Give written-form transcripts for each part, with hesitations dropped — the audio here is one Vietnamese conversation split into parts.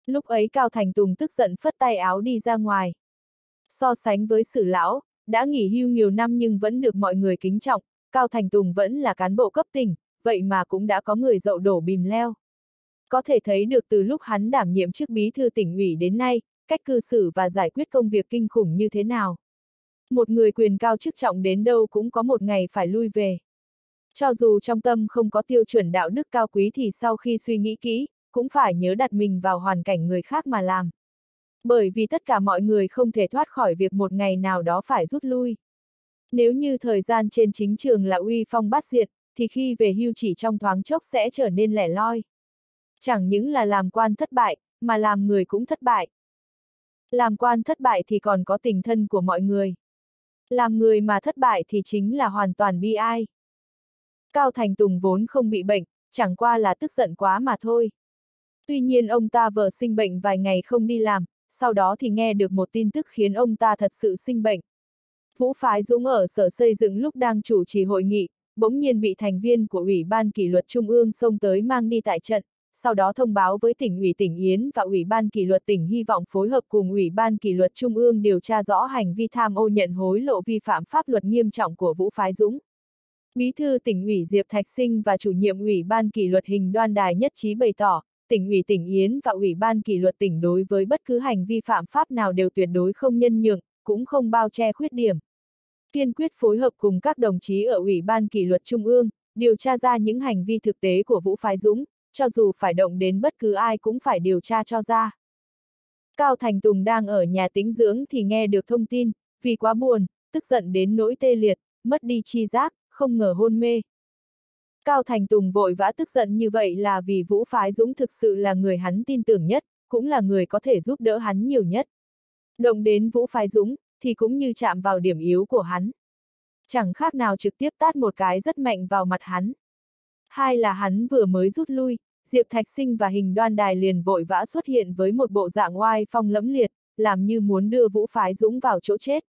Lúc ấy Cao Thành Tùng tức giận phất tay áo đi ra ngoài. So sánh với Sử lão, đã nghỉ hưu nhiều năm nhưng vẫn được mọi người kính trọng, Cao Thành Tùng vẫn là cán bộ cấp tỉnh, vậy mà cũng đã có người dậu đổ bìm leo. Có thể thấy được từ lúc hắn đảm nhiệm chức bí thư tỉnh ủy đến nay, cách cư xử và giải quyết công việc kinh khủng như thế nào. Một người quyền cao chức trọng đến đâu cũng có một ngày phải lui về. Cho dù trong tâm không có tiêu chuẩn đạo đức cao quý thì sau khi suy nghĩ kỹ, cũng phải nhớ đặt mình vào hoàn cảnh người khác mà làm. Bởi vì tất cả mọi người không thể thoát khỏi việc một ngày nào đó phải rút lui. Nếu như thời gian trên chính trường là uy phong bát diện, thì khi về hưu chỉ trong thoáng chốc sẽ trở nên lẻ loi. Chẳng những là làm quan thất bại, mà làm người cũng thất bại. Làm quan thất bại thì còn có tình thân của mọi người. Làm người mà thất bại thì chính là hoàn toàn bi ai. Cao Thành Tùng vốn không bị bệnh, chẳng qua là tức giận quá mà thôi. Tuy nhiên ông ta vừa sinh bệnh vài ngày không đi làm, sau đó thì nghe được một tin tức khiến ông ta thật sự sinh bệnh. Vũ Phái Dũng ở Sở Xây dựng lúc đang chủ trì hội nghị, bỗng nhiên bị thành viên của Ủy ban Kỷ luật Trung ương xông tới mang đi tại trận, sau đó thông báo với tỉnh ủy tỉnh Yến và Ủy ban Kỷ luật tỉnh hy vọng phối hợp cùng Ủy ban Kỷ luật Trung ương điều tra rõ hành vi tham ô nhận hối lộ vi phạm pháp luật nghiêm trọng của Vũ Phái Dũng. Bí thư tỉnh ủy Diệp Thạch Sinh và chủ nhiệm Ủy ban Kỷ luật Hình Đoan Đài nhất trí bày tỏ, tỉnh ủy tỉnh Yến và Ủy ban Kỷ luật tỉnh đối với bất cứ hành vi phạm pháp nào đều tuyệt đối không nhân nhượng, cũng không bao che khuyết điểm. Kiên quyết phối hợp cùng các đồng chí ở Ủy ban Kỷ luật Trung ương, điều tra ra những hành vi thực tế của Vũ Phái Dũng, cho dù phải động đến bất cứ ai cũng phải điều tra cho ra. Cao Thành Tùng đang ở nhà tĩnh dưỡng thì nghe được thông tin, vì quá buồn, tức giận đến nỗi tê liệt, mất đi tri giác, không ngờ hôn mê. Cao Thành Tùng vội vã tức giận như vậy là vì Vũ Phái Dũng thực sự là người hắn tin tưởng nhất, cũng là người có thể giúp đỡ hắn nhiều nhất. Động đến Vũ Phái Dũng, thì cũng như chạm vào điểm yếu của hắn. Chẳng khác nào trực tiếp tát một cái rất mạnh vào mặt hắn. Hai là hắn vừa mới rút lui, Diệp Thạch Sinh và Hình Đoan Đài liền vội vã xuất hiện với một bộ dạng oai phong lẫm liệt, làm như muốn đưa Vũ Phái Dũng vào chỗ chết.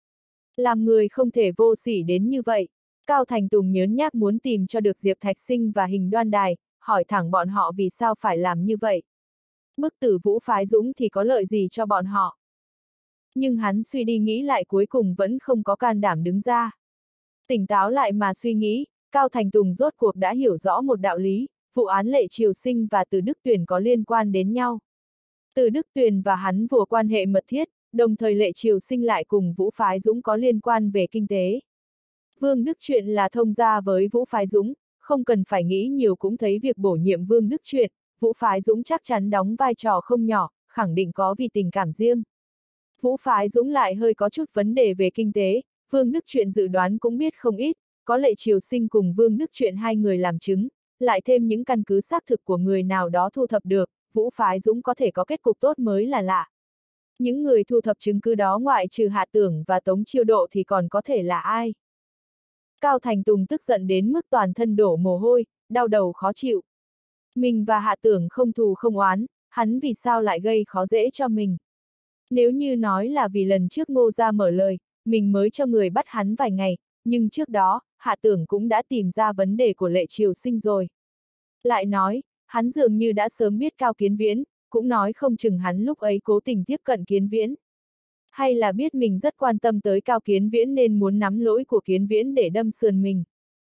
Làm người không thể vô sỉ đến như vậy. Cao Thành Tùng nhớn nhác muốn tìm cho được Diệp Thạch Sinh và Hình Đoan Đài, hỏi thẳng bọn họ vì sao phải làm như vậy. Bức tử Vũ Phái Dũng thì có lợi gì cho bọn họ. Nhưng hắn suy đi nghĩ lại cuối cùng vẫn không có can đảm đứng ra. Tỉnh táo lại mà suy nghĩ, Cao Thành Tùng rốt cuộc đã hiểu rõ một đạo lý, vụ án Lệ Triều Sinh và Từ Đức Tuyền có liên quan đến nhau. Từ Đức Tuyền và hắn vừa quan hệ mật thiết, đồng thời Lệ Triều Sinh lại cùng Vũ Phái Dũng có liên quan về kinh tế. Vương Đức Truyện là thông gia với Vũ Phái Dũng, không cần phải nghĩ nhiều cũng thấy việc bổ nhiệm Vương Đức Truyện, Vũ Phái Dũng chắc chắn đóng vai trò không nhỏ, khẳng định có vì tình cảm riêng. Vũ Phái Dũng lại hơi có chút vấn đề về kinh tế, Vương Đức Truyện dự đoán cũng biết không ít, có Lệ Triều Sinh cùng Vương Đức Truyện hai người làm chứng, lại thêm những căn cứ xác thực của người nào đó thu thập được, Vũ Phái Dũng có thể có kết cục tốt mới là lạ. Những người thu thập chứng cứ đó ngoại trừ Hạ Tưởng và Tống Chiêu Độ thì còn có thể là ai? Cao Thành Tùng tức giận đến mức toàn thân đổ mồ hôi, đau đầu khó chịu. Mình và Hạ Tưởng không thù không oán, hắn vì sao lại gây khó dễ cho mình? Nếu như nói là vì lần trước Ngô Gia mở lời, mình mới cho người bắt hắn vài ngày, nhưng trước đó, Hạ Tưởng cũng đã tìm ra vấn đề của Lệ Triều Sinh rồi. Lại nói, hắn dường như đã sớm biết Cao Kiến Viễn, cũng nói không chừng hắn lúc ấy cố tình tiếp cận Kiến Viễn. Hay là biết mình rất quan tâm tới Cao Kiến Viễn nên muốn nắm lỗi của Kiến Viễn để đâm sườn mình.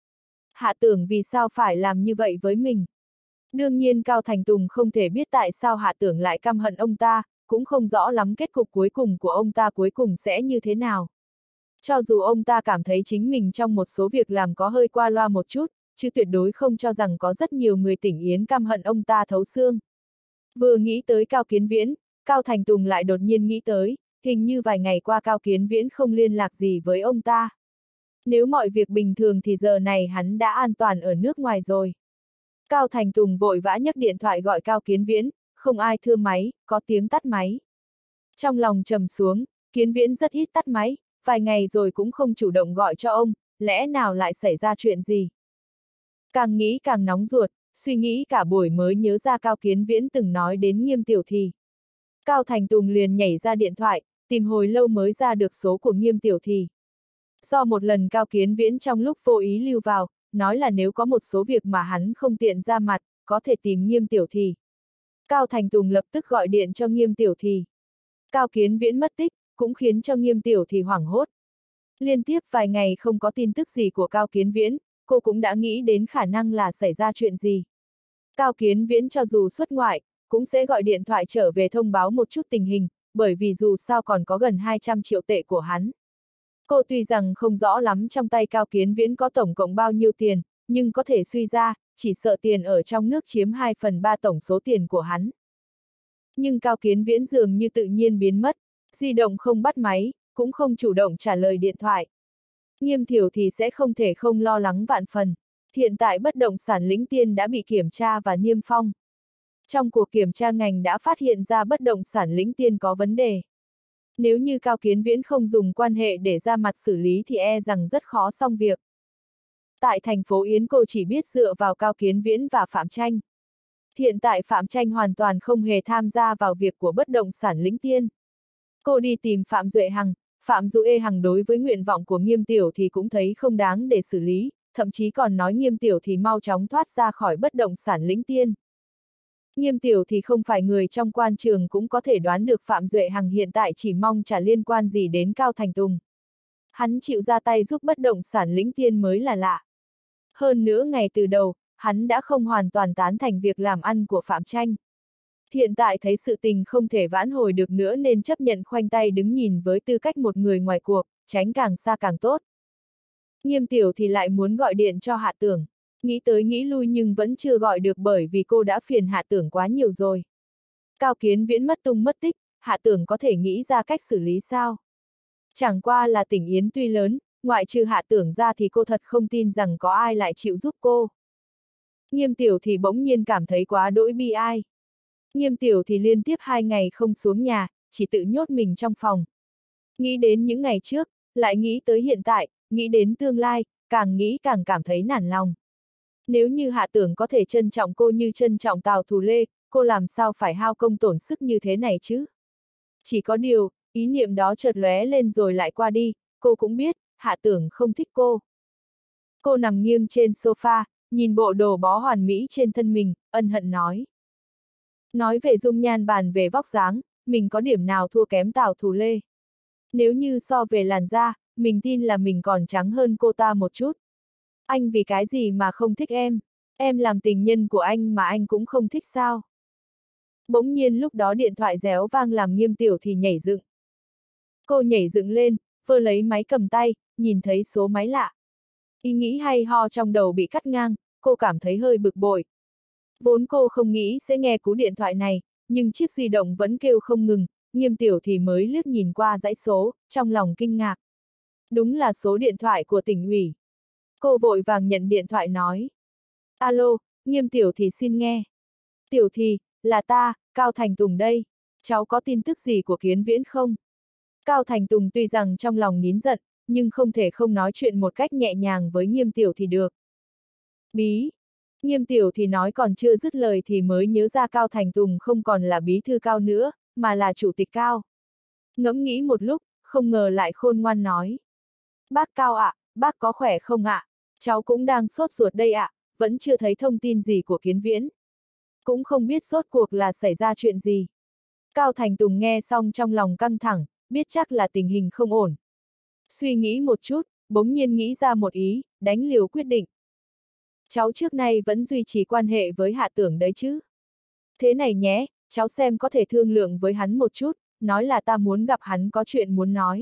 Hạ Tưởng vì sao phải làm như vậy với mình? Đương nhiên Cao Thành Tùng không thể biết tại sao Hạ Tưởng lại căm hận ông ta, cũng không rõ lắm kết cục cuối cùng của ông ta cuối cùng sẽ như thế nào. Cho dù ông ta cảm thấy chính mình trong một số việc làm có hơi qua loa một chút, chứ tuyệt đối không cho rằng có rất nhiều người tỉnh Yến căm hận ông ta thấu xương. Vừa nghĩ tới Cao Kiến Viễn, Cao Thành Tùng lại đột nhiên nghĩ tới, hình như vài ngày qua Cao Kiến Viễn không liên lạc gì với ông ta. Nếu mọi việc bình thường thì giờ này hắn đã an toàn ở nước ngoài rồi. Cao Thành Tùng vội vã nhấc điện thoại gọi Cao Kiến Viễn, không ai thưa máy, có tiếng tắt máy. Trong lòng trầm xuống, Kiến Viễn rất ít tắt máy, vài ngày rồi cũng không chủ động gọi cho ông, lẽ nào lại xảy ra chuyện gì? Càng nghĩ càng nóng ruột, suy nghĩ cả buổi mới nhớ ra Cao Kiến Viễn từng nói đến Nghiêm Tiểu Thì. Cao Thành Tùng liền nhảy ra điện thoại, tìm hồi lâu mới ra được số của Nghiêm Tiểu Thì. Do một lần Cao Kiến Viễn trong lúc vô ý lưu vào, nói là nếu có một số việc mà hắn không tiện ra mặt, có thể tìm Nghiêm Tiểu Thì. Cao Thành Tùng lập tức gọi điện cho Nghiêm Tiểu Thì. Cao Kiến Viễn mất tích, cũng khiến cho Nghiêm Tiểu Thì hoảng hốt. Liên tiếp vài ngày không có tin tức gì của Cao Kiến Viễn, cô cũng đã nghĩ đến khả năng là xảy ra chuyện gì. Cao Kiến Viễn cho dù xuất ngoại, cũng sẽ gọi điện thoại trở về thông báo một chút tình hình, bởi vì dù sao còn có gần 200 triệu tệ của hắn. Cô tuy rằng không rõ lắm trong tay Cao Kiến Viễn có tổng cộng bao nhiêu tiền, nhưng có thể suy ra, chỉ sợ tiền ở trong nước chiếm 2/3 tổng số tiền của hắn. Nhưng Cao Kiến Viễn dường như tự nhiên biến mất, di động không bắt máy, cũng không chủ động trả lời điện thoại. Nghiêm Thiểu thì sẽ không thể không lo lắng vạn phần. Hiện tại bất động sản Lĩnh Tiên đã bị kiểm tra và niêm phong. Trong cuộc kiểm tra ngành đã phát hiện ra bất động sản Lĩnh Tiên có vấn đề. Nếu như Cao Kiến Viễn không dùng quan hệ để ra mặt xử lý thì e rằng rất khó xong việc. Tại thành phố Yến cô chỉ biết dựa vào Cao Kiến Viễn và Phạm Tranh. Hiện tại Phạm Tranh hoàn toàn không hề tham gia vào việc của bất động sản Lĩnh Tiên. Cô đi tìm Phạm Duệ Hằng, Phạm Duệ Hằng đối với nguyện vọng của Nghiêm Tiểu thì cũng thấy không đáng để xử lý, thậm chí còn nói Nghiêm Tiểu thì mau chóng thoát ra khỏi bất động sản Lĩnh Tiên. Nghiêm Tiểu thì không phải người trong quan trường cũng có thể đoán được Phạm Duệ Hằng hiện tại chỉ mong chả liên quan gì đến Cao Thành Tùng. Hắn chịu ra tay giúp bất động sản Lĩnh Tiên mới là lạ. Hơn nữa ngày từ đầu, hắn đã không hoàn toàn tán thành việc làm ăn của Phạm Tranh. Hiện tại thấy sự tình không thể vãn hồi được nữa nên chấp nhận khoanh tay đứng nhìn với tư cách một người ngoài cuộc, tránh càng xa càng tốt. Nghiêm Tiểu thì lại muốn gọi điện cho Hạ Tưởng, nghĩ tới nghĩ lui nhưng vẫn chưa gọi được bởi vì cô đã phiền Hạ Tưởng quá nhiều rồi. Cao Kiến Viễn mất tung mất tích, Hạ Tưởng có thể nghĩ ra cách xử lý sao? Chẳng qua là tỉnh Yến tuy lớn, ngoại trừ Hạ Tưởng ra thì cô thật không tin rằng có ai lại chịu giúp cô. Nghiêm Tiểu thì bỗng nhiên cảm thấy quá đỗi bi ai. Nghiêm Tiểu thì liên tiếp 2 ngày không xuống nhà, chỉ tự nhốt mình trong phòng. Nghĩ đến những ngày trước, lại nghĩ tới hiện tại, nghĩ đến tương lai, càng nghĩ càng cảm thấy nản lòng. Nếu như Hạ Tưởng có thể trân trọng cô như trân trọng Tào Thù Lê, cô làm sao phải hao công tổn sức như thế này chứ? Chỉ có điều, ý niệm đó chợt lóe lên rồi lại qua đi, cô cũng biết, Hạ Tưởng không thích cô. Cô nằm nghiêng trên sofa, nhìn bộ đồ bó hoàn mỹ trên thân mình, ân hận nói. Nói về dung nhan bàn về vóc dáng, mình có điểm nào thua kém Tào Thù Lê. Nếu như so về làn da, mình tin là mình còn trắng hơn cô ta một chút. Anh vì cái gì mà không thích em? Em làm tình nhân của anh mà anh cũng không thích sao? Bỗng nhiên lúc đó điện thoại réo vang làm Nghiêm Tiểu thì nhảy dựng. Cô nhảy dựng lên, vơ lấy máy cầm tay, nhìn thấy số máy lạ. Ý nghĩ hay ho trong đầu bị cắt ngang, cô cảm thấy hơi bực bội. Vốn cô không nghĩ sẽ nghe cú điện thoại này, nhưng chiếc di động vẫn kêu không ngừng, Nghiêm Tiểu thì mới liếc nhìn qua dãy số, trong lòng kinh ngạc. Đúng là số điện thoại của tỉnh ủy. Cô vội vàng nhận điện thoại nói. Alo, Nghiêm Tiểu thì xin nghe. Tiểu thì, là ta, Cao Thành Tùng đây. Cháu có tin tức gì của Kiến Viễn không? Cao Thành Tùng tuy rằng trong lòng nín giận, nhưng không thể không nói chuyện một cách nhẹ nhàng với Nghiêm Tiểu thì được. Bí. Nghiêm Tiểu thì nói còn chưa dứt lời thì mới nhớ ra Cao Thành Tùng không còn là bí thư Cao nữa, mà là chủ tịch Cao. Ngẫm nghĩ một lúc, không ngờ lại khôn ngoan nói. Bác Cao ạ, bác có khỏe không ạ? Cháu cũng đang sốt ruột đây ạ, vẫn chưa thấy thông tin gì của Kiến Viễn. Cũng không biết rốt cuộc là xảy ra chuyện gì. Cao Thành Tùng nghe xong trong lòng căng thẳng, biết chắc là tình hình không ổn. Suy nghĩ một chút, bỗng nhiên nghĩ ra một ý, đánh liều quyết định. Cháu trước nay vẫn duy trì quan hệ với Hạ Tưởng đấy chứ. Thế này nhé, cháu xem có thể thương lượng với hắn một chút, nói là ta muốn gặp hắn có chuyện muốn nói.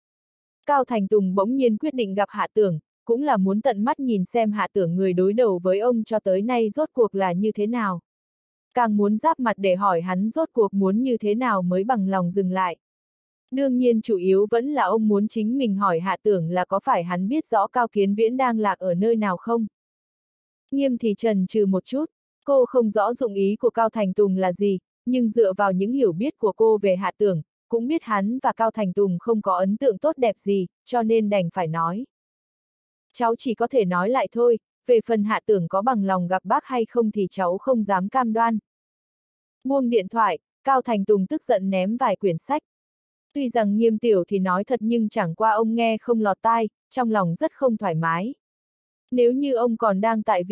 Cao Thành Tùng bỗng nhiên quyết định gặp Hạ Tưởng, cũng là muốn tận mắt nhìn xem Hạ Tưởng người đối đầu với ông cho tới nay rốt cuộc là như thế nào. Càng muốn giáp mặt để hỏi hắn rốt cuộc muốn như thế nào mới bằng lòng dừng lại. Đương nhiên chủ yếu vẫn là ông muốn chính mình hỏi Hạ Tưởng là có phải hắn biết rõ Cao Kiến Viễn đang lạc ở nơi nào không. Nghiêm thì chần chừ một chút, cô không rõ dụng ý của Cao Thành Tùng là gì, nhưng dựa vào những hiểu biết của cô về Hạ Tưởng, cũng biết hắn và Cao Thành Tùng không có ấn tượng tốt đẹp gì, cho nên đành phải nói. Cháu chỉ có thể nói lại thôi, về phần Hạ Tưởng có bằng lòng gặp bác hay không thì cháu không dám cam đoan. Buông điện thoại, Cao Thành Tùng tức giận ném vài quyển sách. Tuy rằng Nghiêm Tiểu thì nói thật nhưng chẳng qua ông nghe không lọt tai, trong lòng rất không thoải mái. Nếu như ông còn đang tại vị,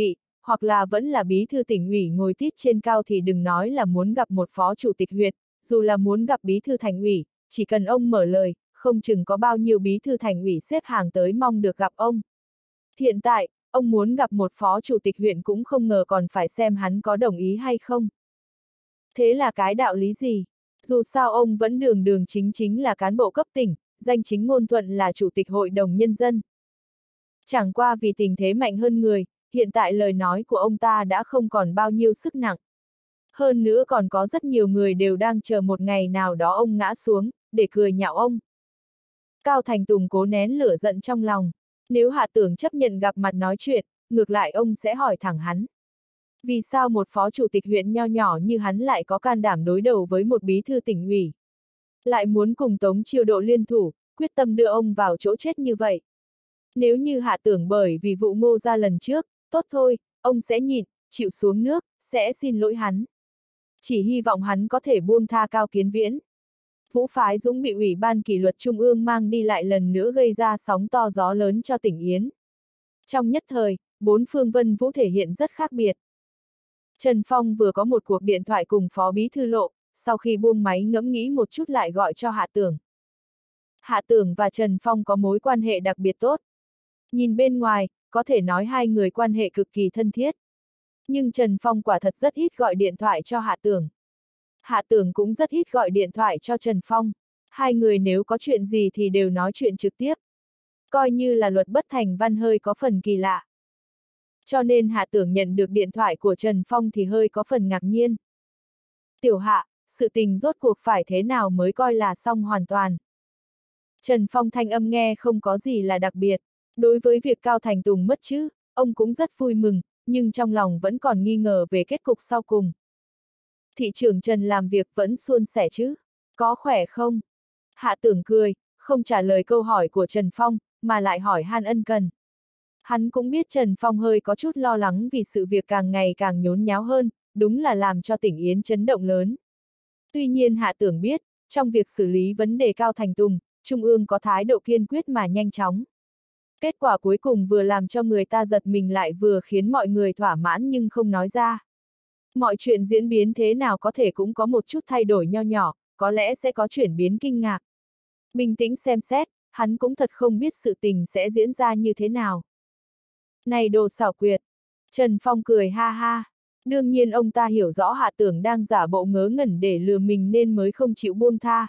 hoặc là vẫn là bí thư tỉnh ủy ngồi tít trên cao thì đừng nói là muốn gặp một phó chủ tịch huyện, dù là muốn gặp bí thư thành ủy, chỉ cần ông mở lời, không chừng có bao nhiêu bí thư thành ủy xếp hàng tới mong được gặp ông. Hiện tại, ông muốn gặp một phó chủ tịch huyện cũng không ngờ còn phải xem hắn có đồng ý hay không. Thế là cái đạo lý gì? Dù sao ông vẫn đường đường chính chính là cán bộ cấp tỉnh, danh chính ngôn thuận là chủ tịch hội đồng nhân dân. Chẳng qua vì tình thế mạnh hơn người, hiện tại lời nói của ông ta đã không còn bao nhiêu sức nặng. Hơn nữa còn có rất nhiều người đều đang chờ một ngày nào đó ông ngã xuống, để cười nhạo ông. Cao Thành Tùng cố nén lửa giận trong lòng. Nếu Hạ Tưởng chấp nhận gặp mặt nói chuyện, ngược lại ông sẽ hỏi thẳng hắn. Vì sao một phó chủ tịch huyện nho nhỏ như hắn lại có can đảm đối đầu với một bí thư tỉnh ủy? Lại muốn cùng Tống Chiêu Độ liên thủ, quyết tâm đưa ông vào chỗ chết như vậy. Nếu như Hạ Tưởng bởi vì vụ Ngô ra lần trước, tốt thôi, ông sẽ nhịn, chịu xuống nước, sẽ xin lỗi hắn. Chỉ hy vọng hắn có thể buông tha Cao Kiến Viễn. Vũ Phái Dũng bị Ủy ban kỷ luật Trung ương mang đi lại lần nữa gây ra sóng to gió lớn cho tỉnh Yến. Trong nhất thời, bốn phương Vân Vũ thể hiện rất khác biệt. Trần Phong vừa có một cuộc điện thoại cùng Phó Bí Thư Lộ, sau khi buông máy ngẫm nghĩ một chút lại gọi cho Hạ Tưởng. Hạ Tưởng và Trần Phong có mối quan hệ đặc biệt tốt. Nhìn bên ngoài, có thể nói hai người quan hệ cực kỳ thân thiết. Nhưng Trần Phong quả thật rất ít gọi điện thoại cho Hạ Tưởng. Hạ Tưởng cũng rất ít gọi điện thoại cho Trần Phong. Hai người nếu có chuyện gì thì đều nói chuyện trực tiếp. Coi như là luật bất thành văn hơi có phần kỳ lạ. Cho nên Hạ Tưởng nhận được điện thoại của Trần Phong thì hơi có phần ngạc nhiên. Tiểu Hạ, sự tình rốt cuộc phải thế nào mới coi là xong hoàn toàn. Trần Phong thanh âm nghe không có gì là đặc biệt. Đối với việc Cao Thành Tùng mất chứ, ông cũng rất vui mừng, nhưng trong lòng vẫn còn nghi ngờ về kết cục sau cùng. Thị trưởng Trần làm việc vẫn suôn sẻ chứ? Có khỏe không? Hạ Tưởng cười, không trả lời câu hỏi của Trần Phong, mà lại hỏi han ân cần. Hắn cũng biết Trần Phong hơi có chút lo lắng vì sự việc càng ngày càng nhốn nháo hơn, đúng là làm cho tỉnh Yến chấn động lớn. Tuy nhiên Hạ Tưởng biết, trong việc xử lý vấn đề Cao Thành Tùng, Trung ương có thái độ kiên quyết mà nhanh chóng. Kết quả cuối cùng vừa làm cho người ta giật mình lại vừa khiến mọi người thỏa mãn nhưng không nói ra. Mọi chuyện diễn biến thế nào có thể cũng có một chút thay đổi nho nhỏ, có lẽ sẽ có chuyển biến kinh ngạc. Bình tĩnh xem xét, hắn cũng thật không biết sự tình sẽ diễn ra như thế nào. Này đồ xảo quyệt! Trần Phong cười ha ha. Đương nhiên ông ta hiểu rõ Hạ Tưởng đang giả bộ ngớ ngẩn để lừa mình nên mới không chịu buông tha.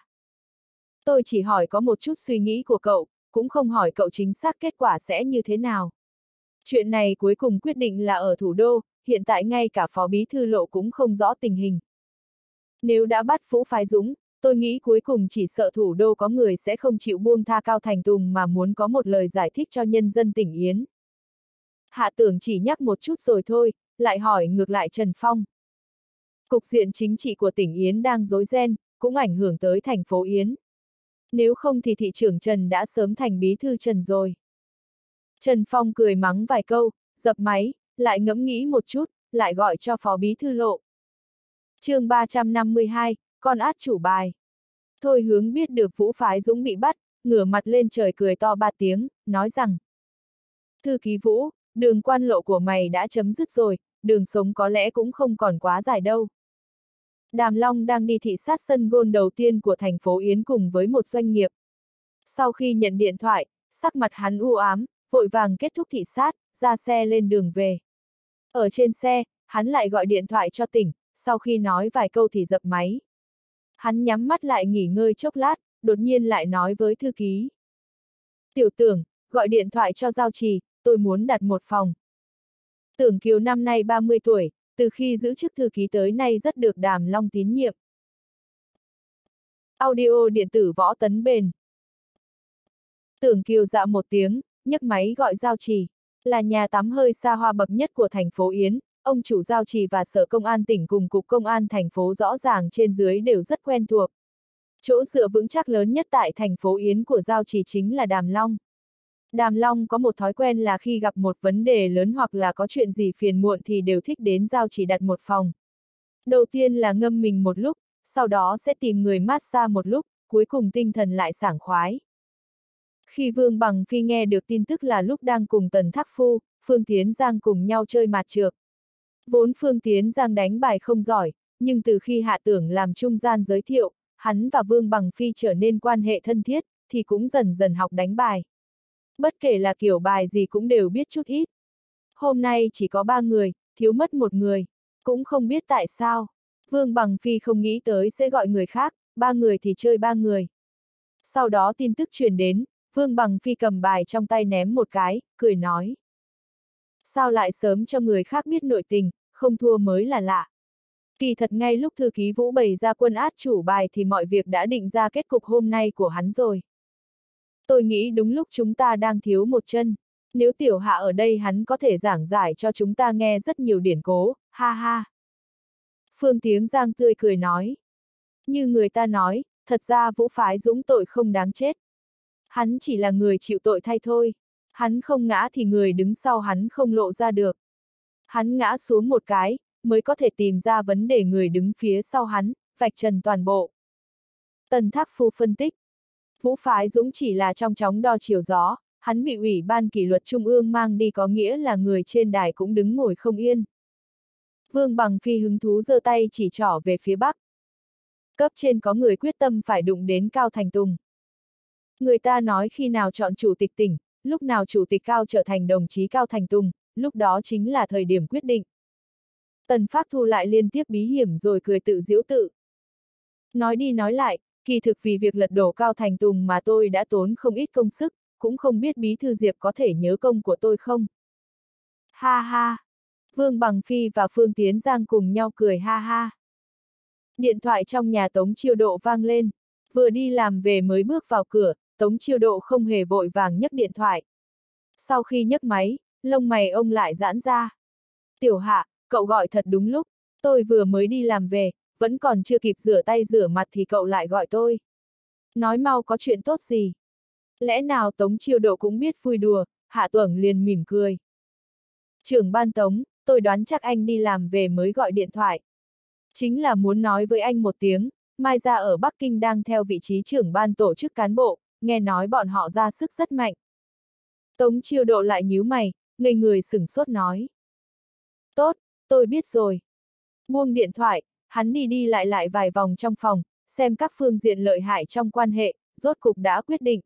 Tôi chỉ hỏi có một chút suy nghĩ của cậu, cũng không hỏi cậu chính xác kết quả sẽ như thế nào. Chuyện này cuối cùng quyết định là ở thủ đô, hiện tại ngay cả Phó Bí Thư Lộ cũng không rõ tình hình. Nếu đã bắt Vũ Phái Dũng, tôi nghĩ cuối cùng chỉ sợ thủ đô có người sẽ không chịu buông tha Cao Thành Tùng mà muốn có một lời giải thích cho nhân dân tỉnh Yến. Hạ Tưởng chỉ nhắc một chút rồi thôi, lại hỏi ngược lại Trần Phong. Cục diện chính trị của tỉnh Yến đang rối ren, cũng ảnh hưởng tới thành phố Yến. Nếu không thì thị trưởng Trần đã sớm thành bí thư Trần rồi. Trần Phong cười mắng vài câu, dập máy, lại ngẫm nghĩ một chút, lại gọi cho Phó Bí Thư Lộ. chương 352, con át chủ bài. Thôi Hướng biết được Vũ Phái Dũng bị bắt, ngửa mặt lên trời cười to 3 tiếng, nói rằng: Thư ký Vũ, đường quan lộ của mày đã chấm dứt rồi, đường sống có lẽ cũng không còn quá dài đâu. Đàm Long đang đi thị sát sân golf đầu tiên của thành phố Yến cùng với một doanh nghiệp. Sau khi nhận điện thoại, sắc mặt hắn u ám, vội vàng kết thúc thị sát, ra xe lên đường về. Ở trên xe, hắn lại gọi điện thoại cho tỉnh, sau khi nói vài câu thì dập máy. Hắn nhắm mắt lại nghỉ ngơi chốc lát, đột nhiên lại nói với thư ký. Tiểu Tưởng, gọi điện thoại cho Giao Trì, tôi muốn đặt một phòng. Tưởng Kiều năm nay 30 tuổi, từ khi giữ chức thư ký tới nay rất được Đàm Long tín nhiệm. Audio điện tử Võ Tấn Bền. Tưởng Kiều dạ một tiếng, nhấc máy gọi Giao Trì. Là nhà tắm hơi xa hoa bậc nhất của thành phố Yến, ông chủ Giao Trì và Sở Công an tỉnh cùng Cục Công an thành phố rõ ràng trên dưới đều rất quen thuộc. Chỗ dựa vững chắc lớn nhất tại thành phố Yến của Giao Trì chính là Đàm Long. Đàm Long có một thói quen là khi gặp một vấn đề lớn hoặc là có chuyện gì phiền muộn thì đều thích đến Giao Trì đặt một phòng. Đầu tiên là ngâm mình một lúc, sau đó sẽ tìm người massage một lúc, cuối cùng tinh thần lại sảng khoái. Khi Vương Bằng Phi nghe được tin tức là lúc đang cùng Tần Thác Phu, Phương Tiến Giang cùng nhau chơi mạt trược, Vốn Phương Tiến Giang đánh bài không giỏi, nhưng từ khi Hạ Tưởng làm trung gian giới thiệu, hắn và Vương Bằng Phi trở nên quan hệ thân thiết, thì cũng dần dần học đánh bài. Bất kể là kiểu bài gì cũng đều biết chút ít. Hôm nay chỉ có 3 người, thiếu mất một người. Cũng không biết tại sao. Vương Bằng Phi không nghĩ tới sẽ gọi người khác, 3 người thì chơi 3 người. Sau đó tin tức truyền đến, Vương Bằng Phi cầm bài trong tay ném một cái, cười nói. Sao lại sớm cho người khác biết nội tình, không thua mới là lạ. Kỳ thật ngay lúc thư ký Vũ bày ra quân át chủ bài thì mọi việc đã định ra kết cục hôm nay của hắn rồi. Tôi nghĩ đúng lúc chúng ta đang thiếu một chân. Nếu Tiểu Hạ ở đây hắn có thể giảng giải cho chúng ta nghe rất nhiều điển cố, ha ha. Phương Tiến Giang tươi cười nói. Như người ta nói, thật ra Vũ phái Dũng tội không đáng chết. Hắn chỉ là người chịu tội thay thôi. Hắn không ngã thì người đứng sau hắn không lộ ra được. Hắn ngã xuống một cái, mới có thể tìm ra vấn đề người đứng phía sau hắn, vạch trần toàn bộ. Tần Thác Phu phân tích. Vũ phái Dũng chỉ là trong chóng đo chiều gió, hắn bị Ủy ban kỷ luật Trung ương mang đi có nghĩa là người trên đài cũng đứng ngồi không yên. Vương Bằng Phi hứng thú giơ tay chỉ trỏ về phía Bắc. Cấp trên có người quyết tâm phải đụng đến Cao Thành Tùng. Người ta nói khi nào chọn chủ tịch tỉnh, lúc nào chủ tịch Cao trở thành đồng chí Cao Thành Tùng, lúc đó chính là thời điểm quyết định. Tần Phác Thu lại liên tiếp bí hiểm rồi cười tự giễu tự. Nói đi nói lại, kỳ thực vì việc lật đổ Cao Thành Tùng mà tôi đã tốn không ít công sức, cũng không biết Bí thư Diệp có thể nhớ công của tôi không? Ha ha! Vương Bằng Phi và Phương Tiến Giang cùng nhau cười ha ha. Điện thoại trong nhà Tống Chiêu Độ vang lên. Vừa đi làm về mới bước vào cửa, Tống Chiêu Độ không hề vội vàng nhấc điện thoại. Sau khi nhấc máy, lông mày ông lại giãn ra. Tiểu Hạ, cậu gọi thật đúng lúc, tôi vừa mới đi làm về, vẫn còn chưa kịp rửa tay rửa mặt thì cậu lại gọi tôi. Nói mau có chuyện tốt gì? Lẽ nào Tống Chiêu Độ cũng biết vui đùa, Hạ Tuẩn liền mỉm cười. Trưởng ban Tống, tôi đoán chắc anh đi làm về mới gọi điện thoại. Chính là muốn nói với anh một tiếng, Mai Gia ở Bắc Kinh đang theo vị trí trưởng ban tổ chức cán bộ, nghe nói bọn họ ra sức rất mạnh. Tống Chiêu Độ lại nhíu mày, ngây người sửng sốt nói. Tốt, tôi biết rồi. Buông điện thoại, hắn đi đi lại vài vòng trong phòng, xem các phương diện lợi hại trong quan hệ, rốt cục đã quyết định.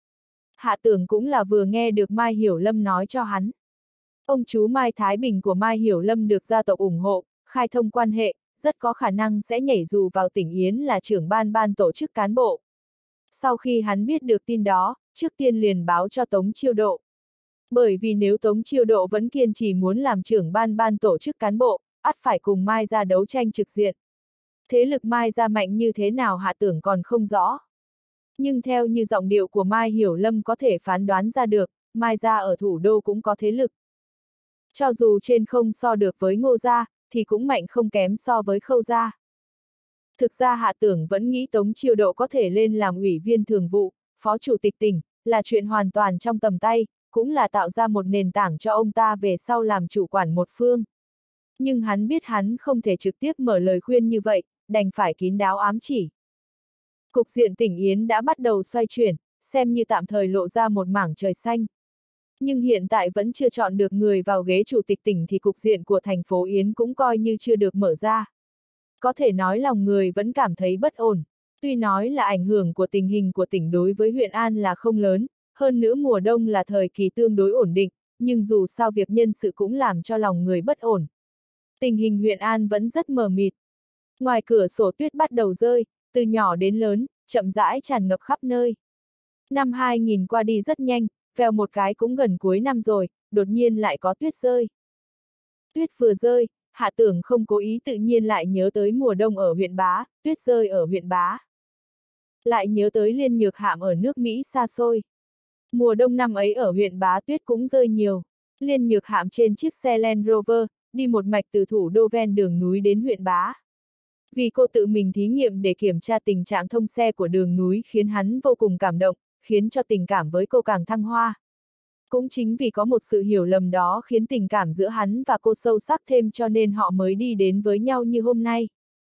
Hạ Tưởng cũng là vừa nghe được Mai Hiểu Lâm nói cho hắn. Ông chú Mai Thái Bình của Mai Hiểu Lâm được gia tộc ủng hộ, khai thông quan hệ, rất có khả năng sẽ nhảy dù vào tỉnh Yến là trưởng ban tổ chức cán bộ. Sau khi hắn biết được tin đó, trước tiên liền báo cho Tống Chiêu Độ. Bởi vì nếu Tống Chiêu Độ vẫn kiên trì muốn làm trưởng ban tổ chức cán bộ, ắt phải cùng Mai Gia đấu tranh trực diện. Thế lực Mai Gia mạnh như thế nào Hạ Tưởng còn không rõ. Nhưng theo như giọng điệu của Mai Hiểu Lâm có thể phán đoán ra được, Mai Gia ở thủ đô cũng có thế lực. Cho dù trên không so được với Ngô Gia, thì cũng mạnh không kém so với Khâu Gia. Thực ra Hạ Tưởng vẫn nghĩ Tống Chiêu Độ có thể lên làm ủy viên thường vụ, phó chủ tịch tỉnh, là chuyện hoàn toàn trong tầm tay, cũng là tạo ra một nền tảng cho ông ta về sau làm chủ quản một phương. Nhưng hắn biết hắn không thể trực tiếp mở lời khuyên như vậy, đành phải kín đáo ám chỉ. Cục diện tỉnh Yến đã bắt đầu xoay chuyển, xem như tạm thời lộ ra một mảng trời xanh. Nhưng hiện tại vẫn chưa chọn được người vào ghế chủ tịch tỉnh thì cục diện của thành phố Yến cũng coi như chưa được mở ra. Có thể nói lòng người vẫn cảm thấy bất ổn. Tuy nói là ảnh hưởng của tình hình của tỉnh đối với huyện An là không lớn, hơn nữa mùa đông là thời kỳ tương đối ổn định, nhưng dù sao việc nhân sự cũng làm cho lòng người bất ổn. Tình hình huyện An vẫn rất mờ mịt. Ngoài cửa sổ tuyết bắt đầu rơi, từ nhỏ đến lớn, chậm rãi tràn ngập khắp nơi. Năm 2000 qua đi rất nhanh, vèo một cái cũng gần cuối năm rồi, đột nhiên lại có tuyết rơi. Tuyết vừa rơi, Hạ Tưởng không cố ý tự nhiên lại nhớ tới mùa đông ở huyện Bá, tuyết rơi ở huyện Bá. Lại nhớ tới Liên Nhược Hạm ở nước Mỹ xa xôi. Mùa đông năm ấy ở huyện Bá tuyết cũng rơi nhiều. Liên Nhược Hạm trên chiếc xe Land Rover, đi một mạch từ thủ đô ven đường núi đến huyện Bá. Vì cô tự mình thí nghiệm để kiểm tra tình trạng thông xe của đường núi khiến hắn vô cùng cảm động, khiến cho tình cảm với cô càng thăng hoa. Cũng chính vì có một sự hiểu lầm đó khiến tình cảm giữa hắn và cô sâu sắc thêm cho nên họ mới đi đến với nhau như hôm nay.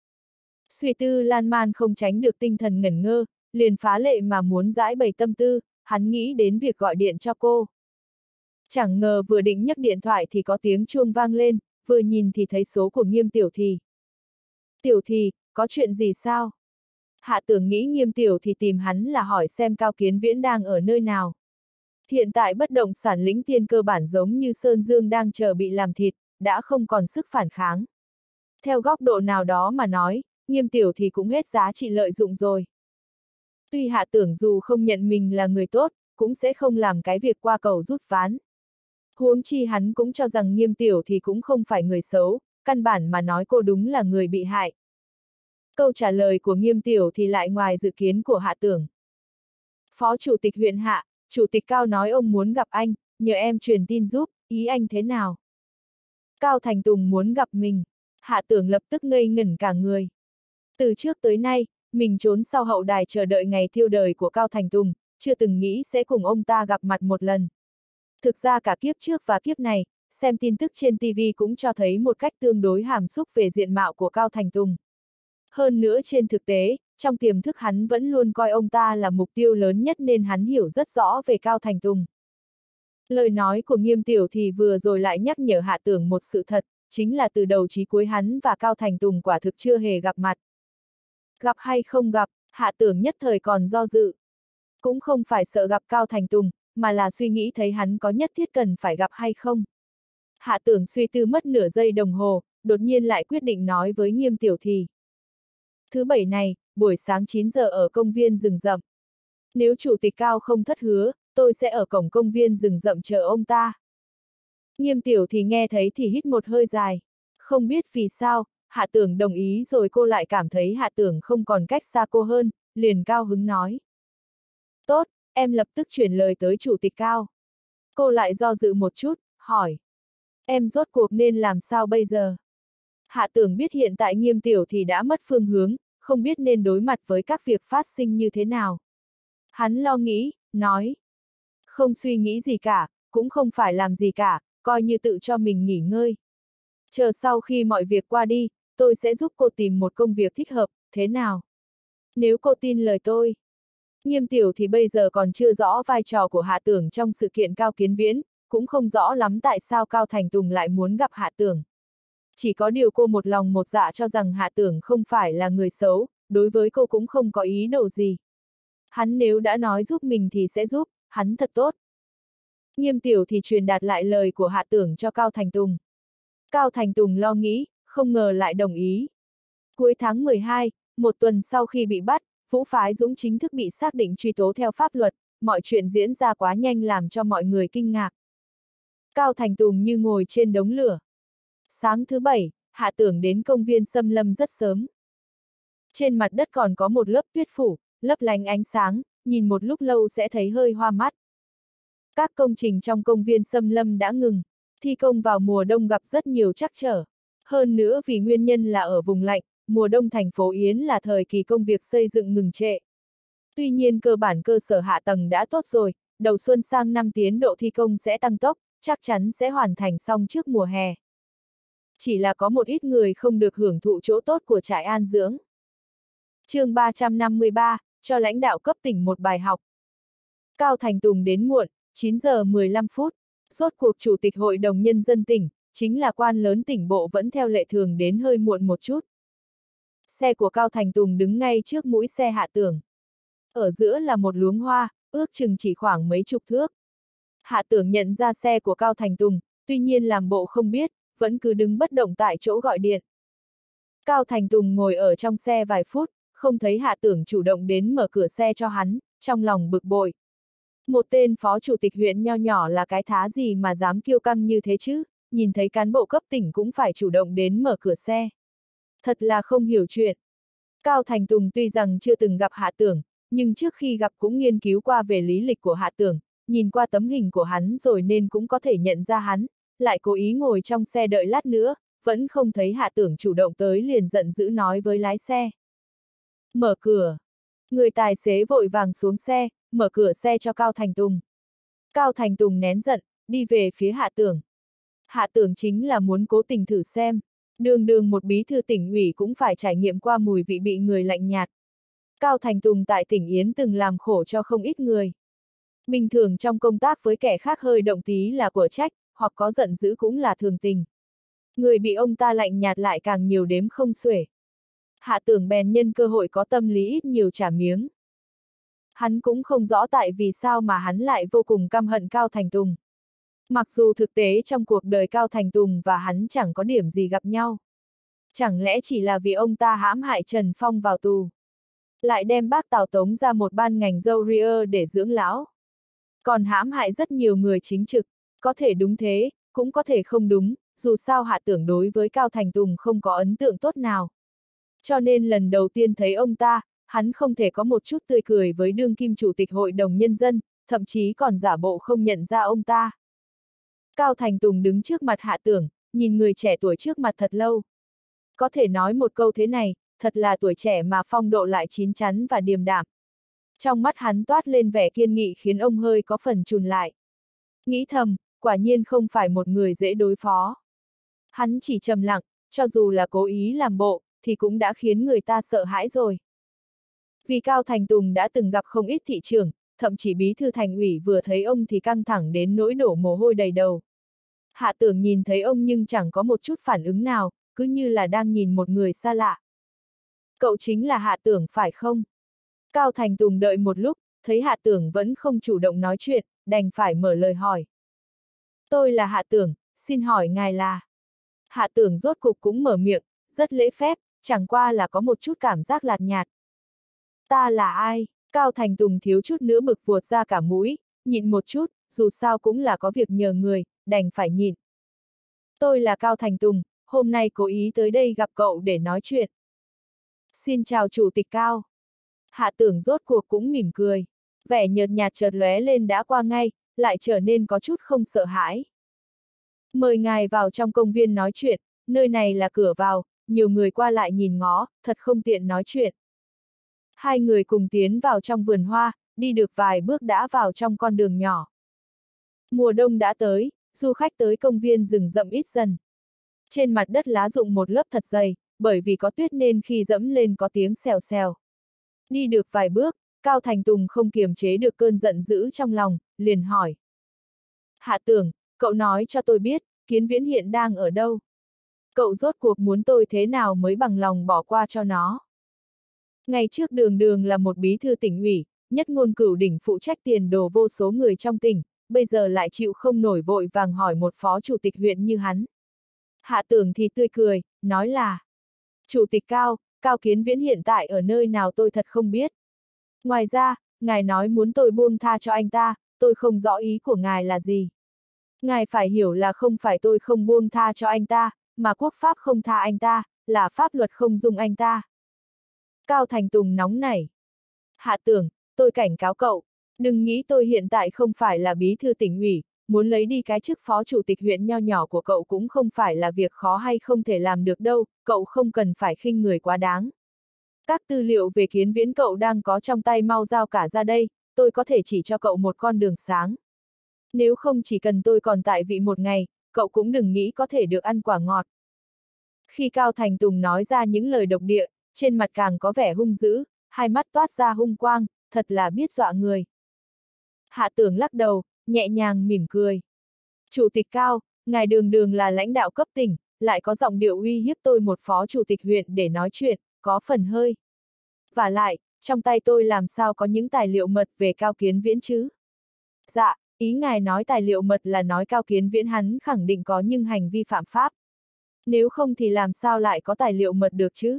Suy tư lan man không tránh được tinh thần ngẩn ngơ, liền phá lệ mà muốn giải bày tâm tư, hắn nghĩ đến việc gọi điện cho cô. Chẳng ngờ vừa định nhấc điện thoại thì có tiếng chuông vang lên, vừa nhìn thì thấy số của Nghiêm Tiểu Thì. Tiểu Thì, có chuyện gì sao? Hạ Tưởng nghĩ Nghiêm Tiểu Thì tìm hắn là hỏi xem Cao Kiến Viễn đang ở nơi nào. Hiện tại bất động sản lĩnh tiên cơ bản giống như Sơn Dương đang chờ bị làm thịt, đã không còn sức phản kháng. Theo góc độ nào đó mà nói, Nghiêm Tiểu Thì cũng hết giá trị lợi dụng rồi. Tuy Hạ Tưởng dù không nhận mình là người tốt, cũng sẽ không làm cái việc qua cầu rút ván. Huống chi hắn cũng cho rằng Nghiêm Tiểu Thì cũng không phải người xấu, căn bản mà nói cô đúng là người bị hại. Câu trả lời của Nghiêm Tiểu Thì lại ngoài dự kiến của Hạ Tưởng. Phó Chủ tịch huyện Hạ, Chủ tịch Cao nói ông muốn gặp anh, nhờ em truyền tin giúp, ý anh thế nào? Cao Thành Tùng muốn gặp mình. Hạ Tưởng lập tức ngây ngẩn cả người. Từ trước tới nay, mình trốn sau hậu đài chờ đợi ngày thiêu đời của Cao Thành Tùng, chưa từng nghĩ sẽ cùng ông ta gặp mặt một lần. Thực ra cả kiếp trước và kiếp này, xem tin tức trên TV cũng cho thấy một cách tương đối hàm xúc về diện mạo của Cao Thành Tùng. Hơn nữa trên thực tế, trong tiềm thức hắn vẫn luôn coi ông ta là mục tiêu lớn nhất nên hắn hiểu rất rõ về Cao Thành Tùng. Lời nói của Nghiêm Tiểu Thì vừa rồi lại nhắc nhở Hạ Tưởng một sự thật, chính là từ đầu chí cuối hắn và Cao Thành Tùng quả thực chưa hề gặp mặt. Gặp hay không gặp, Hạ Tưởng nhất thời còn do dự. Cũng không phải sợ gặp Cao Thành Tùng, mà là suy nghĩ thấy hắn có nhất thiết cần phải gặp hay không. Hạ Tưởng suy tư mất nửa giây đồng hồ, đột nhiên lại quyết định nói với Nghiêm Tiểu Thì. Thứ bảy này, buổi sáng 9 giờ ở công viên rừng rậm. Nếu Chủ tịch Cao không thất hứa, tôi sẽ ở cổng công viên rừng rậm chờ ông ta. Nghiêm Tiểu Thì nghe thấy thì hít một hơi dài. Không biết vì sao, Hạ Tưởng đồng ý rồi cô lại cảm thấy Hạ Tưởng không còn cách xa cô hơn, liền cao hứng nói. Tốt, em lập tức chuyển lời tới Chủ tịch Cao. Cô lại do dự một chút, hỏi. Em rốt cuộc nên làm sao bây giờ? Hạ Tưởng biết hiện tại Nghiêm Tiểu Thì đã mất phương hướng, không biết nên đối mặt với các việc phát sinh như thế nào. Hắn lo nghĩ, nói. Không suy nghĩ gì cả, cũng không phải làm gì cả, coi như tự cho mình nghỉ ngơi. Chờ sau khi mọi việc qua đi, tôi sẽ giúp cô tìm một công việc thích hợp, thế nào? Nếu cô tin lời tôi. Nghiêm Tiểu thì bây giờ còn chưa rõ vai trò của Hạ Tưởng trong sự kiện Cao Kiến Viễn, cũng không rõ lắm tại sao Cao Thành Tùng lại muốn gặp Hạ Tưởng. Chỉ có điều cô một lòng một dạ cho rằng Hạ Tưởng không phải là người xấu, đối với cô cũng không có ý đồ gì. Hắn nếu đã nói giúp mình thì sẽ giúp, hắn thật tốt. Nghiêm Tiểu thì truyền đạt lại lời của Hạ Tưởng cho Cao Thành Tùng. Cao Thành Tùng lo nghĩ, không ngờ lại đồng ý. Cuối tháng 12, một tuần sau khi bị bắt, Vũ Phái Dũng chính thức bị xác định truy tố theo pháp luật, mọi chuyện diễn ra quá nhanh làm cho mọi người kinh ngạc. Cao Thành Tùng như ngồi trên đống lửa. Sáng thứ Bảy, Hạ Tưởng đến công viên Xâm Lâm rất sớm. Trên mặt đất còn có một lớp tuyết phủ, lấp lánh ánh sáng, nhìn một lúc lâu sẽ thấy hơi hoa mắt. Các công trình trong công viên Xâm Lâm đã ngừng, thi công vào mùa đông gặp rất nhiều trắc trở. Hơn nữa vì nguyên nhân là ở vùng lạnh, mùa đông thành phố Yến là thời kỳ công việc xây dựng ngừng trệ. Tuy nhiên cơ bản cơ sở hạ tầng đã tốt rồi, đầu xuân sang năm tiến độ thi công sẽ tăng tốc, chắc chắn sẽ hoàn thành xong trước mùa hè. Chỉ là có một ít người không được hưởng thụ chỗ tốt của trại an dưỡng. Chương 353, cho lãnh đạo cấp tỉnh một bài học. Cao Thành Tùng đến muộn, 9 giờ 15 phút. Rốt cuộc Chủ tịch Hội đồng Nhân dân tỉnh, chính là quan lớn tỉnh bộ vẫn theo lệ thường đến hơi muộn một chút. Xe của Cao Thành Tùng đứng ngay trước mũi xe Hạ Tưởng. Ở giữa là một luống hoa, ước chừng chỉ khoảng mấy chục thước. Hạ Tưởng nhận ra xe của Cao Thành Tùng, tuy nhiên làm bộ không biết, vẫn cứ đứng bất động tại chỗ gọi điện. Cao Thành Tùng ngồi ở trong xe vài phút, không thấy Hạ Tưởng chủ động đến mở cửa xe cho hắn, trong lòng bực bội. Một tên phó chủ tịch huyện nho nhỏ là cái thá gì mà dám kiêu căng như thế chứ, nhìn thấy cán bộ cấp tỉnh cũng phải chủ động đến mở cửa xe. Thật là không hiểu chuyện. Cao Thành Tùng tuy rằng chưa từng gặp Hạ Tưởng, nhưng trước khi gặp cũng nghiên cứu qua về lý lịch của Hạ Tưởng, nhìn qua tấm hình của hắn rồi nên cũng có thể nhận ra hắn, lại cố ý ngồi trong xe đợi lát nữa, vẫn không thấy Hạ Tưởng chủ động tới liền giận dữ nói với lái xe. Mở cửa. Người tài xế vội vàng xuống xe, mở cửa xe cho Cao Thành Tùng. Cao Thành Tùng nén giận, đi về phía Hạ Tưởng. Hạ Tưởng chính là muốn cố tình thử xem. Đường đường một bí thư tỉnh ủy cũng phải trải nghiệm qua mùi vị bị người lạnh nhạt. Cao Thành Tùng tại tỉnh Yến từng làm khổ cho không ít người. Bình thường trong công tác với kẻ khác hơi động tí là của trách, hoặc có giận dữ cũng là thường tình. Người bị ông ta lạnh nhạt lại càng nhiều đếm không xuể. Hạ Tưởng bèn nhân cơ hội có tâm lý ít nhiều trả miếng. Hắn cũng không rõ tại vì sao mà hắn lại vô cùng căm hận Cao Thành Tùng. Mặc dù thực tế trong cuộc đời Cao Thành Tùng và hắn chẳng có điểm gì gặp nhau. Chẳng lẽ chỉ là vì ông ta hãm hại Trần Phong vào tù, lại đem bác Tào Tống ra một ban ngành dâu ria để dưỡng lão. Còn hãm hại rất nhiều người chính trực, có thể đúng thế, cũng có thể không đúng, dù sao Hạ Tưởng đối với Cao Thành Tùng không có ấn tượng tốt nào. Cho nên lần đầu tiên thấy ông ta, hắn không thể có một chút tươi cười với đương kim chủ tịch hội đồng nhân dân, thậm chí còn giả bộ không nhận ra ông ta. Cao Thành Tùng đứng trước mặt Hạ Tưởng, nhìn người trẻ tuổi trước mặt thật lâu. Có thể nói một câu thế này, thật là tuổi trẻ mà phong độ lại chín chắn và điềm đạm. Trong mắt hắn toát lên vẻ kiên nghị khiến ông hơi có phần chùn lại. Nghĩ thầm, quả nhiên không phải một người dễ đối phó. Hắn chỉ trầm lặng, cho dù là cố ý làm bộ, thì cũng đã khiến người ta sợ hãi rồi. Vì Cao Thành Tùng đã từng gặp không ít thị trưởng, thậm chí bí thư thành ủy vừa thấy ông thì căng thẳng đến nỗi đổ mồ hôi đầy đầu. Hạ Tưởng nhìn thấy ông nhưng chẳng có một chút phản ứng nào, cứ như là đang nhìn một người xa lạ. Cậu chính là Hạ Tưởng phải không? Cao Thành Tùng đợi một lúc, thấy Hạ Tưởng vẫn không chủ động nói chuyện, đành phải mở lời hỏi. Tôi là Hạ Tưởng, xin hỏi ngài là... Hạ Tưởng rốt cục cũng mở miệng, rất lễ phép, chẳng qua là có một chút cảm giác lạt nhạt. Ta là ai? Cao Thành Tùng thiếu chút nữa bực vuột ra cả mũi, nhịn một chút, dù sao cũng là có việc nhờ người, đành phải nhịn. Tôi là Cao Thành Tùng, hôm nay cố ý tới đây gặp cậu để nói chuyện. Xin chào Chủ tịch Cao. Hạ Tưởng rốt cuộc cũng mỉm cười. Vẻ nhợt nhạt chợt lóe lên đã qua ngay, lại trở nên có chút không sợ hãi. Mời ngài vào trong công viên nói chuyện, nơi này là cửa vào, nhiều người qua lại nhìn ngó, thật không tiện nói chuyện. Hai người cùng tiến vào trong vườn hoa, đi được vài bước đã vào trong con đường nhỏ. Mùa đông đã tới, du khách tới công viên rừng rậm ít dần. Trên mặt đất lá rụng một lớp thật dày, bởi vì có tuyết nên khi dẫm lên có tiếng xèo xèo. Đi được vài bước, Cao Thành Tùng không kiềm chế được cơn giận dữ trong lòng, liền hỏi. Hạ Tưởng, cậu nói cho tôi biết, Kiến Viễn hiện đang ở đâu? Cậu rốt cuộc muốn tôi thế nào mới bằng lòng bỏ qua cho nó? Ngày trước Đường Đường là một bí thư tỉnh ủy, nhất ngôn cửu đỉnh phụ trách tiền đồ vô số người trong tỉnh, bây giờ lại chịu không nổi vội vàng hỏi một phó chủ tịch huyện như hắn. Hạ Tưởng thì tươi cười, nói là, Chủ tịch Cao, Cao Kiến Viễn hiện tại ở nơi nào tôi thật không biết. Ngoài ra, ngài nói muốn tôi buông tha cho anh ta, tôi không rõ ý của ngài là gì. Ngài phải hiểu là không phải tôi không buông tha cho anh ta, mà quốc pháp không tha anh ta, là pháp luật không dung anh ta. Cao Thành Tùng nóng nảy. Hạ Tưởng, tôi cảnh cáo cậu, đừng nghĩ tôi hiện tại không phải là bí thư tỉnh ủy, muốn lấy đi cái chức phó chủ tịch huyện nho nhỏ của cậu cũng không phải là việc khó hay không thể làm được đâu, cậu không cần phải khinh người quá đáng. Các tư liệu về Kiến Viễn cậu đang có trong tay mau giao cả ra đây, tôi có thể chỉ cho cậu một con đường sáng. Nếu không chỉ cần tôi còn tại vị một ngày, cậu cũng đừng nghĩ có thể được ăn quả ngọt. Khi Cao Thành Tùng nói ra những lời độc địa, trên mặt càng có vẻ hung dữ, hai mắt toát ra hung quang, thật là biết dọa người. Hạ Tưởng lắc đầu, nhẹ nhàng mỉm cười. Chủ tịch Cao, ngài Đường Đường là lãnh đạo cấp tỉnh, lại có giọng điệu uy hiếp tôi một phó chủ tịch huyện để nói chuyện, có phần hơi. Và lại, trong tay tôi làm sao có những tài liệu mật về Cao Kiến Viễn chứ? Dạ, ý ngài nói tài liệu mật là nói Cao Kiến Viễn hắn khẳng định có nhưng hành vi phạm pháp. Nếu không thì làm sao lại có tài liệu mật được chứ?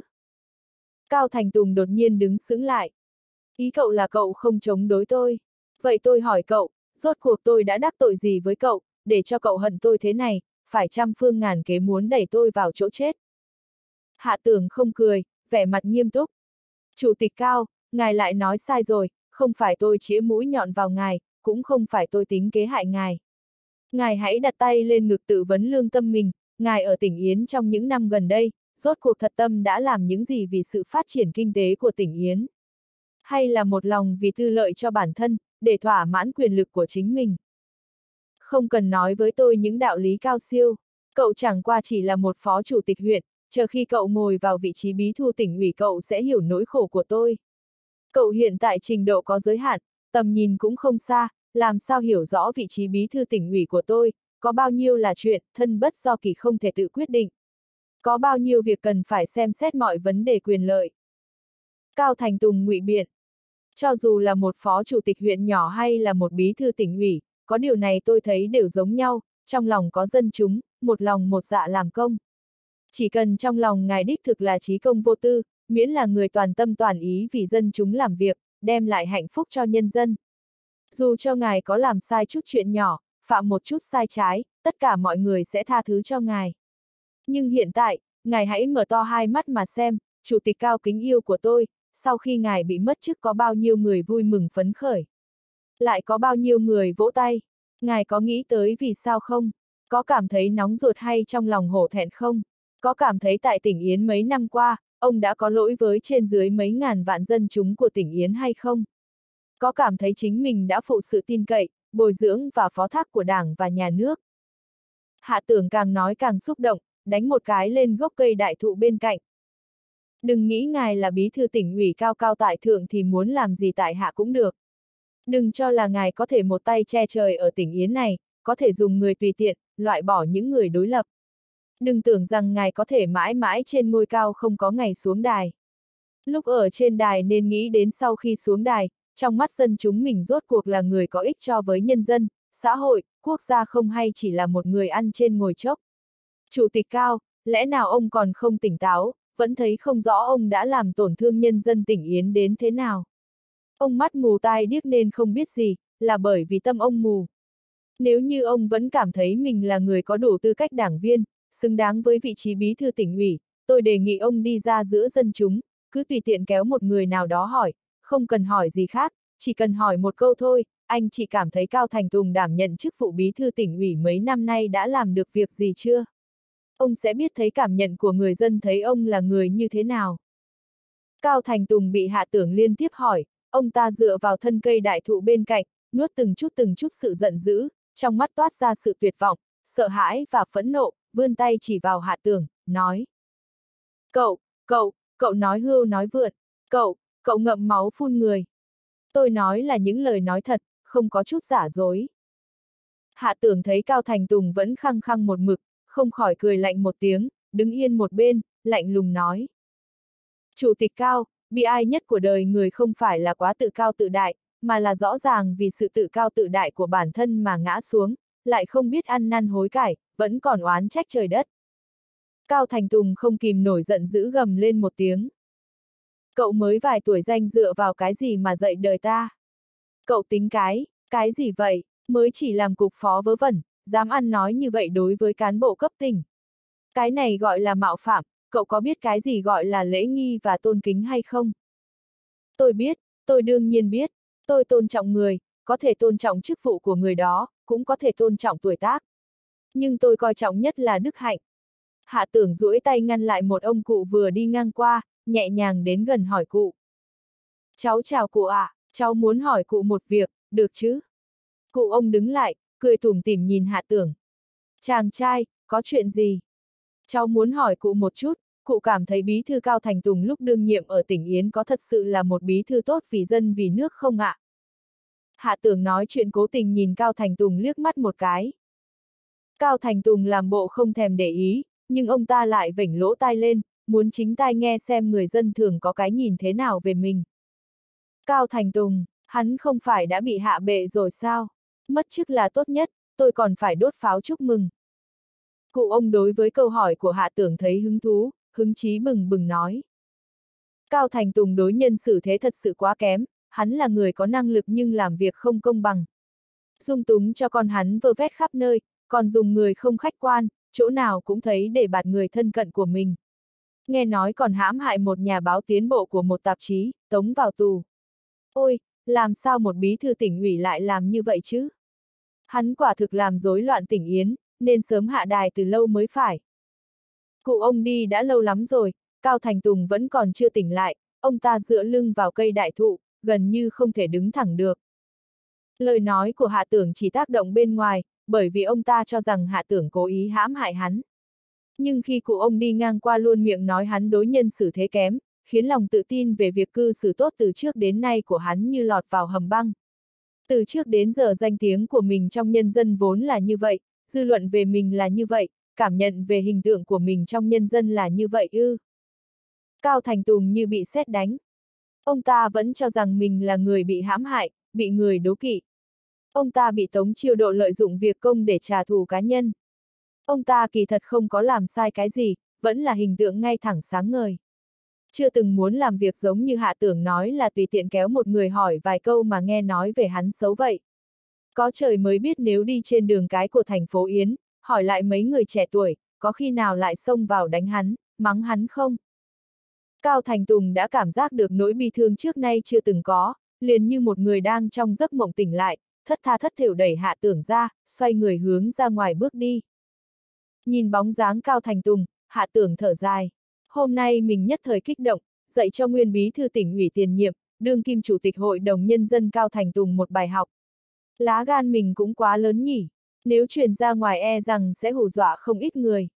Cao Thành Tùng đột nhiên đứng sững lại. Ý cậu là cậu không chống đối tôi. Vậy tôi hỏi cậu, rốt cuộc tôi đã đắc tội gì với cậu, để cho cậu hận tôi thế này, phải trăm phương ngàn kế muốn đẩy tôi vào chỗ chết. Hạ Tưởng không cười, vẻ mặt nghiêm túc. Chủ tịch Cao, ngài lại nói sai rồi, không phải tôi chĩa mũi nhọn vào ngài, cũng không phải tôi tính kế hại ngài. Ngài hãy đặt tay lên ngực tự vấn lương tâm mình, ngài ở tỉnh Yến trong những năm gần đây, rốt cuộc thật tâm đã làm những gì vì sự phát triển kinh tế của tỉnh Yến? Hay là một lòng vì tư lợi cho bản thân, để thỏa mãn quyền lực của chính mình? Không cần nói với tôi những đạo lý cao siêu, cậu chẳng qua chỉ là một phó chủ tịch huyện, chờ khi cậu ngồi vào vị trí bí thư tỉnh ủy cậu sẽ hiểu nỗi khổ của tôi. Cậu hiện tại trình độ có giới hạn, tầm nhìn cũng không xa, làm sao hiểu rõ vị trí bí thư tỉnh ủy của tôi, có bao nhiêu là chuyện thân bất do kỷ không thể tự quyết định. Có bao nhiêu việc cần phải xem xét mọi vấn đề quyền lợi. Cao Thành Tùng ngụy biện. Cho dù là một phó chủ tịch huyện nhỏ hay là một bí thư tỉnh ủy, có điều này tôi thấy đều giống nhau, trong lòng có dân chúng, một lòng một dạ làm công. Chỉ cần trong lòng ngài đích thực là trí công vô tư, miễn là người toàn tâm toàn ý vì dân chúng làm việc, đem lại hạnh phúc cho nhân dân. Dù cho ngài có làm sai chút chuyện nhỏ, phạm một chút sai trái, tất cả mọi người sẽ tha thứ cho ngài. Nhưng hiện tại, ngài hãy mở to hai mắt mà xem, chủ tịch Cao kính yêu của tôi, sau khi ngài bị mất chức có bao nhiêu người vui mừng phấn khởi. Lại có bao nhiêu người vỗ tay. Ngài có nghĩ tới vì sao không? Có cảm thấy nóng ruột hay trong lòng hổ thẹn không? Có cảm thấy tại tỉnh Yến mấy năm qua, ông đã có lỗi với trên dưới mấy ngàn vạn dân chúng của tỉnh Yến hay không? Có cảm thấy chính mình đã phụ sự tin cậy, bồi dưỡng và phó thác của Đảng và nhà nước? Hạ Tưởng càng nói càng xúc động, đánh một cái lên gốc cây đại thụ bên cạnh. Đừng nghĩ ngài là bí thư tỉnh ủy cao cao tại thượng thì muốn làm gì tại hạ cũng được. Đừng cho là ngài có thể một tay che trời ở tỉnh Yến này, có thể dùng người tùy tiện, loại bỏ những người đối lập. Đừng tưởng rằng ngài có thể mãi mãi trên ngôi cao không có ngày xuống đài. Lúc ở trên đài nên nghĩ đến sau khi xuống đài, trong mắt dân chúng mình rốt cuộc là người có ích cho với nhân dân, xã hội, quốc gia không hay chỉ là một người ăn trên ngồi chốc. Chủ tịch Cao, lẽ nào ông còn không tỉnh táo, vẫn thấy không rõ ông đã làm tổn thương nhân dân tỉnh Yến đến thế nào. Ông mắt mù tai điếc nên không biết gì, là bởi vì tâm ông mù. Nếu như ông vẫn cảm thấy mình là người có đủ tư cách đảng viên, xứng đáng với vị trí bí thư tỉnh ủy, tôi đề nghị ông đi ra giữa dân chúng, cứ tùy tiện kéo một người nào đó hỏi, không cần hỏi gì khác, chỉ cần hỏi một câu thôi, anh chị cảm thấy Cao Thành Tùng đảm nhận chức vụ bí thư tỉnh ủy mấy năm nay đã làm được việc gì chưa? Ông sẽ biết thấy cảm nhận của người dân thấy ông là người như thế nào. Cao Thành Tùng bị Hạ Tưởng liên tiếp hỏi, ông ta dựa vào thân cây đại thụ bên cạnh, nuốt từng chút sự giận dữ, trong mắt toát ra sự tuyệt vọng, sợ hãi và phẫn nộ, vươn tay chỉ vào Hạ Tưởng, nói. Cậu nói hưu nói vượn, cậu ngậm máu phun người. Tôi nói là những lời nói thật, không có chút giả dối. Hạ Tưởng thấy Cao Thành Tùng vẫn khăng khăng một mực, không khỏi cười lạnh một tiếng, đứng yên một bên, lạnh lùng nói. Chủ tịch Cao, bi ai nhất của đời người không phải là quá tự cao tự đại, mà là rõ ràng vì sự tự cao tự đại của bản thân mà ngã xuống, lại không biết ăn năn hối cải, vẫn còn oán trách trời đất. Cao Thành Tùng không kìm nổi giận dữ gầm lên một tiếng. Cậu mới vài tuổi danh dựa vào cái gì mà dạy đời ta? Cậu tính cái gì vậy, mới chỉ làm cục phó vớ vẩn, dám ăn nói như vậy đối với cán bộ cấp tỉnh. Cái này gọi là mạo phạm, cậu có biết cái gì gọi là lễ nghi và tôn kính hay không? Tôi biết, tôi đương nhiên biết, tôi tôn trọng người, có thể tôn trọng chức vụ của người đó, cũng có thể tôn trọng tuổi tác. Nhưng tôi coi trọng nhất là đức hạnh. Hạ Tưởng duỗi tay ngăn lại một ông cụ vừa đi ngang qua, nhẹ nhàng đến gần hỏi cụ. Cháu chào cụ ạ, cháu muốn hỏi cụ một việc, được chứ? Cụ ông đứng lại, cười tủm tỉm nhìn Hạ Tưởng. Chàng trai, có chuyện gì? Cháu muốn hỏi cụ một chút, cụ cảm thấy bí thư Cao Thành Tùng lúc đương nhiệm ở tỉnh Yến có thật sự là một bí thư tốt vì dân vì nước không ạ? Hạ Tưởng nói chuyện cố tình nhìn Cao Thành Tùng liếc mắt một cái. Cao Thành Tùng làm bộ không thèm để ý, nhưng ông ta lại vểnh lỗ tai lên, muốn chính tai nghe xem người dân thường có cái nhìn thế nào về mình. Cao Thành Tùng, hắn không phải đã bị hạ bệ rồi sao? Mất chức là tốt nhất, tôi còn phải đốt pháo chúc mừng. Cụ ông đối với câu hỏi của Hạ Tưởng thấy hứng thú, hứng chí bừng bừng nói. Cao Thành Tùng đối nhân xử thế thật sự quá kém, hắn là người có năng lực nhưng làm việc không công bằng. Dung túng cho con hắn vơ vét khắp nơi, còn dùng người không khách quan, chỗ nào cũng thấy để bạt người thân cận của mình. Nghe nói còn hãm hại một nhà báo tiến bộ của một tạp chí, tống vào tù. Ôi, làm sao một bí thư tỉnh ủy lại làm như vậy chứ? Hắn quả thực làm rối loạn tỉnh Yến, nên sớm hạ đài từ lâu mới phải. Cụ ông đi đã lâu lắm rồi, Cao Thành Tùng vẫn còn chưa tỉnh lại, ông ta dựa lưng vào cây đại thụ, gần như không thể đứng thẳng được. Lời nói của Hạ Tưởng chỉ tác động bên ngoài, bởi vì ông ta cho rằng Hạ Tưởng cố ý hãm hại hắn. Nhưng khi cụ ông đi ngang qua luôn miệng nói hắn đối nhân xử thế kém, khiến lòng tự tin về việc cư xử tốt từ trước đến nay của hắn như lọt vào hầm băng. Từ trước đến giờ danh tiếng của mình trong nhân dân vốn là như vậy, dư luận về mình là như vậy, cảm nhận về hình tượng của mình trong nhân dân là như vậy ư. Cao Thành Tùng như bị sét đánh. Ông ta vẫn cho rằng mình là người bị hãm hại, bị người đố kỵ. Ông ta bị Tống Chiêu Độ lợi dụng việc công để trả thù cá nhân. Ông ta kỳ thật không có làm sai cái gì, vẫn là hình tượng ngay thẳng sáng ngời. Chưa từng muốn làm việc giống như Hạ Tưởng nói là tùy tiện kéo một người hỏi vài câu mà nghe nói về hắn xấu vậy. Có trời mới biết nếu đi trên đường cái của thành phố Yến, hỏi lại mấy người trẻ tuổi, có khi nào lại xông vào đánh hắn, mắng hắn không? Cao Thành Tùng đã cảm giác được nỗi bi thương trước nay chưa từng có, liền như một người đang trong giấc mộng tỉnh lại, thất tha thất thểu đẩy Hạ Tưởng ra, xoay người hướng ra ngoài bước đi. Nhìn bóng dáng Cao Thành Tùng, Hạ Tưởng thở dài. Hôm nay mình nhất thời kích động, dạy cho nguyên bí thư tỉnh ủy tiền nhiệm, đương kim chủ tịch hội đồng nhân dân Cao Thành Tùng một bài học. Lá gan mình cũng quá lớn nhỉ, nếu truyền ra ngoài e rằng sẽ hù dọa không ít người.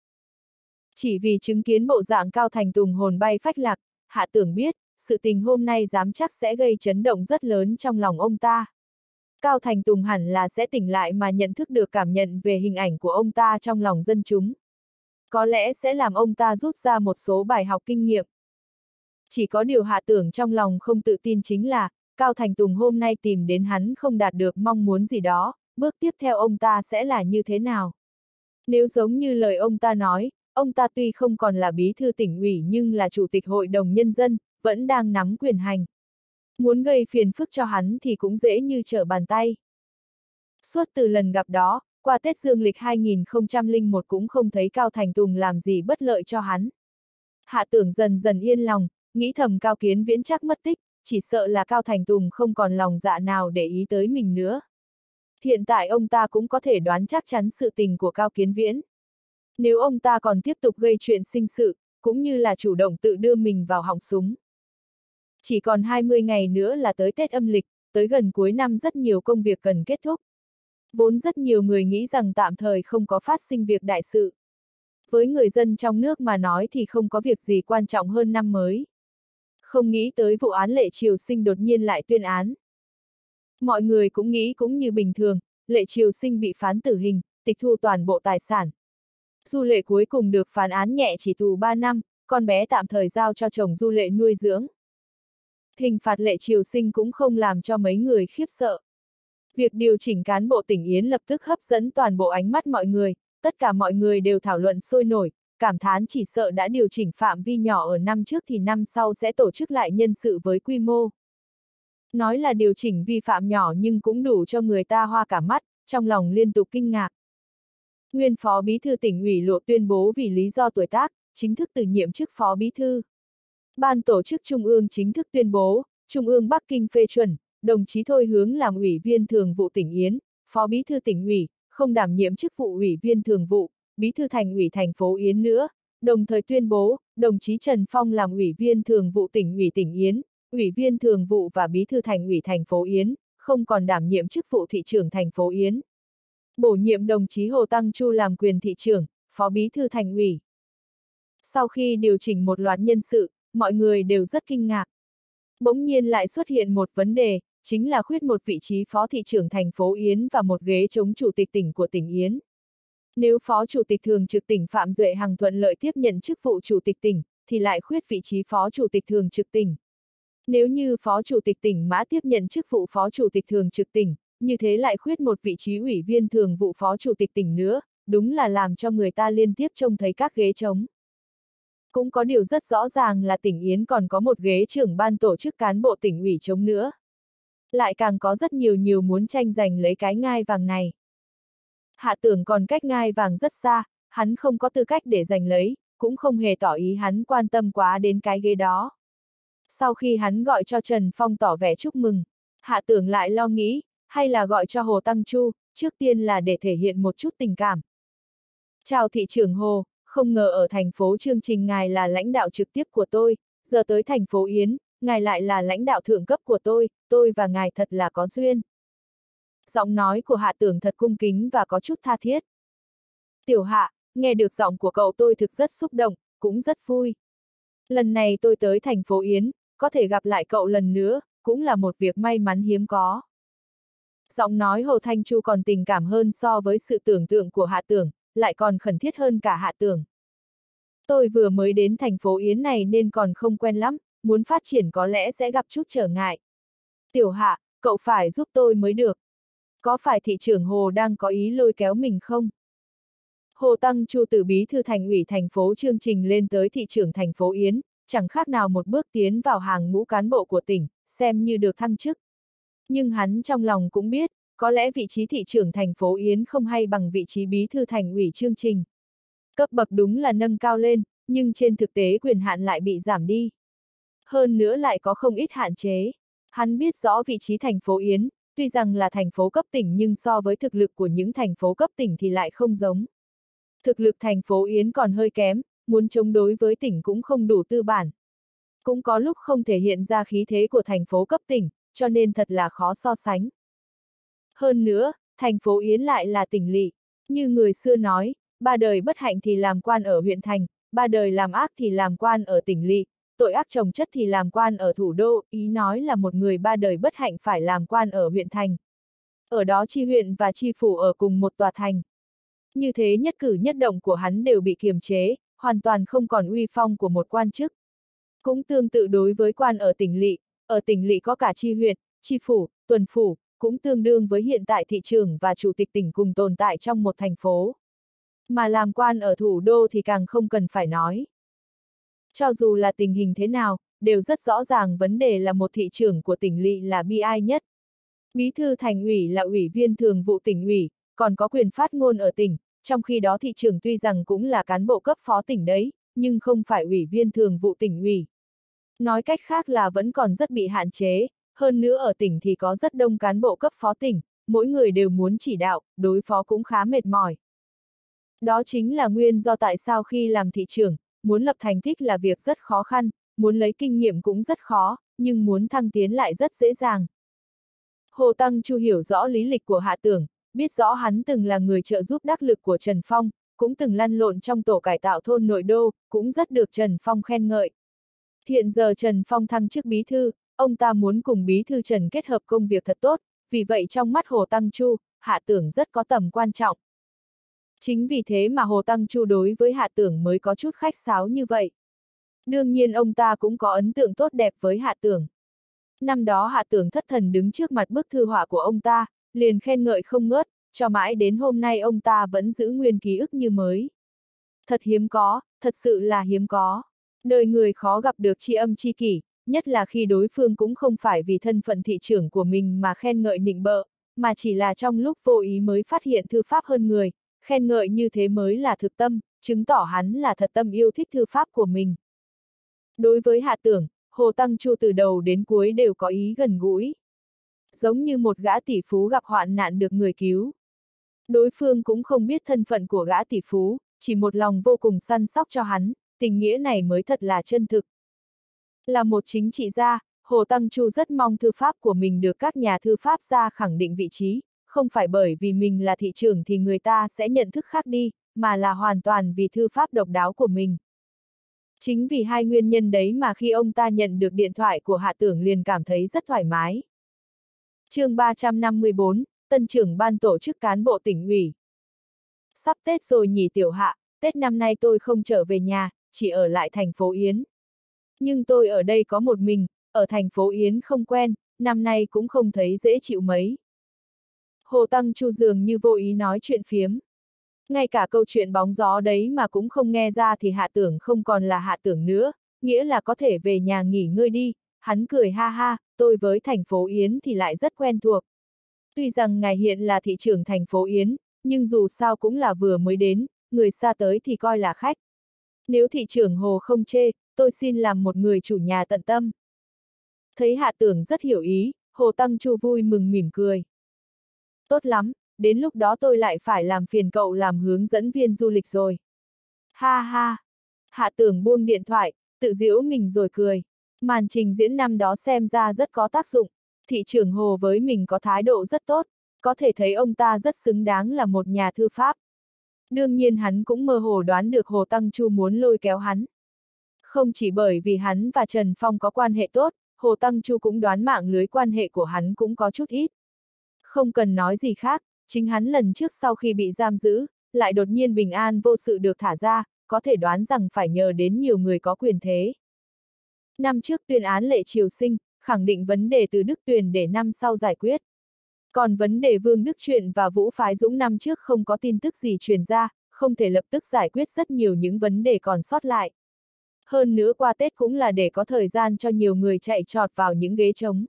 Chỉ vì chứng kiến bộ dạng Cao Thành Tùng hồn bay phách lạc, Hạ Tưởng biết, sự tình hôm nay dám chắc sẽ gây chấn động rất lớn trong lòng ông ta. Cao Thành Tùng hẳn là sẽ tỉnh lại mà nhận thức được cảm nhận về hình ảnh của ông ta trong lòng dân chúng. Có lẽ sẽ làm ông ta rút ra một số bài học kinh nghiệm. Chỉ có điều Hạ Tưởng trong lòng không tự tin chính là, Cao Thành Tùng hôm nay tìm đến hắn không đạt được mong muốn gì đó, bước tiếp theo ông ta sẽ là như thế nào? Nếu giống như lời ông ta nói, ông ta tuy không còn là bí thư tỉnh ủy nhưng là chủ tịch hội đồng nhân dân, vẫn đang nắm quyền hành. Muốn gây phiền phức cho hắn thì cũng dễ như trở bàn tay. Suốt từ lần gặp đó, qua Tết Dương lịch 2001 cũng không thấy Cao Thành Tùng làm gì bất lợi cho hắn. Hạ Tưởng dần dần yên lòng, nghĩ thầm Cao Kiến Viễn chắc mất tích, chỉ sợ là Cao Thành Tùng không còn lòng dạ nào để ý tới mình nữa. Hiện tại ông ta cũng có thể đoán chắc chắn sự tình của Cao Kiến Viễn. Nếu ông ta còn tiếp tục gây chuyện sinh sự, cũng như là chủ động tự đưa mình vào họng súng. Chỉ còn 20 ngày nữa là tới Tết âm lịch, tới gần cuối năm rất nhiều công việc cần kết thúc. Vốn rất nhiều người nghĩ rằng tạm thời không có phát sinh việc đại sự. Với người dân trong nước mà nói thì không có việc gì quan trọng hơn năm mới. Không nghĩ tới vụ án Lệ Triều Sinh đột nhiên lại tuyên án. Mọi người cũng nghĩ cũng như bình thường, Lệ Triều Sinh bị phán tử hình, tịch thu toàn bộ tài sản. Du Lệ cuối cùng được phán án nhẹ chỉ tù 3 năm, con bé tạm thời giao cho chồng Du Lệ nuôi dưỡng. Hình phạt Lệ Triều Sinh cũng không làm cho mấy người khiếp sợ. Việc điều chỉnh cán bộ tỉnh Yến lập tức hấp dẫn toàn bộ ánh mắt mọi người, tất cả mọi người đều thảo luận sôi nổi, cảm thán chỉ sợ đã điều chỉnh phạm vi nhỏ ở năm trước thì năm sau sẽ tổ chức lại nhân sự với quy mô. Nói là điều chỉnh vi phạm nhỏ nhưng cũng đủ cho người ta hoa cả mắt, trong lòng liên tục kinh ngạc. Nguyên phó bí thư tỉnh ủy Lộ tuyên bố vì lý do tuổi tác, chính thức từ nhiệm chức phó bí thư. Ban tổ chức Trung ương chính thức tuyên bố, Trung ương Bắc Kinh phê chuẩn, đồng chí Thôi Hướng làm ủy viên thường vụ tỉnh Yến, phó bí thư tỉnh ủy, không đảm nhiệm chức vụ ủy viên thường vụ, bí thư thành ủy thành phố Yến nữa, đồng thời tuyên bố, đồng chí Trần Phong làm ủy viên thường vụ tỉnh ủy tỉnh Yến, ủy viên thường vụ và bí thư thành ủy thành phố Yến, không còn đảm nhiệm chức vụ thị trưởng thành phố Yến. Bổ nhiệm đồng chí Hồ Tăng Chu làm quyền thị trưởng, phó bí thư thành ủy. Sau khi điều chỉnh một loạt nhân sự, mọi người đều rất kinh ngạc. Bỗng nhiên lại xuất hiện một vấn đề, chính là khuyết một vị trí phó thị trưởng thành phố Yến và một ghế chống chủ tịch tỉnh của tỉnh Yến. Nếu phó chủ tịch thường trực tỉnh Phạm Duệ Hằng thuận lợi tiếp nhận chức vụ chủ tịch tỉnh, thì lại khuyết vị trí phó chủ tịch thường trực tỉnh. Nếu như phó chủ tịch tỉnh Mã tiếp nhận chức vụ phó chủ tịch thường trực tỉnh, như thế lại khuyết một vị trí ủy viên thường vụ phó chủ tịch tỉnh nữa, đúng là làm cho người ta liên tiếp trông thấy các ghế trống. Cũng có điều rất rõ ràng là tỉnh Yến còn có một ghế trưởng ban tổ chức cán bộ tỉnh ủy trống nữa. Lại càng có rất nhiều muốn tranh giành lấy cái ngai vàng này. Hạ Tưởng còn cách ngai vàng rất xa, hắn không có tư cách để giành lấy, cũng không hề tỏ ý hắn quan tâm quá đến cái ghế đó. Sau khi hắn gọi cho Trần Phong tỏ vẻ chúc mừng, Hạ Tưởng lại lo nghĩ, hay là gọi cho Hồ Tăng Chu, trước tiên là để thể hiện một chút tình cảm. Chào thị trưởng Hồ, không ngờ ở thành phố Chương Trình ngài là lãnh đạo trực tiếp của tôi, giờ tới thành phố Yến, ngài lại là lãnh đạo thượng cấp của tôi và ngài thật là có duyên. Giọng nói của Hạ Tưởng thật cung kính và có chút tha thiết. Tiểu Hạ, nghe được giọng của cậu tôi thực rất xúc động, cũng rất vui. Lần này tôi tới thành phố Yến, có thể gặp lại cậu lần nữa, cũng là một việc may mắn hiếm có. Giọng nói Hồ Thanh Chu còn tình cảm hơn so với sự tưởng tượng của Hạ Tưởng, lại còn khẩn thiết hơn cả Hạ Tưởng. Tôi vừa mới đến thành phố Yến này nên còn không quen lắm, muốn phát triển có lẽ sẽ gặp chút trở ngại. Tiểu Hạ, cậu phải giúp tôi mới được. Có phải thị trưởng Hồ đang có ý lôi kéo mình không? Hồ Tăng Chu từ bí thư thành ủy thành phố chương trình lên tới thị trưởng thành phố Yến, chẳng khác nào một bước tiến vào hàng ngũ cán bộ của tỉnh, xem như được thăng chức. Nhưng hắn trong lòng cũng biết, có lẽ vị trí thị trưởng thành phố Yến không hay bằng vị trí bí thư thành ủy chương trình. Cấp bậc đúng là nâng cao lên, nhưng trên thực tế quyền hạn lại bị giảm đi. Hơn nữa lại có không ít hạn chế. Hắn biết rõ vị trí thành phố Yến, tuy rằng là thành phố cấp tỉnh nhưng so với thực lực của những thành phố cấp tỉnh thì lại không giống. Thực lực thành phố Yến còn hơi kém, muốn chống đối với tỉnh cũng không đủ tư bản. Cũng có lúc không thể hiện ra khí thế của thành phố cấp tỉnh, cho nên thật là khó so sánh. Hơn nữa, thành phố Yến lại là tỉnh lỵ. Như người xưa nói, ba đời bất hạnh thì làm quan ở huyện thành, ba đời làm ác thì làm quan ở tỉnh lỵ, tội ác chồng chất thì làm quan ở thủ đô, ý nói là một người ba đời bất hạnh phải làm quan ở huyện thành. Ở đó chi huyện và chi phủ ở cùng một tòa thành. Như thế nhất cử nhất động của hắn đều bị kiềm chế, hoàn toàn không còn uy phong của một quan chức. Cũng tương tự đối với quan ở tỉnh lỵ có cả chi huyện, chi phủ, tuần phủ, cũng tương đương với hiện tại thị trưởng và chủ tịch tỉnh cùng tồn tại trong một thành phố. Mà làm quan ở thủ đô thì càng không cần phải nói. Cho dù là tình hình thế nào, đều rất rõ ràng vấn đề là một thị trưởng của tỉnh lỵ là bi ai nhất. Bí thư thành ủy là ủy viên thường vụ tỉnh ủy, còn có quyền phát ngôn ở tỉnh, trong khi đó thị trưởng tuy rằng cũng là cán bộ cấp phó tỉnh đấy, nhưng không phải ủy viên thường vụ tỉnh ủy. Nói cách khác là vẫn còn rất bị hạn chế, hơn nữa ở tỉnh thì có rất đông cán bộ cấp phó tỉnh, mỗi người đều muốn chỉ đạo, đối phó cũng khá mệt mỏi. Đó chính là nguyên do tại sao khi làm thị trưởng, muốn lập thành tích là việc rất khó khăn, muốn lấy kinh nghiệm cũng rất khó, nhưng muốn thăng tiến lại rất dễ dàng. Hồ Tăng Chu hiểu rõ lý lịch của Hạ Tưởng, biết rõ hắn từng là người trợ giúp đắc lực của Trần Phong, cũng từng lăn lộn trong tổ cải tạo thôn nội đô, cũng rất được Trần Phong khen ngợi. Hiện giờ Trần Phong thăng chức bí thư, ông ta muốn cùng bí thư Trần kết hợp công việc thật tốt, vì vậy trong mắt Hồ Tăng Chu, Hạ Tưởng rất có tầm quan trọng. Chính vì thế mà Hồ Tăng Chu đối với Hạ Tưởng mới có chút khách sáo như vậy. Đương nhiên ông ta cũng có ấn tượng tốt đẹp với Hạ Tưởng. Năm đó Hạ Tưởng thất thần đứng trước mặt bức thư họa của ông ta, liền khen ngợi không ngớt, cho mãi đến hôm nay ông ta vẫn giữ nguyên ký ức như mới. Thật hiếm có, thật sự là hiếm có. Đời người khó gặp được tri âm tri kỷ, nhất là khi đối phương cũng không phải vì thân phận thị trưởng của mình mà khen ngợi nịnh bợ, mà chỉ là trong lúc vô ý mới phát hiện thư pháp hơn người, khen ngợi như thế mới là thực tâm, chứng tỏ hắn là thật tâm yêu thích thư pháp của mình. Đối với Hạ Tưởng, Hồ Tăng Chu từ đầu đến cuối đều có ý gần gũi. Giống như một gã tỷ phú gặp hoạn nạn được người cứu. Đối phương cũng không biết thân phận của gã tỷ phú, chỉ một lòng vô cùng săn sóc cho hắn, tình nghĩa này mới thật là chân thực. Là một chính trị gia, Hồ Tăng Chu rất mong thư pháp của mình được các nhà thư pháp gia khẳng định vị trí, không phải bởi vì mình là thị trưởng thì người ta sẽ nhận thức khác đi, mà là hoàn toàn vì thư pháp độc đáo của mình. Chính vì hai nguyên nhân đấy mà khi ông ta nhận được điện thoại của Hạ Tưởng liền cảm thấy rất thoải mái. Chương 354, Tân trưởng ban tổ chức cán bộ tỉnh ủy. Sắp Tết rồi nhỉ Tiểu Hạ, Tết năm nay tôi không trở về nhà, chỉ ở lại thành phố Yến. Nhưng tôi ở đây có một mình, ở thành phố Yến không quen, năm nay cũng không thấy dễ chịu mấy. Hồ Tăng Chu dường như vô ý nói chuyện phiếm. Ngay cả câu chuyện bóng gió đấy mà cũng không nghe ra thì Hạ Tưởng không còn là Hạ Tưởng nữa, nghĩa là có thể về nhà nghỉ ngơi đi, hắn cười ha ha, tôi với thành phố Yến thì lại rất quen thuộc. Tuy rằng ngài hiện là thị trưởng thành phố Yến, nhưng dù sao cũng là vừa mới đến, người xa tới thì coi là khách. Nếu thị trưởng Hồ không chê, tôi xin làm một người chủ nhà tận tâm. Thấy Hạ Tưởng rất hiểu ý, Hồ Tăng Chu vui mừng mỉm cười. Tốt lắm, đến lúc đó tôi lại phải làm phiền cậu làm hướng dẫn viên du lịch rồi. Ha ha! Hạ Tưởng buông điện thoại, tự giễu mình rồi cười. Màn trình diễn năm đó xem ra rất có tác dụng, thị trưởng Hồ với mình có thái độ rất tốt, có thể thấy ông ta rất xứng đáng là một nhà thư pháp. Đương nhiên hắn cũng mơ hồ đoán được Hồ Tăng Chu muốn lôi kéo hắn. Không chỉ bởi vì hắn và Trần Phong có quan hệ tốt, Hồ Tăng Chu cũng đoán mạng lưới quan hệ của hắn cũng có chút ít. Không cần nói gì khác, chính hắn lần trước sau khi bị giam giữ, lại đột nhiên bình an vô sự được thả ra, có thể đoán rằng phải nhờ đến nhiều người có quyền thế. Năm trước tuyên án Lệ Triều Sinh, khẳng định vấn đề từ Đức Tuyền để năm sau giải quyết. Còn vấn đề Vương Đức Truyện và Vũ Phái Dũng năm trước không có tin tức gì truyền ra, không thể lập tức giải quyết rất nhiều những vấn đề còn sót lại. Hơn nữa qua Tết cũng là để có thời gian cho nhiều người chạy trọt vào những ghế trống.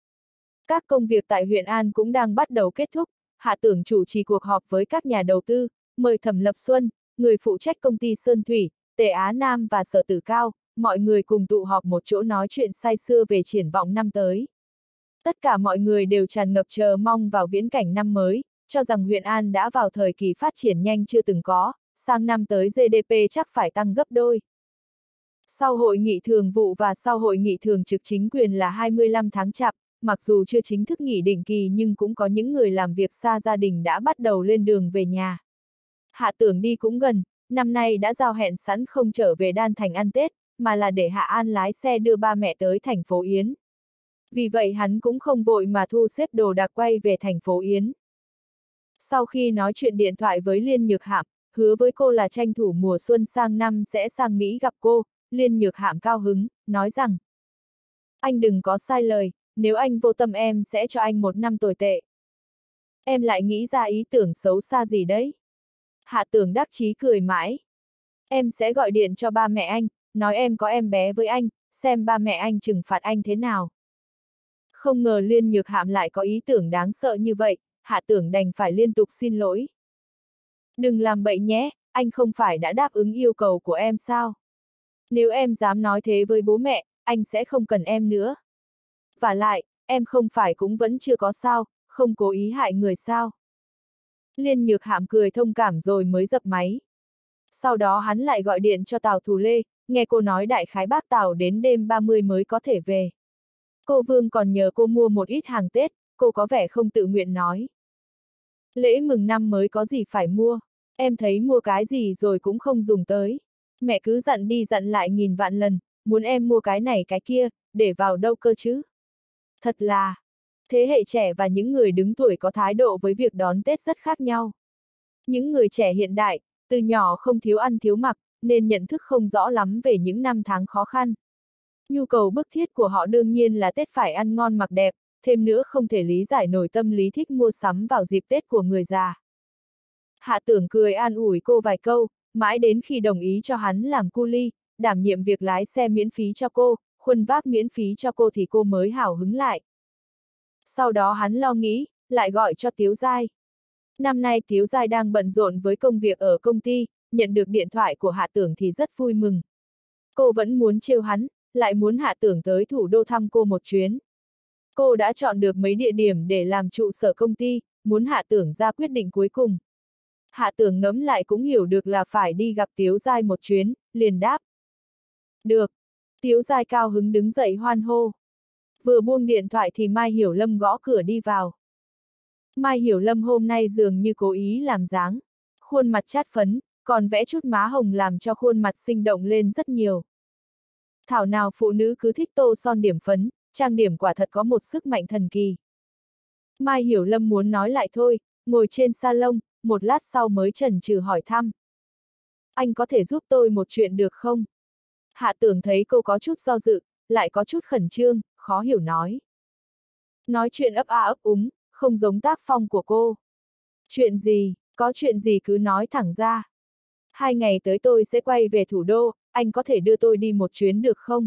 Các công việc tại huyện An cũng đang bắt đầu kết thúc, Hạ Tưởng chủ trì cuộc họp với các nhà đầu tư, mời Thẩm Lập Xuân, người phụ trách công ty Sơn Thủy, Tề Á Nam và Sở Tử Cao, mọi người cùng tụ họp một chỗ nói chuyện say sưa về triển vọng năm tới. Tất cả mọi người đều tràn ngập chờ mong vào viễn cảnh năm mới, cho rằng huyện An đã vào thời kỳ phát triển nhanh chưa từng có, sang năm tới GDP chắc phải tăng gấp đôi. Sau hội nghị thường vụ và sau hội nghị thường trực chính quyền là 25 tháng Chạp, mặc dù chưa chính thức nghỉ định kỳ nhưng cũng có những người làm việc xa gia đình đã bắt đầu lên đường về nhà. Hạ Tưởng đi cũng gần, năm nay đã giao hẹn sẵn không trở về Đan Thành ăn Tết, mà là để Hạ An lái xe đưa ba mẹ tới thành phố Yến. Vì vậy hắn cũng không vội mà thu xếp đồ đạc quay về thành phố Yến. Sau khi nói chuyện điện thoại với Liên Nhược Hạm, hứa với cô là tranh thủ mùa xuân sang năm sẽ sang Mỹ gặp cô, Liên Nhược Hạm cao hứng, nói rằng: anh đừng có sai lời, nếu anh vô tâm em sẽ cho anh 1 năm tồi tệ. Em lại nghĩ ra ý tưởng xấu xa gì đấy? Hạ Tưởng đắc chí cười mãi. Em sẽ gọi điện cho ba mẹ anh, nói em có em bé với anh, xem ba mẹ anh trừng phạt anh thế nào. Không ngờ Liên Nhược Hạm lại có ý tưởng đáng sợ như vậy, Hạ Tưởng đành phải liên tục xin lỗi. Đừng làm bậy nhé, anh không phải đã đáp ứng yêu cầu của em sao? Nếu em dám nói thế với bố mẹ, anh sẽ không cần em nữa. Vả lại, em không phải cũng vẫn chưa có sao, không cố ý hại người sao? Liên Nhược Hạm cười thông cảm rồi mới dập máy. Sau đó hắn lại gọi điện cho Tào Thù Lê, nghe cô nói đại khái bác Tào đến đêm 30 mới có thể về. Cô Vương còn nhờ cô mua một ít hàng Tết, cô có vẻ không tự nguyện nói. Lễ mừng năm mới có gì phải mua, em thấy mua cái gì rồi cũng không dùng tới. Mẹ cứ dặn đi dặn lại nghìn vạn lần, muốn em mua cái này cái kia, để vào đâu cơ chứ? Thật là, thế hệ trẻ và những người đứng tuổi có thái độ với việc đón Tết rất khác nhau. Những người trẻ hiện đại, từ nhỏ không thiếu ăn thiếu mặc, nên nhận thức không rõ lắm về những năm tháng khó khăn. Nhu cầu bức thiết của họ đương nhiên là Tết phải ăn ngon mặc đẹp, thêm nữa không thể lý giải nổi tâm lý thích mua sắm vào dịp Tết của người già. Hạ Tưởng cười an ủi cô vài câu, mãi đến khi đồng ý cho hắn làm cu li, đảm nhiệm việc lái xe miễn phí cho cô, khuân vác miễn phí cho cô thì cô mới hào hứng lại. Sau đó hắn lo nghĩ, lại gọi cho Tiếu Giai. Năm nay Tiếu Giai đang bận rộn với công việc ở công ty, nhận được điện thoại của Hạ Tưởng thì rất vui mừng. Cô vẫn muốn trêu hắn, lại muốn Hạ Tưởng tới thủ đô thăm cô một chuyến. Cô đã chọn được mấy địa điểm để làm trụ sở công ty, muốn Hạ Tưởng ra quyết định cuối cùng. Hạ Tưởng ngẫm lại cũng hiểu được là phải đi gặp Tiếu Giai một chuyến, liền đáp. Được. Tiếu Giai cao hứng đứng dậy hoan hô. Vừa buông điện thoại thì Mai Hiểu Lâm gõ cửa đi vào. Mai Hiểu Lâm hôm nay dường như cố ý làm dáng. Khuôn mặt chát phấn, còn vẽ chút má hồng làm cho khuôn mặt sinh động lên rất nhiều. Thảo nào phụ nữ cứ thích tô son điểm phấn, trang điểm quả thật có một sức mạnh thần kỳ. Mai Hiểu Lâm muốn nói lại thôi, ngồi trên salon, một lát sau mới chần chừ hỏi thăm. Anh có thể giúp tôi một chuyện được không? Hạ Tưởng thấy cô có chút do dự, lại có chút khẩn trương, khó hiểu nói. Nói chuyện ấp a ấp úng, không giống tác phong của cô. Chuyện gì, có chuyện gì cứ nói thẳng ra. 2 ngày tới tôi sẽ quay về thủ đô, anh có thể đưa tôi đi một chuyến được không?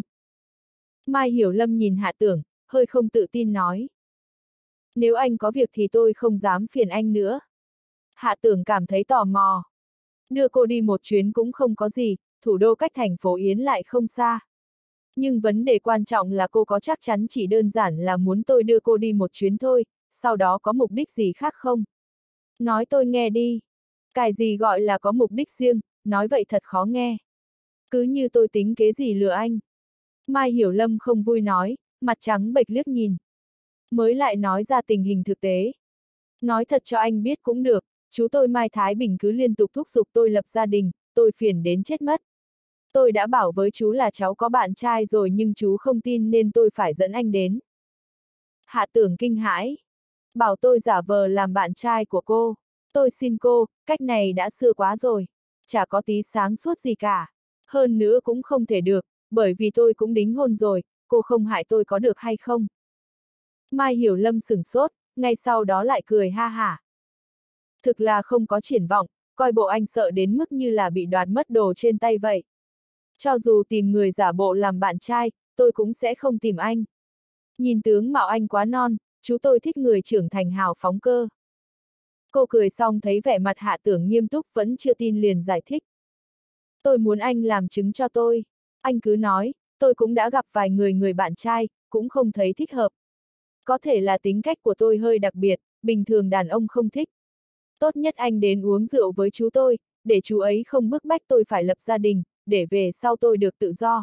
Mai Hiểu Lâm nhìn Hạ Tưởng, hơi không tự tin nói. Nếu anh có việc thì tôi không dám phiền anh nữa. Hạ Tưởng cảm thấy tò mò. Đưa cô đi một chuyến cũng không có gì, thủ đô cách thành phố Yến lại không xa. Nhưng vấn đề quan trọng là cô có chắc chắn chỉ đơn giản là muốn tôi đưa cô đi một chuyến thôi, sau đó có mục đích gì khác không? Nói tôi nghe đi. Cái gì gọi là có mục đích riêng, nói vậy thật khó nghe. Cứ như tôi tính kế gì lừa anh. Mai Hiểu Lâm không vui nói, mặt trắng bệch liếc nhìn. Mới lại nói ra tình hình thực tế. Nói thật cho anh biết cũng được, chú tôi Mai Thái Bình cứ liên tục thúc giục tôi lập gia đình, tôi phiền đến chết mất. Tôi đã bảo với chú là cháu có bạn trai rồi nhưng chú không tin nên tôi phải dẫn anh đến. Hạ Tưởng kinh hãi. bảo tôi giả vờ làm bạn trai của cô. Tôi xin cô, cách này đã xưa quá rồi. Chả có tí sáng suốt gì cả. Hơn nữa cũng không thể được, bởi vì tôi cũng đính hôn rồi, cô không hại tôi có được hay không? Mai Hiểu Lâm sửng sốt, ngay sau đó lại cười ha hả. Thực là không có triển vọng, coi bộ anh sợ đến mức như là bị đoạt mất đồ trên tay vậy. Cho dù tìm người giả bộ làm bạn trai, tôi cũng sẽ không tìm anh. Nhìn tướng mạo anh quá non, chú tôi thích người trưởng thành hào phóng cơ. Cô cười xong thấy vẻ mặt Hạ Tưởng nghiêm túc vẫn chưa tin liền giải thích. Tôi muốn anh làm chứng cho tôi. Anh cứ nói, tôi cũng đã gặp vài người bạn trai, cũng không thấy thích hợp. Có thể là tính cách của tôi hơi đặc biệt, bình thường đàn ông không thích. Tốt nhất anh đến uống rượu với chú tôi, để chú ấy không bức bách tôi phải lập gia đình, để về sau tôi được tự do.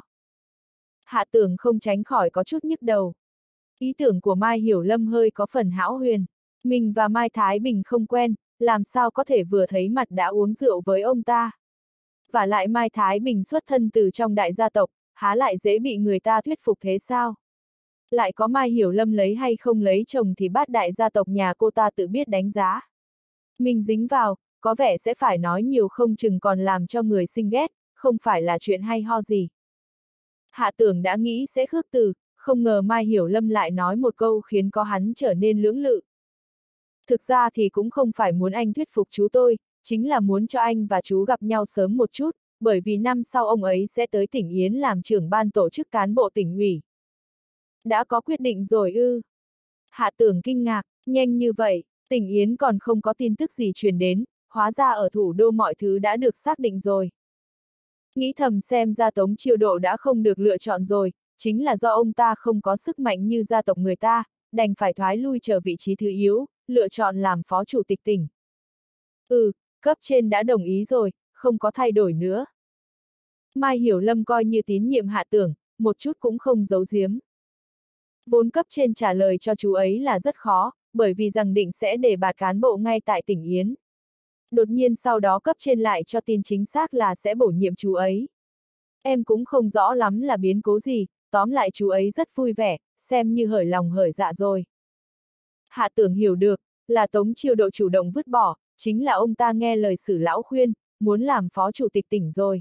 Hạ Tưởng không tránh khỏi có chút nhức đầu. Ý tưởng của Mai Hiểu Lâm hơi có phần hão huyền. Mình và Mai Thái Bình không quen, làm sao có thể vừa thấy mặt đã uống rượu với ông ta. Và lại Mai Thái Bình xuất thân từ trong đại gia tộc, há lại dễ bị người ta thuyết phục thế sao? Lại có Mai Hiểu Lâm lấy hay không lấy chồng thì bát đại gia tộc nhà cô ta tự biết đánh giá. Mình dính vào, có vẻ sẽ phải nói nhiều không chừng còn làm cho người sinh ghét, không phải là chuyện hay ho gì. Hạ Tưởng đã nghĩ sẽ khước từ, không ngờ Mai Hiểu Lâm lại nói một câu khiến có hắn trở nên lưỡng lự. Thực ra thì cũng không phải muốn anh thuyết phục chú tôi, chính là muốn cho anh và chú gặp nhau sớm một chút, bởi vì năm sau ông ấy sẽ tới tỉnh Yến làm trưởng ban tổ chức cán bộ tỉnh ủy. Đã có quyết định rồi ư? Hạ Tưởng kinh ngạc, nhanh như vậy, tỉnh Yến còn không có tin tức gì truyền đến, hóa ra ở thủ đô mọi thứ đã được xác định rồi. Nghĩ thầm xem ra Tống Chiêu Độ đã không được lựa chọn rồi, chính là do ông ta không có sức mạnh như gia tộc người ta, đành phải thoái lui trở vị trí thứ yếu, lựa chọn làm phó chủ tịch tỉnh. Cấp trên đã đồng ý rồi, không có thay đổi nữa. Mai Hiểu Lâm coi như tín nhiệm Hạ Tưởng, một chút cũng không giấu giếm. Vốn cấp trên trả lời cho chú ấy là rất khó, bởi vì rằng định sẽ đề bạt cán bộ ngay tại tỉnh Yến. Đột nhiên sau đó cấp trên lại cho tin chính xác là sẽ bổ nhiệm chú ấy. Em cũng không rõ lắm là biến cố gì, tóm lại chú ấy rất vui vẻ, xem như hởi lòng hởi dạ rồi. Hạ Tưởng hiểu được, là Tống Chiêu Độ chủ động vứt bỏ, chính là ông ta nghe lời Sử lão khuyên, muốn làm phó chủ tịch tỉnh rồi.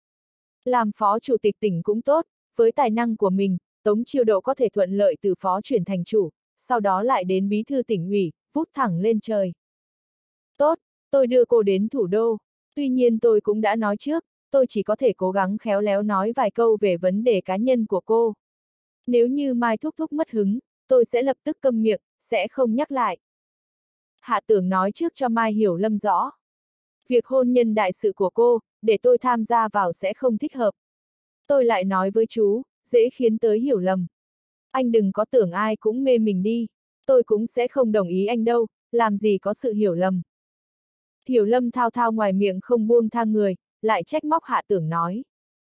Làm phó chủ tịch tỉnh cũng tốt, với tài năng của mình, Tống Chiêu Độ có thể thuận lợi từ phó chuyển thành chủ, sau đó lại đến bí thư tỉnh ủy, vút thẳng lên trời. Tốt, tôi đưa cô đến thủ đô, tuy nhiên tôi cũng đã nói trước, tôi chỉ có thể cố gắng khéo léo nói vài câu về vấn đề cá nhân của cô. Nếu như Mai Thúc Thúc mất hứng, tôi sẽ lập tức câm miệng, sẽ không nhắc lại. Hạ Tưởng nói trước cho Mai Hiểu Lâm rõ. Việc hôn nhân đại sự của cô, để tôi tham gia vào sẽ không thích hợp. Tôi lại nói với chú, dễ khiến tới hiểu lầm. Anh đừng có tưởng ai cũng mê mình đi. Tôi cũng sẽ không đồng ý anh đâu, làm gì có sự hiểu lầm. Hiểu Lâm thao thao ngoài miệng không buông tha người, lại trách móc Hạ Tưởng nói.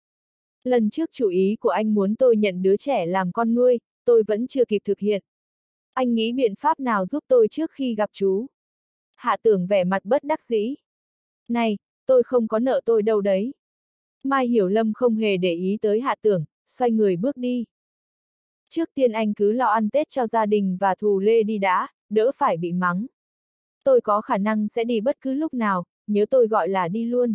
Lần trước chủ ý của anh muốn tôi nhận đứa trẻ làm con nuôi, tôi vẫn chưa kịp thực hiện. Anh nghĩ biện pháp nào giúp tôi trước khi gặp chú? Hạ Tưởng vẻ mặt bất đắc dĩ. Này, tôi không có nợ tôi đâu đấy. Mai Hiểu Lâm không hề để ý tới Hạ Tưởng, xoay người bước đi. Trước tiên anh cứ lo ăn Tết cho gia đình và Thù Lê đi đã, đỡ phải bị mắng. Tôi có khả năng sẽ đi bất cứ lúc nào, nhớ tôi gọi là đi luôn.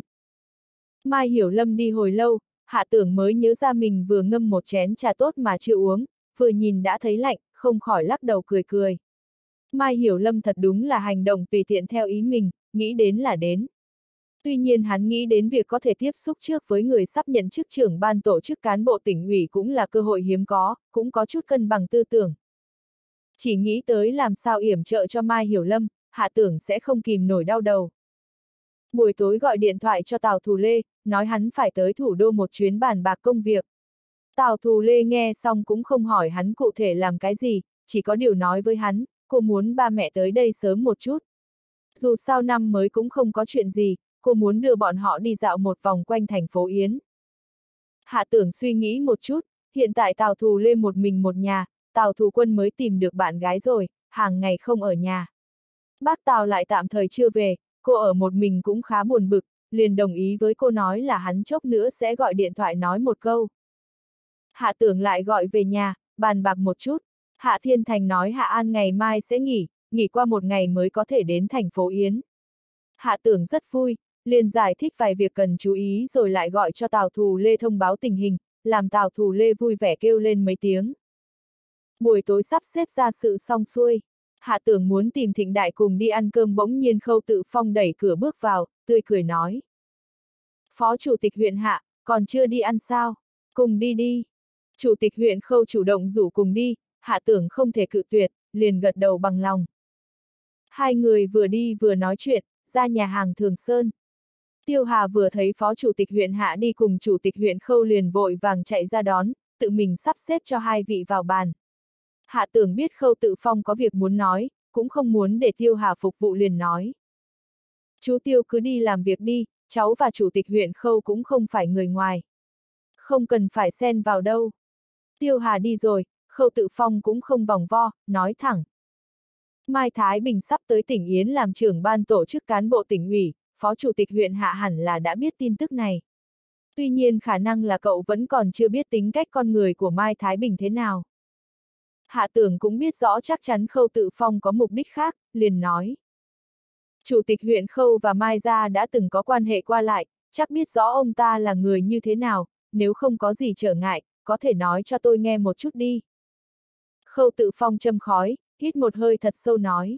Mai Hiểu Lâm đi hồi lâu, Hạ Tưởng mới nhớ ra mình vừa ngâm một chén trà tốt mà chưa uống, vừa nhìn đã thấy lạnh, không khỏi lắc đầu cười cười. Mai Hiểu Lâm thật đúng là hành động tùy tiện theo ý mình, nghĩ đến là đến. Tuy nhiên hắn nghĩ đến việc có thể tiếp xúc trước với người sắp nhận chức trưởng ban tổ chức cán bộ tỉnh ủy cũng là cơ hội hiếm có, cũng có chút cân bằng tư tưởng. Chỉ nghĩ tới làm sao yểm trợ cho Mai Hiểu Lâm, Hạ Tưởng sẽ không kìm nổi đau đầu. Buổi tối gọi điện thoại cho Tào Thù Lê, nói hắn phải tới thủ đô một chuyến bàn bạc công việc. Tào Thù Lê nghe xong cũng không hỏi hắn cụ thể làm cái gì, chỉ có điều nói với hắn, cô muốn ba mẹ tới đây sớm một chút. Dù sao năm mới cũng không có chuyện gì, cô muốn đưa bọn họ đi dạo một vòng quanh thành phố Yến. Hạ Tưởng suy nghĩ một chút, hiện tại Tào Thù Lê một mình một nhà, Tào Thù Quân mới tìm được bạn gái rồi, hàng ngày không ở nhà. Bác Tào lại tạm thời chưa về, cô ở một mình cũng khá buồn bực, liền đồng ý với cô nói là hắn chốc nữa sẽ gọi điện thoại nói một câu. Hạ Tưởng lại gọi về nhà, bàn bạc một chút. Hạ Thiên Thành nói Hạ An ngày mai sẽ nghỉ, nghỉ qua một ngày mới có thể đến thành phố Yến. Hạ Tưởng rất vui, liền giải thích vài việc cần chú ý rồi lại gọi cho Tào Thù Lê thông báo tình hình, làm Tào Thù Lê vui vẻ kêu lên mấy tiếng. Buổi tối sắp xếp ra sự xong xuôi, Hạ Tưởng muốn tìm Thịnh Đại cùng đi ăn cơm, bỗng nhiên Khâu Tự Phong đẩy cửa bước vào, tươi cười nói. Phó Chủ tịch huyện Hạ, còn chưa đi ăn sao? Cùng đi đi. Chủ tịch huyện Khâu chủ động rủ cùng đi, Hạ Tưởng không thể cự tuyệt, liền gật đầu bằng lòng. Hai người vừa đi vừa nói chuyện, ra nhà hàng Thường Sơn. Tiêu Hà vừa thấy Phó Chủ tịch huyện Hạ đi cùng Chủ tịch huyện Khâu liền vội vàng chạy ra đón, tự mình sắp xếp cho hai vị vào bàn. Hạ Tưởng biết Khâu Tự Phong có việc muốn nói, cũng không muốn để Tiêu Hà phục vụ liền nói. Chú Tiêu cứ đi làm việc đi, cháu và Chủ tịch huyện Khâu cũng không phải người ngoài. Không cần phải xen vào đâu. Tiêu Hà đi rồi, Khâu Tự Phong cũng không vòng vo, nói thẳng. Mai Thái Bình sắp tới tỉnh Yến làm trưởng ban tổ chức cán bộ tỉnh ủy, Phó Chủ tịch huyện Hạ hẳn là đã biết tin tức này. Tuy nhiên khả năng là cậu vẫn còn chưa biết tính cách con người của Mai Thái Bình thế nào. Hạ Tưởng cũng biết rõ chắc chắn Khâu Tự Phong có mục đích khác, liền nói. Chủ tịch huyện Khâu và Mai Gia đã từng có quan hệ qua lại, chắc biết rõ ông ta là người như thế nào, nếu không có gì trở ngại, có thể nói cho tôi nghe một chút đi. Khâu Tự Phong châm khói, hít một hơi thật sâu nói.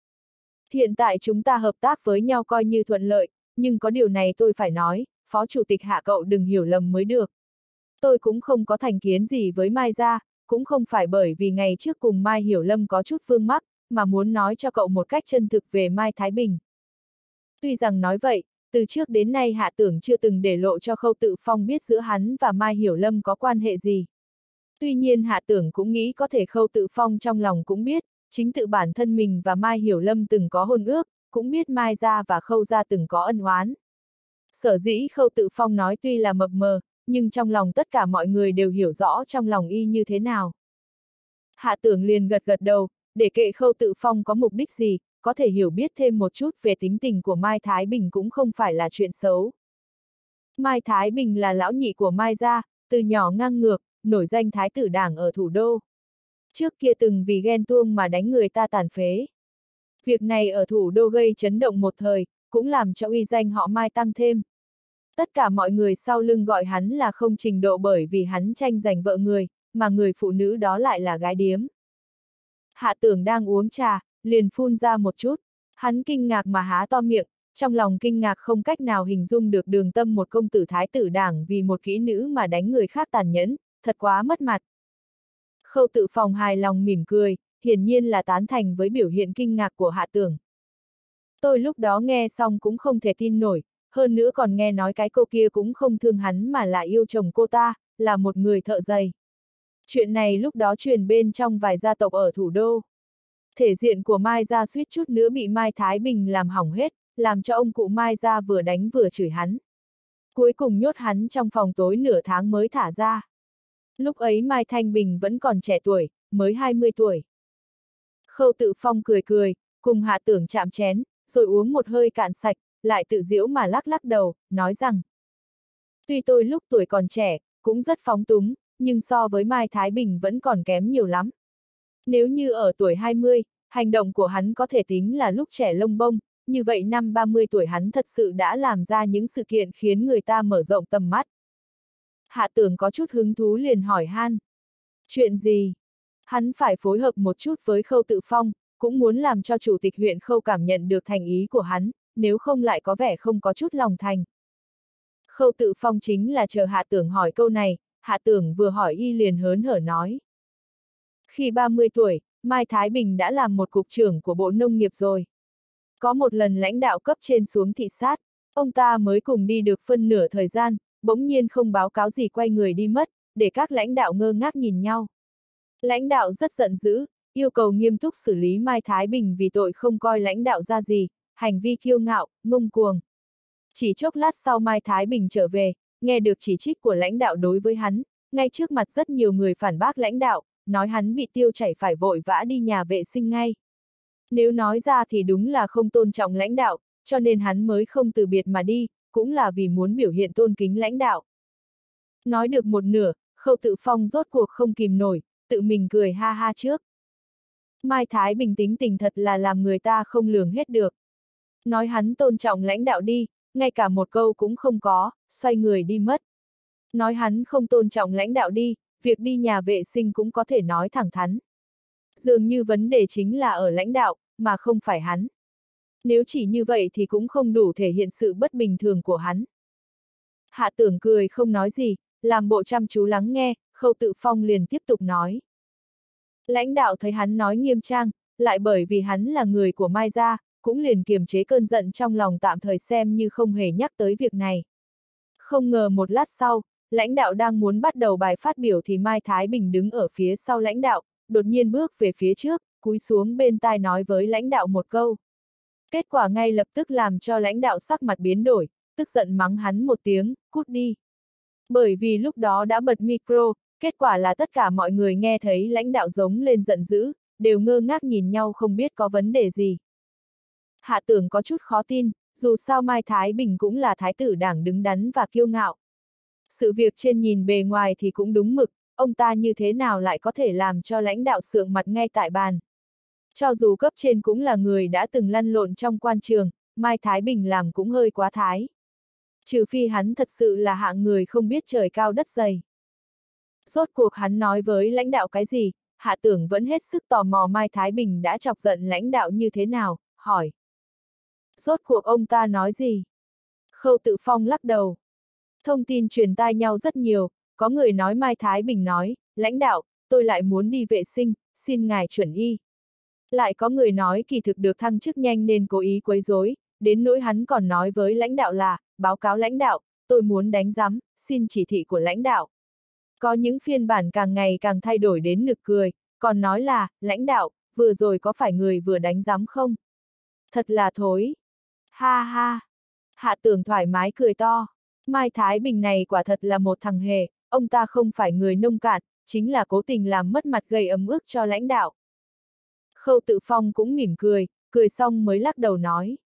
Hiện tại chúng ta hợp tác với nhau coi như thuận lợi, nhưng có điều này tôi phải nói, Phó Chủ tịch Hạ cậu đừng hiểu lầm mới được. Tôi cũng không có thành kiến gì với Mai Gia, cũng không phải bởi vì ngày trước cùng Mai Hiểu Lâm có chút vương mắc, mà muốn nói cho cậu một cách chân thực về Mai Thái Bình. Tuy rằng nói vậy, từ trước đến nay Hạ Tưởng chưa từng để lộ cho Khâu Tự Phong biết giữa hắn và Mai Hiểu Lâm có quan hệ gì. Tuy nhiên Hạ Tưởng cũng nghĩ có thể Khâu Tự Phong trong lòng cũng biết, chính tự bản thân mình và Mai Hiểu Lâm từng có hôn ước, cũng biết Mai Gia và Khâu Gia từng có ân oán. Sở dĩ Khâu Tự Phong nói tuy là mập mờ, nhưng trong lòng tất cả mọi người đều hiểu rõ trong lòng y như thế nào. Hạ Tưởng liền gật gật đầu, để kệ Khâu Tự Phong có mục đích gì, có thể hiểu biết thêm một chút về tính tình của Mai Thái Bình cũng không phải là chuyện xấu. Mai Thái Bình là lão nhị của Mai Gia, từ nhỏ ngang ngược, nổi danh thái tử đảng ở thủ đô. Trước kia từng vì ghen tuông mà đánh người ta tàn phế. Việc này ở thủ đô gây chấn động một thời, cũng làm cho uy danh họ Mai tăng thêm. Tất cả mọi người sau lưng gọi hắn là không trình độ bởi vì hắn tranh giành vợ người, mà người phụ nữ đó lại là gái điếm. Hạ Tưởng đang uống trà, liền phun ra một chút. Hắn kinh ngạc mà há to miệng, trong lòng kinh ngạc không cách nào hình dung được đường tâm một công tử thái tử đảng vì một kỹ nữ mà đánh người khác tàn nhẫn, thật quá mất mặt. Khâu Tự Phong hài lòng mỉm cười, hiển nhiên là tán thành với biểu hiện kinh ngạc của Hạ Tưởng. Tôi lúc đó nghe xong cũng không thể tin nổi, hơn nữa còn nghe nói cái cô kia cũng không thương hắn mà lại yêu chồng cô ta, là một người thợ giày. Chuyện này lúc đó truyền bên trong vài gia tộc ở thủ đô. Thể diện của Mai Gia suýt chút nữa bị Mai Thái Bình làm hỏng hết, làm cho ông cụ Mai Gia vừa đánh vừa chửi hắn. Cuối cùng nhốt hắn trong phòng tối nửa tháng mới thả ra. Lúc ấy Mai Thanh Bình vẫn còn trẻ tuổi, mới 20 tuổi. Khâu Tự Phong cười cười, cùng Hạ Tưởng chạm chén, rồi uống một hơi cạn sạch, lại tự giễu mà lắc lắc đầu, nói rằng. Tuy tôi lúc tuổi còn trẻ, cũng rất phóng túng, nhưng so với Mai Thái Bình vẫn còn kém nhiều lắm. Nếu như ở tuổi 20, hành động của hắn có thể tính là lúc trẻ lông bông, như vậy năm 30 tuổi hắn thật sự đã làm ra những sự kiện khiến người ta mở rộng tầm mắt. Hạ Tưởng có chút hứng thú liền hỏi han. Chuyện gì? Hắn phải phối hợp một chút với Khâu Tự Phong, cũng muốn làm cho Chủ tịch huyện Khâu cảm nhận được thành ý của hắn, nếu không lại có vẻ không có chút lòng thành. Khâu Tự Phong chính là chờ Hạ Tưởng hỏi câu này, Hạ Tưởng vừa hỏi y liền hớn hở nói. Khi 30 tuổi, Mai Thái Bình đã làm một cục trưởng của Bộ Nông nghiệp rồi. Có một lần lãnh đạo cấp trên xuống thị sát, ông ta mới cùng đi được phân nửa thời gian, bỗng nhiên không báo cáo gì quay người đi mất, để các lãnh đạo ngơ ngác nhìn nhau. Lãnh đạo rất giận dữ, yêu cầu nghiêm túc xử lý Mai Thái Bình vì tội không coi lãnh đạo ra gì, hành vi kiêu ngạo, ngông cuồng. Chỉ chốc lát sau Mai Thái Bình trở về, nghe được chỉ trích của lãnh đạo đối với hắn, ngay trước mặt rất nhiều người phản bác lãnh đạo, nói hắn bị tiêu chảy phải vội vã đi nhà vệ sinh ngay. Nếu nói ra thì đúng là không tôn trọng lãnh đạo, cho nên hắn mới không từ biệt mà đi, cũng là vì muốn biểu hiện tôn kính lãnh đạo. Nói được một nửa, Khâu Tự Phong rốt cuộc không kìm nổi, tự mình cười ha ha trước. Mai Thái Bình tính tình thật là làm người ta không lường hết được. Nói hắn tôn trọng lãnh đạo đi, ngay cả một câu cũng không có, xoay người đi mất. Nói hắn không tôn trọng lãnh đạo đi, việc đi nhà vệ sinh cũng có thể nói thẳng thắn. Dường như vấn đề chính là ở lãnh đạo, mà không phải hắn. Nếu chỉ như vậy thì cũng không đủ thể hiện sự bất bình thường của hắn. Hạ Tưởng cười không nói gì, làm bộ chăm chú lắng nghe, Khâu Tự Phong liền tiếp tục nói. Lãnh đạo thấy hắn nói nghiêm trang, lại bởi vì hắn là người của Mai gia, cũng liền kiềm chế cơn giận trong lòng tạm thời xem như không hề nhắc tới việc này. Không ngờ một lát sau, lãnh đạo đang muốn bắt đầu bài phát biểu thì Mai Thái Bình đứng ở phía sau lãnh đạo, đột nhiên bước về phía trước, cúi xuống bên tai nói với lãnh đạo một câu. Kết quả ngay lập tức làm cho lãnh đạo sắc mặt biến đổi, tức giận mắng hắn một tiếng, cút đi. Bởi vì lúc đó đã bật micro, kết quả là tất cả mọi người nghe thấy lãnh đạo giống lên giận dữ, đều ngơ ngác nhìn nhau không biết có vấn đề gì. Hạ Tưởng có chút khó tin, dù sao Mai Thái Bình cũng là thái tử đảng đứng đắn và kiêu ngạo. Sự việc trên nhìn bề ngoài thì cũng đúng mực, ông ta như thế nào lại có thể làm cho lãnh đạo sượng mặt ngay tại bàn. Cho dù cấp trên cũng là người đã từng lăn lộn trong quan trường, Mai Thái Bình làm cũng hơi quá thái. Trừ phi hắn thật sự là hạng người không biết trời cao đất dày. Rốt cuộc hắn nói với lãnh đạo cái gì, Hạ Tưởng vẫn hết sức tò mò Mai Thái Bình đã chọc giận lãnh đạo như thế nào, hỏi. Rốt cuộc ông ta nói gì? Khâu Tự Phong lắc đầu. Thông tin truyền tai nhau rất nhiều, có người nói Mai Thái Bình nói, lãnh đạo, tôi lại muốn đi vệ sinh, xin ngài chuẩn y. Lại có người nói kỳ thực được thăng chức nhanh nên cố ý quấy rối, đến nỗi hắn còn nói với lãnh đạo là, báo cáo lãnh đạo, tôi muốn đánh giám, xin chỉ thị của lãnh đạo. Có những phiên bản càng ngày càng thay đổi đến nực cười, còn nói là, lãnh đạo, vừa rồi có phải người vừa đánh giám không? Thật là thối. Ha ha. Hạ Tưởng thoải mái cười to. Mai Thái Bình này quả thật là một thằng hề, ông ta không phải người nông cạn, chính là cố tình làm mất mặt gây ấm ức cho lãnh đạo. Khâu Tự Phong cũng mỉm cười, cười xong mới lắc đầu nói.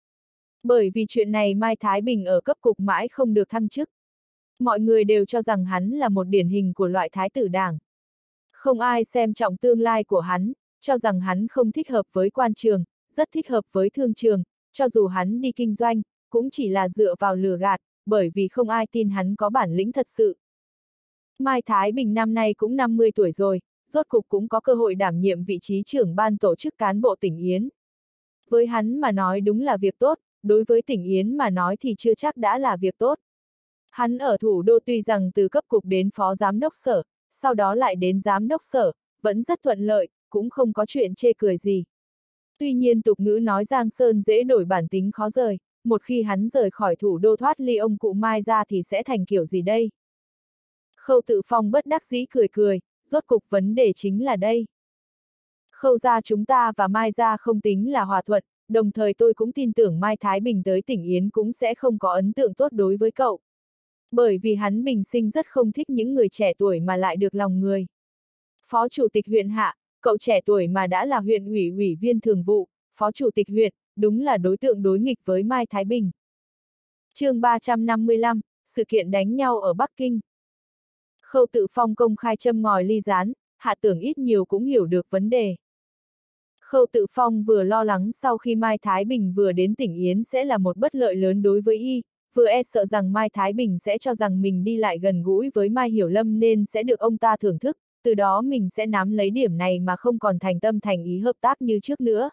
Bởi vì chuyện này Mai Thái Bình ở cấp cục mãi không được thăng chức. Mọi người đều cho rằng hắn là một điển hình của loại thái tử đảng. Không ai xem trọng tương lai của hắn, cho rằng hắn không thích hợp với quan trường, rất thích hợp với thương trường, cho dù hắn đi kinh doanh, cũng chỉ là dựa vào lừa gạt, bởi vì không ai tin hắn có bản lĩnh thật sự. Mai Thái Bình năm nay cũng 50 tuổi rồi, rốt cục cũng có cơ hội đảm nhiệm vị trí trưởng ban tổ chức cán bộ tỉnh Yến. Với hắn mà nói đúng là việc tốt, đối với tỉnh Yến mà nói thì chưa chắc đã là việc tốt. Hắn ở thủ đô tuy rằng từ cấp cục đến phó giám đốc sở, sau đó lại đến giám đốc sở, vẫn rất thuận lợi, cũng không có chuyện chê cười gì. Tuy nhiên tục ngữ nói Giang Sơn dễ đổi bản tính khó rời, một khi hắn rời khỏi thủ đô thoát ly ông cụ Mai ra thì sẽ thành kiểu gì đây? Khâu Tự Phong bất đắc dĩ cười cười, rốt cục vấn đề chính là đây. Khâu gia chúng ta và Mai gia không tính là hòa thuận, đồng thời tôi cũng tin tưởng Mai Thái Bình tới tỉnh Yến cũng sẽ không có ấn tượng tốt đối với cậu. Bởi vì hắn bình sinh rất không thích những người trẻ tuổi mà lại được lòng người. Phó chủ tịch huyện Hạ, cậu trẻ tuổi mà đã là huyện ủy ủy viên thường vụ, phó chủ tịch huyện, đúng là đối tượng đối nghịch với Mai Thái Bình. Chương 355, sự kiện đánh nhau ở Bắc Kinh. Khâu Tự Phong công khai châm ngòi ly gián, Hạ Tưởng ít nhiều cũng hiểu được vấn đề. Khâu Tự Phong vừa lo lắng sau khi Mai Thái Bình vừa đến tỉnh Yến sẽ là một bất lợi lớn đối với y, vừa e sợ rằng Mai Thái Bình sẽ cho rằng mình đi lại gần gũi với Mai Hiểu Lâm nên sẽ được ông ta thưởng thức, từ đó mình sẽ nắm lấy điểm này mà không còn thành tâm thành ý hợp tác như trước nữa.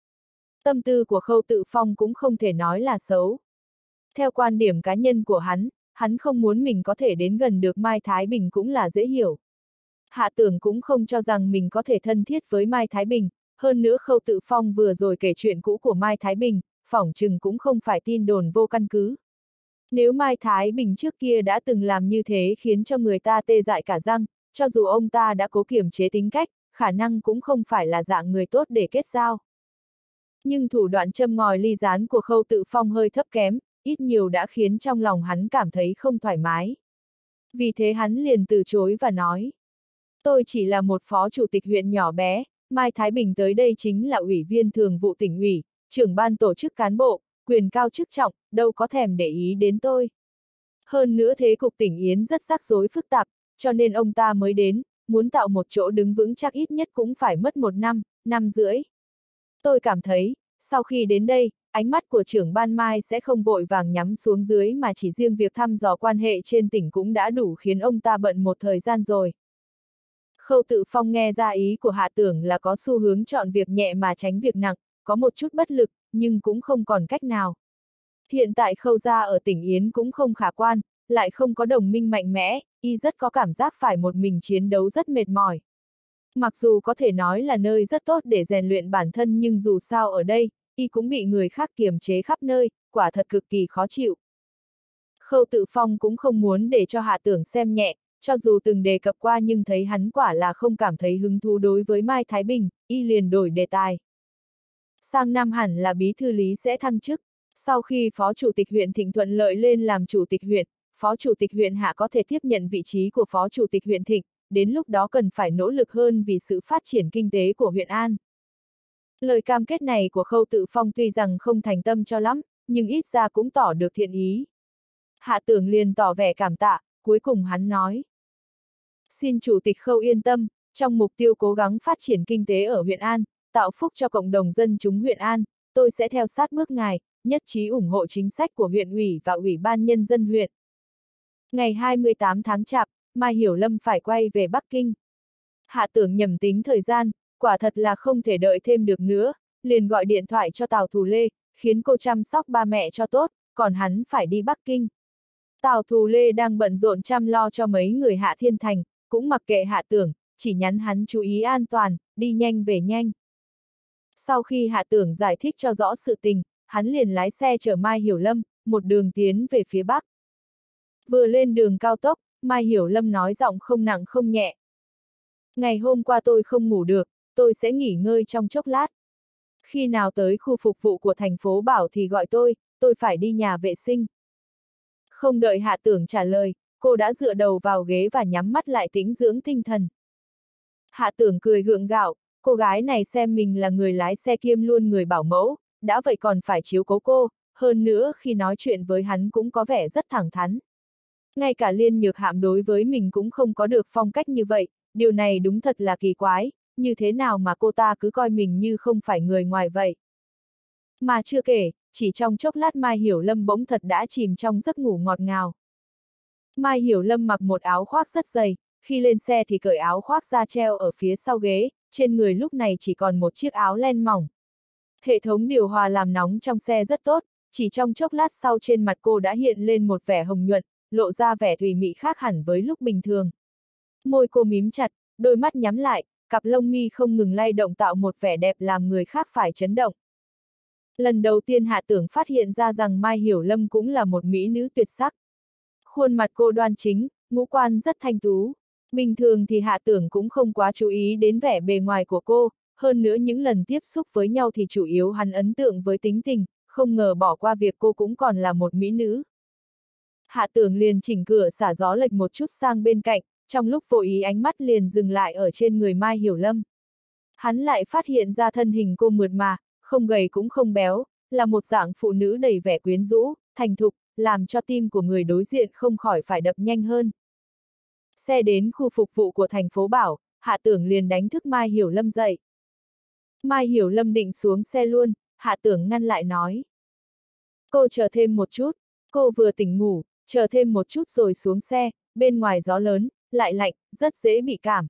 Tâm tư của Khâu Tự Phong cũng không thể nói là xấu. Theo quan điểm cá nhân của hắn không muốn mình có thể đến gần được Mai Thái Bình cũng là dễ hiểu. Hạ Tưởng cũng không cho rằng mình có thể thân thiết với Mai Thái Bình, hơn nữa Khâu Tự Phong vừa rồi kể chuyện cũ của Mai Thái Bình, phỏng chừng cũng không phải tin đồn vô căn cứ. Nếu Mai Thái Bình trước kia đã từng làm như thế khiến cho người ta tê dại cả răng, cho dù ông ta đã cố kiềm chế tính cách, khả năng cũng không phải là dạng người tốt để kết giao. Nhưng thủ đoạn châm ngòi ly gián của Khâu Tự Phong hơi thấp kém, ít nhiều đã khiến trong lòng hắn cảm thấy không thoải mái. Vì thế hắn liền từ chối và nói. Tôi chỉ là một phó chủ tịch huyện nhỏ bé, Mai Thái Bình tới đây chính là ủy viên thường vụ tỉnh ủy, trưởng ban tổ chức cán bộ, quyền cao chức trọng, đâu có thèm để ý đến tôi. Hơn nữa thế cục tỉnh Yến rất rắc rối phức tạp, cho nên ông ta mới đến, muốn tạo một chỗ đứng vững chắc ít nhất cũng phải mất 1 năm, năm rưỡi. Tôi cảm thấy, sau khi đến đây, ánh mắt của trưởng ban Mai sẽ không vội vàng nhắm xuống dưới mà chỉ riêng việc thăm dò quan hệ trên tỉnh cũng đã đủ khiến ông ta bận một thời gian rồi. Khâu Tự Phong nghe ra ý của Hạ Tưởng là có xu hướng chọn việc nhẹ mà tránh việc nặng, có một chút bất lực, nhưng cũng không còn cách nào. Hiện tại Khâu gia ở tỉnh Yến cũng không khả quan, lại không có đồng minh mạnh mẽ, y rất có cảm giác phải một mình chiến đấu rất mệt mỏi. Mặc dù có thể nói là nơi rất tốt để rèn luyện bản thân nhưng dù sao ở đây, y cũng bị người khác kiềm chế khắp nơi, quả thật cực kỳ khó chịu. Khâu Tự Phong cũng không muốn để cho Hạ Tưởng xem nhẹ, cho dù từng đề cập qua nhưng thấy hắn quả là không cảm thấy hứng thú đối với Mai Thái Bình, y liền đổi đề tài. Sang năm hẳn là bí thư lý sẽ thăng chức, sau khi phó chủ tịch huyện Thịnh thuận lợi lên làm chủ tịch huyện, phó chủ tịch huyện Hạ có thể tiếp nhận vị trí của phó chủ tịch huyện Thịnh, đến lúc đó cần phải nỗ lực hơn vì sự phát triển kinh tế của huyện An. Lời cam kết này của Khâu Tự Phong tuy rằng không thành tâm cho lắm, nhưng ít ra cũng tỏ được thiện ý. Hạ Tưởng liền tỏ vẻ cảm tạ, cuối cùng hắn nói. Xin Chủ tịch Khâu yên tâm, trong mục tiêu cố gắng phát triển kinh tế ở huyện An, tạo phúc cho cộng đồng dân chúng huyện An, tôi sẽ theo sát bước ngài, nhất trí ủng hộ chính sách của huyện ủy và Ủy ban Nhân dân huyện. Ngày 28 tháng Chạp, Mai Hiểu Lâm phải quay về Bắc Kinh. Hạ Tưởng nhầm tính thời gian, quả thật là không thể đợi thêm được nữa, liền gọi điện thoại cho Tào Thù Lê, khiến cô chăm sóc ba mẹ cho tốt, còn hắn phải đi Bắc Kinh. Tào Thù Lê đang bận rộn chăm lo cho mấy người Hạ Thiên Thành, cũng mặc kệ Hạ Tưởng, chỉ nhắn hắn chú ý an toàn, đi nhanh về nhanh. Sau khi Hạ Tưởng giải thích cho rõ sự tình, hắn liền lái xe chở Mai Hiểu Lâm, một đường tiến về phía Bắc. Vừa lên đường cao tốc, Mai Hiểu Lâm nói giọng không nặng không nhẹ. Ngày hôm qua tôi không ngủ được, tôi sẽ nghỉ ngơi trong chốc lát. Khi nào tới khu phục vụ của thành phố Bảo thì gọi tôi phải đi nhà vệ sinh. Không đợi Hạ Tưởng trả lời, cô đã dựa đầu vào ghế và nhắm mắt lại tĩnh dưỡng tinh thần. Hạ Tưởng cười gượng gạo, cô gái này xem mình là người lái xe kiêm luôn người bảo mẫu, đã vậy còn phải chiếu cố cô, hơn nữa khi nói chuyện với hắn cũng có vẻ rất thẳng thắn. Ngay cả Liên Nhược Hạm đối với mình cũng không có được phong cách như vậy, điều này đúng thật là kỳ quái, như thế nào mà cô ta cứ coi mình như không phải người ngoài vậy. Mà chưa kể, chỉ trong chốc lát Mai Hiểu Lâm bỗng thật đã chìm trong giấc ngủ ngọt ngào. Mai Hiểu Lâm mặc một áo khoác rất dày, khi lên xe thì cởi áo khoác ra treo ở phía sau ghế, trên người lúc này chỉ còn một chiếc áo len mỏng. Hệ thống điều hòa làm nóng trong xe rất tốt, chỉ trong chốc lát sau trên mặt cô đã hiện lên một vẻ hồng nhuận, lộ ra vẻ thùy mị khác hẳn với lúc bình thường. Môi cô mím chặt, đôi mắt nhắm lại, cặp lông mi không ngừng lay động tạo một vẻ đẹp làm người khác phải chấn động. Lần đầu tiên Hạ Tưởng phát hiện ra rằng Mai Hiểu Lâm cũng là một mỹ nữ tuyệt sắc. Khuôn mặt cô đoan chính, ngũ quan rất thanh tú. Bình thường thì Hạ Tưởng cũng không quá chú ý đến vẻ bề ngoài của cô, hơn nữa những lần tiếp xúc với nhau thì chủ yếu hắn ấn tượng với tính tình, không ngờ bỏ qua việc cô cũng còn là một mỹ nữ. Hạ Tưởng liền chỉnh cửa xả gió lệch một chút sang bên cạnh, trong lúc vô ý ánh mắt liền dừng lại ở trên người Mai Hiểu Lâm. Hắn lại phát hiện ra thân hình cô mượt mà, không gầy cũng không béo, là một dạng phụ nữ đầy vẻ quyến rũ, thành thục, làm cho tim của người đối diện không khỏi phải đập nhanh hơn. Xe đến khu phục vụ của thành phố Bảo, Hạ Tưởng liền đánh thức Mai Hiểu Lâm dậy. Mai Hiểu Lâm định xuống xe luôn, Hạ Tưởng ngăn lại nói. Cô chờ thêm một chút, cô vừa tỉnh ngủ, chờ thêm một chút rồi xuống xe, bên ngoài gió lớn, lại lạnh, rất dễ bị cảm.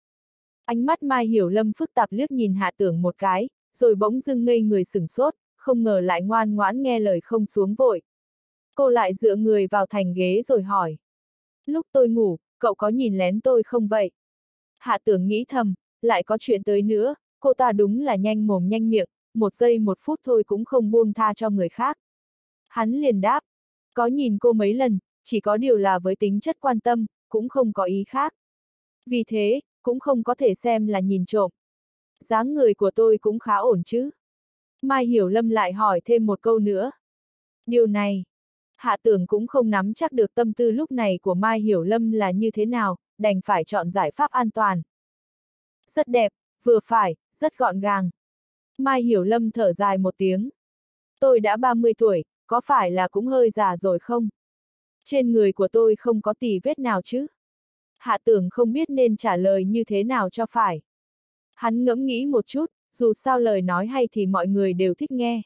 Ánh mắt Mai Hiểu Lâm phức tạp liếc nhìn Hạ Tưởng một cái, rồi bỗng dưng ngây người sửng sốt, không ngờ lại ngoan ngoãn nghe lời không xuống vội. Cô lại dựa người vào thành ghế rồi hỏi. Lúc tôi ngủ, cậu có nhìn lén tôi không vậy? Hạ Tưởng nghĩ thầm, lại có chuyện tới nữa, cô ta đúng là nhanh mồm nhanh miệng, 1 giây 1 phút thôi cũng không buông tha cho người khác. Hắn liền đáp, có nhìn cô mấy lần, chỉ có điều là với tính chất quan tâm, cũng không có ý khác. Vì thế, cũng không có thể xem là nhìn trộm. Dáng người của tôi cũng khá ổn chứ? Mai Hiểu Lâm lại hỏi thêm một câu nữa. Điều này, Hạ Tưởng cũng không nắm chắc được tâm tư lúc này của Mai Hiểu Lâm là như thế nào, đành phải chọn giải pháp an toàn. Rất đẹp, vừa phải, rất gọn gàng. Mai Hiểu Lâm thở dài một tiếng. Tôi đã 30 tuổi, có phải là cũng hơi già rồi không? Trên người của tôi không có tì vết nào chứ? Hạ Tưởng không biết nên trả lời như thế nào cho phải. Hắn ngẫm nghĩ một chút, dù sao lời nói hay thì mọi người đều thích nghe.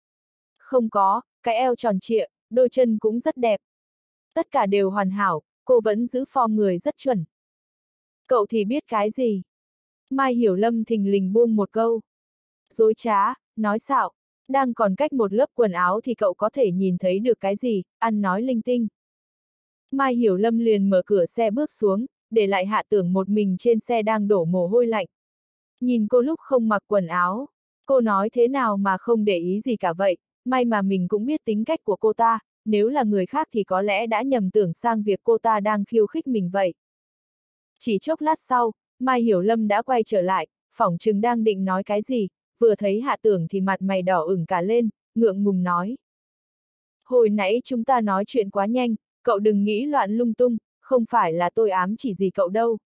Không có, cái eo tròn trịa, đôi chân cũng rất đẹp. Tất cả đều hoàn hảo, cô vẫn giữ form người rất chuẩn. Cậu thì biết cái gì? Mai Hiểu Lâm thình lình buông một câu. Dối trá, nói xạo, đang còn cách một lớp quần áo thì cậu có thể nhìn thấy được cái gì, ăn nói linh tinh. Mai Hiểu Lâm liền mở cửa xe bước xuống, để lại Hạ Tưởng một mình trên xe đang đổ mồ hôi lạnh. Nhìn cô lúc không mặc quần áo, cô nói thế nào mà không để ý gì cả vậy, may mà mình cũng biết tính cách của cô ta, nếu là người khác thì có lẽ đã nhầm tưởng sang việc cô ta đang khiêu khích mình vậy. Chỉ chốc lát sau, Mai Hiểu Lâm đã quay trở lại, phỏng chừng đang định nói cái gì, vừa thấy Hạ Tưởng thì mặt mày đỏ ửng cả lên, ngượng ngùng nói. Hồi nãy chúng ta nói chuyện quá nhanh, cậu đừng nghĩ loạn lung tung, không phải là tôi ám chỉ gì cậu đâu.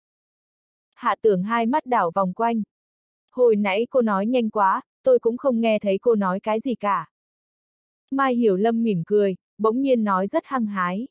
Hạ Tưởng hai mắt đảo vòng quanh. Hồi nãy cô nói nhanh quá, tôi cũng không nghe thấy cô nói cái gì cả. Mai Hiểu Lâm mỉm cười, bỗng nhiên nói rất hăng hái.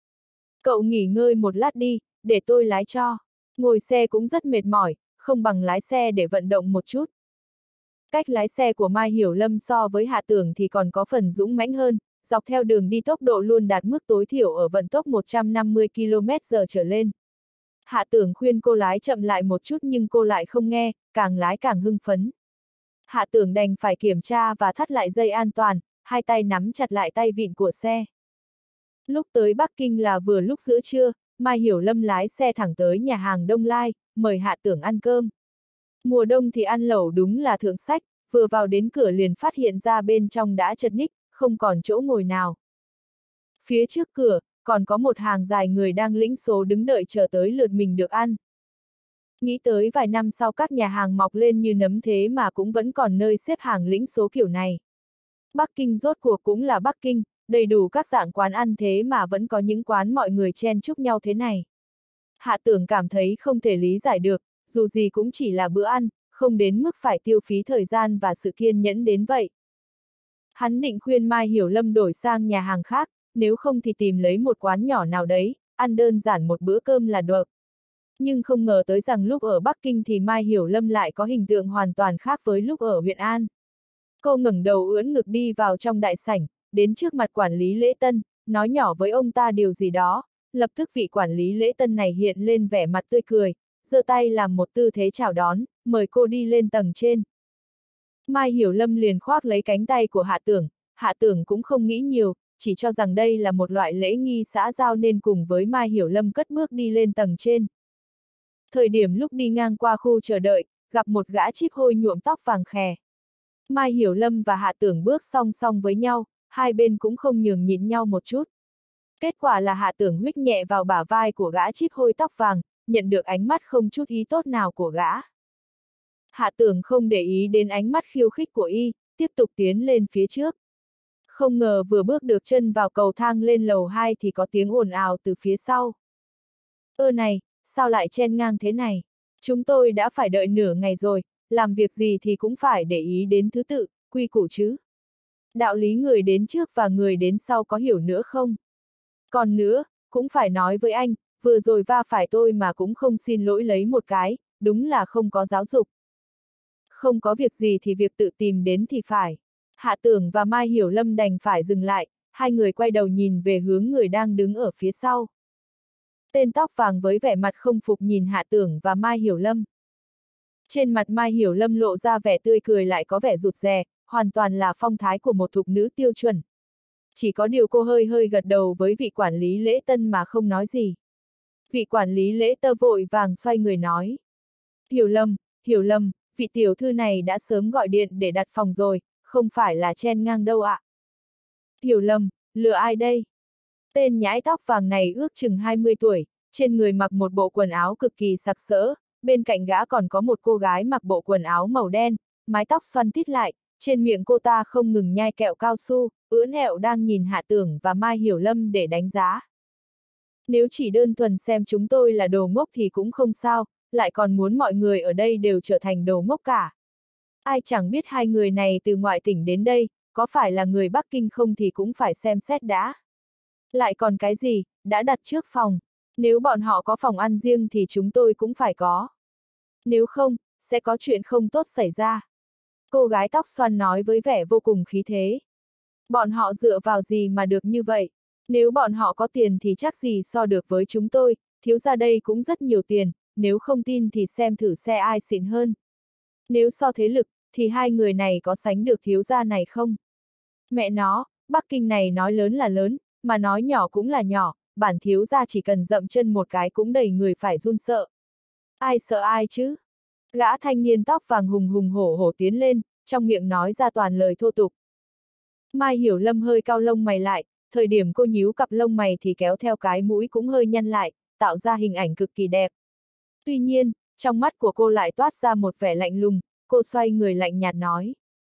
Cậu nghỉ ngơi một lát đi, để tôi lái cho. Ngồi xe cũng rất mệt mỏi, không bằng lái xe để vận động một chút. Cách lái xe của Mai Hiểu Lâm so với Hạ Tưởng thì còn có phần dũng mãnh hơn, dọc theo đường đi tốc độ luôn đạt mức tối thiểu ở vận tốc 150 km/h trở lên. Hạ Tưởng khuyên cô lái chậm lại một chút nhưng cô lại không nghe, càng lái càng hưng phấn. Hạ Tưởng đành phải kiểm tra và thắt lại dây an toàn, hai tay nắm chặt lại tay vịn của xe. Lúc tới Bắc Kinh là vừa lúc giữa trưa, Mai Hiểu Lâm lái xe thẳng tới nhà hàng Đông Lai, mời Hạ Tưởng ăn cơm. Mùa đông thì ăn lẩu đúng là thượng sách, vừa vào đến cửa liền phát hiện ra bên trong đã chật ních, không còn chỗ ngồi nào. Phía trước cửa, còn có một hàng dài người đang lĩnh số đứng đợi chờ tới lượt mình được ăn. Nghĩ tới vài năm sau các nhà hàng mọc lên như nấm thế mà cũng vẫn còn nơi xếp hàng lĩnh số kiểu này. Bắc Kinh rốt cuộc cũng là Bắc Kinh, đầy đủ các dạng quán ăn thế mà vẫn có những quán mọi người chen chúc nhau thế này. Hạ Tưởng cảm thấy không thể lý giải được, dù gì cũng chỉ là bữa ăn, không đến mức phải tiêu phí thời gian và sự kiên nhẫn đến vậy. Hắn định khuyên Mai Hiểu Lâm đổi sang nhà hàng khác, nếu không thì tìm lấy một quán nhỏ nào đấy, ăn đơn giản một bữa cơm là được. Nhưng không ngờ tới rằng lúc ở Bắc Kinh thì Mai Hiểu Lâm lại có hình tượng hoàn toàn khác với lúc ở huyện An. Cô ngẩng đầu ưỡn ngực đi vào trong đại sảnh, đến trước mặt quản lý lễ tân, nói nhỏ với ông ta điều gì đó, lập tức vị quản lý lễ tân này hiện lên vẻ mặt tươi cười, giơ tay làm một tư thế chào đón, mời cô đi lên tầng trên. Mai Hiểu Lâm liền khoác lấy cánh tay của Hạ Tưởng cũng không nghĩ nhiều, chỉ cho rằng đây là một loại lễ nghi xã giao nên cùng với Mai Hiểu Lâm cất bước đi lên tầng trên. Thời điểm lúc đi ngang qua khu chờ đợi, gặp một gã chíp hôi nhuộm tóc vàng khè. Mai Hiểu Lâm và Hạ Tưởng bước song song với nhau, hai bên cũng không nhường nhịn nhau một chút. Kết quả là Hạ Tưởng huých nhẹ vào bả vai của gã chíp hôi tóc vàng, nhận được ánh mắt không chút ý tốt nào của gã. Hạ Tưởng không để ý đến ánh mắt khiêu khích của y, tiếp tục tiến lên phía trước. Không ngờ vừa bước được chân vào cầu thang lên lầu 2 thì có tiếng ồn ào từ phía sau. Ơ này, sao lại chen ngang thế này? Chúng tôi đã phải đợi nửa ngày rồi, làm việc gì thì cũng phải để ý đến thứ tự, quy củ chứ. Đạo lý người đến trước và người đến sau có hiểu nữa không? Còn nữa, cũng phải nói với anh, vừa rồi va phải tôi mà cũng không xin lỗi lấy một cái, đúng là không có giáo dục. Không có việc gì thì việc tự tìm đến thì phải. Hạ Tưởng và Mai Hiểu Lâm đành phải dừng lại, hai người quay đầu nhìn về hướng người đang đứng ở phía sau. Tên tóc vàng với vẻ mặt không phục nhìn Hạ Tưởng và Mai Hiểu Lâm. Trên mặt Mai Hiểu Lâm lộ ra vẻ tươi cười lại có vẻ rụt rè, hoàn toàn là phong thái của một thục nữ tiêu chuẩn. Chỉ có điều cô hơi hơi gật đầu với vị quản lý lễ tân mà không nói gì. Vị quản lý lễ tân vội vàng xoay người nói. Hiểu Lâm, vị tiểu thư này đã sớm gọi điện để đặt phòng rồi, không phải là chen ngang đâu ạ. Hiểu Lâm, lừa ai đây? Tên nhãi tóc vàng này ước chừng 20 tuổi, trên người mặc một bộ quần áo cực kỳ sặc sỡ, bên cạnh gã còn có một cô gái mặc bộ quần áo màu đen, mái tóc xoăn tít lại, trên miệng cô ta không ngừng nhai kẹo cao su, ưỡn ẹo đang nhìn Hạ Tưởng và Mai Hiểu Lâm để đánh giá. Nếu chỉ đơn thuần xem chúng tôi là đồ ngốc thì cũng không sao, lại còn muốn mọi người ở đây đều trở thành đồ ngốc cả. Ai chẳng biết hai người này từ ngoại tỉnh đến đây, có phải là người Bắc Kinh không thì cũng phải xem xét đã. Lại còn cái gì, đã đặt trước phòng. Nếu bọn họ có phòng ăn riêng thì chúng tôi cũng phải có. Nếu không, sẽ có chuyện không tốt xảy ra. Cô gái tóc xoăn nói với vẻ vô cùng khí thế. Bọn họ dựa vào gì mà được như vậy? Nếu bọn họ có tiền thì chắc gì so được với chúng tôi, thiếu gia đây cũng rất nhiều tiền, nếu không tin thì xem thử xe ai xịn hơn. Nếu so thế lực, thì hai người này có sánh được thiếu gia này không? Mẹ nó, Bắc Kinh này nói lớn là lớn, mà nói nhỏ cũng là nhỏ, bản thiếu gia chỉ cần dậm chân một cái cũng đầy người phải run sợ. Ai sợ ai chứ? Gã thanh niên tóc vàng hùng hùng hổ hổ tiến lên, trong miệng nói ra toàn lời thô tục. Mai Hiểu Lâm hơi cau lông mày lại, thời điểm cô nhíu cặp lông mày thì kéo theo cái mũi cũng hơi nhăn lại, tạo ra hình ảnh cực kỳ đẹp. Tuy nhiên, trong mắt của cô lại toát ra một vẻ lạnh lùng, cô xoay người lạnh nhạt nói.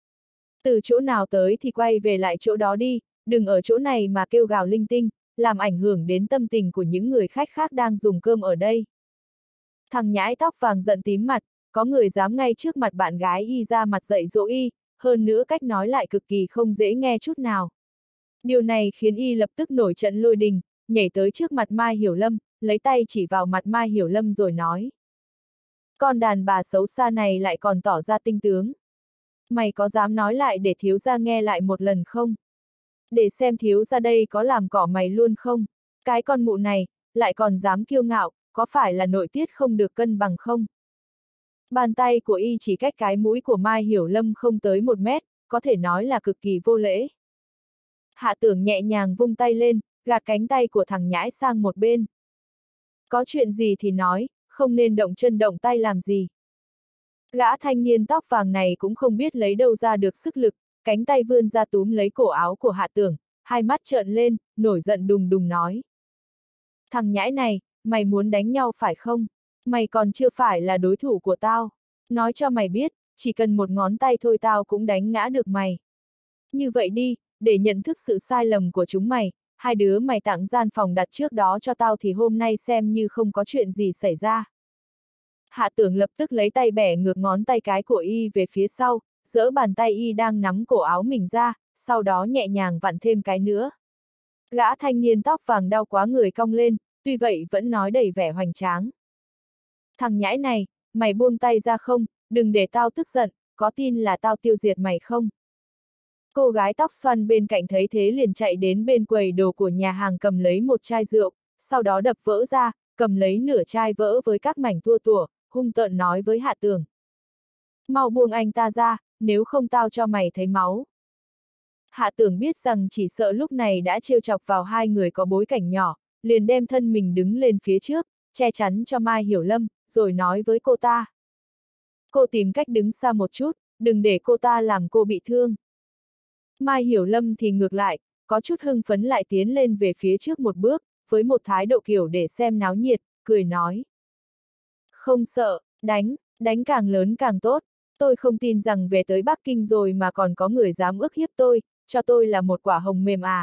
Từ chỗ nào tới thì quay về lại chỗ đó đi, đừng ở chỗ này mà kêu gào linh tinh, làm ảnh hưởng đến tâm tình của những người khách khác đang dùng cơm ở đây. Thằng nhãi tóc vàng giận tím mặt, có người dám ngay trước mặt bạn gái y ra mặt dạy dỗ y, hơn nữa cách nói lại cực kỳ không dễ nghe chút nào. Điều này khiến y lập tức nổi trận lôi đình, nhảy tới trước mặt Mai Hiểu Lâm, lấy tay chỉ vào mặt Mai Hiểu Lâm rồi nói. Con đàn bà xấu xa này lại còn tỏ ra tinh tướng. Mày có dám nói lại để thiếu gia nghe lại một lần không? Để xem thiếu gia đây có làm cỏ mày luôn không? Cái con mụ này, lại còn dám kiêu ngạo, có phải là nội tiết không được cân bằng không? Bàn tay của y chỉ cách cái mũi của Mai Hiểu Lâm không tới 1 mét, có thể nói là cực kỳ vô lễ. Hạ Tưởng nhẹ nhàng vung tay lên, gạt cánh tay của thằng nhãi sang một bên. Có chuyện gì thì nói, không nên động chân động tay làm gì. Gã thanh niên tóc vàng này cũng không biết lấy đâu ra được sức lực, cánh tay vươn ra túm lấy cổ áo của Hạ Tưởng, hai mắt trợn lên, nổi giận đùng đùng nói. Thằng nhãi này, mày muốn đánh nhau phải không? Mày còn chưa phải là đối thủ của tao. Nói cho mày biết, chỉ cần một ngón tay thôi tao cũng đánh ngã được mày. Như vậy đi, để nhận thức sự sai lầm của chúng mày, hai đứa mày tặng gian phòng đặt trước đó cho tao thì hôm nay xem như không có chuyện gì xảy ra. Hạ Tưởng lập tức lấy tay bẻ ngược ngón tay cái của y về phía sau, giỡ bàn tay y đang nắm cổ áo mình ra, sau đó nhẹ nhàng vặn thêm cái nữa. Gã thanh niên tóc vàng đau quá người cong lên, tuy vậy vẫn nói đầy vẻ hoành tráng. Thằng nhãi này, mày buông tay ra không, đừng để tao tức giận, có tin là tao tiêu diệt mày không? Cô gái tóc xoăn bên cạnh thấy thế liền chạy đến bên quầy đồ của nhà hàng cầm lấy một chai rượu, sau đó đập vỡ ra, cầm lấy nửa chai vỡ với các mảnh tua tủa, hung tợn nói với Hạ Tưởng. Mau buông anh ta ra, nếu không tao cho mày thấy máu. Hạ Tưởng biết rằng chỉ sợ lúc này đã trêu chọc vào hai người có bối cảnh nhỏ, liền đem thân mình đứng lên phía trước, che chắn cho Mai Hiểu Lâm, rồi nói với cô ta. Cô tìm cách đứng xa một chút, đừng để cô ta làm cô bị thương. Mai Hiểu Lâm thì ngược lại, có chút hưng phấn lại tiến lên về phía trước một bước, với một thái độ kiểu để xem náo nhiệt, cười nói. Không sợ, đánh càng lớn càng tốt, tôi không tin rằng về tới Bắc Kinh rồi mà còn có người dám ức hiếp tôi, cho tôi là một quả hồng mềm à.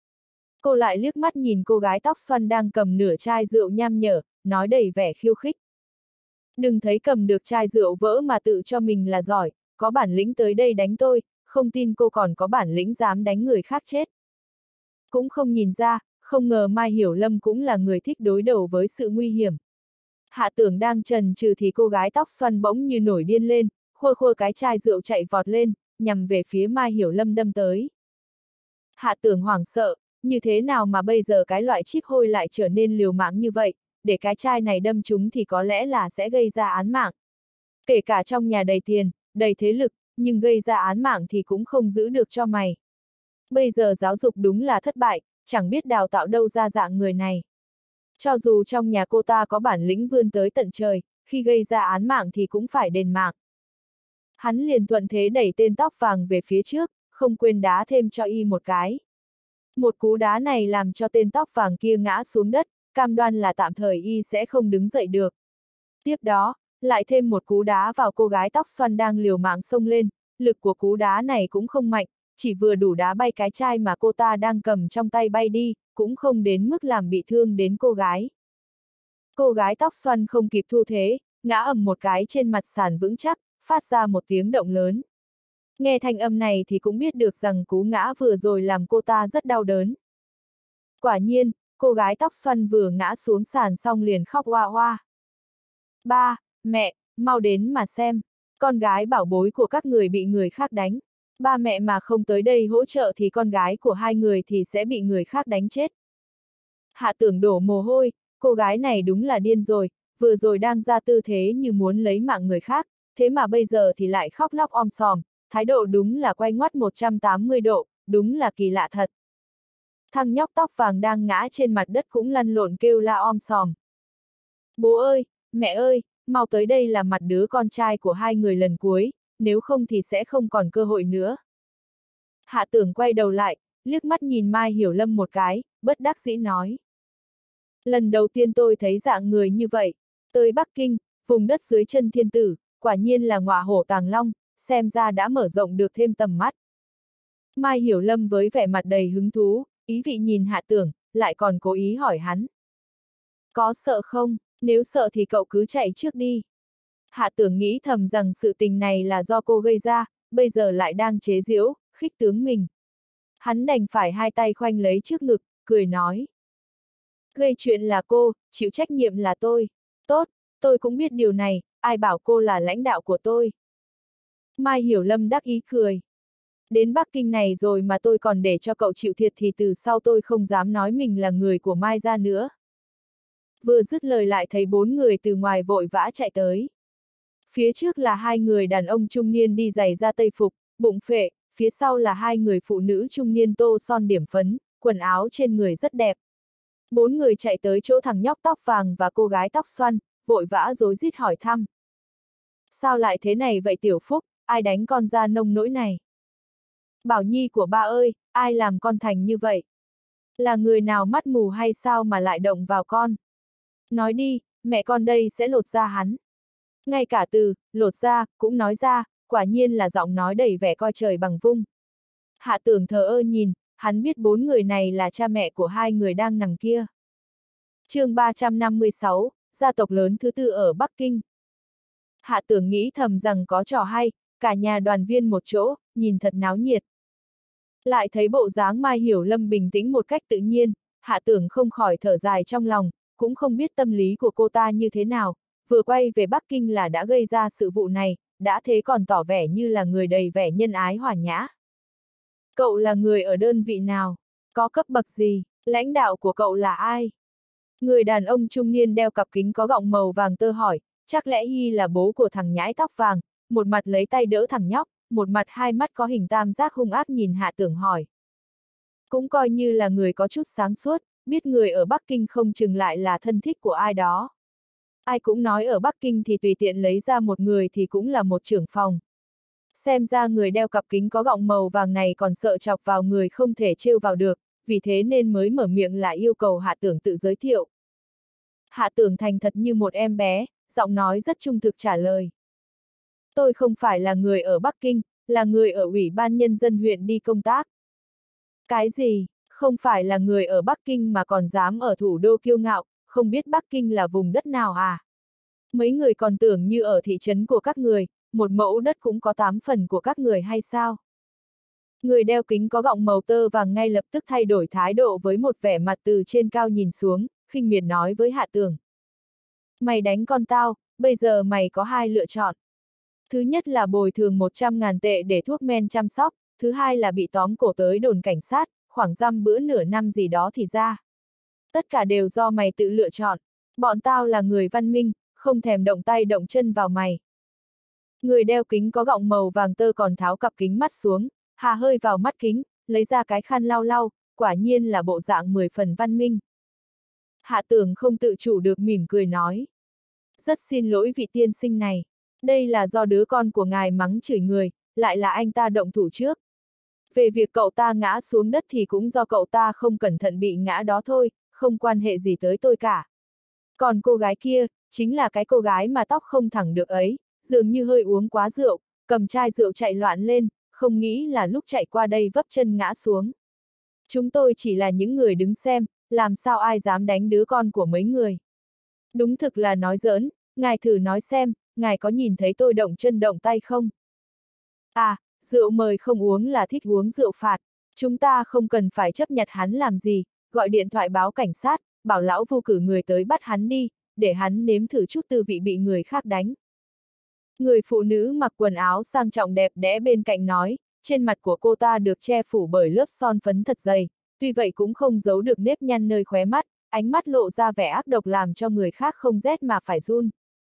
Cô lại liếc mắt nhìn cô gái tóc xoăn đang cầm nửa chai rượu nham nhở, nói đầy vẻ khiêu khích. Đừng thấy cầm được chai rượu vỡ mà tự cho mình là giỏi, có bản lĩnh tới đây đánh tôi, không tin cô còn có bản lĩnh dám đánh người khác chết. Cũng không nhìn ra, không ngờ Mai Hiểu Lâm cũng là người thích đối đầu với sự nguy hiểm. Hạ Tưởng đang chần chừ thì cô gái tóc xoăn bỗng như nổi điên lên, khua khua cái chai rượu chạy vọt lên, nhằm về phía Mai Hiểu Lâm đâm tới. Hạ Tưởng hoảng sợ, như thế nào mà bây giờ cái loại chíp hôi lại trở nên liều mạng như vậy, để cái chai này đâm chúng thì có lẽ là sẽ gây ra án mạng. Kể cả trong nhà đầy tiền, đầy thế lực, nhưng gây ra án mạng thì cũng không giữ được cho mày. Bây giờ giáo dục đúng là thất bại, chẳng biết đào tạo đâu ra dạng người này. Cho dù trong nhà cô ta có bản lĩnh vươn tới tận trời, khi gây ra án mạng thì cũng phải đền mạng. Hắn liền thuận thế đẩy tên tóc vàng về phía trước, không quên đá thêm cho y một cái. Một cú đá này làm cho tên tóc vàng kia ngã xuống đất, cam đoan là tạm thời y sẽ không đứng dậy được. Tiếp đó, lại thêm một cú đá vào cô gái tóc xoăn đang liều mạng xông lên, lực của cú đá này cũng không mạnh, chỉ vừa đủ đá bay cái chai mà cô ta đang cầm trong tay bay đi, cũng không đến mức làm bị thương đến cô gái. Cô gái tóc xoăn không kịp thu thế, ngã ầm một cái trên mặt sàn vững chắc, phát ra một tiếng động lớn. Nghe thanh âm này thì cũng biết được rằng cú ngã vừa rồi làm cô ta rất đau đớn. Quả nhiên, cô gái tóc xoăn vừa ngã xuống sàn xong liền khóc oa oa. Ba, mẹ, mau đến mà xem, con gái bảo bối của các người bị người khác đánh. Ba mẹ mà không tới đây hỗ trợ thì con gái của hai người thì sẽ bị người khác đánh chết. Hạ Tưởng đổ mồ hôi, cô gái này đúng là điên rồi, vừa rồi đang ra tư thế như muốn lấy mạng người khác, thế mà bây giờ thì lại khóc lóc om sòm, thái độ đúng là quay ngoắt 180 độ, đúng là kỳ lạ thật. Thằng nhóc tóc vàng đang ngã trên mặt đất cũng lăn lộn kêu la om sòm. Bố ơi, mẹ ơi, mau tới đây làm mặt đứa con trai của hai người lần cuối, nếu không thì sẽ không còn cơ hội nữa. Hạ Tưởng quay đầu lại, liếc mắt nhìn Mai Hiểu Lâm một cái, bất đắc dĩ nói. Lần đầu tiên tôi thấy dạng người như vậy, tới Bắc Kinh, vùng đất dưới chân thiên tử, quả nhiên là ngọa hổ tàng long, xem ra đã mở rộng được thêm tầm mắt. Mai Hiểu Lâm với vẻ mặt đầy hứng thú, ý vị nhìn Hạ Tưởng, lại còn cố ý hỏi hắn. Có sợ không, nếu sợ thì cậu cứ chạy trước đi. Hạ Tưởng nghĩ thầm rằng sự tình này là do cô gây ra, bây giờ lại đang chế giễu, khích tướng mình. Hắn đành phải hai tay khoanh lấy trước ngực, cười nói. Gây chuyện là cô, chịu trách nhiệm là tôi. Tốt, tôi cũng biết điều này, ai bảo cô là lãnh đạo của tôi. Mai Hiểu Lâm đắc ý cười. Đến Bắc Kinh này rồi mà tôi còn để cho cậu chịu thiệt thì từ sau tôi không dám nói mình là người của Mai gia nữa. Vừa dứt lời lại thấy bốn người từ ngoài vội vã chạy tới. Phía trước là hai người đàn ông trung niên đi giày da tây phục, bụng phệ, phía sau là hai người phụ nữ trung niên tô son điểm phấn, quần áo trên người rất đẹp. Bốn người chạy tới chỗ thằng nhóc tóc vàng và cô gái tóc xoăn, vội vã rối rít hỏi thăm. Sao lại thế này vậy Tiểu Phúc, ai đánh con ra nông nỗi này? Bảo Nhi của ba ơi, ai làm con thành như vậy? Là người nào mắt mù hay sao mà lại động vào con? Nói đi, mẹ con đây sẽ lột da hắn. Ngay cả từ, lột da, cũng nói ra, quả nhiên là giọng nói đầy vẻ coi trời bằng vung. Hạ Tưởng thờ ơ nhìn, hắn biết bốn người này là cha mẹ của hai người đang nằm kia. chương 356, gia tộc lớn thứ tư ở Bắc Kinh. Hạ Tưởng nghĩ thầm rằng có trò hay, cả nhà đoàn viên một chỗ, nhìn thật náo nhiệt. Lại thấy bộ dáng Mai Hiểu Lâm bình tĩnh một cách tự nhiên, Hạ Tưởng không khỏi thở dài trong lòng, cũng không biết tâm lý của cô ta như thế nào, vừa quay về Bắc Kinh là đã gây ra sự vụ này, đã thế còn tỏ vẻ như là người đầy vẻ nhân ái hòa nhã. Cậu là người ở đơn vị nào? Có cấp bậc gì? Lãnh đạo của cậu là ai? Người đàn ông trung niên đeo cặp kính có gọng màu vàng tơ hỏi, chắc lẽ y là bố của thằng nhãi tóc vàng, một mặt lấy tay đỡ thằng nhóc, một mặt hai mắt có hình tam giác hung ác nhìn Hạ Tưởng hỏi. Cũng coi như là người có chút sáng suốt, biết người ở Bắc Kinh không chừng lại là thân thích của ai đó. Ai cũng nói ở Bắc Kinh thì tùy tiện lấy ra một người thì cũng là một trưởng phòng. Xem ra người đeo cặp kính có gọng màu vàng này còn sợ chọc vào người không thể trêu vào được, vì thế nên mới mở miệng lại yêu cầu Hạ Tưởng tự giới thiệu. Hạ Tưởng thành thật như một em bé, giọng nói rất trung thực trả lời. Tôi không phải là người ở Bắc Kinh, là người ở Ủy ban Nhân dân huyện đi công tác. Cái gì, không phải là người ở Bắc Kinh mà còn dám ở thủ đô kiêu ngạo, không biết Bắc Kinh là vùng đất nào à? Mấy người còn tưởng như ở thị trấn của các người, một mẫu đất cũng có 8 phần của các người hay sao? Người đeo kính có gọng màu tơ vàng ngay lập tức thay đổi thái độ với một vẻ mặt từ trên cao nhìn xuống, khinh miệt nói với Hạ Tưởng. Mày đánh con tao, bây giờ mày có hai lựa chọn. Thứ nhất là bồi thường 100.000 tệ để thuốc men chăm sóc, thứ hai là bị tóm cổ tới đồn cảnh sát, khoảng giam bữa nửa năm gì đó thì ra. Tất cả đều do mày tự lựa chọn, bọn tao là người văn minh, không thèm động tay động chân vào mày. Người đeo kính có gọng màu vàng tơ còn tháo cặp kính mắt xuống, hà hơi vào mắt kính, lấy ra cái khăn lau lau, quả nhiên là bộ dạng 10 phần văn minh. Hạ Tưởng không tự chủ được mỉm cười nói. Rất xin lỗi vị tiên sinh này, đây là do đứa con của ngài mắng chửi người, lại là anh ta động thủ trước. Về việc cậu ta ngã xuống đất thì cũng do cậu ta không cẩn thận bị ngã đó thôi, không quan hệ gì tới tôi cả. Còn cô gái kia, chính là cái cô gái mà tóc không thẳng được ấy, dường như hơi uống quá rượu, cầm chai rượu chạy loạn lên, không nghĩ là lúc chạy qua đây vấp chân ngã xuống. Chúng tôi chỉ là những người đứng xem, làm sao ai dám đánh đứa con của mấy người. Đúng thực là nói giỡn, ngài thử nói xem, ngài có nhìn thấy tôi động chân động tay không? À, rượu mời không uống là thích uống rượu phạt, chúng ta không cần phải chấp nhặt hắn làm gì, gọi điện thoại báo cảnh sát, bảo lão Vu cử người tới bắt hắn đi, để hắn nếm thử chút tư vị bị người khác đánh. Người phụ nữ mặc quần áo sang trọng đẹp đẽ bên cạnh nói, trên mặt của cô ta được che phủ bởi lớp son phấn thật dày, tuy vậy cũng không giấu được nếp nhăn nơi khóe mắt, ánh mắt lộ ra vẻ ác độc làm cho người khác không rét mà phải run.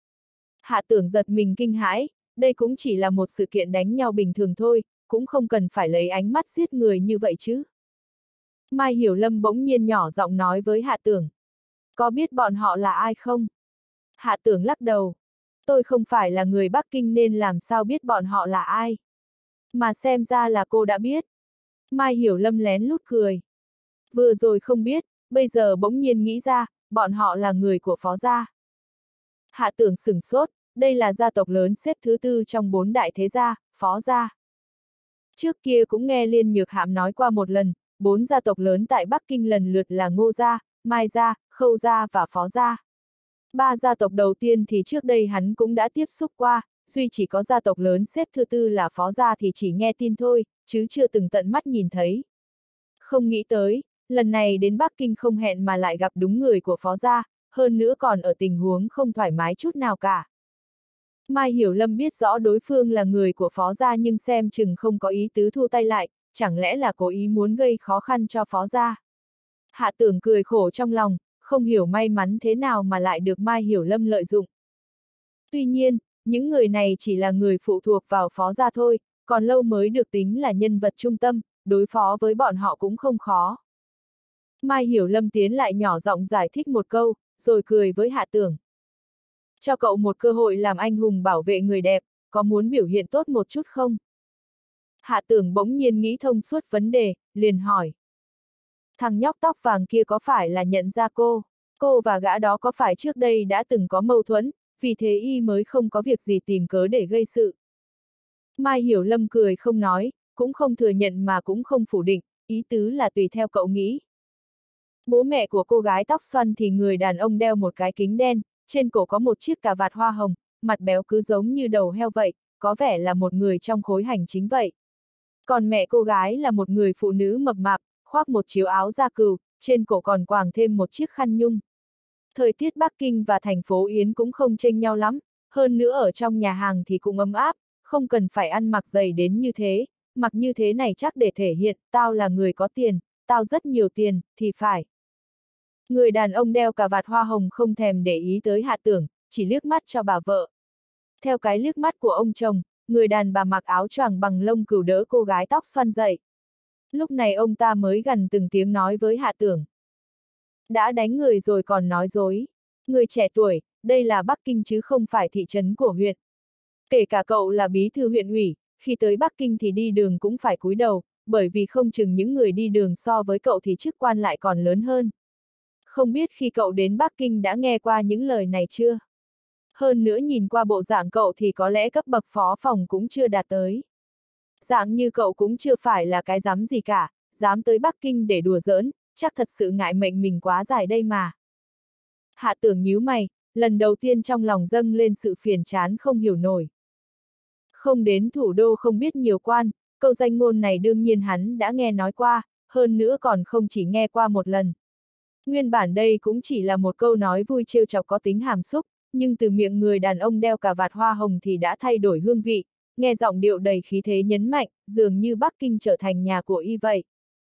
Hạ Tưởng giật mình kinh hãi, đây cũng chỉ là một sự kiện đánh nhau bình thường thôi, cũng không cần phải lấy ánh mắt giết người như vậy chứ. Mai Hiểu Lâm bỗng nhiên nhỏ giọng nói với Hạ Tưởng. Có biết bọn họ là ai không? Hạ Tưởng lắc đầu. Tôi không phải là người Bắc Kinh nên làm sao biết bọn họ là ai. Mà xem ra là cô đã biết. Mai Hiểu Lâm lén lút cười. Vừa rồi không biết, bây giờ bỗng nhiên nghĩ ra, bọn họ là người của Phó gia. Hạ Tưởng sửng sốt, đây là gia tộc lớn xếp thứ tư trong 4 đại thế gia, Phó gia. Trước kia cũng nghe Liên Nhược Hạm nói qua một lần, 4 gia tộc lớn tại Bắc Kinh lần lượt là Ngô gia, Mai gia, Khâu gia và Phó gia. 3 gia tộc đầu tiên thì trước đây hắn cũng đã tiếp xúc qua, duy chỉ có gia tộc lớn xếp thứ tư là Phó gia thì chỉ nghe tin thôi, chứ chưa từng tận mắt nhìn thấy. Không nghĩ tới, lần này đến Bắc Kinh không hẹn mà lại gặp đúng người của Phó gia, hơn nữa còn ở tình huống không thoải mái chút nào cả. Mai Hiểu Lâm biết rõ đối phương là người của Phó gia nhưng xem chừng không có ý tứ thu tay lại, chẳng lẽ là cố ý muốn gây khó khăn cho Phó gia. Hạ Tưởng cười khổ trong lòng, không hiểu may mắn thế nào mà lại được Mai Hiểu Lâm lợi dụng. Tuy nhiên, những người này chỉ là người phụ thuộc vào Phó gia thôi, còn lâu mới được tính là nhân vật trung tâm, đối phó với bọn họ cũng không khó. Mai Hiểu Lâm tiến lại nhỏ giọng giải thích một câu, rồi cười với Hạ Tưởng. Cho cậu một cơ hội làm anh hùng bảo vệ người đẹp, có muốn biểu hiện tốt một chút không? Hạ Tưởng bỗng nhiên nghĩ thông suốt vấn đề, liền hỏi. Thằng nhóc tóc vàng kia có phải là nhận ra cô? Cô và gã đó có phải trước đây đã từng có mâu thuẫn, vì thế y mới không có việc gì tìm cớ để gây sự? Mai Hiểu Lâm cười không nói, cũng không thừa nhận mà cũng không phủ định, ý tứ là tùy theo cậu nghĩ. Bố mẹ của cô gái tóc xoăn thì người đàn ông đeo một cái kính đen, trên cổ có một chiếc cà vạt hoa hồng, mặt béo cứ giống như đầu heo vậy, có vẻ là một người trong khối hành chính vậy. Còn mẹ cô gái là một người phụ nữ mập mạp, khoác một chiếu áo da cừu, trên cổ còn quàng thêm một chiếc khăn nhung. Thời tiết Bắc Kinh và thành phố Yến cũng không chênh nhau lắm, hơn nữa ở trong nhà hàng thì cũng ấm áp, không cần phải ăn mặc dày đến như thế, mặc như thế này chắc để thể hiện, tao là người có tiền, tao rất nhiều tiền, thì phải. Người đàn ông đeo cà vạt hoa hồng không thèm để ý tới Hạ Tưởng, chỉ liếc mắt cho bà vợ. Theo cái liếc mắt của ông chồng, người đàn bà mặc áo choàng bằng lông cừu đỡ cô gái tóc xoăn dậy. Lúc này ông ta mới gần từng tiếng nói với Hạ Tưởng. Đã đánh người rồi còn nói dối. Người trẻ tuổi, đây là Bắc Kinh chứ không phải thị trấn của huyện. Kể cả cậu là bí thư huyện ủy, khi tới Bắc Kinh thì đi đường cũng phải cúi đầu, bởi vì không chừng những người đi đường so với cậu thì chức quan lại còn lớn hơn. Không biết khi cậu đến Bắc Kinh đã nghe qua những lời này chưa? Hơn nữa nhìn qua bộ dạng cậu thì có lẽ cấp bậc phó phòng cũng chưa đạt tới. Dạng như cậu cũng chưa phải là cái dám gì cả, dám tới Bắc Kinh để đùa giỡn, chắc thật sự ngại mệnh mình quá dài đây mà. Hạ Tưởng nhíu mày, lần đầu tiên trong lòng dâng lên sự phiền chán không hiểu nổi. Không đến thủ đô không biết nhiều quan, câu danh ngôn này đương nhiên hắn đã nghe nói qua, hơn nữa còn không chỉ nghe qua một lần. Nguyên bản đây cũng chỉ là một câu nói vui trêu chọc có tính hàm xúc, nhưng từ miệng người đàn ông đeo cà vạt hoa hồng thì đã thay đổi hương vị, nghe giọng điệu đầy khí thế nhấn mạnh, dường như Bắc Kinh trở thành nhà của y vậy.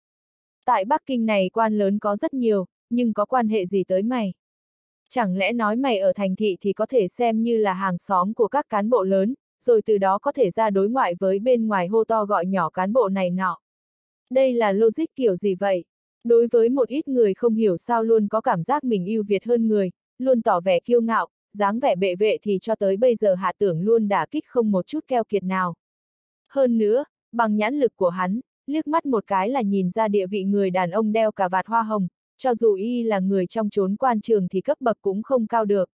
Tại Bắc Kinh này quan lớn có rất nhiều, nhưng có quan hệ gì tới mày? Chẳng lẽ nói mày ở thành thị thì có thể xem như là hàng xóm của các cán bộ lớn, rồi từ đó có thể ra đối ngoại với bên ngoài hô to gọi nhỏ cán bộ này nọ. Đây là logic kiểu gì vậy? Đối với một ít người không hiểu sao luôn có cảm giác mình ưu việt hơn người, luôn tỏ vẻ kiêu ngạo, dáng vẻ bệ vệ thì cho tới bây giờ Hạ Tưởng luôn đả kích không một chút keo kiệt nào. Hơn nữa, bằng nhãn lực của hắn, liếc mắt một cái là nhìn ra địa vị người đàn ông đeo cà vạt hoa hồng, cho dù y là người trong chốn quan trường thì cấp bậc cũng không cao được.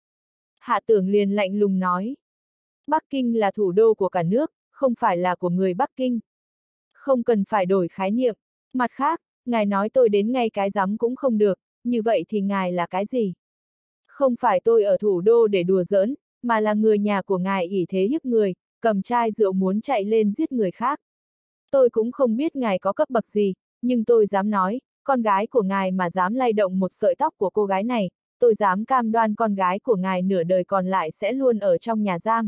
Hạ Tưởng liền lạnh lùng nói. Bắc Kinh là thủ đô của cả nước, không phải là của người Bắc Kinh. Không cần phải đổi khái niệm. Mặt khác, ngài nói tôi đến ngay cái rắm cũng không được, như vậy thì ngài là cái gì? Không phải tôi ở thủ đô để đùa giỡn, mà là người nhà của ngài ỷ thế hiếp người, cầm chai rượu muốn chạy lên giết người khác. Tôi cũng không biết ngài có cấp bậc gì, nhưng tôi dám nói, con gái của ngài mà dám lay động một sợi tóc của cô gái này, tôi dám cam đoan con gái của ngài nửa đời còn lại sẽ luôn ở trong nhà giam.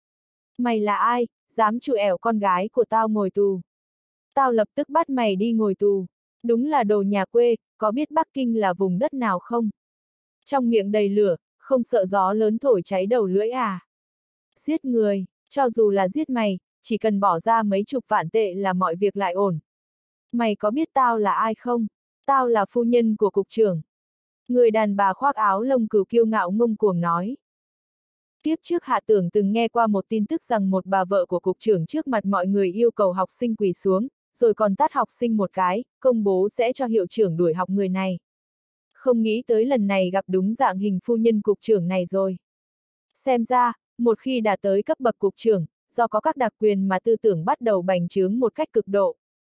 Mày là ai, dám chụi ẻo con gái của tao ngồi tù? Tao lập tức bắt mày đi ngồi tù. Đúng là đồ nhà quê, có biết Bắc Kinh là vùng đất nào không? Trong miệng đầy lửa, không sợ gió lớn thổi cháy đầu lưỡi à? Giết người, cho dù là giết mày, chỉ cần bỏ ra mấy chục vạn tệ là mọi việc lại ổn. Mày có biết tao là ai không? Tao là phu nhân của cục trưởng. Người đàn bà khoác áo lông cừu kiêu ngạo ngông cuồng nói. Tiếp trước Hạ Tưởng từng nghe qua một tin tức rằng một bà vợ của cục trưởng trước mặt mọi người yêu cầu học sinh quỳ xuống, rồi còn tát học sinh một cái, công bố sẽ cho hiệu trưởng đuổi học người này. Không nghĩ tới lần này gặp đúng dạng hình phu nhân cục trưởng này rồi. Xem ra, một khi đạt tới cấp bậc cục trưởng, do có các đặc quyền mà tư tưởng bắt đầu bành trướng một cách cực độ.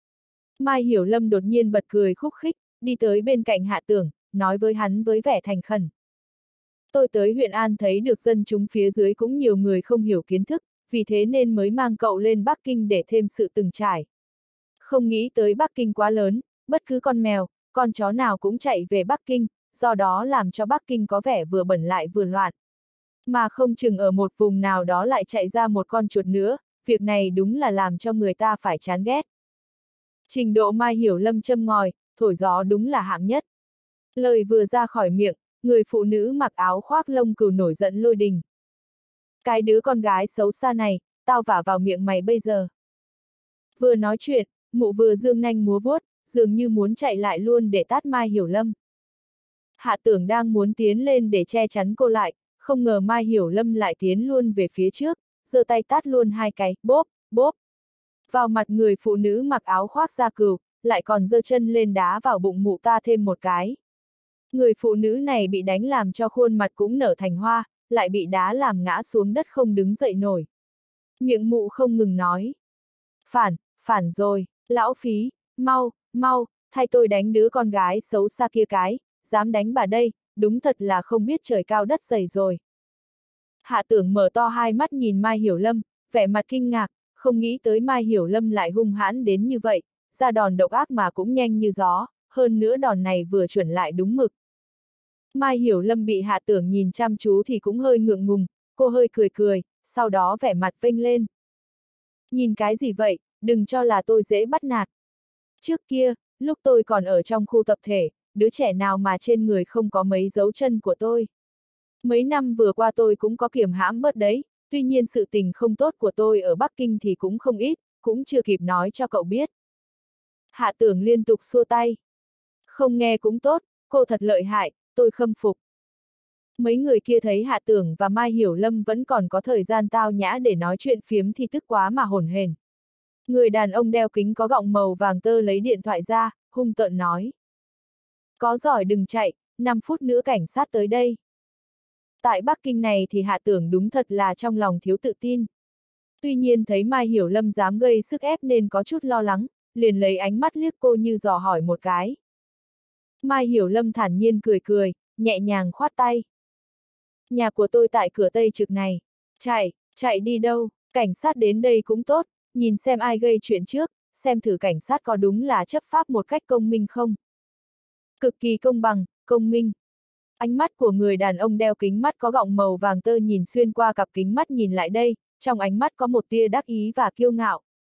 Mai Hiểu Lâm đột nhiên bật cười khúc khích, đi tới bên cạnh Hạ Tưởng, nói với hắn với vẻ thành khẩn. Tôi tới huyện An thấy được dân chúng phía dưới cũng nhiều người không hiểu kiến thức, vì thế nên mới mang cậu lên Bắc Kinh để thêm sự từng trải. Không nghĩ tới Bắc Kinh quá lớn, bất cứ con mèo, con chó nào cũng chạy về Bắc Kinh, do đó làm cho Bắc Kinh có vẻ vừa bẩn lại vừa loạn. Mà không chừng ở một vùng nào đó lại chạy ra một con chuột nữa, việc này đúng là làm cho người ta phải chán ghét. Trình độ Mai Hiểu Lâm châm ngòi, thổi gió đúng là hạng nhất. Lời vừa ra khỏi miệng, người phụ nữ mặc áo khoác lông cừu nổi giận lôi đình. Cái đứa con gái xấu xa này, tao vả vào miệng mày bây giờ. Vừa nói chuyện, mụ vừa dương nanh múa vuốt, dường như muốn chạy lại luôn để tát Mai Hiểu Lâm. Hạ Tưởng đang muốn tiến lên để che chắn cô lại, không ngờ Mai Hiểu Lâm lại tiến luôn về phía trước, giơ tay tát luôn hai cái, bốp, bốp. Vào mặt người phụ nữ mặc áo khoác da cừu, lại còn giơ chân lên đá vào bụng mụ ta thêm một cái. Người phụ nữ này bị đánh làm cho khuôn mặt cũng nở thành hoa, lại bị đá làm ngã xuống đất không đứng dậy nổi. Miệng mụ không ngừng nói. Phản rồi, lão phí, mau, thay tôi đánh đứa con gái xấu xa kia cái, dám đánh bà đây, đúng thật là không biết trời cao đất dày rồi. Hạ Tưởng mở to hai mắt nhìn Mai Hiểu Lâm, vẻ mặt kinh ngạc, không nghĩ tới Mai Hiểu Lâm lại hung hãn đến như vậy, ra đòn độc ác mà cũng nhanh như gió, hơn nữa đòn này vừa chuẩn lại đúng mực. Mai Hiểu Lâm bị Hạ Tưởng nhìn chăm chú thì cũng hơi ngượng ngùng, cô hơi cười, sau đó vẻ mặt vênh lên. Nhìn cái gì vậy, đừng cho là tôi dễ bắt nạt. Trước kia, lúc tôi còn ở trong khu tập thể, đứa trẻ nào mà trên người không có mấy dấu chân của tôi. Mấy năm vừa qua tôi cũng có kiềm hãm bớt đấy, tuy nhiên sự tình không tốt của tôi ở Bắc Kinh thì cũng không ít, cũng chưa kịp nói cho cậu biết. Hạ Tưởng liên tục xua tay. Không nghe cũng tốt, cô thật lợi hại, tôi khâm phục. Mấy người kia thấy Hạ Tưởng và Mai Hiểu Lâm vẫn còn có thời gian tao nhã để nói chuyện phiếm thì tức quá mà hổn hển. Người đàn ông đeo kính có gọng màu vàng tơ lấy điện thoại ra, hung tợn nói. Có giỏi đừng chạy, 5 phút nữa cảnh sát tới đây. Tại Bắc Kinh này thì Hạ Tưởng đúng thật là trong lòng thiếu tự tin. Tuy nhiên thấy Mai Hiểu Lâm dám gây sức ép nên có chút lo lắng, liền lấy ánh mắt liếc cô như dò hỏi một cái. Mai Hiểu Lâm thản nhiên cười, nhẹ nhàng khoát tay. Nhà của tôi tại cửa Tây Trực này. Chạy đi đâu, cảnh sát đến đây cũng tốt, nhìn xem ai gây chuyện trước, xem thử cảnh sát có đúng là chấp pháp một cách công minh không. Cực kỳ công bằng, công minh. Ánh mắt của người đàn ông đeo kính mắt có gọng màu vàng tơ nhìn xuyên qua cặp kính mắt nhìn lại đây, trong ánh mắt có một tia đắc ý và kiêu ngạo.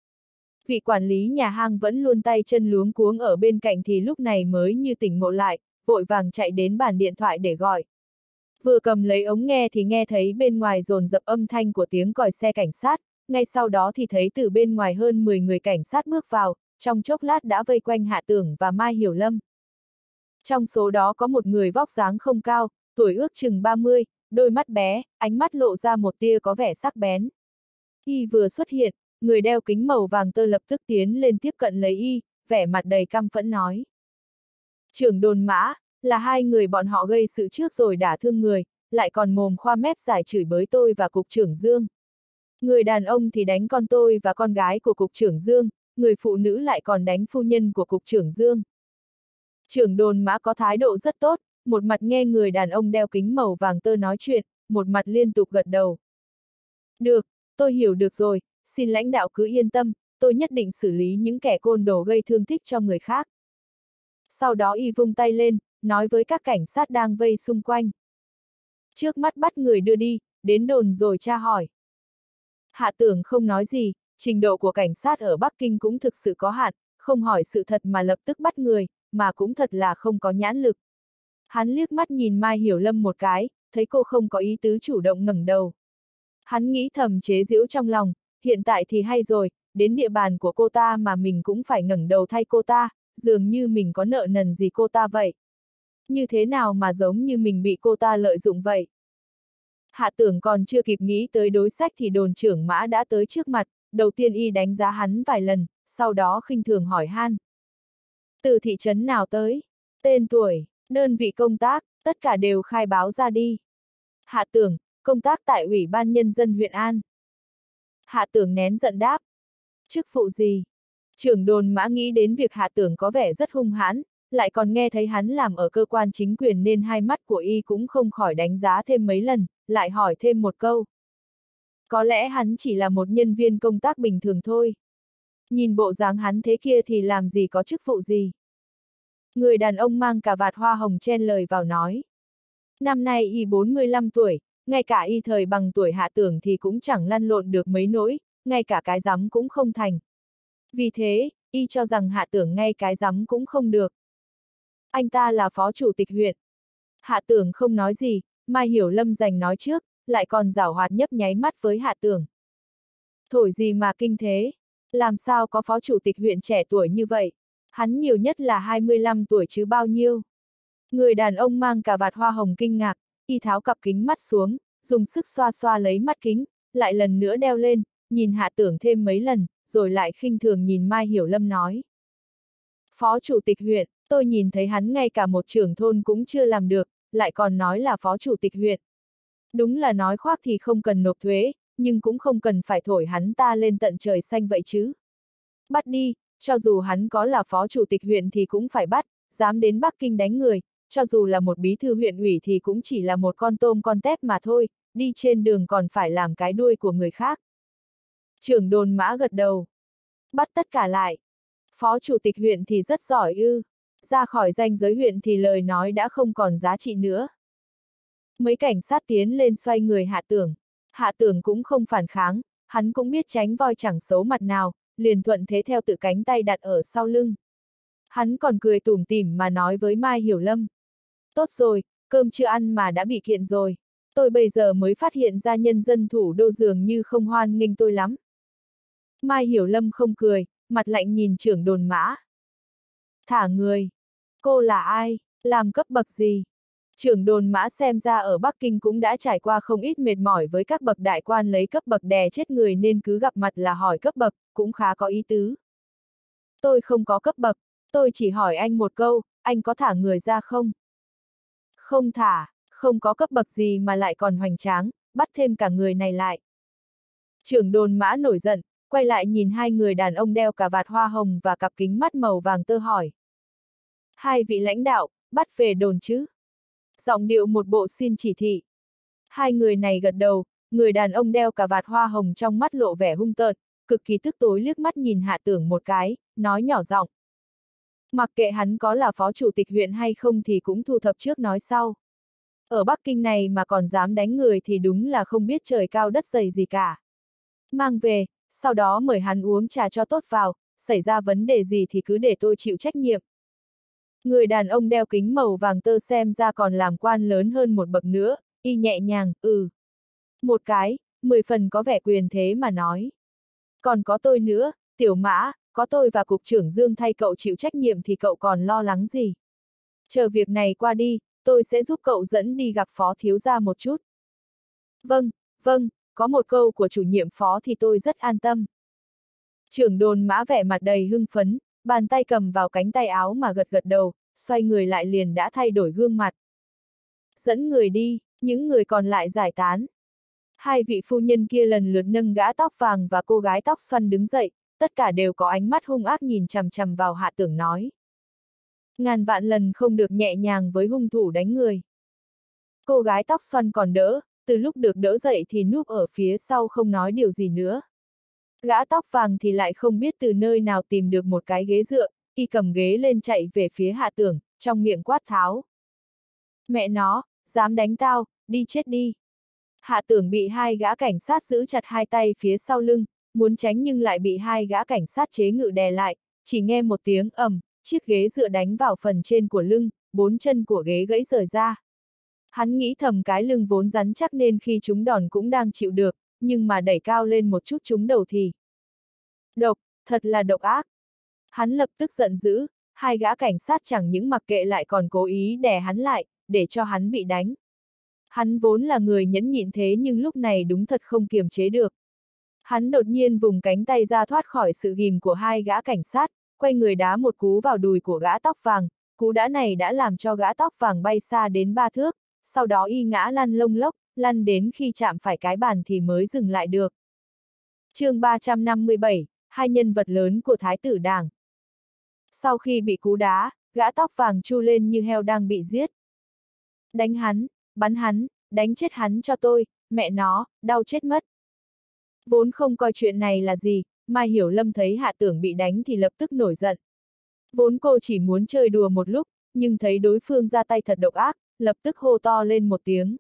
Vị quản lý nhà hang vẫn luôn tay chân luống cuống ở bên cạnh thì lúc này mới như tỉnh ngộ lại, vội vàng chạy đến bàn điện thoại để gọi. Vừa cầm lấy ống nghe thì nghe thấy bên ngoài dồn dập âm thanh của tiếng còi xe cảnh sát, ngay sau đó thì thấy từ bên ngoài hơn 10 người cảnh sát bước vào, trong chốc lát đã vây quanh Hạ Tưởng và Mai Hiểu Lâm. Trong số đó có một người vóc dáng không cao, tuổi ước chừng 30, đôi mắt bé, ánh mắt lộ ra một tia có vẻ sắc bén. Y vừa xuất hiện, người đeo kính màu vàng tơ lập tức tiến lên tiếp cận lấy y, vẻ mặt đầy căm phẫn nói. Trưởng đồn Mã, là hai người bọn họ gây sự trước rồi đả thương người, lại còn mồm khoa mép giải chửi bới tôi và cục trưởng Dương. Người đàn ông thì đánh con tôi và con gái của cục trưởng Dương, người phụ nữ lại còn đánh phu nhân của cục trưởng Dương. Trưởng đồn Mã có thái độ rất tốt, một mặt nghe người đàn ông đeo kính màu vàng tơ nói chuyện, một mặt liên tục gật đầu. Được, tôi hiểu được rồi, xin lãnh đạo cứ yên tâm, tôi nhất định xử lý những kẻ côn đồ gây thương tích cho người khác. Sau đó y vung tay lên, nói với các cảnh sát đang vây xung quanh. Trước mắt bắt người đưa đi, đến đồn rồi tra hỏi. Hạ Tưởng không nói gì, trình độ của cảnh sát ở Bắc Kinh cũng thực sự có hạn, không hỏi sự thật mà lập tức bắt người, mà cũng thật là không có nhãn lực. Hắn liếc mắt nhìn Mai Hiểu Lâm một cái, thấy cô không có ý tứ chủ động ngẩng đầu. Hắn nghĩ thầm chế giễu trong lòng, hiện tại thì hay rồi, đến địa bàn của cô ta mà mình cũng phải ngẩng đầu thay cô ta, dường như mình có nợ nần gì cô ta vậy. Như thế nào mà giống như mình bị cô ta lợi dụng vậy? Hạ Tưởng còn chưa kịp nghĩ tới đối sách thì đồn trưởng Mã đã tới trước mặt, đầu tiên y đánh giá hắn vài lần, sau đó khinh thường hỏi han. Từ thị trấn nào tới? Tên tuổi, đơn vị công tác, tất cả đều khai báo ra đi. Hạ Tưởng, công tác tại Ủy ban Nhân dân huyện An. Hạ Tưởng nén giận đáp. Chức vụ gì? Trưởng đồn Mã nghĩ đến việc Hạ Tưởng có vẻ rất hung hãn, lại còn nghe thấy hắn làm ở cơ quan chính quyền nên hai mắt của y cũng không khỏi đánh giá thêm mấy lần, lại hỏi thêm một câu. Có lẽ hắn chỉ là một nhân viên công tác bình thường thôi. Nhìn bộ dáng hắn thế kia thì làm gì có chức vụ gì. Người đàn ông mang cà vạt hoa hồng chen lời vào nói. Năm nay y 45 tuổi, ngay cả y thời bằng tuổi Hạ Tưởng thì cũng chẳng lăn lộn được mấy nỗi, ngay cả cái rắm cũng không thành. Vì thế, y cho rằng Hạ Tưởng ngay cái rắm cũng không được. Anh ta là phó chủ tịch huyện. Hạ Tưởng không nói gì, Mai Hiểu Lâm giành nói trước, lại còn giảo hoạt nhấp nháy mắt với Hạ Tưởng. Thổi gì mà kinh thế? Làm sao có phó chủ tịch huyện trẻ tuổi như vậy? Hắn nhiều nhất là 25 tuổi chứ bao nhiêu? Người đàn ông mang cà vạt hoa hồng kinh ngạc, y tháo cặp kính mắt xuống, dùng sức xoa xoa lấy mắt kính, lại lần nữa đeo lên, nhìn Hạ Tưởng thêm mấy lần, rồi lại khinh thường nhìn Mai Hiểu Lâm nói. Phó chủ tịch huyện, tôi nhìn thấy hắn ngay cả một trưởng thôn cũng chưa làm được, lại còn nói là phó chủ tịch huyện. Đúng là nói khoác thì không cần nộp thuế, nhưng cũng không cần phải thổi hắn ta lên tận trời xanh vậy chứ. Bắt đi, cho dù hắn có là phó chủ tịch huyện thì cũng phải bắt, dám đến Bắc Kinh đánh người, cho dù là một bí thư huyện ủy thì cũng chỉ là một con tôm con tép mà thôi, đi trên đường còn phải làm cái đuôi của người khác. Trưởng đồn Mã gật đầu. Bắt tất cả lại. Phó chủ tịch huyện thì rất giỏi ư. Ra khỏi ranh giới huyện thì lời nói đã không còn giá trị nữa. Mấy cảnh sát tiến lên xoay người Hạ Tưởng. Hạ Tưởng cũng không phản kháng, hắn cũng biết tránh voi chẳng xấu mặt nào, liền thuận thế theo tự cánh tay đặt ở sau lưng. Hắn còn cười tủm tỉm mà nói với Mai Hiểu Lâm. Tốt rồi, cơm chưa ăn mà đã bị kiện rồi. Tôi bây giờ mới phát hiện ra nhân dân thủ đô dường như không hoan nghênh tôi lắm. Mai Hiểu Lâm không cười, mặt lạnh nhìn trưởng đồn Mã. Thả người. Cô là ai? Làm cấp bậc gì? Trưởng đồn Mã xem ra ở Bắc Kinh cũng đã trải qua không ít mệt mỏi với các bậc đại quan lấy cấp bậc đè chết người nên cứ gặp mặt là hỏi cấp bậc, cũng khá có ý tứ. Tôi không có cấp bậc, tôi chỉ hỏi anh một câu, anh có thả người ra không? Không thả, không có cấp bậc gì mà lại còn hoành tráng, bắt thêm cả người này lại. Trưởng đồn Mã nổi giận, quay lại nhìn hai người đàn ông đeo cà vạt hoa hồng và cặp kính mắt màu vàng tơ hỏi. Hai vị lãnh đạo, bắt về đồn chứ? Giọng điệu một bộ xin chỉ thị. Hai người này gật đầu, người đàn ông đeo cà vạt hoa hồng trong mắt lộ vẻ hung tợn, cực kỳ tức tối liếc mắt nhìn Hạ Tưởng một cái, nói nhỏ giọng. Mặc kệ hắn có là phó chủ tịch huyện hay không thì cũng thu thập trước nói sau. Ở Bắc Kinh này mà còn dám đánh người thì đúng là không biết trời cao đất dày gì cả. Mang về, sau đó mời hắn uống trà cho tốt vào, xảy ra vấn đề gì thì cứ để tôi chịu trách nhiệm. Người đàn ông đeo kính màu vàng tơ xem ra còn làm quan lớn hơn một bậc nữa, y nhẹ nhàng, một cái, 10 phần có vẻ quyền thế mà nói. Còn có tôi nữa, Tiểu Mã, có tôi và cục trưởng Dương thay cậu chịu trách nhiệm thì cậu còn lo lắng gì. Chờ việc này qua đi, tôi sẽ giúp cậu dẫn đi gặp phó thiếu gia một chút. Vâng, vâng, có một câu của chủ nhiệm phó thì tôi rất an tâm. Trưởng đồn Mã vẻ mặt đầy hưng phấn, bàn tay cầm vào cánh tay áo mà gật gật đầu, xoay người lại liền đã thay đổi gương mặt. Dẫn người đi, những người còn lại giải tán. Hai vị phu nhân kia lần lượt nâng gã tóc vàng và cô gái tóc xoăn đứng dậy, tất cả đều có ánh mắt hung ác nhìn chằm chằm vào Hạ Tưởng nói. Ngàn vạn lần không được nhẹ nhàng với hung thủ đánh người. Cô gái tóc xoăn còn đỡ, từ lúc được đỡ dậy thì núp ở phía sau không nói điều gì nữa. Gã tóc vàng thì lại không biết từ nơi nào tìm được một cái ghế dựa, y cầm ghế lên chạy về phía Hạ Tưởng, trong miệng quát tháo. Mẹ nó, dám đánh tao, đi chết đi. Hạ Tưởng bị hai gã cảnh sát giữ chặt hai tay phía sau lưng, muốn tránh nhưng lại bị hai gã cảnh sát chế ngự đè lại, chỉ nghe một tiếng ầm, chiếc ghế dựa đánh vào phần trên của lưng, bốn chân của ghế gãy rời ra. Hắn nghĩ thầm cái lưng vốn rắn chắc nên khi trúng đòn cũng đang chịu được, nhưng mà đẩy cao lên một chút trúng đầu thì. Độc, thật là độc ác. Hắn lập tức giận dữ, hai gã cảnh sát chẳng những mặc kệ lại còn cố ý đè hắn lại, để cho hắn bị đánh. Hắn vốn là người nhẫn nhịn thế nhưng lúc này đúng thật không kiềm chế được. Hắn đột nhiên vùng cánh tay ra thoát khỏi sự ghìm của hai gã cảnh sát, quay người đá một cú vào đùi của gã tóc vàng, cú đá này đã làm cho gã tóc vàng bay xa đến 3 thước, sau đó y ngã lăn lông lốc, lăn đến khi chạm phải cái bàn thì mới dừng lại được. chương 357, hai nhân vật lớn của Thái tử Đảng. Sau khi bị cú đá, gã tóc vàng chu lên như heo đang bị giết. Đánh hắn, bắn hắn, đánh chết hắn cho tôi, mẹ nó, đau chết mất. Vốn không coi chuyện này là gì, Mai Hiểu Lâm thấy Hạ Tưởng bị đánh thì lập tức nổi giận. Vốn cô chỉ muốn chơi đùa một lúc, nhưng thấy đối phương ra tay thật độc ác, lập tức hô to lên một tiếng.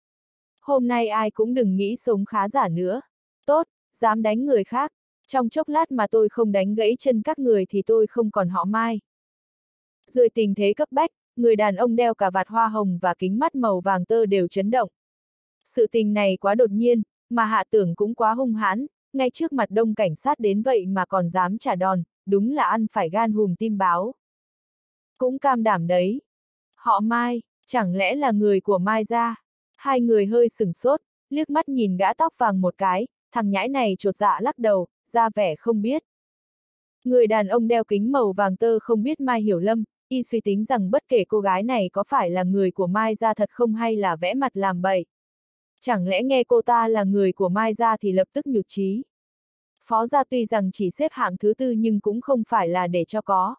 Hôm nay ai cũng đừng nghĩ sống khá giả nữa. Tốt, dám đánh người khác, trong chốc lát mà tôi không đánh gãy chân các người thì tôi không còn họ Mai. Dưới tình thế cấp bách, người đàn ông đeo cà vạt hoa hồng và kính mắt màu vàng tơ đều chấn động. Sự tình này quá đột nhiên, mà Hạ Tưởng cũng quá hung hãn, ngay trước mặt đông cảnh sát đến vậy mà còn dám trả đòn, đúng là ăn phải gan hùm tim báo. Cũng cam đảm đấy. Họ Mai, chẳng lẽ là người của Mai gia? Hai người hơi sửng sốt, liếc mắt nhìn gã tóc vàng một cái, thằng nhãi này chột dạ lắc đầu, ra vẻ không biết. Người đàn ông đeo kính màu vàng tơ không biết Mai Hiểu Lâm, y suy tính rằng bất kể cô gái này có phải là người của Mai gia thật không hay là vẽ mặt làm bậy. Chẳng lẽ nghe cô ta là người của Mai gia thì lập tức nhụt chí. Phó gia tuy rằng chỉ xếp hạng thứ tư nhưng cũng không phải là để cho có.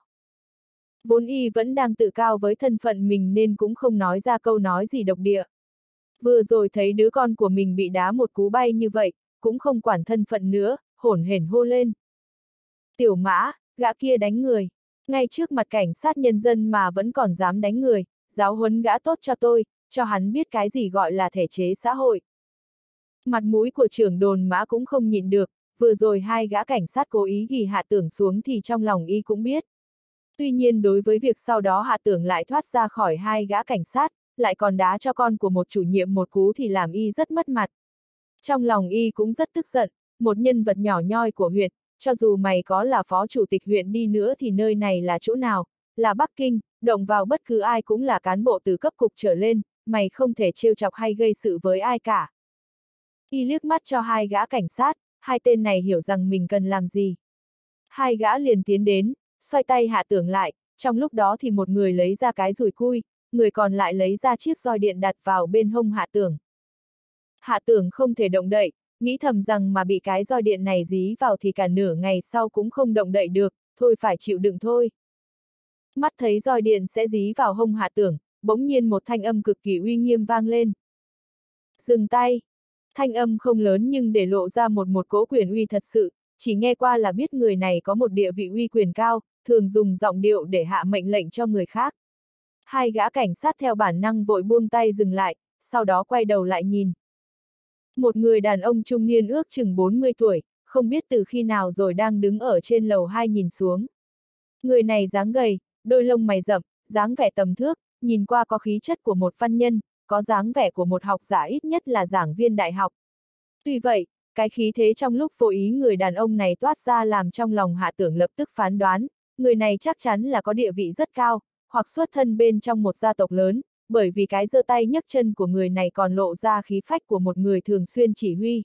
Vốn y vẫn đang tự cao với thân phận mình nên cũng không nói ra câu nói gì độc địa. Vừa rồi thấy đứa con của mình bị đá một cú bay như vậy, cũng không quản thân phận nữa, hổn hển hô lên. Tiểu Mã, gã kia đánh người. Ngay trước mặt cảnh sát nhân dân mà vẫn còn dám đánh người, giáo huấn gã tốt cho tôi, cho hắn biết cái gì gọi là thể chế xã hội. Mặt mũi của trưởng đồn Mã cũng không nhịn được, vừa rồi hai gã cảnh sát cố ý ghi Hạ Tưởng xuống thì trong lòng y cũng biết. Tuy nhiên đối với việc sau đó Hạ Tưởng lại thoát ra khỏi hai gã cảnh sát, lại còn đá cho con của một chủ nhiệm một cú thì làm y rất mất mặt. Trong lòng y cũng rất tức giận, một nhân vật nhỏ nhoi của huyện, cho dù mày có là phó chủ tịch huyện đi nữa thì nơi này là chỗ nào, là Bắc Kinh, động vào bất cứ ai cũng là cán bộ từ cấp cục trở lên, mày không thể trêu chọc hay gây sự với ai cả. Y liếc mắt cho hai gã cảnh sát, hai tên này hiểu rằng mình cần làm gì. Hai gã liền tiến đến, xoay tay Hạ Tưởng lại, trong lúc đó thì một người lấy ra cái dùi cui, người còn lại lấy ra chiếc roi điện đặt vào bên hông Hạ Tưởng. Hạ Tưởng không thể động đậy, nghĩ thầm rằng mà bị cái roi điện này dí vào thì cả nửa ngày sau cũng không động đậy được, thôi phải chịu đựng thôi. Mắt thấy roi điện sẽ dí vào hông Hạ Tưởng, bỗng nhiên một thanh âm cực kỳ uy nghiêm vang lên. Dừng tay! Thanh âm không lớn nhưng để lộ ra một cỗ quyền uy thật sự, chỉ nghe qua là biết người này có một địa vị uy quyền cao, thường dùng giọng điệu để hạ mệnh lệnh cho người khác. Hai gã cảnh sát theo bản năng vội buông tay dừng lại, sau đó quay đầu lại nhìn. Một người đàn ông trung niên ước chừng 40 tuổi, không biết từ khi nào rồi đang đứng ở trên lầu 2 nhìn xuống. Người này dáng gầy, đôi lông mày rậm, dáng vẻ tầm thước, nhìn qua có khí chất của một văn nhân, có dáng vẻ của một học giả ít nhất là giảng viên đại học. Tuy vậy, cái khí thế trong lúc vô ý người đàn ông này toát ra làm trong lòng Hạ Tưởng lập tức phán đoán, người này chắc chắn là có địa vị rất cao, hoặc xuất thân bên trong một gia tộc lớn, bởi vì cái giơ tay nhấc chân của người này còn lộ ra khí phách của một người thường xuyên chỉ huy.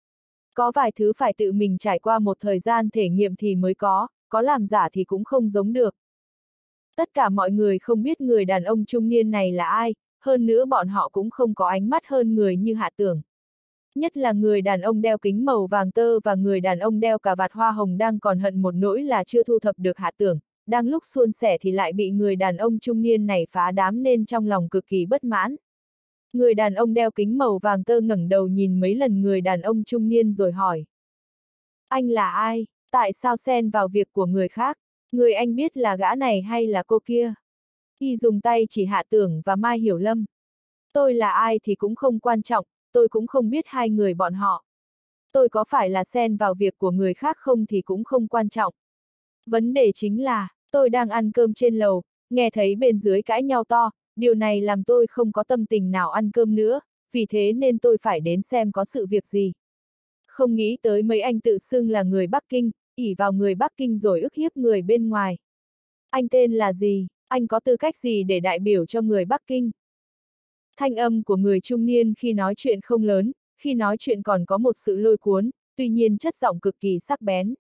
Có vài thứ phải tự mình trải qua một thời gian thể nghiệm thì mới có làm giả thì cũng không giống được. Tất cả mọi người không biết người đàn ông trung niên này là ai, hơn nữa bọn họ cũng không có ánh mắt hơn người như Hạ Tưởng. Nhất là người đàn ông đeo kính màu vàng tơ và người đàn ông đeo cà vạt hoa hồng đang còn hận một nỗi là chưa thu thập được Hạ Tưởng, đang lúc suôn sẻ thì lại bị người đàn ông trung niên này phá đám nên trong lòng cực kỳ bất mãn. Người đàn ông đeo kính màu vàng tơ ngẩng đầu nhìn mấy lần người đàn ông trung niên rồi hỏi. Anh là ai? Tại sao xen vào việc của người khác? Người anh biết là gã này hay là cô kia? Y dùng tay chỉ Hạ Tưởng và Mai Hiểu Lâm. Tôi là ai thì cũng không quan trọng, tôi cũng không biết hai người bọn họ. Tôi có phải là xen vào việc của người khác không thì cũng không quan trọng. Vấn đề chính là, tôi đang ăn cơm trên lầu, nghe thấy bên dưới cãi nhau to, điều này làm tôi không có tâm tình nào ăn cơm nữa, vì thế nên tôi phải đến xem có sự việc gì. Không nghĩ tới mấy anh tự xưng là người Bắc Kinh, ỷ vào người Bắc Kinh rồi ức hiếp người bên ngoài. Anh tên là gì? Anh có tư cách gì để đại biểu cho người Bắc Kinh? Thanh âm của người trung niên khi nói chuyện không lớn, khi nói chuyện còn có một sự lôi cuốn, tuy nhiên chất giọng cực kỳ sắc bén.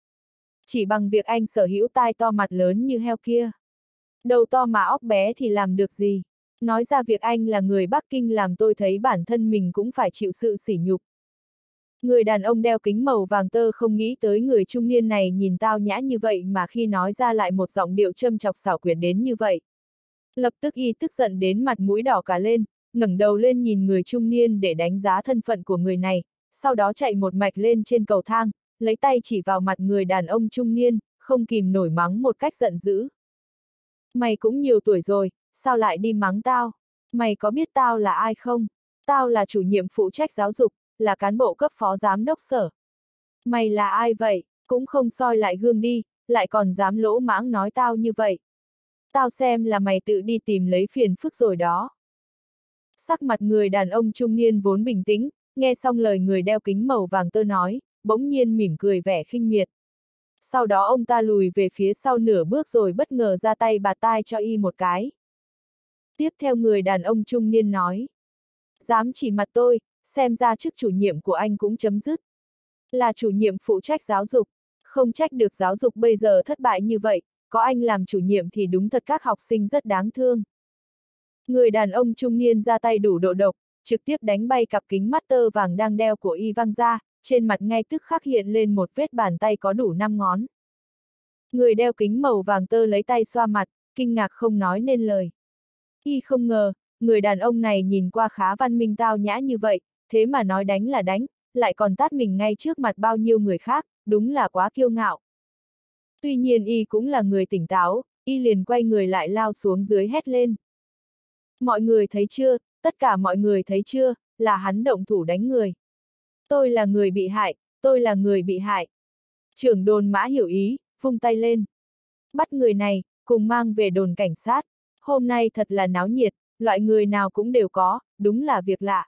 Chỉ bằng việc anh sở hữu tai to mặt lớn như heo kia. Đầu to mà óc bé thì làm được gì? Nói ra việc anh là người Bắc Kinh làm tôi thấy bản thân mình cũng phải chịu sự sỉ nhục. Người đàn ông đeo kính màu vàng tơ không nghĩ tới người trung niên này nhìn tao nhã như vậy mà khi nói ra lại một giọng điệu châm chọc xảo quyệt đến như vậy. Lập tức y tức giận đến mặt mũi đỏ cả lên, ngẩng đầu lên nhìn người trung niên để đánh giá thân phận của người này, sau đó chạy một mạch lên trên cầu thang, lấy tay chỉ vào mặt người đàn ông trung niên, không kìm nổi mắng một cách giận dữ. Mày cũng nhiều tuổi rồi, sao lại đi mắng tao? Mày có biết tao là ai không? Tao là chủ nhiệm phụ trách giáo dục, là cán bộ cấp phó giám đốc sở. Mày là ai vậy? Cũng không soi lại gương đi, lại còn dám lỗ mãng nói tao như vậy. Tao xem là mày tự đi tìm lấy phiền phức rồi đó. Sắc mặt người đàn ông trung niên vốn bình tĩnh, nghe xong lời người đeo kính màu vàng tơ nói, bỗng nhiên mỉm cười vẻ khinh miệt. Sau đó ông ta lùi về phía sau nửa bước rồi bất ngờ ra tay bạt tai cho y một cái. Tiếp theo người đàn ông trung niên nói. Dám chỉ mặt tôi, xem ra chức chủ nhiệm của anh cũng chấm dứt. Là chủ nhiệm phụ trách giáo dục, không trách được giáo dục bây giờ thất bại như vậy, có anh làm chủ nhiệm thì đúng thật các học sinh rất đáng thương. Người đàn ông trung niên ra tay đủ độ độc, trực tiếp đánh bay cặp kính mắt tơ vàng đang đeo của y văng ra, trên mặt ngay tức khắc hiện lên một vết bàn tay có đủ 5 ngón. Người đeo kính màu vàng tơ lấy tay xoa mặt, kinh ngạc không nói nên lời. Y không ngờ, người đàn ông này nhìn qua khá văn minh tao nhã như vậy, thế mà nói đánh là đánh, lại còn tát mình ngay trước mặt bao nhiêu người khác, đúng là quá kiêu ngạo. Tuy nhiên y cũng là người tỉnh táo, y liền quay người lại lao xuống dưới hét lên. Mọi người thấy chưa, tất cả mọi người thấy chưa, là hắn động thủ đánh người. Tôi là người bị hại, tôi là người bị hại. Trưởng đồn Mã hiểu ý, vung tay lên. Bắt người này, cùng mang về đồn cảnh sát. Hôm nay thật là náo nhiệt, loại người nào cũng đều có, đúng là việc lạ.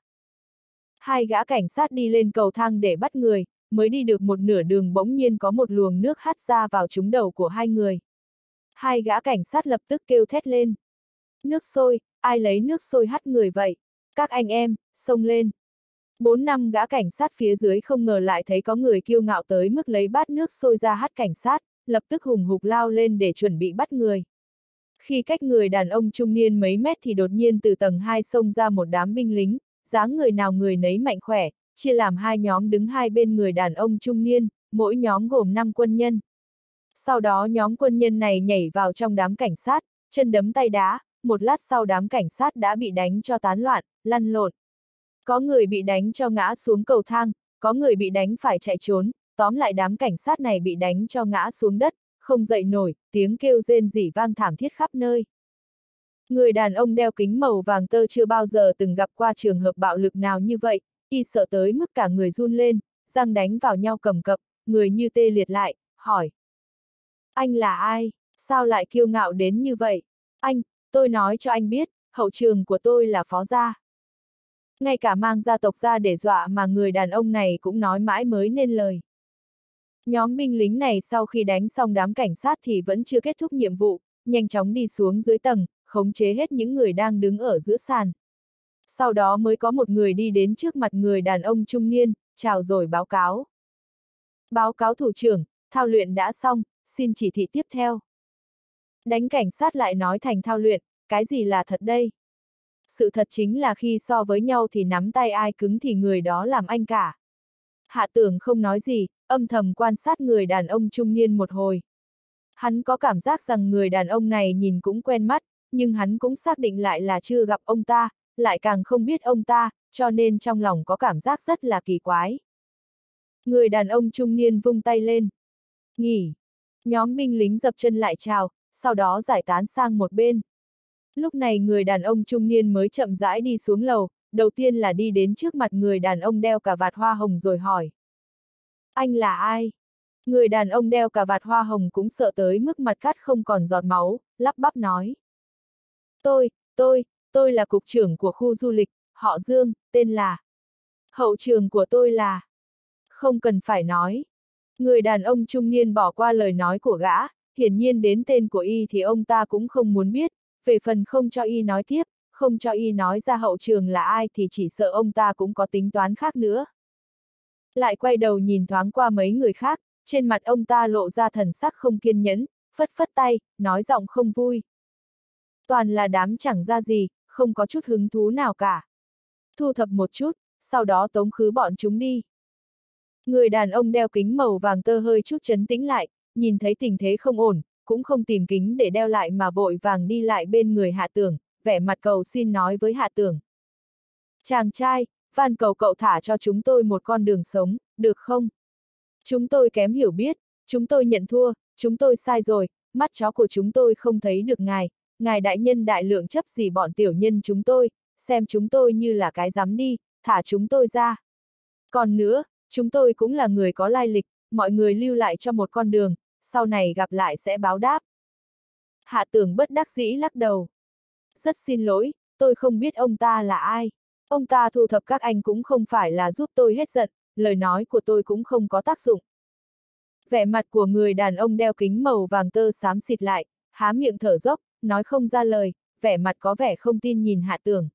Hai gã cảnh sát đi lên cầu thang để bắt người, mới đi được một nửa đường bỗng nhiên có một luồng nước hắt ra vào trúng đầu của hai người. Hai gã cảnh sát lập tức kêu thét lên. Nước sôi, ai lấy nước sôi hắt người vậy? Các anh em, xông lên. 4-5 gã cảnh sát phía dưới không ngờ lại thấy có người kiêu ngạo tới mức lấy bát nước sôi ra hắt cảnh sát, lập tức hùng hục lao lên để chuẩn bị bắt người. Khi cách người đàn ông trung niên mấy mét thì đột nhiên từ tầng 2 xông ra một đám binh lính, dáng người nào người nấy mạnh khỏe, chia làm hai nhóm đứng hai bên người đàn ông trung niên, mỗi nhóm gồm 5 quân nhân. Sau đó nhóm quân nhân này nhảy vào trong đám cảnh sát, chân đấm tay đá, một lát sau đám cảnh sát đã bị đánh cho tán loạn, lăn lộn. Có người bị đánh cho ngã xuống cầu thang, có người bị đánh phải chạy trốn, tóm lại đám cảnh sát này bị đánh cho ngã xuống đất, không dậy nổi, tiếng kêu rên rỉ vang thảm thiết khắp nơi. Người đàn ông đeo kính màu vàng tơ chưa bao giờ từng gặp qua trường hợp bạo lực nào như vậy, y sợ tới mức cả người run lên, răng đánh vào nhau cầm cập, người như tê liệt lại, hỏi. Anh là ai? Sao lại kiêu ngạo đến như vậy? Anh, tôi nói cho anh biết, hậu trường của tôi là phó gia. Ngay cả mang gia tộc ra để dọa mà người đàn ông này cũng nói mãi mới nên lời. Nhóm binh lính này sau khi đánh xong đám cảnh sát thì vẫn chưa kết thúc nhiệm vụ, nhanh chóng đi xuống dưới tầng, khống chế hết những người đang đứng ở giữa sàn. Sau đó mới có một người đi đến trước mặt người đàn ông trung niên, chào rồi báo cáo. Báo cáo thủ trưởng, thao luyện đã xong, xin chỉ thị tiếp theo. Đánh cảnh sát lại nói thành thao luyện, cái gì là thật đây? Sự thật chính là khi so với nhau thì nắm tay ai cứng thì người đó làm anh cả. Hạ Tưởng không nói gì, âm thầm quan sát người đàn ông trung niên một hồi. Hắn có cảm giác rằng người đàn ông này nhìn cũng quen mắt, nhưng hắn cũng xác định lại là chưa gặp ông ta, lại càng không biết ông ta, cho nên trong lòng có cảm giác rất là kỳ quái. Người đàn ông trung niên vung tay lên. Nghỉ. Nhóm binh lính dập chân lại chào, sau đó giải tán sang một bên. Lúc này người đàn ông trung niên mới chậm rãi đi xuống lầu, đầu tiên là đi đến trước mặt người đàn ông đeo cà vạt hoa hồng rồi hỏi. Anh là ai? Người đàn ông đeo cà vạt hoa hồng cũng sợ tới mức mặt cắt không còn giọt máu, lắp bắp nói. Tôi là cục trưởng của khu du lịch, họ Dương, tên là. Hậu trường của tôi là. Không cần phải nói. Người đàn ông trung niên bỏ qua lời nói của gã, hiển nhiên đến tên của y thì ông ta cũng không muốn biết, về phần không cho y nói tiếp, không cho y nói ra hậu trường là ai thì chỉ sợ ông ta cũng có tính toán khác nữa. Lại quay đầu nhìn thoáng qua mấy người khác, trên mặt ông ta lộ ra thần sắc không kiên nhẫn, phất phất tay, nói giọng không vui. Toàn là đám chẳng ra gì, không có chút hứng thú nào cả. Thu thập một chút, sau đó tống khứ bọn chúng đi. Người đàn ông đeo kính màu vàng tơ hơi chút trấn tĩnh lại, nhìn thấy tình thế không ổn, cũng không tìm kính để đeo lại mà vội vàng đi lại bên người Hạ Tưởng, vẻ mặt cầu xin nói với Hạ Tưởng. Chàng trai, van cầu cậu thả cho chúng tôi một con đường sống, được không? Chúng tôi kém hiểu biết, chúng tôi nhận thua, chúng tôi sai rồi, mắt chó của chúng tôi không thấy được ngài đại nhân đại lượng chấp gì bọn tiểu nhân chúng tôi, xem chúng tôi như là cái dám đi, thả chúng tôi ra. Còn nữa, chúng tôi cũng là người có lai lịch, mọi người lưu lại cho một con đường, sau này gặp lại sẽ báo đáp. Hạ Tưởng bất đắc dĩ lắc đầu. Rất xin lỗi, tôi không biết ông ta là ai. Ông ta thu thập các anh cũng không phải là giúp tôi hết giận, lời nói của tôi cũng không có tác dụng. Vẻ mặt của người đàn ông đeo kính màu vàng tơ xám xịt lại, há miệng thở dốc, nói không ra lời, vẻ mặt có vẻ không tin nhìn Hạ Tưởng.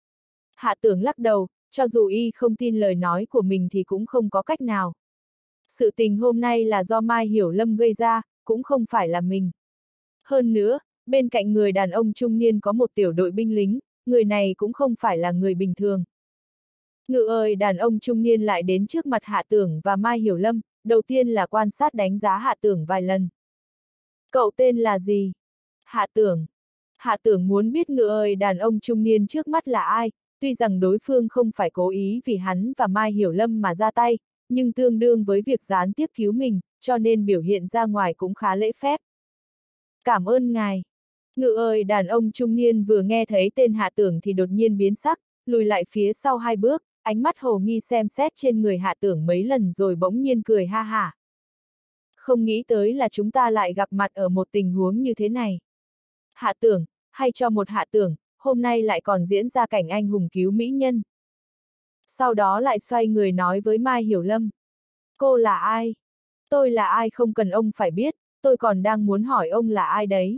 Hạ Tưởng lắc đầu, cho dù y không tin lời nói của mình thì cũng không có cách nào. Sự tình hôm nay là do Mai Hiểu Lâm gây ra, cũng không phải là mình. Hơn nữa, bên cạnh người đàn ông trung niên có một tiểu đội binh lính, người này cũng không phải là người bình thường. Ngự ơi, đàn ông trung niên lại đến trước mặt Hạ Tưởng và Mai Hiểu Lâm, đầu tiên là quan sát đánh giá Hạ Tưởng vài lần. Cậu tên là gì? Hạ Tưởng. Hạ Tưởng muốn biết ngự ơi đàn ông trung niên trước mắt là ai, tuy rằng đối phương không phải cố ý vì hắn và Mai Hiểu Lâm mà ra tay, nhưng tương đương với việc gián tiếp cứu mình, cho nên biểu hiện ra ngoài cũng khá lễ phép. Cảm ơn ngài. Ngự ơi đàn ông trung niên vừa nghe thấy tên Hạ Tưởng thì đột nhiên biến sắc, lùi lại phía sau 2 bước, ánh mắt hồ nghi xem xét trên người Hạ Tưởng mấy lần rồi bỗng nhiên cười ha hả. Không nghĩ tới là chúng ta lại gặp mặt ở một tình huống như thế này. Hạ Tưởng, hay cho một Hạ Tưởng, hôm nay lại còn diễn ra cảnh anh hùng cứu mỹ nhân. Sau đó lại xoay người nói với Mai Hiểu Lâm. Cô là ai? Tôi là ai không cần ông phải biết, tôi còn đang muốn hỏi ông là ai đấy.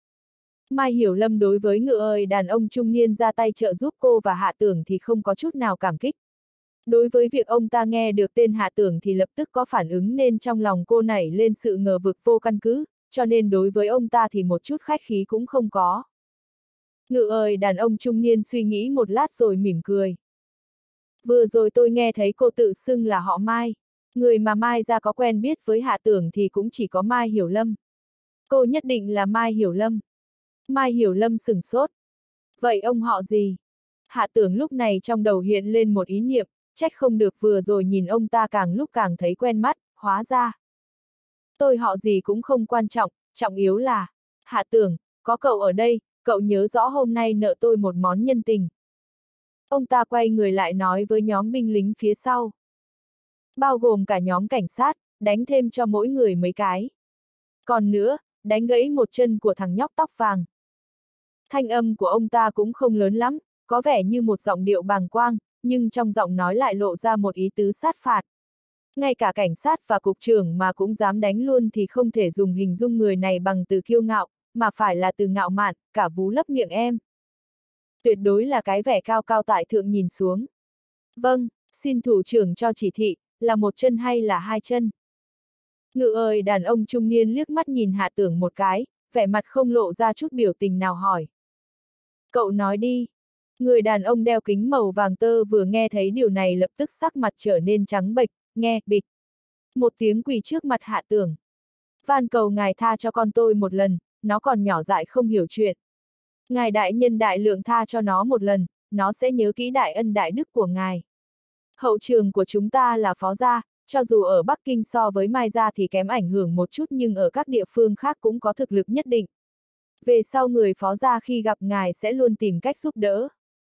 Mai Hiểu Lâm đối với ngự ơi đàn ông trung niên ra tay trợ giúp cô và Hạ Tưởng thì không có chút nào cảm kích. Đối với việc ông ta nghe được tên Hạ Tưởng thì lập tức có phản ứng nên trong lòng cô nảy lên sự ngờ vực vô căn cứ, cho nên đối với ông ta thì một chút khách khí cũng không có. Ngự ơi đàn ông trung niên suy nghĩ một lát rồi mỉm cười. Vừa rồi tôi nghe thấy cô tự xưng là họ Mai. Người mà Mai ra có quen biết với Hạ Tưởng thì cũng chỉ có Mai Hiểu Lâm. Cô nhất định là Mai Hiểu Lâm. Mai Hiểu Lâm sửng sốt. Vậy ông họ gì? Hạ Tưởng lúc này trong đầu hiện lên một ý niệm, trách không được vừa rồi nhìn ông ta càng lúc càng thấy quen mắt, hóa ra. Tôi họ gì cũng không quan trọng, trọng yếu là, Hạ Tưởng, có cậu ở đây, cậu nhớ rõ hôm nay nợ tôi một món nhân tình. Ông ta quay người lại nói với nhóm binh lính phía sau. Bao gồm cả nhóm cảnh sát, đánh thêm cho mỗi người mấy cái. Còn nữa, đánh gãy một chân của thằng nhóc tóc vàng. Thanh âm của ông ta cũng không lớn lắm, có vẻ như một giọng điệu bàng quang, nhưng trong giọng nói lại lộ ra một ý tứ sát phạt. Ngay cả cảnh sát và cục trưởng mà cũng dám đánh luôn thì không thể dùng hình dung người này bằng từ kiêu ngạo, mà phải là từ ngạo mạn, cả vú lấp miệng em. Tuyệt đối là cái vẻ cao cao tại thượng nhìn xuống. Vâng, xin thủ trưởng cho chỉ thị, là một chân hay là 2 chân? Ngự ơi đàn ông trung niên liếc mắt nhìn Hạ Tưởng một cái, vẻ mặt không lộ ra chút biểu tình nào hỏi. Cậu nói đi. Người đàn ông đeo kính màu vàng tơ vừa nghe thấy điều này lập tức sắc mặt trở nên trắng bệch, nghe, bịch. Một tiếng quỳ trước mặt Hạ Tưởng. Van cầu ngài tha cho con tôi một lần, nó còn nhỏ dại không hiểu chuyện. Ngài đại nhân đại lượng tha cho nó một lần, nó sẽ nhớ kỹ đại ân đại đức của ngài. Hậu trường của chúng ta là Phó gia, cho dù ở Bắc Kinh so với Mai gia thì kém ảnh hưởng một chút nhưng ở các địa phương khác cũng có thực lực nhất định. Về sau người Phó gia khi gặp ngài sẽ luôn tìm cách giúp đỡ.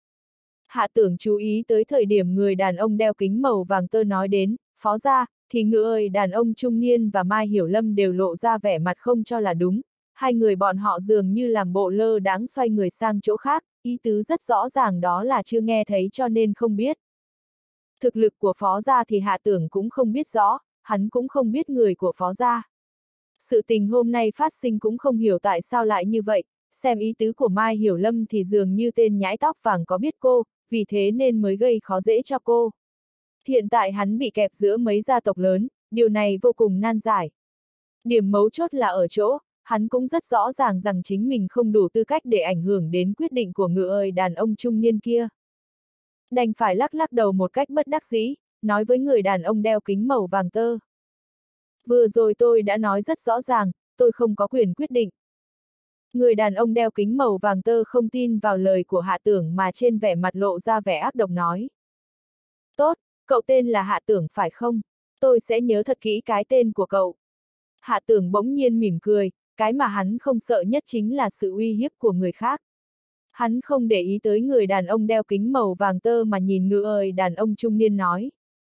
Hạ Tưởng chú ý tới thời điểm người đàn ông đeo kính màu vàng tơ nói đến, Phó gia, thì ngựa ơi đàn ông trung niên và Mai Hiểu Lâm đều lộ ra vẻ mặt không cho là đúng. Hai người bọn họ dường như làm bộ lơ đãng xoay người sang chỗ khác, ý tứ rất rõ ràng đó là chưa nghe thấy cho nên không biết. Thực lực của Phó gia thì Hạ Tưởng cũng không biết rõ, hắn cũng không biết người của Phó gia. Sự tình hôm nay phát sinh cũng không hiểu tại sao lại như vậy, xem ý tứ của Mai Hiểu Lâm thì dường như tên nhãi tóc vàng có biết cô, vì thế nên mới gây khó dễ cho cô. Hiện tại hắn bị kẹp giữa mấy gia tộc lớn, điều này vô cùng nan giải. Điểm mấu chốt là ở chỗ, hắn cũng rất rõ ràng rằng chính mình không đủ tư cách để ảnh hưởng đến quyết định của ngựa ơi đàn ông trung niên kia. Đành phải lắc lắc đầu một cách bất đắc dĩ, nói với người đàn ông đeo kính màu vàng tơ. Vừa rồi tôi đã nói rất rõ ràng, tôi không có quyền quyết định. Người đàn ông đeo kính màu vàng tơ không tin vào lời của Hạ Tưởng mà trên vẻ mặt lộ ra vẻ ác độc nói. Tốt, cậu tên là Hạ Tưởng phải không? Tôi sẽ nhớ thật kỹ cái tên của cậu. Hạ Tưởng bỗng nhiên mỉm cười, cái mà hắn không sợ nhất chính là sự uy hiếp của người khác. Hắn không để ý tới người đàn ông đeo kính màu vàng tơ mà nhìn ngựa ơi đàn ông trung niên nói.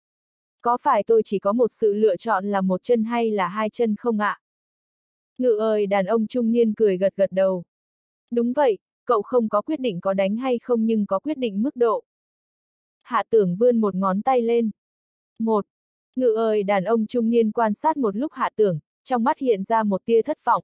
Có phải tôi chỉ có một sự lựa chọn là một chân hay là hai chân không ạ? Ngựa ơi đàn ông trung niên cười gật gật đầu. Đúng vậy, cậu không có quyết định có đánh hay không nhưng có quyết định mức độ. Hạ Tưởng vươn một ngón tay lên. Một. Ngựa ơi đàn ông trung niên quan sát một lúc Hạ Tưởng, trong mắt hiện ra một tia thất vọng.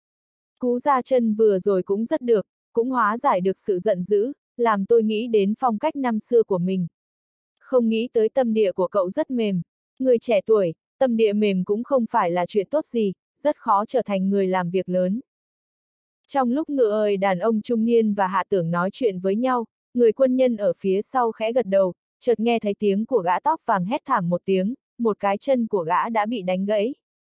Cú ra chân vừa rồi cũng rất được, cũng hóa giải được sự giận dữ, làm tôi nghĩ đến phong cách năm xưa của mình. Không nghĩ tới tâm địa của cậu rất mềm. Người trẻ tuổi, tâm địa mềm cũng không phải là chuyện tốt gì, rất khó trở thành người làm việc lớn. Trong lúc ngựa ơi đàn ông trung niên và Hạ Tưởng nói chuyện với nhau, người quân nhân ở phía sau khẽ gật đầu, chợt nghe thấy tiếng của gã tóc vàng hét thảm một tiếng, một cái chân của gã đã bị đánh gãy.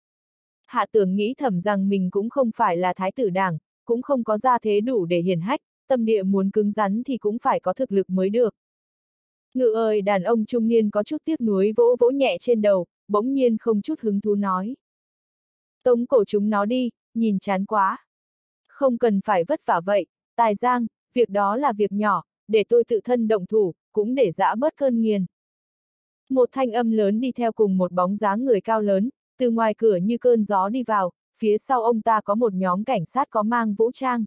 Hạ Tưởng nghĩ thầm rằng mình cũng không phải là thái tử đảng, cũng không có gia thế đủ để hiển hách, tâm địa muốn cứng rắn thì cũng phải có thực lực mới được. Ngựa ơi đàn ông trung niên có chút tiếc nuối vỗ vỗ nhẹ trên đầu, bỗng nhiên không chút hứng thú nói. Tống cổ chúng nó đi, nhìn chán quá. Không cần phải vất vả vậy, Tài Giang, việc đó là việc nhỏ, để tôi tự thân động thủ, cũng để giã bớt cơn nghiền. Một thanh âm lớn đi theo cùng một bóng dáng người cao lớn, từ ngoài cửa như cơn gió đi vào, phía sau ông ta có một nhóm cảnh sát có mang vũ trang.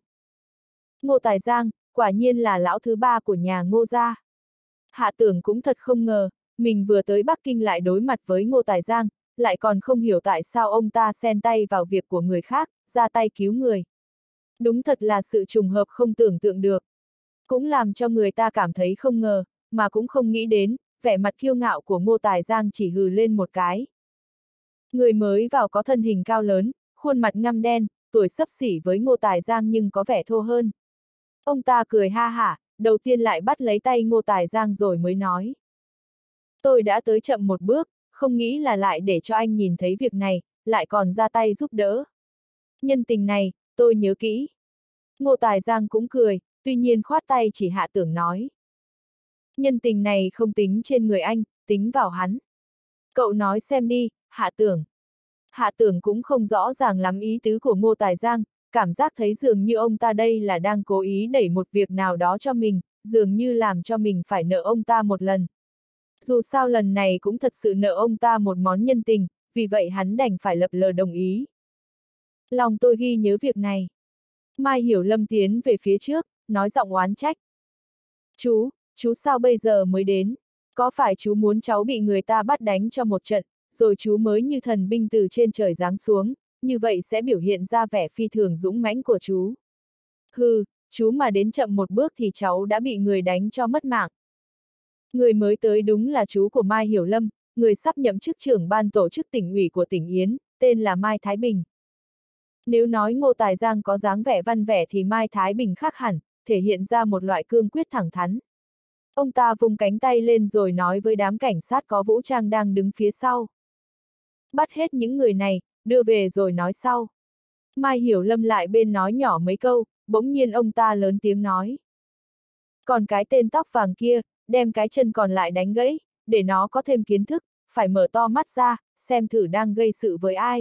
Ngô Tài Giang, quả nhiên là lão thứ ba của nhà Ngô gia. Hạ Tưởng cũng thật không ngờ, mình vừa tới Bắc Kinh lại đối mặt với Ngô Tài Giang, lại còn không hiểu tại sao ông ta xen tay vào việc của người khác, ra tay cứu người. Đúng thật là sự trùng hợp không tưởng tượng được. Cũng làm cho người ta cảm thấy không ngờ, mà cũng không nghĩ đến, vẻ mặt kiêu ngạo của Ngô Tài Giang chỉ hừ lên một cái. Người mới vào có thân hình cao lớn, khuôn mặt ngăm đen, tuổi xấp xỉ với Ngô Tài Giang nhưng có vẻ thô hơn. Ông ta cười ha hả, đầu tiên lại bắt lấy tay Ngô Tài Giang rồi mới nói. Tôi đã tới chậm một bước, không nghĩ là lại để cho anh nhìn thấy việc này, lại còn ra tay giúp đỡ. Nhân tình này, tôi nhớ kỹ. Ngô Tài Giang cũng cười, tuy nhiên khoát tay chỉ Hạ Tưởng nói. Nhân tình này không tính trên người anh, tính vào hắn. Cậu nói xem đi, Hạ Tưởng. Hạ Tưởng cũng không rõ ràng lắm ý tứ của Ngô Tài Giang, cảm giác thấy dường như ông ta đây là đang cố ý đẩy một việc nào đó cho mình, dường như làm cho mình phải nợ ông ta một lần. Dù sao lần này cũng thật sự nợ ông ta một món nhân tình, vì vậy hắn đành phải lập lờ đồng ý. Lòng tôi ghi nhớ việc này. Mai Hiểu Lâm tiến về phía trước, nói giọng oán trách. Chú sao bây giờ mới đến? Có phải chú muốn cháu bị người ta bắt đánh cho một trận, rồi chú mới như thần binh từ trên trời giáng xuống, như vậy sẽ biểu hiện ra vẻ phi thường dũng mãnh của chú. Hừ, chú mà đến chậm một bước thì cháu đã bị người đánh cho mất mạng. Người mới tới đúng là chú của Mai Hiểu Lâm, người sắp nhậm chức trưởng ban tổ chức tỉnh ủy của tỉnh Yến, tên là Mai Thái Bình. Nếu nói Ngô Tài Giang có dáng vẻ văn vẻ thì Mai Thái Bình khác hẳn, thể hiện ra một loại cương quyết thẳng thắn. Ông ta vung cánh tay lên rồi nói với đám cảnh sát có vũ trang đang đứng phía sau. Bắt hết những người này, đưa về rồi nói sau. Mai Hiểu Lâm lại bên nói nhỏ mấy câu, bỗng nhiên ông ta lớn tiếng nói. Còn cái tên tóc vàng kia, đem cái chân còn lại đánh gãy, để nó có thêm kiến thức, phải mở to mắt ra, xem thử đang gây sự với ai.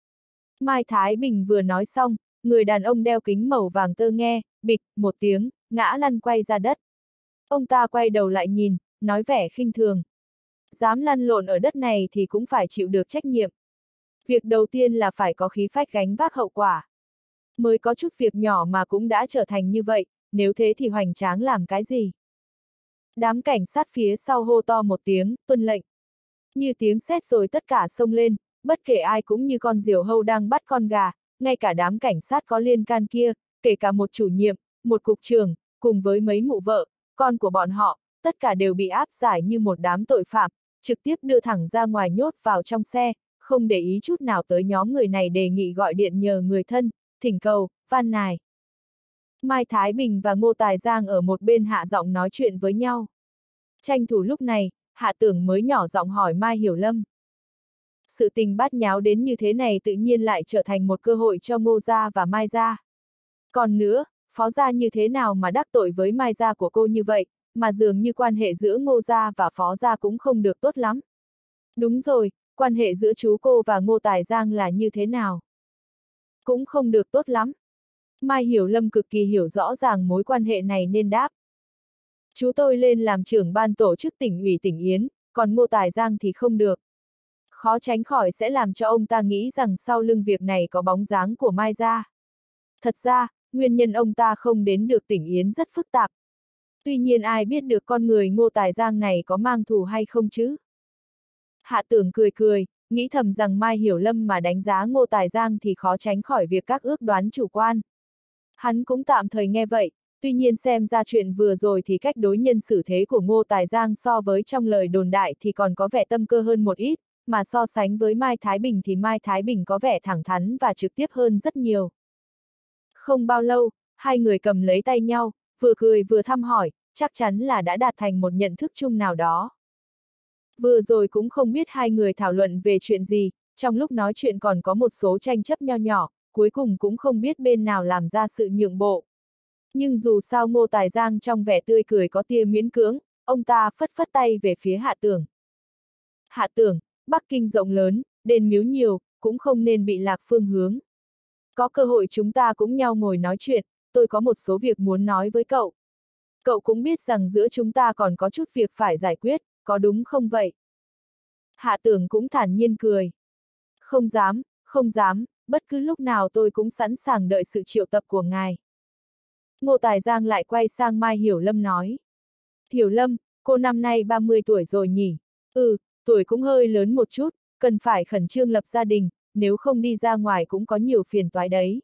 Mai Thái Bình vừa nói xong, người đàn ông đeo kính màu vàng tơ nghe, bịch, một tiếng, ngã lăn quay ra đất. Ông ta quay đầu lại nhìn, nói vẻ khinh thường. Dám lăn lộn ở đất này thì cũng phải chịu được trách nhiệm. Việc đầu tiên là phải có khí phách gánh vác hậu quả. Mới có chút việc nhỏ mà cũng đã trở thành như vậy, nếu thế thì hoành tráng làm cái gì? Đám cảnh sát phía sau hô to một tiếng, tuân lệnh. Như tiếng sét rồi tất cả xông lên, bất kể ai cũng như con diều hâu đang bắt con gà, ngay cả đám cảnh sát có liên can kia, kể cả một chủ nhiệm, một cục trưởng, cùng với mấy mụ vợ, con của bọn họ, tất cả đều bị áp giải như một đám tội phạm, trực tiếp đưa thẳng ra ngoài nhốt vào trong xe, không để ý chút nào tới nhóm người này đề nghị gọi điện nhờ người thân, thỉnh cầu, van nài. Mai Thái Bình và Ngô Tài Giang ở một bên hạ giọng nói chuyện với nhau. Tranh thủ lúc này, Hạ Tưởng mới nhỏ giọng hỏi Mai Hiểu Lâm. Sự tình bát nháo đến như thế này tự nhiên lại trở thành một cơ hội cho Ngô gia và Mai gia. Còn nữa, Phó gia như thế nào mà đắc tội với Mai gia của cô như vậy, mà dường như quan hệ giữa Ngô gia và Phó gia cũng không được tốt lắm. Đúng rồi, quan hệ giữa chú cô và Ngô Tài Giang là như thế nào? Cũng không được tốt lắm. Mai Hiểu Lâm cực kỳ hiểu rõ ràng mối quan hệ này nên đáp. Chú tôi lên làm trưởng ban tổ chức tỉnh ủy tỉnh Yến, còn Ngô Tài Giang thì không được. Khó tránh khỏi sẽ làm cho ông ta nghĩ rằng sau lưng việc này có bóng dáng của Mai gia. Thật ra, nguyên nhân ông ta không đến được tỉnh Yến rất phức tạp. Tuy nhiên ai biết được con người Ngô Tài Giang này có mang thù hay không chứ? Hạ Tưởng cười cười, nghĩ thầm rằng Mai Hiểu Lâm mà đánh giá Ngô Tài Giang thì khó tránh khỏi việc các ước đoán chủ quan. Hắn cũng tạm thời nghe vậy, tuy nhiên xem ra chuyện vừa rồi thì cách đối nhân xử thế của Ngô Tài Giang so với trong lời đồn đại thì còn có vẻ tâm cơ hơn một ít, mà so sánh với Mai Thái Bình thì Mai Thái Bình có vẻ thẳng thắn và trực tiếp hơn rất nhiều. Không bao lâu, hai người cầm lấy tay nhau, vừa cười vừa thăm hỏi, chắc chắn là đã đạt thành một nhận thức chung nào đó. Vừa rồi cũng không biết hai người thảo luận về chuyện gì, trong lúc nói chuyện còn có một số tranh chấp nho nhỏ, cuối cùng cũng không biết bên nào làm ra sự nhượng bộ. Nhưng dù sao Ngô Tài Giang trong vẻ tươi cười có tia miễn cưỡng, ông ta phất phất tay về phía Hạ Tưởng. Hạ Tưởng, Bắc Kinh rộng lớn, đền miếu nhiều, cũng không nên bị lạc phương hướng. Có cơ hội chúng ta cũng nhau ngồi nói chuyện, tôi có một số việc muốn nói với cậu. Cậu cũng biết rằng giữa chúng ta còn có chút việc phải giải quyết, có đúng không vậy? Hạ Tưởng cũng thản nhiên cười. Không dám, không dám, bất cứ lúc nào tôi cũng sẵn sàng đợi sự triệu tập của ngài. Ngô Tài Giang lại quay sang Mai Hiểu Lâm nói. Hiểu Lâm, cô năm nay 30 tuổi rồi nhỉ? Ừ, tuổi cũng hơi lớn một chút, cần phải khẩn trương lập gia đình, nếu không đi ra ngoài cũng có nhiều phiền toái đấy.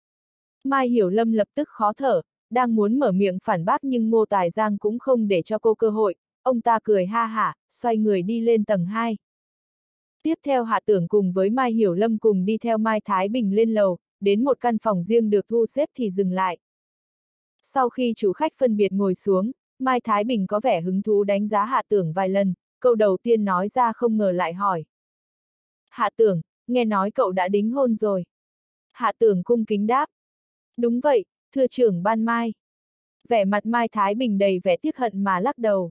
Mai Hiểu Lâm lập tức khó thở, đang muốn mở miệng phản bác nhưng Ngô Tài Giang cũng không để cho cô cơ hội, ông ta cười ha hả, xoay người đi lên tầng 2. Tiếp theo Hạ Tưởng cùng với Mai Hiểu Lâm cùng đi theo Mai Thái Bình lên lầu, đến một căn phòng riêng được thu xếp thì dừng lại. Sau khi chủ khách phân biệt ngồi xuống, Mai Thái Bình có vẻ hứng thú đánh giá Hạ Tưởng vài lần, câu đầu tiên nói ra không ngờ lại hỏi. Hạ Tưởng, nghe nói cậu đã đính hôn rồi. Hạ Tưởng cung kính đáp. Đúng vậy, thưa trưởng ban Mai. Vẻ mặt Mai Thái Bình đầy vẻ tiếc hận mà lắc đầu.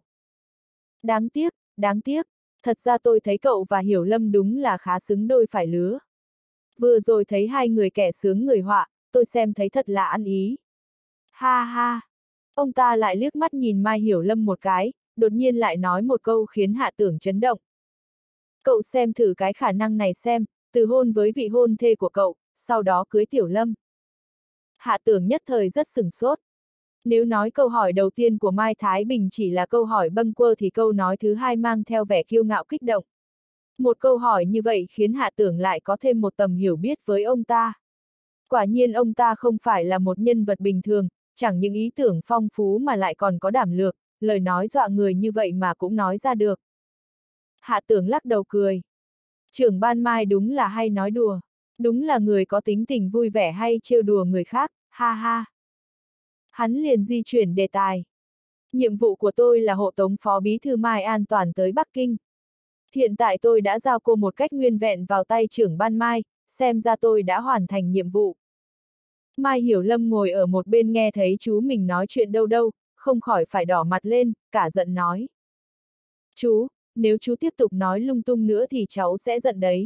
Đáng tiếc, thật ra tôi thấy cậu và Hiểu Lâm đúng là khá xứng đôi phải lứa. Vừa rồi thấy hai người kẻ sướng người họa, tôi xem thấy thật là ăn ý. Ha ha! Ông ta lại liếc mắt nhìn Mai Hiểu Lâm một cái, đột nhiên lại nói một câu khiến Hạ Tưởng chấn động. Cậu xem thử cái khả năng này xem, từ hôn với vị hôn thê của cậu, sau đó cưới Tiểu Lâm. Hạ Tưởng nhất thời rất sửng sốt. Nếu nói câu hỏi đầu tiên của Mai Thái Bình chỉ là câu hỏi bâng quơ thì câu nói thứ hai mang theo vẻ kiêu ngạo kích động. Một câu hỏi như vậy khiến Hạ Tưởng lại có thêm một tầm hiểu biết với ông ta. Quả nhiên ông ta không phải là một nhân vật bình thường, chẳng những ý tưởng phong phú mà lại còn có đảm lược, lời nói dọa người như vậy mà cũng nói ra được. Hạ Tưởng lắc đầu cười. Trưởng ban Mai đúng là hay nói đùa. Đúng là người có tính tình vui vẻ hay trêu đùa người khác, ha ha. Hắn liền di chuyển đề tài. Nhiệm vụ của tôi là hộ tống Phó Bí thư Mai an toàn tới Bắc Kinh. Hiện tại tôi đã giao cô một cách nguyên vẹn vào tay trưởng ban Mai, xem ra tôi đã hoàn thành nhiệm vụ. Mai Hiểu Lâm ngồi ở một bên nghe thấy chú mình nói chuyện đâu đâu, không khỏi phải đỏ mặt lên, cả giận nói. nếu chú tiếp tục nói lung tung nữa thì cháu sẽ giận đấy.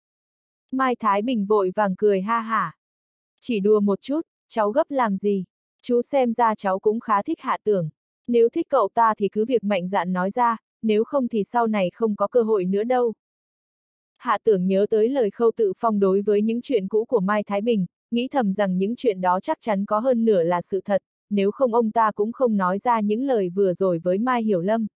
Mai Thái Bình vội vàng cười ha hả. Chỉ đùa một chút, cháu gấp làm gì? Chú xem ra cháu cũng khá thích Hạ Tưởng. Nếu thích cậu ta thì cứ việc mạnh dạn nói ra, nếu không thì sau này không có cơ hội nữa đâu. Hạ Tưởng nhớ tới lời Khâu Tự Phong đối với những chuyện cũ của Mai Thái Bình, nghĩ thầm rằng những chuyện đó chắc chắn có hơn nửa là sự thật, nếu không ông ta cũng không nói ra những lời vừa rồi với Mai Hiểu Lâm.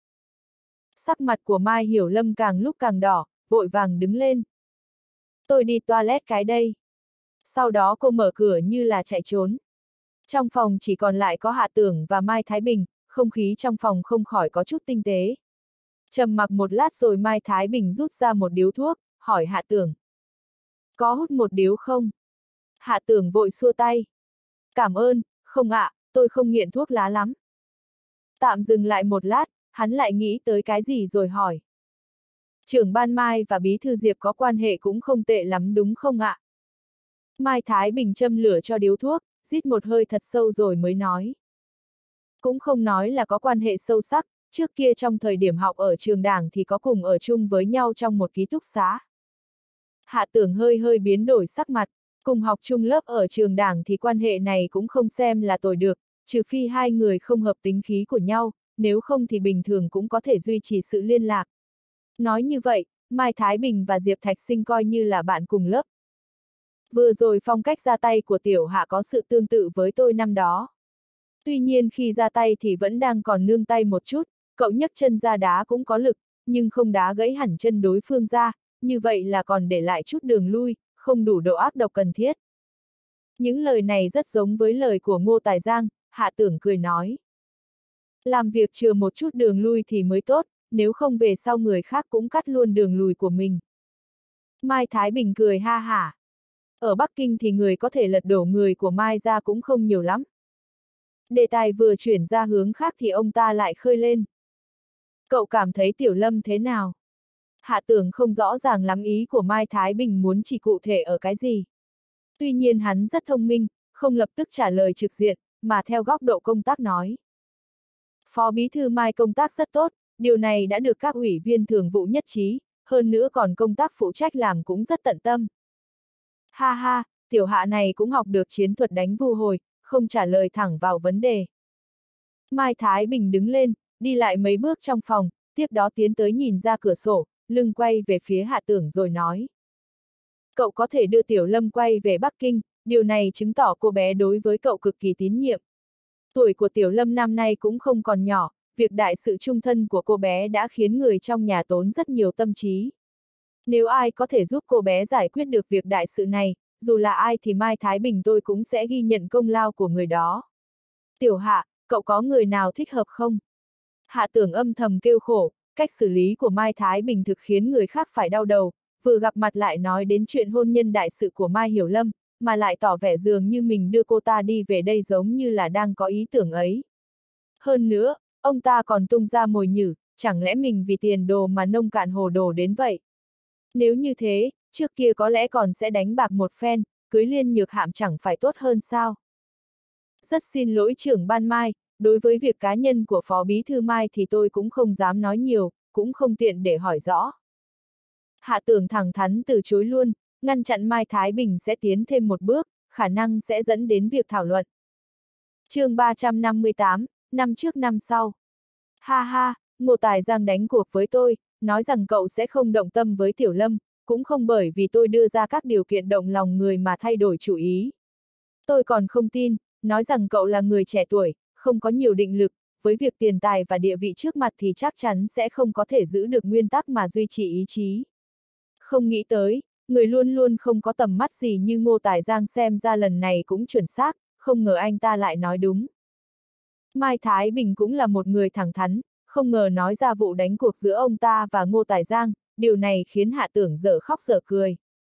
Sắc mặt của Mai Hiểu Lâm càng lúc càng đỏ, vội vàng đứng lên. Tôi đi toilet cái đây. Sau đó cô mở cửa như là chạy trốn. Trong phòng chỉ còn lại có Hạ Tưởng và Mai Thái Bình, không khí trong phòng không khỏi có chút tinh tế. Trầm mặc một lát rồi Mai Thái Bình rút ra một điếu thuốc, hỏi Hạ Tưởng. Có hút một điếu không? Hạ Tưởng vội xua tay. Cảm ơn, không ạ, tôi không nghiện thuốc lá lắm. Tạm dừng lại một lát, hắn lại nghĩ tới cái gì rồi hỏi. Trưởng ban Mai và Bí thư Diệp có quan hệ cũng không tệ lắm đúng không ạ? Mai Thái Bình châm lửa cho điếu thuốc, rít một hơi thật sâu rồi mới nói. Cũng không nói là có quan hệ sâu sắc, trước kia trong thời điểm học ở trường đảng thì có cùng ở chung với nhau trong một ký túc xá. Hạ Tưởng hơi hơi biến đổi sắc mặt, cùng học chung lớp ở trường đảng thì quan hệ này cũng không xem là tồi được, trừ phi hai người không hợp tính khí của nhau, nếu không thì bình thường cũng có thể duy trì sự liên lạc. Nói như vậy, Mai Thái Bình và Diệp Thạch Sinh coi như là bạn cùng lớp. Vừa rồi phong cách ra tay của Tiểu Hạ có sự tương tự với tôi năm đó. Tuy nhiên khi ra tay thì vẫn đang còn nương tay một chút, cậu nhấc chân ra đá cũng có lực, nhưng không đá gãy hẳn chân đối phương ra, như vậy là còn để lại chút đường lui, không đủ độ ác độc cần thiết. Những lời này rất giống với lời của Ngô Tài Giang, Hạ Tưởng cười nói. Làm việc chừa một chút đường lui thì mới tốt, nếu không về sau người khác cũng cắt luôn đường lùi của mình. Mai Thái Bình cười ha hả. Ở Bắc Kinh thì người có thể lật đổ người của Mai ra cũng không nhiều lắm. Đề tài vừa chuyển ra hướng khác thì ông ta lại khơi lên. Cậu cảm thấy Tiểu Lâm thế nào? Hạ Tưởng không rõ ràng lắm ý của Mai Thái Bình muốn chỉ cụ thể ở cái gì. Tuy nhiên hắn rất thông minh, không lập tức trả lời trực diện, mà theo góc độ công tác nói. Phó Bí thư Mai công tác rất tốt, điều này đã được các ủy viên thường vụ nhất trí, hơn nữa còn công tác phụ trách làm cũng rất tận tâm. Ha ha, Tiểu Hạ này cũng học được chiến thuật đánh vu hồi, không trả lời thẳng vào vấn đề. Mai Thái Bình đứng lên, đi lại mấy bước trong phòng, tiếp đó tiến tới nhìn ra cửa sổ, lưng quay về phía Hạ Tưởng rồi nói. Cậu có thể đưa Tiểu Lâm quay về Bắc Kinh, điều này chứng tỏ cô bé đối với cậu cực kỳ tín nhiệm. Tuổi của Tiểu Lâm năm nay cũng không còn nhỏ, việc đại sự chung thân của cô bé đã khiến người trong nhà tốn rất nhiều tâm trí. Nếu ai có thể giúp cô bé giải quyết được việc đại sự này, dù là ai thì Mai Thái Bình tôi cũng sẽ ghi nhận công lao của người đó. Tiểu Hạ, cậu có người nào thích hợp không? Hạ Tưởng âm thầm kêu khổ, cách xử lý của Mai Thái Bình thực khiến người khác phải đau đầu, vừa gặp mặt lại nói đến chuyện hôn nhân đại sự của Mai Hiểu Lâm, mà lại tỏ vẻ dường như mình đưa cô ta đi về đây giống như là đang có ý tưởng ấy. Hơn nữa, ông ta còn tung ra mồi nhử, chẳng lẽ mình vì tiền đồ mà nông cạn hồ đồ đến vậy? Nếu như thế, trước kia có lẽ còn sẽ đánh bạc một phen, cưới Liên Nhược Hạm chẳng phải tốt hơn sao? Rất xin lỗi trưởng ban Mai, đối với việc cá nhân của Phó Bí thư Mai thì tôi cũng không dám nói nhiều, cũng không tiện để hỏi rõ. Hạ Tưởng thẳng thắn từ chối luôn, ngăn chặn Mai Thái Bình sẽ tiến thêm một bước, khả năng sẽ dẫn đến việc thảo luận. chương 358, năm trước năm sau. Ha ha, Ngô Tài Giang đánh cuộc với tôi, nói rằng cậu sẽ không động tâm với Tiểu Lâm, cũng không bởi vì tôi đưa ra các điều kiện động lòng người mà thay đổi chủ ý. Tôi còn không tin, nói rằng cậu là người trẻ tuổi, không có nhiều định lực, với việc tiền tài và địa vị trước mặt thì chắc chắn sẽ không có thể giữ được nguyên tắc mà duy trì ý chí. Không nghĩ tới, người luôn luôn không có tầm mắt gì như Ngô Tài Giang xem ra lần này cũng chuẩn xác, không ngờ anh ta lại nói đúng. Mai Thái Bình cũng là một người thẳng thắn, không ngờ nói ra vụ đánh cuộc giữa ông ta và Ngô Tài Giang, điều này khiến Hạ Tưởng dở khóc dở cười.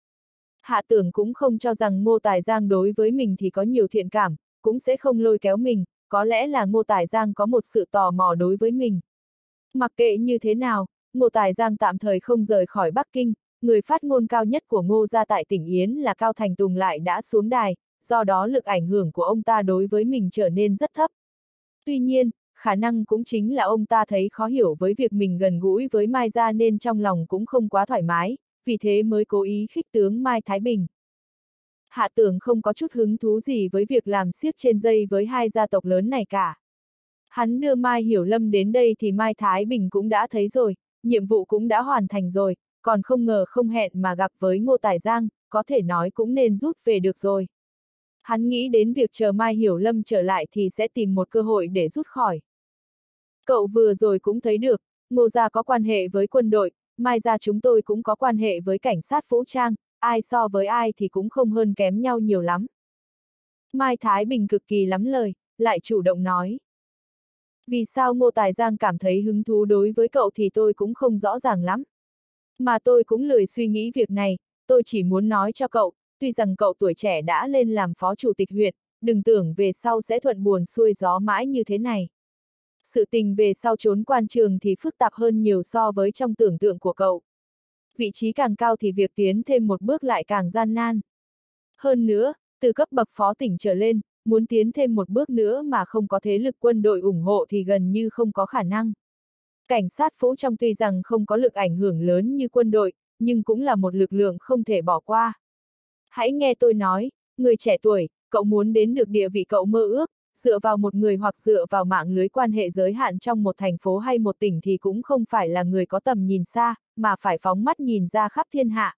Hạ Tưởng cũng không cho rằng Ngô Tài Giang đối với mình thì có nhiều thiện cảm, cũng sẽ không lôi kéo mình, có lẽ là Ngô Tài Giang có một sự tò mò đối với mình. Mặc kệ như thế nào, Ngô Tài Giang tạm thời không rời khỏi Bắc Kinh, người phát ngôn cao nhất của Ngô gia tại tỉnh Yến là Cao Thành Tùng lại đã xuống đài, do đó lực ảnh hưởng của ông ta đối với mình trở nên rất thấp. Tuy nhiên, khả năng cũng chính là ông ta thấy khó hiểu với việc mình gần gũi với Mai gia nên trong lòng cũng không quá thoải mái, vì thế mới cố ý khích tướng Mai Thái Bình. Hạ Tưởng không có chút hứng thú gì với việc làm xiếc trên dây với hai gia tộc lớn này cả. Hắn đưa Mai Hiểu Lâm đến đây thì Mai Thái Bình cũng đã thấy rồi, nhiệm vụ cũng đã hoàn thành rồi, còn không ngờ không hẹn mà gặp với Ngô Tài Giang, có thể nói cũng nên rút về được rồi. Hắn nghĩ đến việc chờ Mai Hiểu Lâm trở lại thì sẽ tìm một cơ hội để rút khỏi. Cậu vừa rồi cũng thấy được, Ngô gia có quan hệ với quân đội, Mai gia chúng tôi cũng có quan hệ với cảnh sát vũ trang, ai so với ai thì cũng không hơn kém nhau nhiều lắm. Mai Thái Bình cực kỳ lắm lời, lại chủ động nói. Vì sao Ngô Tài Giang cảm thấy hứng thú đối với cậu thì tôi cũng không rõ ràng lắm. Mà tôi cũng lười suy nghĩ việc này, tôi chỉ muốn nói cho cậu, tuy rằng cậu tuổi trẻ đã lên làm phó chủ tịch huyện, đừng tưởng về sau sẽ thuận buồm xuôi gió mãi như thế này. Sự tình về sau trốn quan trường thì phức tạp hơn nhiều so với trong tưởng tượng của cậu. Vị trí càng cao thì việc tiến thêm một bước lại càng gian nan. Hơn nữa, từ cấp bậc phó tỉnh trở lên, muốn tiến thêm một bước nữa mà không có thế lực quân đội ủng hộ thì gần như không có khả năng. Cảnh sát vũ trang tuy rằng không có lực ảnh hưởng lớn như quân đội, nhưng cũng là một lực lượng không thể bỏ qua. Hãy nghe tôi nói, người trẻ tuổi, cậu muốn đến được địa vị cậu mơ ước, dựa vào một người hoặc dựa vào mạng lưới quan hệ giới hạn trong một thành phố hay một tỉnh thì cũng không phải là người có tầm nhìn xa, mà phải phóng mắt nhìn ra khắp thiên hạ.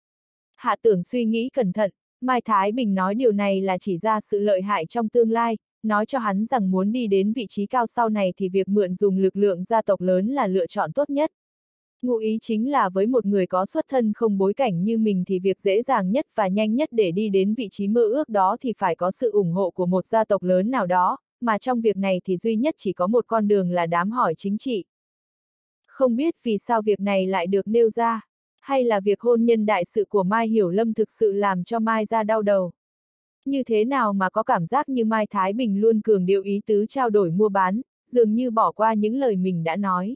Hạ Tưởng suy nghĩ cẩn thận, Mai Thái Bình nói điều này là chỉ ra sự lợi hại trong tương lai, nói cho hắn rằng muốn đi đến vị trí cao sau này thì việc mượn dùng lực lượng gia tộc lớn là lựa chọn tốt nhất. Ngụ ý chính là với một người có xuất thân không bối cảnh như mình thì việc dễ dàng nhất và nhanh nhất để đi đến vị trí mơ ước đó thì phải có sự ủng hộ của một gia tộc lớn nào đó, mà trong việc này thì duy nhất chỉ có một con đường là đám hỏi chính trị. Không biết vì sao việc này lại được nêu ra, hay là việc hôn nhân đại sự của Mai Hiểu Lâm thực sự làm cho Mai ra đau đầu. Như thế nào mà có cảm giác như Mai Thái Bình luôn cường điệu ý tứ trao đổi mua bán, dường như bỏ qua những lời mình đã nói.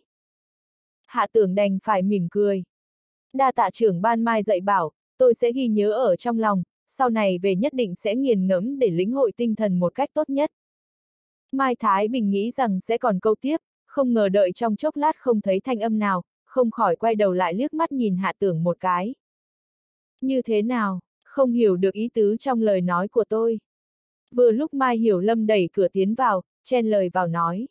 Hạ Tưởng đành phải mỉm cười. Đa tạ trưởng ban Mai dạy bảo, tôi sẽ ghi nhớ ở trong lòng, sau này về nhất định sẽ nghiền ngẫm để lĩnh hội tinh thần một cách tốt nhất. Mai Thái Bình nghĩ rằng sẽ còn câu tiếp, không ngờ đợi trong chốc lát không thấy thanh âm nào, không khỏi quay đầu lại liếc mắt nhìn Hạ Tưởng một cái. Như thế nào, không hiểu được ý tứ trong lời nói của tôi. Vừa lúc Mai Hiểu Lâm đẩy cửa tiến vào, chen lời vào nói.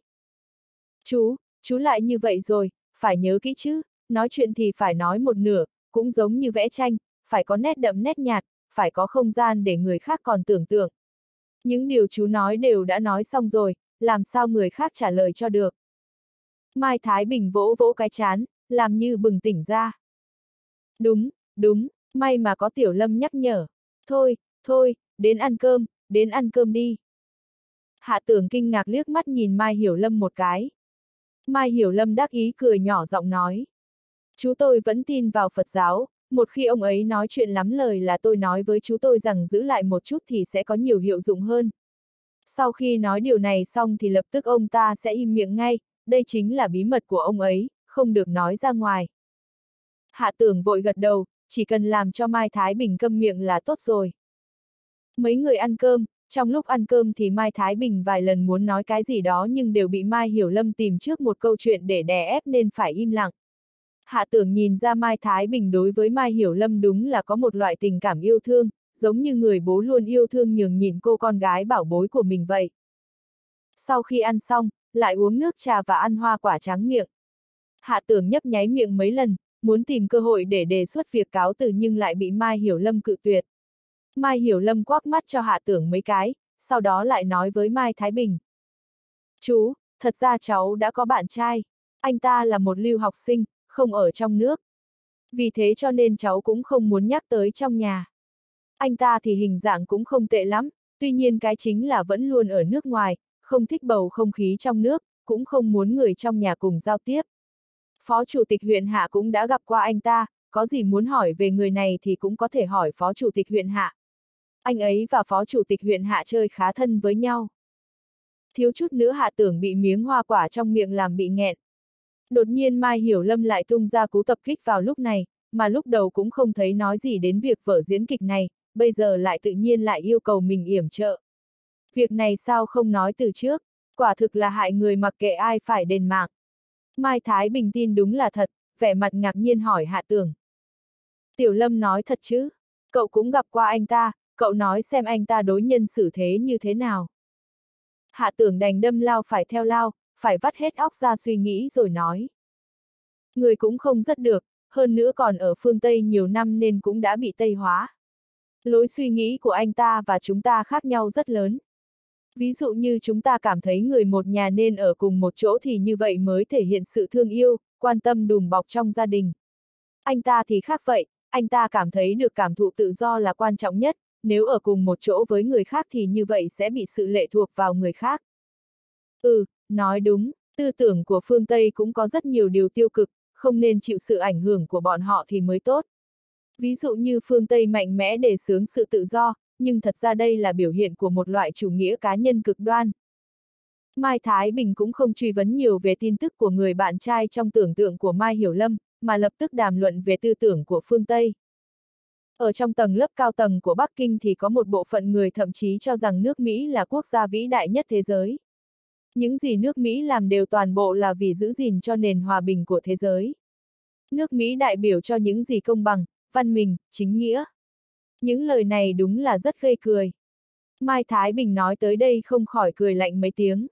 Chú lại như vậy rồi, phải nhớ kỹ chứ, nói chuyện thì phải nói một nửa, cũng giống như vẽ tranh, phải có nét đậm nét nhạt, phải có không gian để người khác còn tưởng tượng. Những điều chú nói đều đã nói xong rồi, làm sao người khác trả lời cho được. Mai Thái Bình vỗ vỗ cái trán, làm như bừng tỉnh ra. Đúng, may mà có Tiểu Lâm nhắc nhở. Thôi, đến ăn cơm đi. Hạ Tưởng kinh ngạc liếc mắt nhìn Mai Hiểu Lâm một cái. Mai Hiểu Lâm đắc ý cười nhỏ giọng nói. Chú tôi vẫn tin vào Phật giáo, một khi ông ấy nói chuyện lắm lời là tôi nói với chú tôi rằng giữ lại một chút thì sẽ có nhiều hiệu dụng hơn. Sau khi nói điều này xong thì lập tức ông ta sẽ im miệng ngay, đây chính là bí mật của ông ấy, không được nói ra ngoài. Hạ Tưởng vội gật đầu, chỉ cần làm cho Mai Thái Bình câm miệng là tốt rồi. Mấy người ăn cơm, trong lúc ăn cơm thì Mai Thái Bình vài lần muốn nói cái gì đó nhưng đều bị Mai Hiểu Lâm tìm trước một câu chuyện để đè ép nên phải im lặng. Hạ Tưởng nhìn ra Mai Thái Bình đối với Mai Hiểu Lâm đúng là có một loại tình cảm yêu thương, giống như người bố luôn yêu thương nhường nhịn cô con gái bảo bối của mình vậy. Sau khi ăn xong, lại uống nước trà và ăn hoa quả tráng miệng. Hạ Tưởng nhấp nháy miệng mấy lần, muốn tìm cơ hội để đề xuất việc cáo từ nhưng lại bị Mai Hiểu Lâm cự tuyệt. Mai Hiểu Lâm quắc mắt cho Hạ Tưởng mấy cái, sau đó lại nói với Mai Thái Bình. Chú, thật ra cháu đã có bạn trai, anh ta là một lưu học sinh, không ở trong nước. Vì thế cho nên cháu cũng không muốn nhắc tới trong nhà. Anh ta thì hình dạng cũng không tệ lắm, tuy nhiên cái chính là vẫn luôn ở nước ngoài, không thích bầu không khí trong nước, cũng không muốn người trong nhà cùng giao tiếp. Phó Chủ tịch huyện Hạ cũng đã gặp qua anh ta, có gì muốn hỏi về người này thì cũng có thể hỏi Phó Chủ tịch huyện Hạ. Anh ấy và Phó Chủ tịch huyện Hạ chơi khá thân với nhau. Thiếu chút nữa Hạ Tưởng bị miếng hoa quả trong miệng làm bị nghẹn. Đột nhiên Mai Hiểu Lâm lại tung ra cú tập kích vào lúc này, mà lúc đầu cũng không thấy nói gì đến việc vở diễn kịch này, bây giờ lại tự nhiên lại yêu cầu mình yểm trợ. Việc này sao không nói từ trước? Quả thực là hại người mặc kệ ai phải đền mạng. Mai Thái Bình tin đúng là thật, vẻ mặt ngạc nhiên hỏi Hạ Tưởng. Tiểu Lâm nói thật chứ? Cậu cũng gặp qua anh ta, cậu nói xem anh ta đối nhân xử thế như thế nào. Hạ Tưởng đành đâm lao phải theo lao, phải vắt hết óc ra suy nghĩ rồi nói. Người cũng không rất được, hơn nữa còn ở phương Tây nhiều năm nên cũng đã bị Tây hóa. Lối suy nghĩ của anh ta và chúng ta khác nhau rất lớn. Ví dụ như chúng ta cảm thấy người một nhà nên ở cùng một chỗ thì như vậy mới thể hiện sự thương yêu, quan tâm đùm bọc trong gia đình. Anh ta thì khác vậy, anh ta cảm thấy được cảm thụ tự do là quan trọng nhất, nếu ở cùng một chỗ với người khác thì như vậy sẽ bị sự lệ thuộc vào người khác. Nói đúng, tư tưởng của phương Tây cũng có rất nhiều điều tiêu cực, không nên chịu sự ảnh hưởng của bọn họ thì mới tốt. Ví dụ như phương Tây mạnh mẽ đề xướng sự tự do, nhưng thật ra đây là biểu hiện của một loại chủ nghĩa cá nhân cực đoan. Mai Thái Bình cũng không truy vấn nhiều về tin tức của người bạn trai trong tưởng tượng của Mai Hiểu Lâm, mà lập tức đàm luận về tư tưởng của phương Tây. Ở trong tầng lớp cao tầng của Bắc Kinh thì có một bộ phận người thậm chí cho rằng nước Mỹ là quốc gia vĩ đại nhất thế giới. Những gì nước Mỹ làm đều toàn bộ là vì giữ gìn cho nền hòa bình của thế giới. Nước Mỹ đại biểu cho những gì công bằng, văn minh, chính nghĩa. Những lời này đúng là rất gây cười. Mai Thái Bình nói tới đây không khỏi cười lạnh mấy tiếng.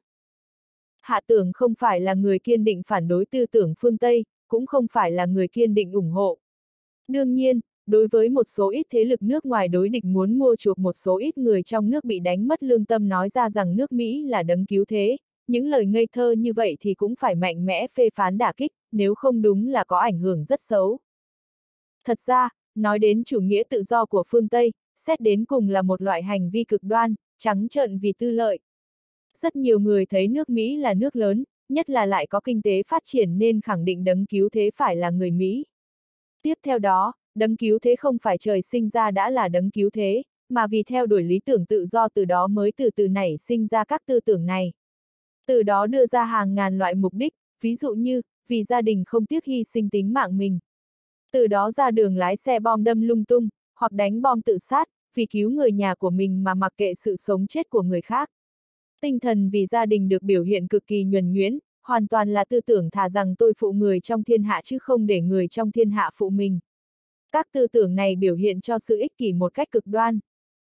Hạ Tưởng không phải là người kiên định phản đối tư tưởng phương Tây, cũng không phải là người kiên định ủng hộ. Đương nhiên, đối với một số ít thế lực nước ngoài đối địch muốn mua chuộc một số ít người trong nước bị đánh mất lương tâm nói ra rằng nước Mỹ là đấng cứu thế, những lời ngây thơ như vậy thì cũng phải mạnh mẽ phê phán đả kích, nếu không đúng là có ảnh hưởng rất xấu. Thật ra, nói đến chủ nghĩa tự do của phương Tây, xét đến cùng là một loại hành vi cực đoan, trắng trợn vì tư lợi. Rất nhiều người thấy nước Mỹ là nước lớn, nhất là lại có kinh tế phát triển nên khẳng định đấng cứu thế phải là người Mỹ. Tiếp theo đó, đấng cứu thế không phải trời sinh ra đã là đấng cứu thế, mà vì theo đuổi lý tưởng tự do từ đó mới từ từ nảy sinh ra các tư tưởng này. Từ đó đưa ra hàng ngàn loại mục đích, ví dụ như, vì gia đình không tiếc hy sinh tính mạng mình. Từ đó ra đường lái xe bom đâm lung tung, hoặc đánh bom tự sát, vì cứu người nhà của mình mà mặc kệ sự sống chết của người khác. Tinh thần vì gia đình được biểu hiện cực kỳ nhuần nhuyễn, hoàn toàn là tư tưởng thà rằng tôi phụ người trong thiên hạ chứ không để người trong thiên hạ phụ mình. Các tư tưởng này biểu hiện cho sự ích kỷ một cách cực đoan.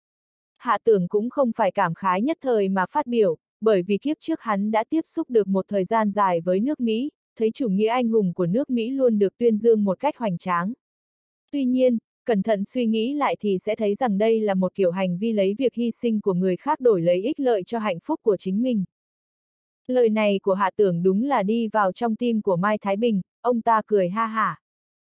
Hạ Tưởng cũng không phải cảm khái nhất thời mà phát biểu, bởi vì kiếp trước hắn đã tiếp xúc được một thời gian dài với nước Mỹ, thấy chủ nghĩa anh hùng của nước Mỹ luôn được tuyên dương một cách hoành tráng. Tuy nhiên, cẩn thận suy nghĩ lại thì sẽ thấy rằng đây là một kiểu hành vi lấy việc hy sinh của người khác đổi lấy ích lợi cho hạnh phúc của chính mình. Lời này của Hạ Tưởng đúng là đi vào trong tim của Mai Thái Bình, ông ta cười ha hả.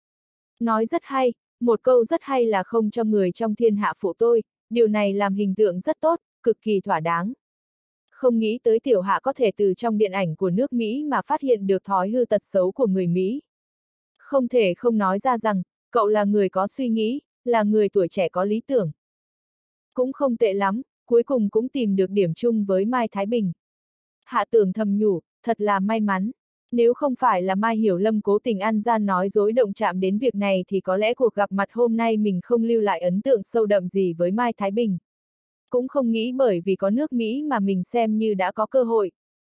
Nói rất hay, một câu rất hay là không cho người trong thiên hạ phụ tôi, điều này làm hình tượng rất tốt, cực kỳ thỏa đáng. Không nghĩ tới tiểu hạ có thể từ trong điện ảnh của nước Mỹ mà phát hiện được thói hư tật xấu của người Mỹ. Không thể không nói ra rằng, cậu là người có suy nghĩ, là người tuổi trẻ có lý tưởng. Cũng không tệ lắm, cuối cùng cũng tìm được điểm chung với Mai Thái Bình. Hạ Tưởng thầm nhủ, thật là may mắn. Nếu không phải là Mai Hiểu Lâm cố tình ăn gian nói dối động chạm đến việc này thì có lẽ cuộc gặp mặt hôm nay mình không lưu lại ấn tượng sâu đậm gì với Mai Thái Bình. Cũng không nghĩ bởi vì có nước Mỹ mà mình xem như đã có cơ hội.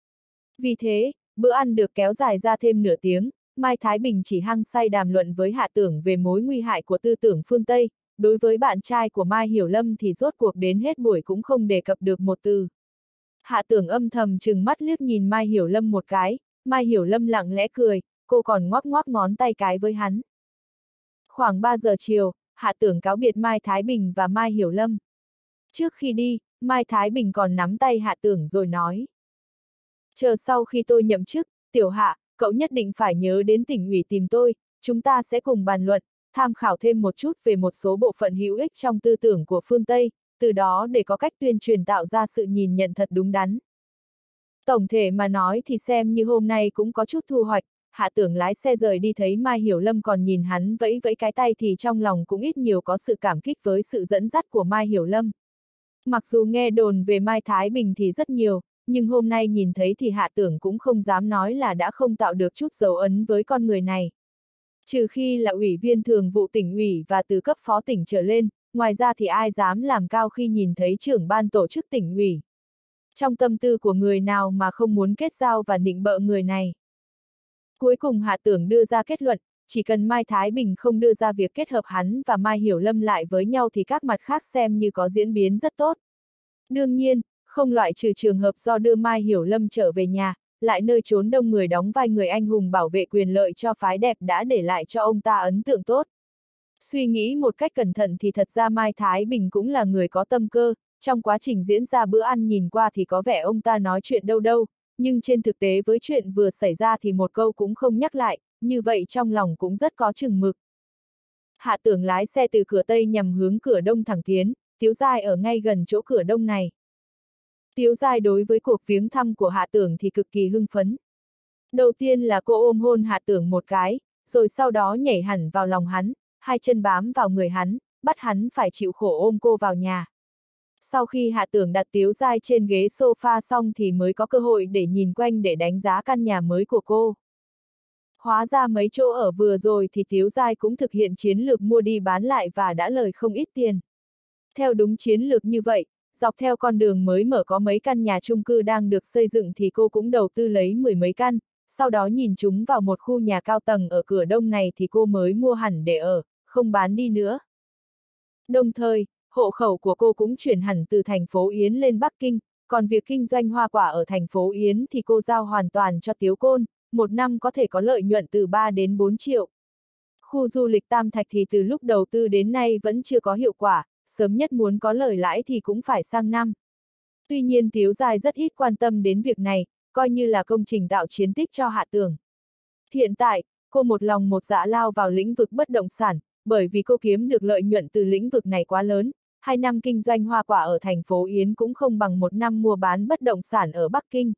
Vì thế, bữa ăn được kéo dài ra thêm nửa tiếng, Mai Thái Bình chỉ hăng say đàm luận với Hạ Tưởng về mối nguy hại của tư tưởng phương Tây, đối với bạn trai của Mai Hiểu Lâm thì rốt cuộc đến hết buổi cũng không đề cập được một từ. Hạ Tưởng âm thầm trừng mắt liếc nhìn Mai Hiểu Lâm một cái, Mai Hiểu Lâm lặng lẽ cười, cô còn ngoắc ngoắc ngón tay cái với hắn. Khoảng 3 giờ chiều, Hạ Tưởng cáo biệt Mai Thái Bình và Mai Hiểu Lâm. Trước khi đi, Mai Thái Bình còn nắm tay Hạ Tưởng rồi nói. Chờ sau khi tôi nhậm chức, Tiểu Hạ, cậu nhất định phải nhớ đến tỉnh ủy tìm tôi, chúng ta sẽ cùng bàn luận, tham khảo thêm một chút về một số bộ phận hữu ích trong tư tưởng của phương Tây, từ đó để có cách tuyên truyền tạo ra sự nhìn nhận thật đúng đắn. Tổng thể mà nói thì xem như hôm nay cũng có chút thu hoạch, Hạ Tưởng lái xe rời đi thấy Mai Hiểu Lâm còn nhìn hắn vẫy vẫy cái tay thì trong lòng cũng ít nhiều có sự cảm kích với sự dẫn dắt của Mai Hiểu Lâm. Mặc dù nghe đồn về Mai Thái Bình thì rất nhiều, nhưng hôm nay nhìn thấy thì Hạ Tưởng cũng không dám nói là đã không tạo được chút dấu ấn với con người này. Trừ khi là ủy viên thường vụ tỉnh ủy và từ cấp phó tỉnh trở lên, ngoài ra thì ai dám làm cao khi nhìn thấy trưởng ban tổ chức tỉnh ủy. Trong tâm tư của người nào mà không muốn kết giao và nịnh bợ người này. Cuối cùng Hạ Tưởng đưa ra kết luận, chỉ cần Mai Thái Bình không đưa ra việc kết hợp hắn và Mai Hiểu Lâm lại với nhau thì các mặt khác xem như có diễn biến rất tốt. Đương nhiên, không loại trừ trường hợp do đưa Mai Hiểu Lâm trở về nhà, lại nơi trốn đông người đóng vai người anh hùng bảo vệ quyền lợi cho phái đẹp đã để lại cho ông ta ấn tượng tốt. Suy nghĩ một cách cẩn thận thì thật ra Mai Thái Bình cũng là người có tâm cơ, trong quá trình diễn ra bữa ăn nhìn qua thì có vẻ ông ta nói chuyện đâu đâu, nhưng trên thực tế với chuyện vừa xảy ra thì một câu cũng không nhắc lại, như vậy trong lòng cũng rất có chừng mực. Hạ Tưởng lái xe từ cửa Tây nhằm hướng cửa Đông thẳng tiến, Tiếu Giai ở ngay gần chỗ cửa Đông này. Tiếu Giai đối với cuộc viếng thăm của Hạ Tưởng thì cực kỳ hưng phấn. Đầu tiên là cô ôm hôn Hạ Tưởng một cái, rồi sau đó nhảy hẳn vào lòng hắn, hai chân bám vào người hắn, bắt hắn phải chịu khổ ôm cô vào nhà. Sau khi Hạ Tưởng đặt Tiếu Giai trên ghế sofa xong thì mới có cơ hội để nhìn quanh để đánh giá căn nhà mới của cô. Hóa ra mấy chỗ ở vừa rồi thì Tiếu Giai cũng thực hiện chiến lược mua đi bán lại và đã lời không ít tiền. Theo đúng chiến lược như vậy, dọc theo con đường mới mở có mấy căn nhà chung cư đang được xây dựng thì cô cũng đầu tư lấy 10 mấy căn, sau đó nhìn chúng vào một khu nhà cao tầng ở cửa Đông này thì cô mới mua hẳn để ở, không bán đi nữa. Đồng thời, hộ khẩu của cô cũng chuyển hẳn từ thành phố Yến lên Bắc Kinh, còn việc kinh doanh hoa quả ở thành phố Yến thì cô giao hoàn toàn cho Tiếu Côn, một năm có thể có lợi nhuận từ 3 đến 4 triệu. Khu du lịch Tam Thạch thì từ lúc đầu tư đến nay vẫn chưa có hiệu quả, sớm nhất muốn có lời lãi thì cũng phải sang năm. Tuy nhiên Tiếu Giai rất ít quan tâm đến việc này, coi như là công trình tạo chiến tích cho Hạ Tưởng. Hiện tại, cô một lòng một dạ lao vào lĩnh vực bất động sản, bởi vì cô kiếm được lợi nhuận từ lĩnh vực này quá lớn. 2 năm kinh doanh hoa quả ở thành phố Yến cũng không bằng 1 năm mua bán bất động sản ở Bắc Kinh.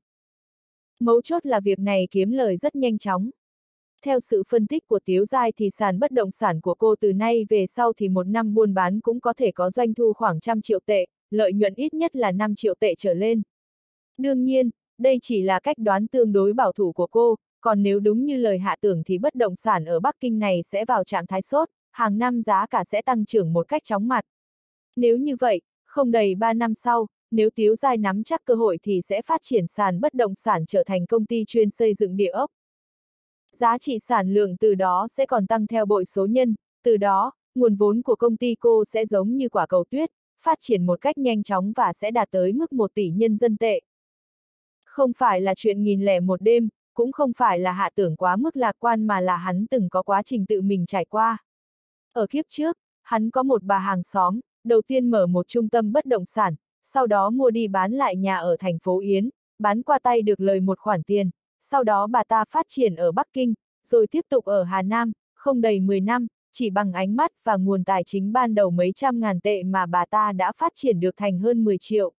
Mấu chốt là việc này kiếm lời rất nhanh chóng. Theo sự phân tích của Tiếu Giai thì sàn bất động sản của cô từ nay về sau thì 1 năm buôn bán cũng có thể có doanh thu khoảng 100 triệu tệ, lợi nhuận ít nhất là 5 triệu tệ trở lên. Đương nhiên, đây chỉ là cách đoán tương đối bảo thủ của cô, còn nếu đúng như lời Hạ Tưởng thì bất động sản ở Bắc Kinh này sẽ vào trạng thái sốt, hàng năm giá cả sẽ tăng trưởng một cách chóng mặt. Nếu như vậy, không đầy 3 năm sau, nếu Tiếu Giai nắm chắc cơ hội thì sẽ phát triển sàn bất động sản trở thành công ty chuyên xây dựng địa ốc. Giá trị sản lượng từ đó sẽ còn tăng theo bội số nhân, từ đó, nguồn vốn của công ty cô sẽ giống như quả cầu tuyết, phát triển một cách nhanh chóng và sẽ đạt tới mức 1 tỷ nhân dân tệ. Không phải là chuyện 1001 đêm, cũng không phải là Hạ Tưởng quá mức lạc quan mà là hắn từng có quá trình tự mình trải qua. Ở kiếp trước, hắn có một bà hàng xóm, đầu tiên mở một trung tâm bất động sản, sau đó mua đi bán lại nhà ở thành phố Yến, bán qua tay được lời một khoản tiền, sau đó bà ta phát triển ở Bắc Kinh, rồi tiếp tục ở Hà Nam, không đầy 10 năm, chỉ bằng ánh mắt và nguồn tài chính ban đầu mấy trăm ngàn tệ mà bà ta đã phát triển được thành hơn 10 triệu.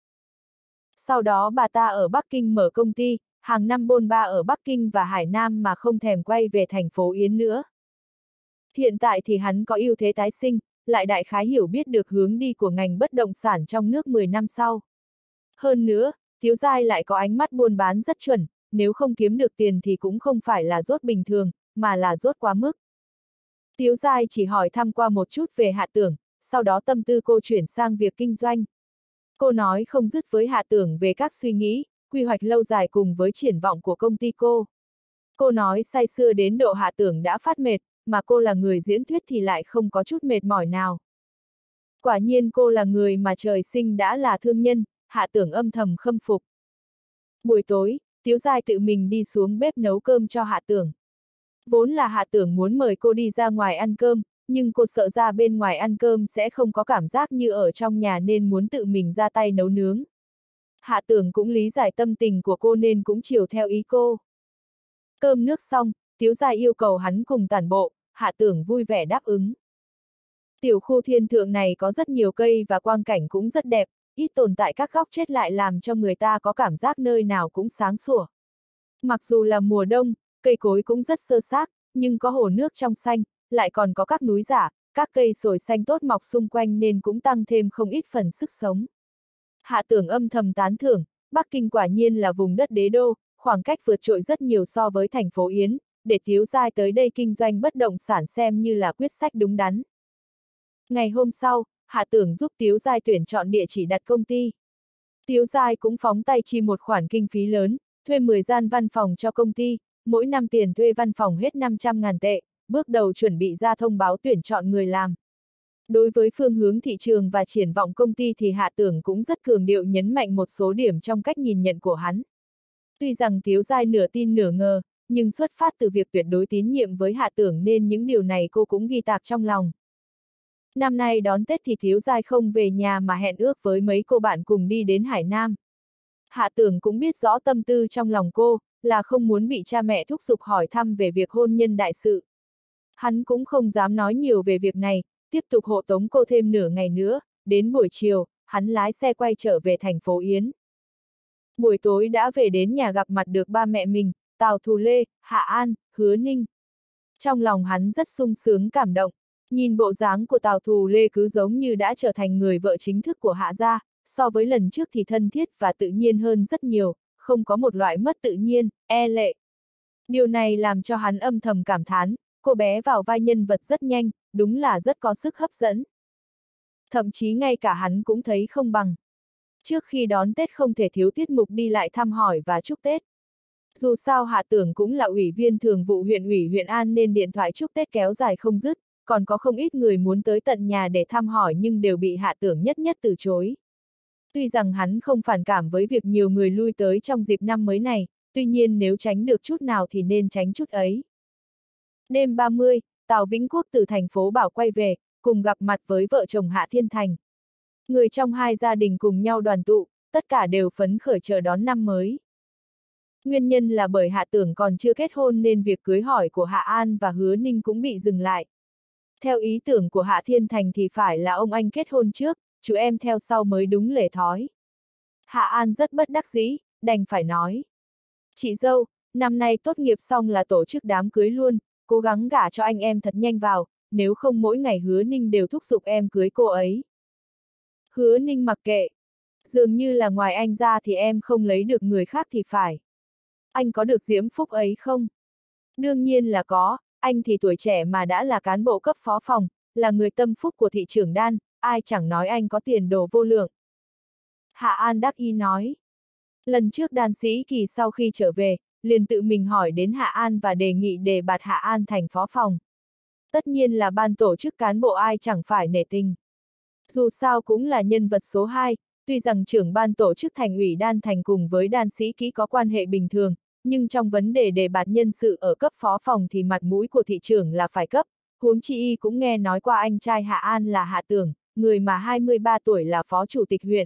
Sau đó bà ta ở Bắc Kinh mở công ty, hàng năm bôn ba ở Bắc Kinh và Hải Nam mà không thèm quay về thành phố Yến nữa. Hiện tại thì hắn có ưu thế tái sinh, lại đại khái hiểu biết được hướng đi của ngành bất động sản trong nước 10 năm sau. Hơn nữa, Tiếu Giai lại có ánh mắt buôn bán rất chuẩn, nếu không kiếm được tiền thì cũng không phải là dốt bình thường, mà là dốt quá mức. Tiếu Giai chỉ hỏi thăm qua một chút về Hạ Tưởng, sau đó tâm tư cô chuyển sang việc kinh doanh. Cô nói không dứt với Hạ Tưởng về các suy nghĩ, quy hoạch lâu dài cùng với triển vọng của công ty cô. Cô nói say sưa đến độ Hạ Tưởng đã phát mệt, mà cô là người diễn thuyết thì lại không có chút mệt mỏi nào. Quả nhiên cô là người mà trời sinh đã là thương nhân, Hạ Tưởng âm thầm khâm phục. Buổi tối, Tiếu Giai tự mình đi xuống bếp nấu cơm cho Hạ Tưởng. Vốn là Hạ Tưởng muốn mời cô đi ra ngoài ăn cơm, nhưng cô sợ ra bên ngoài ăn cơm sẽ không có cảm giác như ở trong nhà nên muốn tự mình ra tay nấu nướng. Hạ Tưởng cũng lý giải tâm tình của cô nên cũng chiều theo ý cô. Cơm nước xong, Tiếu Giai yêu cầu hắn cùng tản bộ, Hạ Tưởng vui vẻ đáp ứng. Tiểu khu thiên thượng này có rất nhiều cây và quang cảnh cũng rất đẹp, ít tồn tại các góc chết lại làm cho người ta có cảm giác nơi nào cũng sáng sủa. Mặc dù là mùa đông, cây cối cũng rất xơ xác, nhưng có hồ nước trong xanh, lại còn có các núi giả, các cây sồi xanh tốt mọc xung quanh nên cũng tăng thêm không ít phần sức sống. Hạ Tưởng âm thầm tán thưởng, Bắc Kinh quả nhiên là vùng đất đế đô, khoảng cách vượt trội rất nhiều so với thành phố Yến, để Tiếu Giai tới đây kinh doanh bất động sản xem như là quyết sách đúng đắn. Ngày hôm sau, Hạ Tưởng giúp Tiếu Giai tuyển chọn địa chỉ đặt công ty. Tiếu Giai cũng phóng tay chi một khoản kinh phí lớn, thuê 10 gian văn phòng cho công ty, mỗi năm tiền thuê văn phòng hết 500.000 tệ, bước đầu chuẩn bị ra thông báo tuyển chọn người làm. Đối với phương hướng thị trường và triển vọng công ty thì Hạ Tưởng cũng rất cường điệu nhấn mạnh một số điểm trong cách nhìn nhận của hắn. Tuy rằng Tiếu Giai nửa tin nửa ngờ, nhưng xuất phát từ việc tuyệt đối tín nhiệm với Hạ Tưởng nên những điều này cô cũng ghi tạc trong lòng. Năm nay đón Tết thì Tiếu Giai không về nhà mà hẹn ước với mấy cô bạn cùng đi đến Hải Nam. Hạ Tưởng cũng biết rõ tâm tư trong lòng cô, là không muốn bị cha mẹ thúc giục hỏi thăm về việc hôn nhân đại sự. Hắn cũng không dám nói nhiều về việc này, tiếp tục hộ tống cô thêm nửa ngày nữa, đến buổi chiều, hắn lái xe quay trở về thành phố Yến. Buổi tối đã về đến nhà gặp mặt được ba mẹ mình, Tào Thù Lê, Hạ An, Hứa Ninh. Trong lòng hắn rất sung sướng cảm động, nhìn bộ dáng của Tào Thù Lê cứ giống như đã trở thành người vợ chính thức của Hạ gia, so với lần trước thì thân thiết và tự nhiên hơn rất nhiều, không có một loại mất tự nhiên, e lệ. Điều này làm cho hắn âm thầm cảm thán, cô bé vào vai nhân vật rất nhanh, đúng là rất có sức hấp dẫn. Thậm chí ngay cả hắn cũng thấy không bằng. Trước khi đón Tết không thể thiếu tiết mục đi lại thăm hỏi và chúc Tết. Dù sao Hạ Tưởng cũng là ủy viên thường vụ huyện ủy huyện An nên điện thoại chúc Tết kéo dài không dứt, còn có không ít người muốn tới tận nhà để thăm hỏi nhưng đều bị Hạ Tưởng nhất nhất từ chối. Tuy rằng hắn không phản cảm với việc nhiều người lui tới trong dịp năm mới này, tuy nhiên nếu tránh được chút nào thì nên tránh chút ấy. Đêm 30, Tào Vĩnh Quốc từ thành phố Bảo quay về, cùng gặp mặt với vợ chồng Hạ Thiên Thành. Người trong hai gia đình cùng nhau đoàn tụ, tất cả đều phấn khởi chờ đón năm mới. Nguyên nhân là bởi Hạ Tưởng còn chưa kết hôn nên việc cưới hỏi của Hạ An và Hứa Ninh cũng bị dừng lại. Theo ý tưởng của Hạ Thiên Thành thì phải là ông anh kết hôn trước, chú em theo sau mới đúng lề thói. Hạ An rất bất đắc dĩ, đành phải nói. Chị dâu, năm nay tốt nghiệp xong là tổ chức đám cưới luôn, cố gắng gả cho anh em thật nhanh vào, nếu không mỗi ngày Hứa Ninh đều thúc giục em cưới cô ấy. Hứa Ninh mặc kệ. Dường như là ngoài anh ra thì em không lấy được người khác thì phải. Anh có được diễm phúc ấy không? Đương nhiên là có, anh thì tuổi trẻ mà đã là cán bộ cấp phó phòng, là người tâm phúc của thị trưởng Đan, ai chẳng nói anh có tiền đồ vô lượng. Hạ An đắc ý nói. Lần trước Đan Sĩ Kỳ sau khi trở về, liền tự mình hỏi đến Hạ An và đề nghị đề bạt Hạ An thành phó phòng. Tất nhiên là ban tổ chức cán bộ ai chẳng phải nể tình. Dù sao cũng là nhân vật số 2, tuy rằng trưởng ban tổ chức thành ủy Đan Thành cùng với Đan Sĩ Ký có quan hệ bình thường, nhưng trong vấn đề đề bạt nhân sự ở cấp phó phòng thì mặt mũi của thị trưởng là phải cấp, huống chi y cũng nghe nói qua anh trai Hạ An là Hạ Tưởng, người mà 23 tuổi là phó chủ tịch huyện.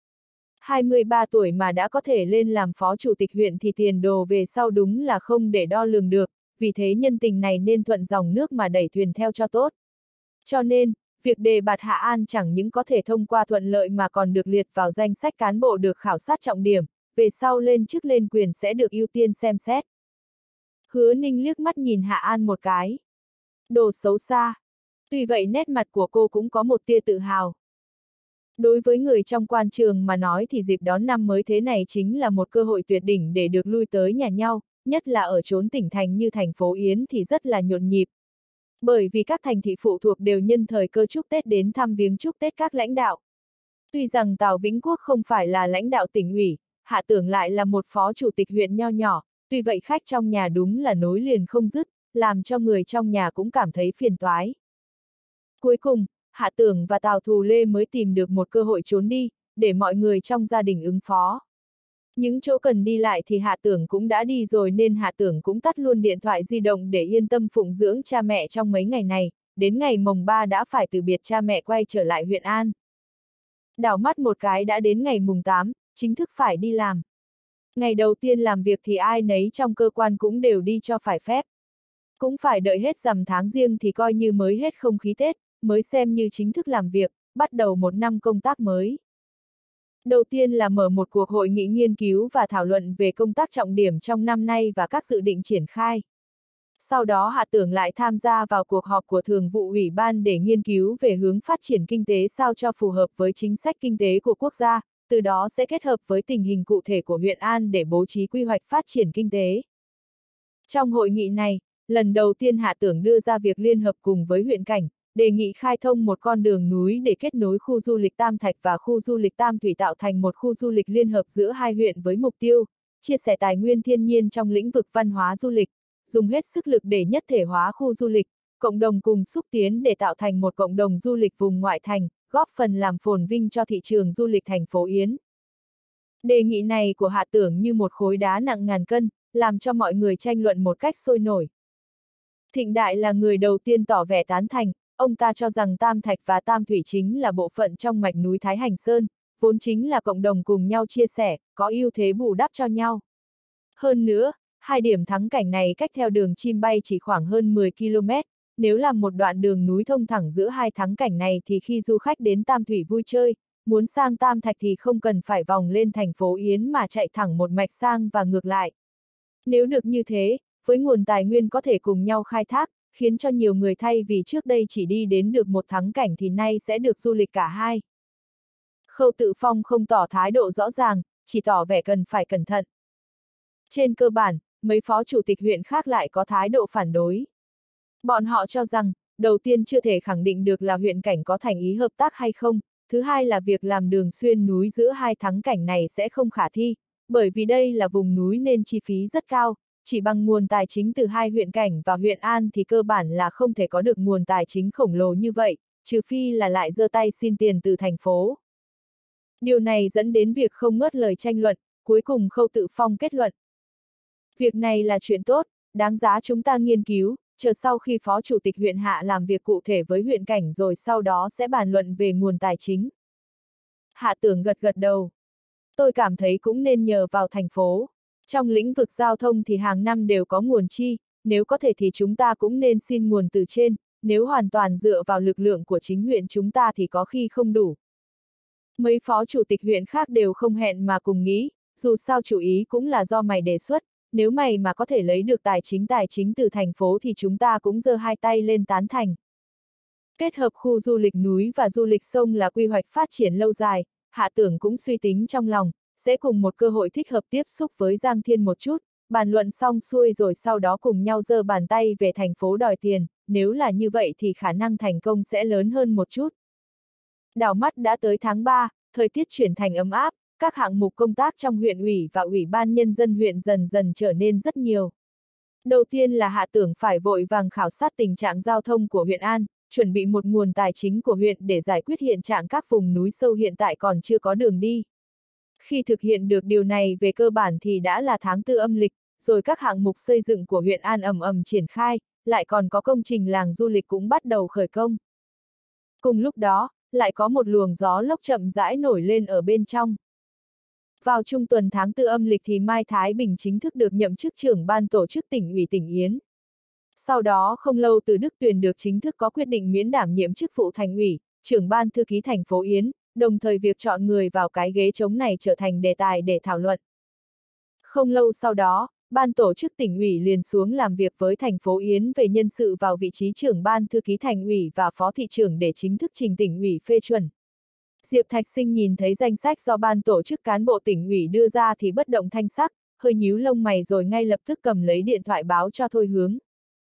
23 tuổi mà đã có thể lên làm phó chủ tịch huyện thì tiền đồ về sau đúng là không để đo lường được, vì thế nhân tình này nên thuận dòng nước mà đẩy thuyền theo cho tốt. Cho nên, việc đề bạt Hạ An chẳng những có thể thông qua thuận lợi mà còn được liệt vào danh sách cán bộ được khảo sát trọng điểm, về sau lên chức lên quyền sẽ được ưu tiên xem xét. Hứa Ninh liếc mắt nhìn Hạ An một cái. Đồ xấu xa. Tuy vậy nét mặt của cô cũng có một tia tự hào. Đối với người trong quan trường mà nói thì dịp đón năm mới thế này chính là một cơ hội tuyệt đỉnh để được lui tới nhà nhau, nhất là ở chốn tỉnh thành như thành phố Yến thì rất là nhộn nhịp. Bởi vì các thành thị phụ thuộc đều nhân thời cơ chúc Tết đến thăm viếng chúc Tết các lãnh đạo. Tuy rằng Tào Vĩnh Quốc không phải là lãnh đạo tỉnh ủy, Hạ Tưởng lại là một phó chủ tịch huyện nho nhỏ, tuy vậy khách trong nhà đúng là nối liền không dứt, làm cho người trong nhà cũng cảm thấy phiền toái. Cuối cùng, Hạ Tưởng và Tào Thù Lê mới tìm được một cơ hội trốn đi, để mọi người trong gia đình ứng phó. Những chỗ cần đi lại thì Hạ Tưởng cũng đã đi rồi nên Hạ Tưởng cũng tắt luôn điện thoại di động để yên tâm phụng dưỡng cha mẹ trong mấy ngày này, đến ngày mồng 3 đã phải từ biệt cha mẹ quay trở lại huyện An. Đảo mắt một cái đã đến ngày mùng 8, chính thức phải đi làm. Ngày đầu tiên làm việc thì ai nấy trong cơ quan cũng đều đi cho phải phép. Cũng phải đợi hết rằm tháng Giêng thì coi như mới hết không khí Tết, mới xem như chính thức làm việc, bắt đầu một năm công tác mới. Đầu tiên là mở một cuộc hội nghị nghiên cứu và thảo luận về công tác trọng điểm trong năm nay và các dự định triển khai. Sau đó Hạ Tưởng lại tham gia vào cuộc họp của Thường vụ Ủy ban để nghiên cứu về hướng phát triển kinh tế sao cho phù hợp với chính sách kinh tế của quốc gia, từ đó sẽ kết hợp với tình hình cụ thể của huyện An để bố trí quy hoạch phát triển kinh tế. Trong hội nghị này, lần đầu tiên Hạ Tưởng đưa ra việc liên hợp cùng với huyện Cảnh, đề nghị khai thông một con đường núi để kết nối khu du lịch Tam Thạch và khu du lịch Tam Thủy tạo thành một khu du lịch liên hợp giữa hai huyện với mục tiêu chia sẻ tài nguyên thiên nhiên trong lĩnh vực văn hóa du lịch, dùng hết sức lực để nhất thể hóa khu du lịch, cộng đồng cùng xúc tiến để tạo thành một cộng đồng du lịch vùng ngoại thành, góp phần làm phồn vinh cho thị trường du lịch thành phố Yến. Đề nghị này của Hạ Tưởng như một khối đá nặng ngàn cân, làm cho mọi người tranh luận một cách sôi nổi. Thịnh Đại là người đầu tiên tỏ vẻ tán thành, ông ta cho rằng Tam Thạch và Tam Thủy chính là bộ phận trong mạch núi Thái Hành Sơn, vốn chính là cộng đồng cùng nhau chia sẻ, có ưu thế bù đắp cho nhau. Hơn nữa, hai điểm thắng cảnh này cách theo đường chim bay chỉ khoảng hơn 10 km, nếu làm một đoạn đường núi thông thẳng giữa hai thắng cảnh này thì khi du khách đến Tam Thủy vui chơi, muốn sang Tam Thạch thì không cần phải vòng lên thành phố Yến mà chạy thẳng một mạch sang và ngược lại. Nếu được như thế, với nguồn tài nguyên có thể cùng nhau khai thác, khiến cho nhiều người thay vì trước đây chỉ đi đến được một thắng cảnh thì nay sẽ được du lịch cả hai. Khâu Tự Phong không tỏ thái độ rõ ràng, chỉ tỏ vẻ cần phải cẩn thận. Trên cơ bản, mấy phó chủ tịch huyện khác lại có thái độ phản đối. Bọn họ cho rằng, đầu tiên chưa thể khẳng định được là huyện cảnh có thành ý hợp tác hay không, thứ hai là việc làm đường xuyên núi giữa hai thắng cảnh này sẽ không khả thi, bởi vì đây là vùng núi nên chi phí rất cao, chỉ bằng nguồn tài chính từ hai huyện cảnh và huyện An thì cơ bản là không thể có được nguồn tài chính khổng lồ như vậy, trừ phi là lại giơ tay xin tiền từ thành phố. Điều này dẫn đến việc không ngớt lời tranh luận, cuối cùng Khâu Tự Phong kết luận. Việc này là chuyện tốt, đáng giá chúng ta nghiên cứu, chờ sau khi Phó Chủ tịch huyện Hạ làm việc cụ thể với huyện cảnh rồi sau đó sẽ bàn luận về nguồn tài chính. Hạ Tưởng gật gật đầu. Tôi cảm thấy cũng nên nhờ vào thành phố. Trong lĩnh vực giao thông thì hàng năm đều có nguồn chi, nếu có thể thì chúng ta cũng nên xin nguồn từ trên, nếu hoàn toàn dựa vào lực lượng của chính huyện chúng ta thì có khi không đủ. Mấy phó chủ tịch huyện khác đều không hẹn mà cùng nghĩ, dù sao chủ ý cũng là do mày đề xuất, nếu mày mà có thể lấy được tài chính từ thành phố thì chúng ta cũng giơ hai tay lên tán thành. Kết hợp khu du lịch núi và du lịch sông là quy hoạch phát triển lâu dài, Hạ Tưởng cũng suy tính trong lòng, sẽ cùng một cơ hội thích hợp tiếp xúc với Giang Thiên một chút, bàn luận xong xuôi rồi sau đó cùng nhau giơ bàn tay về thành phố đòi tiền, nếu là như vậy thì khả năng thành công sẽ lớn hơn một chút. Đảo mắt đã tới tháng 3, thời tiết chuyển thành ấm áp, các hạng mục công tác trong huyện ủy và ủy ban nhân dân huyện dần dần trở nên rất nhiều. Đầu tiên là Hạ Tưởng phải vội vàng khảo sát tình trạng giao thông của huyện An, chuẩn bị một nguồn tài chính của huyện để giải quyết hiện trạng các vùng núi sâu hiện tại còn chưa có đường đi. Khi thực hiện được điều này về cơ bản thì đã là tháng 4 âm lịch, rồi các hạng mục xây dựng của huyện An ầm ầm triển khai, lại còn có công trình làng du lịch cũng bắt đầu khởi công. Cùng lúc đó, lại có một luồng gió lốc chậm rãi nổi lên ở bên trong. Vào trung tuần tháng 4 âm lịch thì Mai Thái Bình chính thức được nhậm chức trưởng ban tổ chức tỉnh ủy tỉnh Yến. Sau đó không lâu Từ Đức Tuyền được chính thức có quyết định miễn đảm nhiệm chức vụ thành ủy, trưởng ban thư ký thành phố Yến, đồng thời việc chọn người vào cái ghế trống này trở thành đề tài để thảo luận. Không lâu sau đó, ban tổ chức tỉnh ủy liền xuống làm việc với thành phố Yến về nhân sự vào vị trí trưởng ban thư ký thành ủy và phó thị trưởng để chính thức trình tỉnh ủy phê chuẩn. Diệp Thạch Sinh nhìn thấy danh sách do ban tổ chức cán bộ tỉnh ủy đưa ra thì bất động thanh sắc, hơi nhíu lông mày rồi ngay lập tức cầm lấy điện thoại báo cho Thôi Hướng.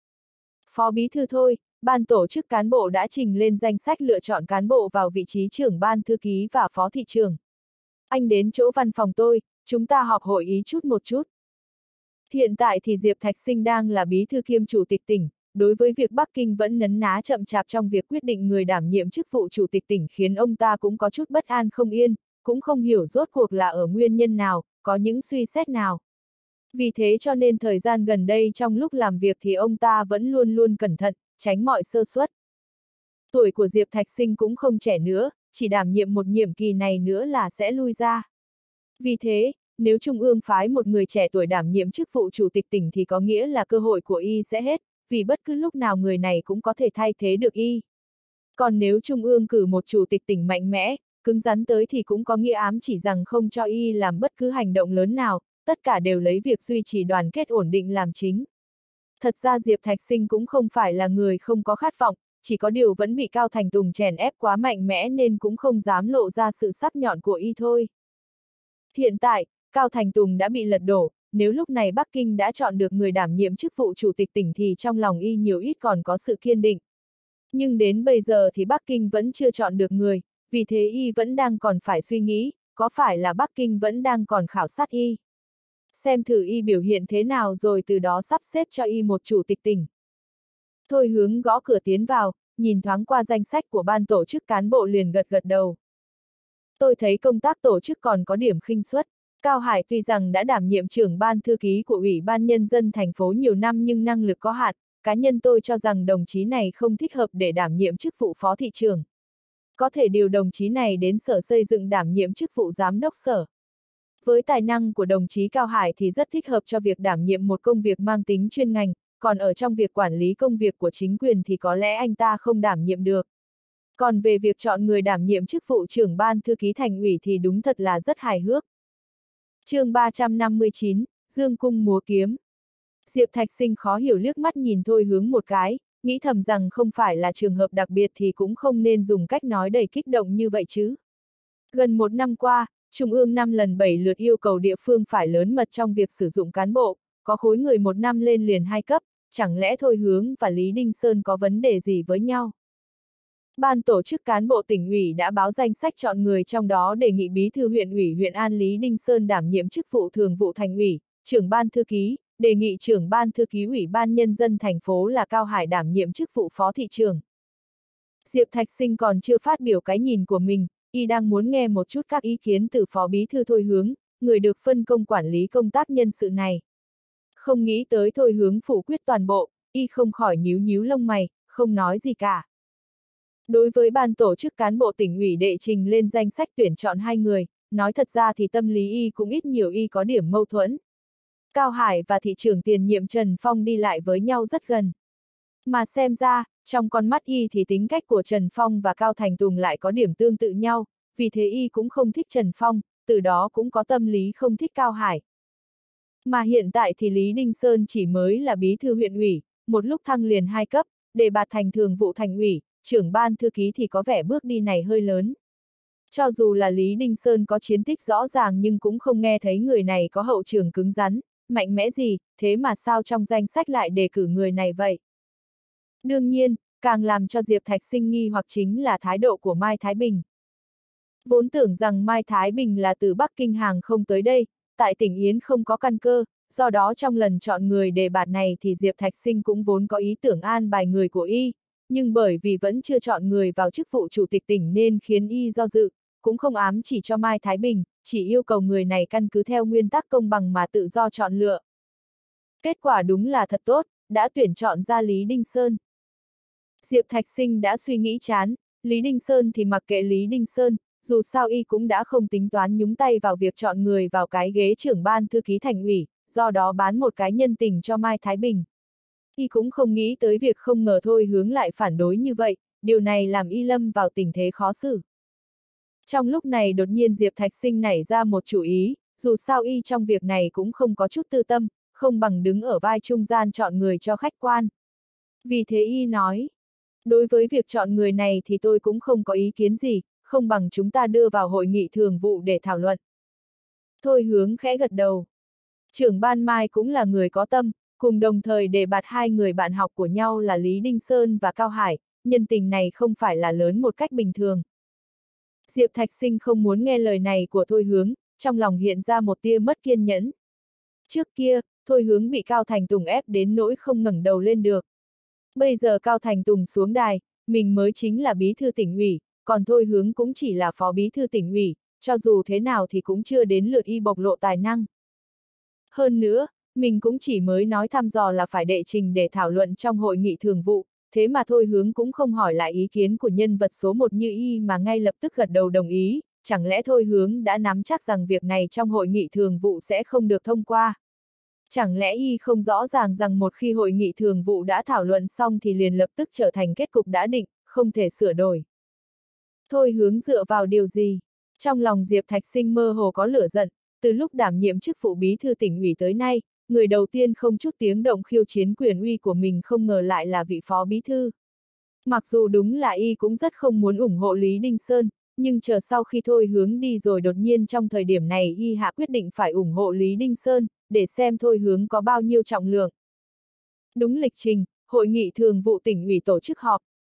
Phó bí thư Thôi, ban tổ chức cán bộ đã trình lên danh sách lựa chọn cán bộ vào vị trí trưởng ban thư ký và phó thị trưởng. Anh đến chỗ văn phòng tôi, chúng ta họp hội ý một chút. Hiện tại thì Diệp Thạch Sinh đang là bí thư kiêm chủ tịch tỉnh, đối với việc Bắc Kinh vẫn nấn ná chậm chạp trong việc quyết định người đảm nhiệm chức vụ chủ tịch tỉnh khiến ông ta cũng có chút bất an không yên, cũng không hiểu rốt cuộc là ở nguyên nhân nào, có những suy xét nào. Vì thế cho nên thời gian gần đây trong lúc làm việc thì ông ta vẫn luôn luôn cẩn thận, tránh mọi sơ suất. Tuổi của Diệp Thạch Sinh cũng không trẻ nữa, chỉ đảm nhiệm một nhiệm kỳ này nữa là sẽ lui ra. Vì thế, nếu Trung ương phái một người trẻ tuổi đảm nhiệm chức vụ chủ tịch tỉnh thì có nghĩa là cơ hội của y sẽ hết, vì bất cứ lúc nào người này cũng có thể thay thế được y. Còn nếu Trung ương cử một chủ tịch tỉnh mạnh mẽ, cứng rắn tới thì cũng có nghĩa ám chỉ rằng không cho y làm bất cứ hành động lớn nào, tất cả đều lấy việc duy trì đoàn kết ổn định làm chính. Thật ra Diệp Thạch Sinh cũng không phải là người không có khát vọng, chỉ có điều vẫn bị Cao Thành Tùng chèn ép quá mạnh mẽ nên cũng không dám lộ ra sự sắc nhọn của y thôi. Hiện tại, Cao Thành Tùng đã bị lật đổ, nếu lúc này Bắc Kinh đã chọn được người đảm nhiệm chức vụ chủ tịch tỉnh thì trong lòng y nhiều ít còn có sự kiên định. Nhưng đến bây giờ thì Bắc Kinh vẫn chưa chọn được người, vì thế y vẫn đang còn phải suy nghĩ, có phải là Bắc Kinh vẫn đang còn khảo sát y. Xem thử y biểu hiện thế nào rồi từ đó sắp xếp cho y một chủ tịch tỉnh. Thôi Hướng gõ cửa tiến vào, nhìn thoáng qua danh sách của ban tổ chức cán bộ liền gật gật đầu. Tôi thấy công tác tổ chức còn có điểm khinh suất. Cao Hải tuy rằng đã đảm nhiệm trưởng ban thư ký của Ủy ban Nhân dân thành phố nhiều năm nhưng năng lực có hạn, cá nhân tôi cho rằng đồng chí này không thích hợp để đảm nhiệm chức vụ phó thị trưởng. Có thể điều đồng chí này đến sở xây dựng đảm nhiệm chức vụ giám đốc sở. Với tài năng của đồng chí Cao Hải thì rất thích hợp cho việc đảm nhiệm một công việc mang tính chuyên ngành, còn ở trong việc quản lý công việc của chính quyền thì có lẽ anh ta không đảm nhiệm được. Còn về việc chọn người đảm nhiệm chức vụ trưởng ban thư ký thành ủy thì đúng thật là rất hài hước. Chương 359, Dương cung múa kiếm. Diệp Thạch Sinh khó hiểu liếc mắt nhìn Thôi Hướng một cái, nghĩ thầm rằng không phải là trường hợp đặc biệt thì cũng không nên dùng cách nói đầy kích động như vậy chứ. Gần một năm qua, Trung ương 5 lần 7 lượt yêu cầu địa phương phải lớn mật trong việc sử dụng cán bộ, có khối người một năm lên liền 2 cấp, chẳng lẽ Thôi Hướng và Lý Đinh Sơn có vấn đề gì với nhau? Ban tổ chức cán bộ tỉnh ủy đã báo danh sách chọn người, trong đó đề nghị bí thư huyện ủy Huyện An Lý Đinh Sơn đảm nhiệm chức vụ thường vụ thành ủy, trưởng ban thư ký, đề nghị trưởng ban thư ký Ủy ban Nhân dân thành phố là Cao Hải đảm nhiệm chức vụ phó thị trưởng. Diệp Thạch Sinh còn chưa phát biểu cái nhìn của mình, y đang muốn nghe một chút các ý kiến từ phó bí thư Thôi Hướng, người được phân công quản lý công tác nhân sự này. Không nghĩ tới Thôi Hướng phủ quyết toàn bộ, y không khỏi nhíu nhíu lông mày, không nói gì cả. Đối với ban tổ chức cán bộ tỉnh ủy đệ trình lên danh sách tuyển chọn 2 người, nói thật ra thì tâm lý y cũng ít nhiều y có điểm mâu thuẫn. Cao Hải và thị trưởng tiền nhiệm Trần Phong đi lại với nhau rất gần. Mà xem ra, trong con mắt y thì tính cách của Trần Phong và Cao Thành Tùng lại có điểm tương tự nhau, vì thế y cũng không thích Trần Phong, từ đó cũng có tâm lý không thích Cao Hải. Mà hiện tại thì Lý Đinh Sơn chỉ mới là bí thư huyện ủy, một lúc thăng liền 2 cấp, đề bạt thành thường vụ thành ủy, trưởng ban thư ký thì có vẻ bước đi này hơi lớn. Cho dù là Lý Đinh Sơn có chiến tích rõ ràng nhưng cũng không nghe thấy người này có hậu trường cứng rắn, mạnh mẽ gì, thế mà sao trong danh sách lại đề cử người này vậy? Đương nhiên, càng làm cho Diệp Thạch Sinh nghi hoặc chính là thái độ của Mai Thái Bình. Vốn tưởng rằng Mai Thái Bình là từ Bắc Kinh hàng không tới đây, tại tỉnh Yến không có căn cơ, do đó trong lần chọn người đề bạt này thì Diệp Thạch Sinh cũng vốn có ý tưởng an bài người của y, nhưng bởi vì vẫn chưa chọn người vào chức vụ chủ tịch tỉnh nên khiến y do dự, cũng không ám chỉ cho Mai Thái Bình, chỉ yêu cầu người này căn cứ theo nguyên tắc công bằng mà tự do chọn lựa. Kết quả đúng là thật tốt, đã tuyển chọn ra Lý Đinh Sơn. Diệp Thạch Sinh đã suy nghĩ chán, Lý Đinh Sơn thì mặc kệ Lý Đinh Sơn, dù sao y cũng đã không tính toán nhúng tay vào việc chọn người vào cái ghế trưởng ban thư ký thành ủy, do đó bán một cái nhân tình cho Mai Thái Bình. Y cũng không nghĩ tới việc không ngờ Thôi Hướng lại phản đối như vậy, điều này làm y lâm vào tình thế khó xử. Trong lúc này đột nhiên Diệp Thạch Sinh nảy ra một chủ ý, dù sao y trong việc này cũng không có chút tư tâm, không bằng đứng ở vai trung gian chọn người cho khách quan. Vì thế y nói, đối với việc chọn người này thì tôi cũng không có ý kiến gì, không bằng chúng ta đưa vào hội nghị thường vụ để thảo luận. Thôi Hướng khẽ gật đầu. Trưởng ban Mai cũng là người có tâm, cùng đồng thời đề bạt 2 người bạn học của nhau là Lý Đinh Sơn và Cao Hải, nhân tình này không phải là lớn một cách bình thường. Diệp Thạch Sinh không muốn nghe lời này của Thôi Hướng, trong lòng hiện ra một tia mất kiên nhẫn. Trước kia, Thôi Hướng bị Cao Thành Tùng ép đến nỗi không ngẩng đầu lên được. Bây giờ Cao Thành Tùng xuống đài, mình mới chính là bí thư tỉnh ủy, còn Thôi Hướng cũng chỉ là phó bí thư tỉnh ủy, cho dù thế nào thì cũng chưa đến lượt y bộc lộ tài năng. Hơn nữa, mình cũng chỉ mới nói thăm dò là phải đệ trình để thảo luận trong hội nghị thường vụ, thế mà Thôi Hướng cũng không hỏi lại ý kiến của nhân vật số 1 như y mà ngay lập tức gật đầu đồng ý, chẳng lẽ Thôi Hướng đã nắm chắc rằng việc này trong hội nghị thường vụ sẽ không được thông qua. Chẳng lẽ y không rõ ràng rằng một khi hội nghị thường vụ đã thảo luận xong thì liền lập tức trở thành kết cục đã định, không thể sửa đổi. Thôi Hướng dựa vào điều gì? Trong lòng Diệp Thạch Sinh mơ hồ có lửa giận, từ lúc đảm nhiệm chức vụ bí thư tỉnh ủy tới nay, người đầu tiên không chút tiếng động khiêu chiến quyền uy của mình không ngờ lại là vị phó bí thư. Mặc dù đúng là y cũng rất không muốn ủng hộ Lý Đinh Sơn, nhưng chờ sau khi Thôi Hướng đi rồi đột nhiên trong thời điểm này y hạ quyết định phải ủng hộ Lý Đinh Sơn, để xem Thôi Hướng có bao nhiêu trọng lượng. Đúng lịch trình, hội nghị thường vụ tỉnh ủy tổ chức họp.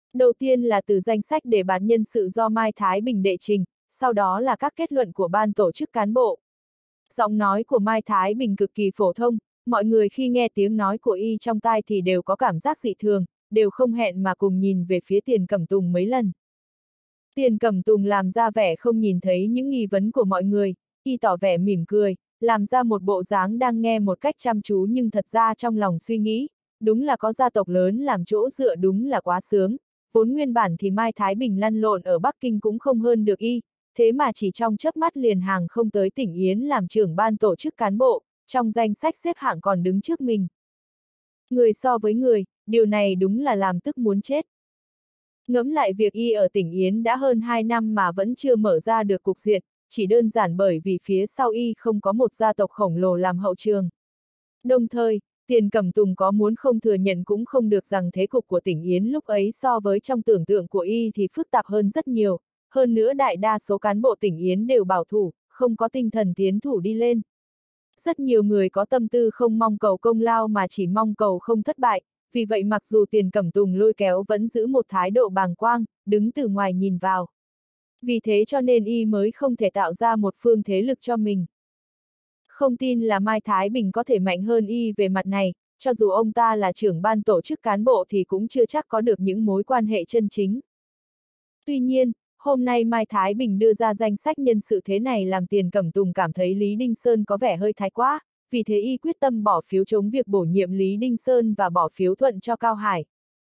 Đầu tiên là từ danh sách đề bạt nhân sự do Mai Thái Bình đệ trình, sau đó là các kết luận của ban tổ chức cán bộ. Giọng nói của Mai Thái Bình cực kỳ phổ thông, mọi người khi nghe tiếng nói của y trong tai thì đều có cảm giác dị thường, đều không hẹn mà cùng nhìn về phía Tiền Cẩm Tùng mấy lần. Tiền Cẩm Tùng làm ra vẻ không nhìn thấy những nghi vấn của mọi người, y tỏ vẻ mỉm cười, làm ra một bộ dáng đang nghe một cách chăm chú nhưng thật ra trong lòng suy nghĩ, đúng là có gia tộc lớn làm chỗ dựa đúng là quá sướng, vốn nguyên bản thì Mai Thái Bình lăn lộn ở Bắc Kinh cũng không hơn được y, thế mà chỉ trong chớp mắt liền hàng không tới tỉnh Yến làm trưởng ban tổ chức cán bộ, trong danh sách xếp hạng còn đứng trước mình. Người so với người, điều này đúng là làm tức muốn chết. Ngẫm lại việc y ở tỉnh Yến đã hơn 2 năm mà vẫn chưa mở ra được cục diện, chỉ đơn giản bởi vì phía sau y không có một gia tộc khổng lồ làm hậu trường. Đồng thời, Tiền Cẩm Tùng có muốn không thừa nhận cũng không được rằng thế cục của tỉnh Yến lúc ấy so với trong tưởng tượng của y thì phức tạp hơn rất nhiều, hơn nữa đại đa số cán bộ tỉnh Yến đều bảo thủ, không có tinh thần tiến thủ đi lên. Rất nhiều người có tâm tư không mong cầu công lao mà chỉ mong cầu không thất bại, vì vậy mặc dù Tiền Cẩm Tùng lôi kéo vẫn giữ một thái độ bàng quang, đứng từ ngoài nhìn vào. Vì thế cho nên y mới không thể tạo ra một phương thế lực cho mình. Không tin là Mai Thái Bình có thể mạnh hơn y về mặt này, cho dù ông ta là trưởng ban tổ chức cán bộ thì cũng chưa chắc có được những mối quan hệ chân chính. Tuy nhiên, hôm nay Mai Thái Bình đưa ra danh sách nhân sự thế này làm Tiền Cẩm Tùng cảm thấy Lý Đinh Sơn có vẻ hơi thái quá, vì thế y quyết tâm bỏ phiếu chống việc bổ nhiệm Lý Đinh Sơn và bỏ phiếu thuận cho Cao Hải.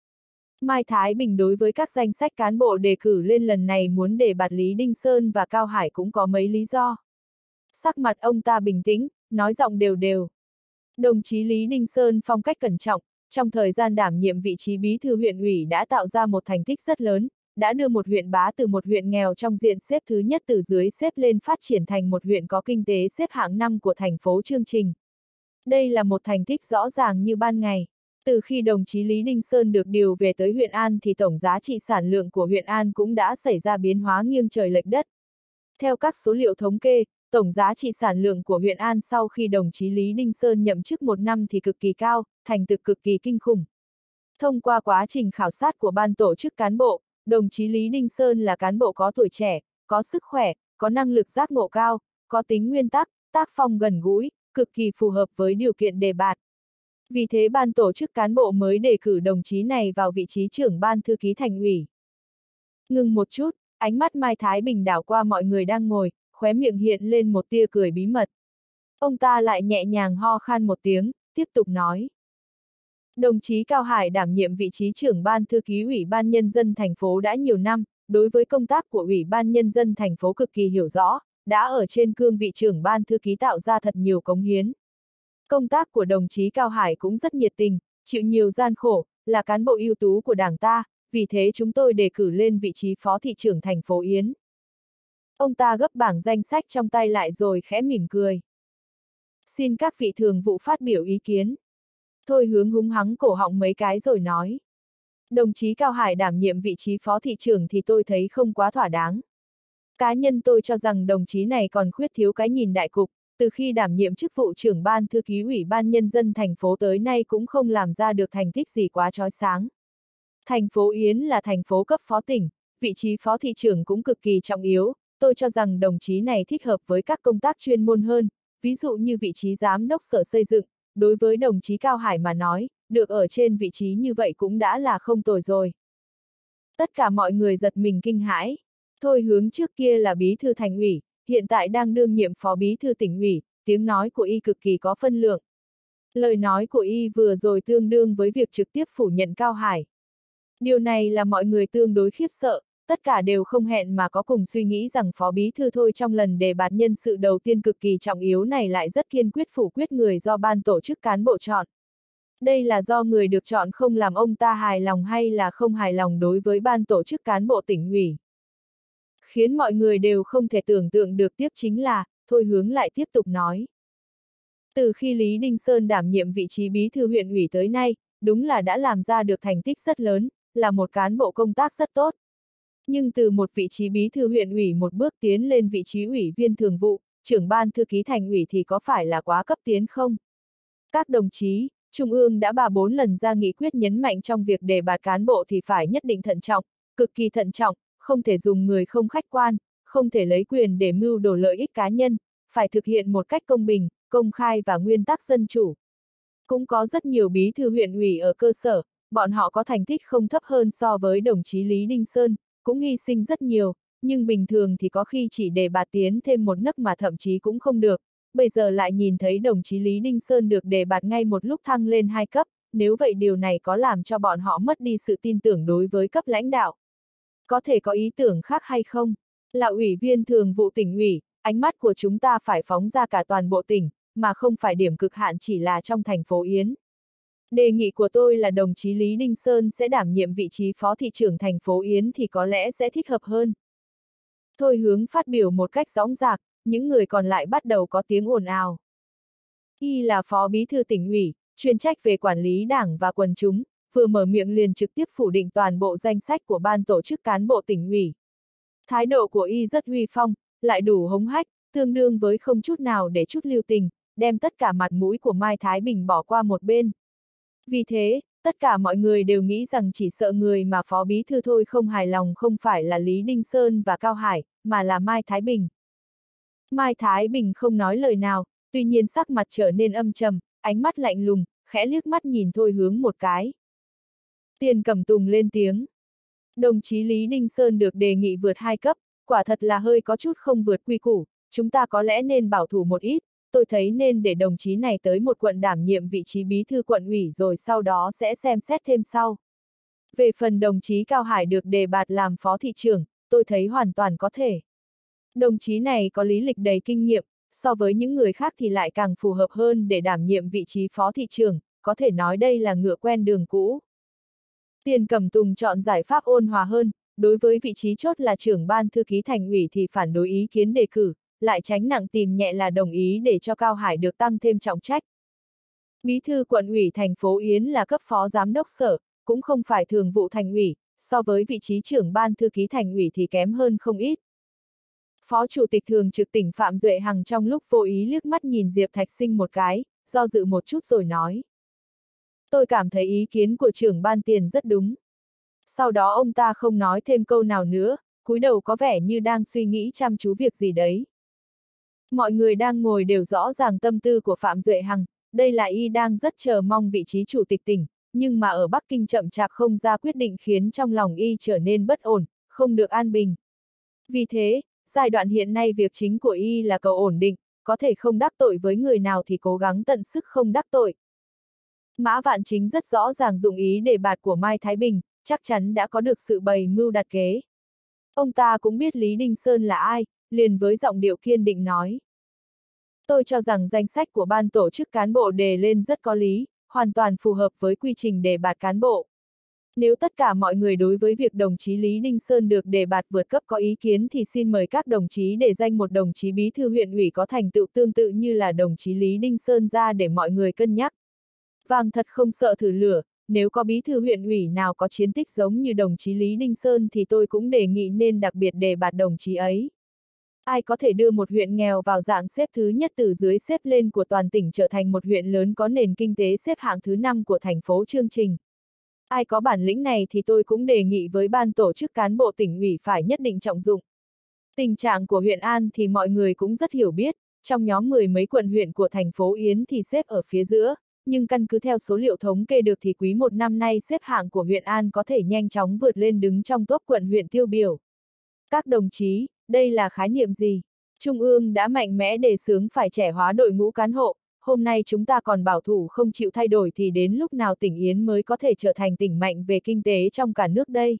Mai Thái Bình đối với các danh sách cán bộ đề cử lên lần này muốn đề bạt Lý Đinh Sơn và Cao Hải cũng có mấy lý do. Sắc mặt ông ta bình tĩnh, nói giọng đều đều. Đồng chí Lý Đinh Sơn phong cách cẩn trọng, trong thời gian đảm nhiệm vị trí bí thư huyện ủy đã tạo ra một thành tích rất lớn, đã đưa một huyện bá từ một huyện nghèo trong diện xếp thứ nhất từ dưới xếp lên phát triển thành một huyện có kinh tế xếp hạng 5 của thành phố chương trình. Đây là một thành tích rõ ràng như ban ngày. Từ khi đồng chí Lý Đinh Sơn được điều về tới huyện An thì tổng giá trị sản lượng của huyện An cũng đã xảy ra biến hóa nghiêng trời lệch đất. Theo các số liệu thống kê, tổng giá trị sản lượng của huyện An sau khi đồng chí Lý Đinh Sơn nhậm chức 1 năm thì cực kỳ cao, thành tựu cực kỳ kinh khủng. Thông qua quá trình khảo sát của ban tổ chức cán bộ, đồng chí Lý Đinh Sơn là cán bộ có tuổi trẻ, có sức khỏe, có năng lực giác ngộ cao, có tính nguyên tắc, tác phong gần gũi, cực kỳ phù hợp với điều kiện đề bạt. Vì thế ban tổ chức cán bộ mới đề cử đồng chí này vào vị trí trưởng ban thư ký thành ủy. Ngừng một chút, ánh mắt Mai Thái Bình đảo qua mọi người đang ngồi, khóe miệng hiện lên một tia cười bí mật. Ông ta lại nhẹ nhàng ho khan một tiếng, tiếp tục nói. Đồng chí Cao Hải đảm nhiệm vị trí trưởng ban thư ký Ủy ban Nhân dân thành phố đã nhiều năm, đối với công tác của Ủy ban Nhân dân thành phố cực kỳ hiểu rõ, đã ở trên cương vị trưởng ban thư ký tạo ra thật nhiều cống hiến. Công tác của đồng chí Cao Hải cũng rất nhiệt tình, chịu nhiều gian khổ, là cán bộ ưu tú của Đảng ta, vì thế chúng tôi đề cử lên vị trí phó thị trưởng thành phố Yến. Ông ta gấp bảng danh sách trong tay lại rồi khẽ mỉm cười. Xin các vị thường vụ phát biểu ý kiến. Thôi Hướng húng hắng cổ họng mấy cái rồi nói. Đồng chí Cao Hải đảm nhiệm vị trí phó thị trưởng thì tôi thấy không quá thỏa đáng. Cá nhân tôi cho rằng đồng chí này còn khuyết thiếu cái nhìn đại cục, từ khi đảm nhiệm chức vụ trưởng ban thư ký Ủy ban Nhân dân thành phố tới nay cũng không làm ra được thành tích gì quá chói sáng. Thành phố Yến là thành phố cấp phó tỉnh, vị trí phó thị trưởng cũng cực kỳ trọng yếu, tôi cho rằng đồng chí này thích hợp với các công tác chuyên môn hơn, ví dụ như vị trí giám đốc sở xây dựng, đối với đồng chí Cao Hải mà nói, được ở trên vị trí như vậy cũng đã là không tồi rồi. Tất cả mọi người giật mình kinh hãi. Thôi Hướng trước kia là bí thư thành ủy, hiện tại đang đương nhiệm phó bí thư tỉnh ủy, tiếng nói của y cực kỳ có phân lượng. Lời nói của y vừa rồi tương đương với việc trực tiếp phủ nhận Cao Hải. Điều này là mọi người tương đối khiếp sợ, tất cả đều không hẹn mà có cùng suy nghĩ rằng phó bí thư Thôi trong lần đề bạt nhân sự đầu tiên cực kỳ trọng yếu này lại rất kiên quyết phủ quyết người do ban tổ chức cán bộ chọn. Đây là do người được chọn không làm ông ta hài lòng hay là không hài lòng đối với ban tổ chức cán bộ tỉnh ủy. Khiến mọi người đều không thể tưởng tượng được tiếp chính là, Thôi Hướng lại tiếp tục nói. Từ khi Lý Đinh Sơn đảm nhiệm vị trí bí thư huyện ủy tới nay, đúng là đã làm ra được thành tích rất lớn, là một cán bộ công tác rất tốt. Nhưng từ một vị trí bí thư huyện ủy một bước tiến lên vị trí ủy viên thường vụ, trưởng ban thư ký thành ủy thì có phải là quá cấp tiến không? Các đồng chí, Trung ương đã 3-4 lần ra nghị quyết nhấn mạnh trong việc đề bạt cán bộ thì phải nhất định thận trọng, cực kỳ thận trọng, không thể dùng người không khách quan, không thể lấy quyền để mưu đồ lợi ích cá nhân, phải thực hiện một cách công bình, công khai và nguyên tắc dân chủ. Cũng có rất nhiều bí thư huyện ủy ở cơ sở, bọn họ có thành tích không thấp hơn so với đồng chí Lý Đinh Sơn, cũng hy sinh rất nhiều, nhưng bình thường thì có khi chỉ đề bạt tiến thêm một nấc mà thậm chí cũng không được. Bây giờ lại nhìn thấy đồng chí Lý Đinh Sơn được đề bạt ngay một lúc thăng lên 2 cấp, nếu vậy điều này có làm cho bọn họ mất đi sự tin tưởng đối với cấp lãnh đạo. Có thể có ý tưởng khác hay không? Là ủy viên thường vụ tỉnh ủy, ánh mắt của chúng ta phải phóng ra cả toàn bộ tỉnh, mà không phải điểm cực hạn chỉ là trong thành phố Yến. Đề nghị của tôi là đồng chí Lý Đinh Sơn sẽ đảm nhiệm vị trí phó thị trưởng thành phố Yến thì có lẽ sẽ thích hợp hơn. Thôi Hướng phát biểu một cách dõng dạc, những người còn lại bắt đầu có tiếng ồn ào. Y là phó bí thư tỉnh ủy, chuyên trách về quản lý đảng và quần chúng, vừa mở miệng liền trực tiếp phủ định toàn bộ danh sách của ban tổ chức cán bộ tỉnh ủy. Thái độ của Y rất uy phong, lại đủ hống hách, tương đương với không chút nào để chút lưu tình, đem tất cả mặt mũi của Mai Thái Bình bỏ qua một bên. Vì thế, tất cả mọi người đều nghĩ rằng chỉ sợ người mà phó bí thư thôi không hài lòng không phải là Lý Đinh Sơn và Cao Hải, mà là Mai Thái Bình. Mai Thái Bình không nói lời nào, tuy nhiên sắc mặt trở nên âm trầm, ánh mắt lạnh lùng, khẽ liếc mắt nhìn Thôi Hướng một cái. Tiền Cẩm Tùng lên tiếng. Đồng chí Lý Đinh Sơn được đề nghị vượt 2 cấp, quả thật là hơi có chút không vượt quy củ, chúng ta có lẽ nên bảo thủ một ít, tôi thấy nên để đồng chí này tới một quận đảm nhiệm vị trí bí thư quận ủy rồi sau đó sẽ xem xét thêm sau. Về phần đồng chí Cao Hải được đề bạt làm phó thị trưởng, tôi thấy hoàn toàn có thể. Đồng chí này có lý lịch đầy kinh nghiệm, so với những người khác thì lại càng phù hợp hơn để đảm nhiệm vị trí phó thị trưởng, có thể nói đây là ngựa quen đường cũ. Tiền Cẩm Tùng chọn giải pháp ôn hòa hơn, đối với vị trí chốt là trưởng ban thư ký thành ủy thì phản đối ý kiến đề cử, lại tránh nặng tìm nhẹ là đồng ý để cho Cao Hải được tăng thêm trọng trách. Bí thư quận ủy thành phố Yến là cấp phó giám đốc sở, cũng không phải thường vụ thành ủy, so với vị trí trưởng ban thư ký thành ủy thì kém hơn không ít. Phó chủ tịch thường trực tỉnh Phạm Duệ Hằng trong lúc vô ý liếc mắt nhìn Diệp Thạch Sinh một cái, do dự một chút rồi nói. Tôi cảm thấy ý kiến của trưởng ban tiền rất đúng. Sau đó ông ta không nói thêm câu nào nữa, cúi đầu có vẻ như đang suy nghĩ chăm chú việc gì đấy. Mọi người đang ngồi đều rõ ràng tâm tư của Phạm Duệ Hằng, đây là Y đang rất chờ mong vị trí chủ tịch tỉnh, nhưng mà ở Bắc Kinh chậm chạp không ra quyết định khiến trong lòng Y trở nên bất ổn, không được an bình. Vì thế, giai đoạn hiện nay việc chính của Y là cầu ổn định, có thể không đắc tội với người nào thì cố gắng tận sức không đắc tội. Mã Vạn Chính rất rõ ràng dụng ý đề bạt của Mai Thái Bình, chắc chắn đã có được sự bày mưu đặt kế. Ông ta cũng biết Lý Đinh Sơn là ai, liền với giọng điệu kiên định nói. Tôi cho rằng danh sách của ban tổ chức cán bộ đề lên rất có lý, hoàn toàn phù hợp với quy trình đề bạt cán bộ. Nếu tất cả mọi người đối với việc đồng chí Lý Đinh Sơn được đề bạt vượt cấp có ý kiến thì xin mời các đồng chí đề danh một đồng chí bí thư huyện ủy có thành tựu tương tự như là đồng chí Lý Đinh Sơn ra để mọi người cân nhắc. Vàng thật không sợ thử lửa, nếu có bí thư huyện ủy nào có chiến tích giống như đồng chí Lý Đinh Sơn thì tôi cũng đề nghị nên đặc biệt đề bạt đồng chí ấy. Ai có thể đưa một huyện nghèo vào dạng xếp thứ nhất từ dưới xếp lên của toàn tỉnh trở thành một huyện lớn có nền kinh tế xếp hạng thứ 5 của thành phố chương trình. Ai có bản lĩnh này thì tôi cũng đề nghị với ban tổ chức cán bộ tỉnh ủy phải nhất định trọng dụng. Tình trạng của huyện An thì mọi người cũng rất hiểu biết, trong nhóm 10 mấy quận huyện của thành phố Yến thì xếp ở phía giữa, nhưng căn cứ theo số liệu thống kê được thì quý 1 năm nay xếp hạng của huyện An có thể nhanh chóng vượt lên đứng trong top quận huyện tiêu biểu. Các đồng chí, đây là khái niệm gì? Trung ương đã mạnh mẽ đề xướng phải trẻ hóa đội ngũ cán hộ, hôm nay chúng ta còn bảo thủ không chịu thay đổi thì đến lúc nào tỉnh Yến mới có thể trở thành tỉnh mạnh về kinh tế trong cả nước đây?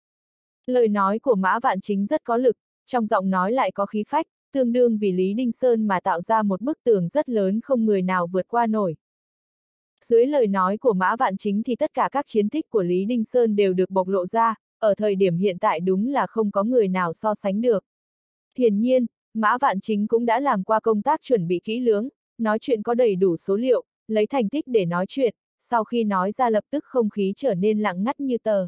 Lời nói của Mã Vạn Chính rất có lực, trong giọng nói lại có khí phách, tương đương vì Lý Đinh Sơn mà tạo ra một bức tường rất lớn không người nào vượt qua nổi. Dưới lời nói của Mã Vạn Chính thì tất cả các chiến tích của Lý Đinh Sơn đều được bộc lộ ra, ở thời điểm hiện tại đúng là không có người nào so sánh được. Hiển nhiên, Mã Vạn Chính cũng đã làm qua công tác chuẩn bị kỹ lưỡng, nói chuyện có đầy đủ số liệu, lấy thành tích để nói chuyện, sau khi nói ra lập tức không khí trở nên lặng ngắt như tờ.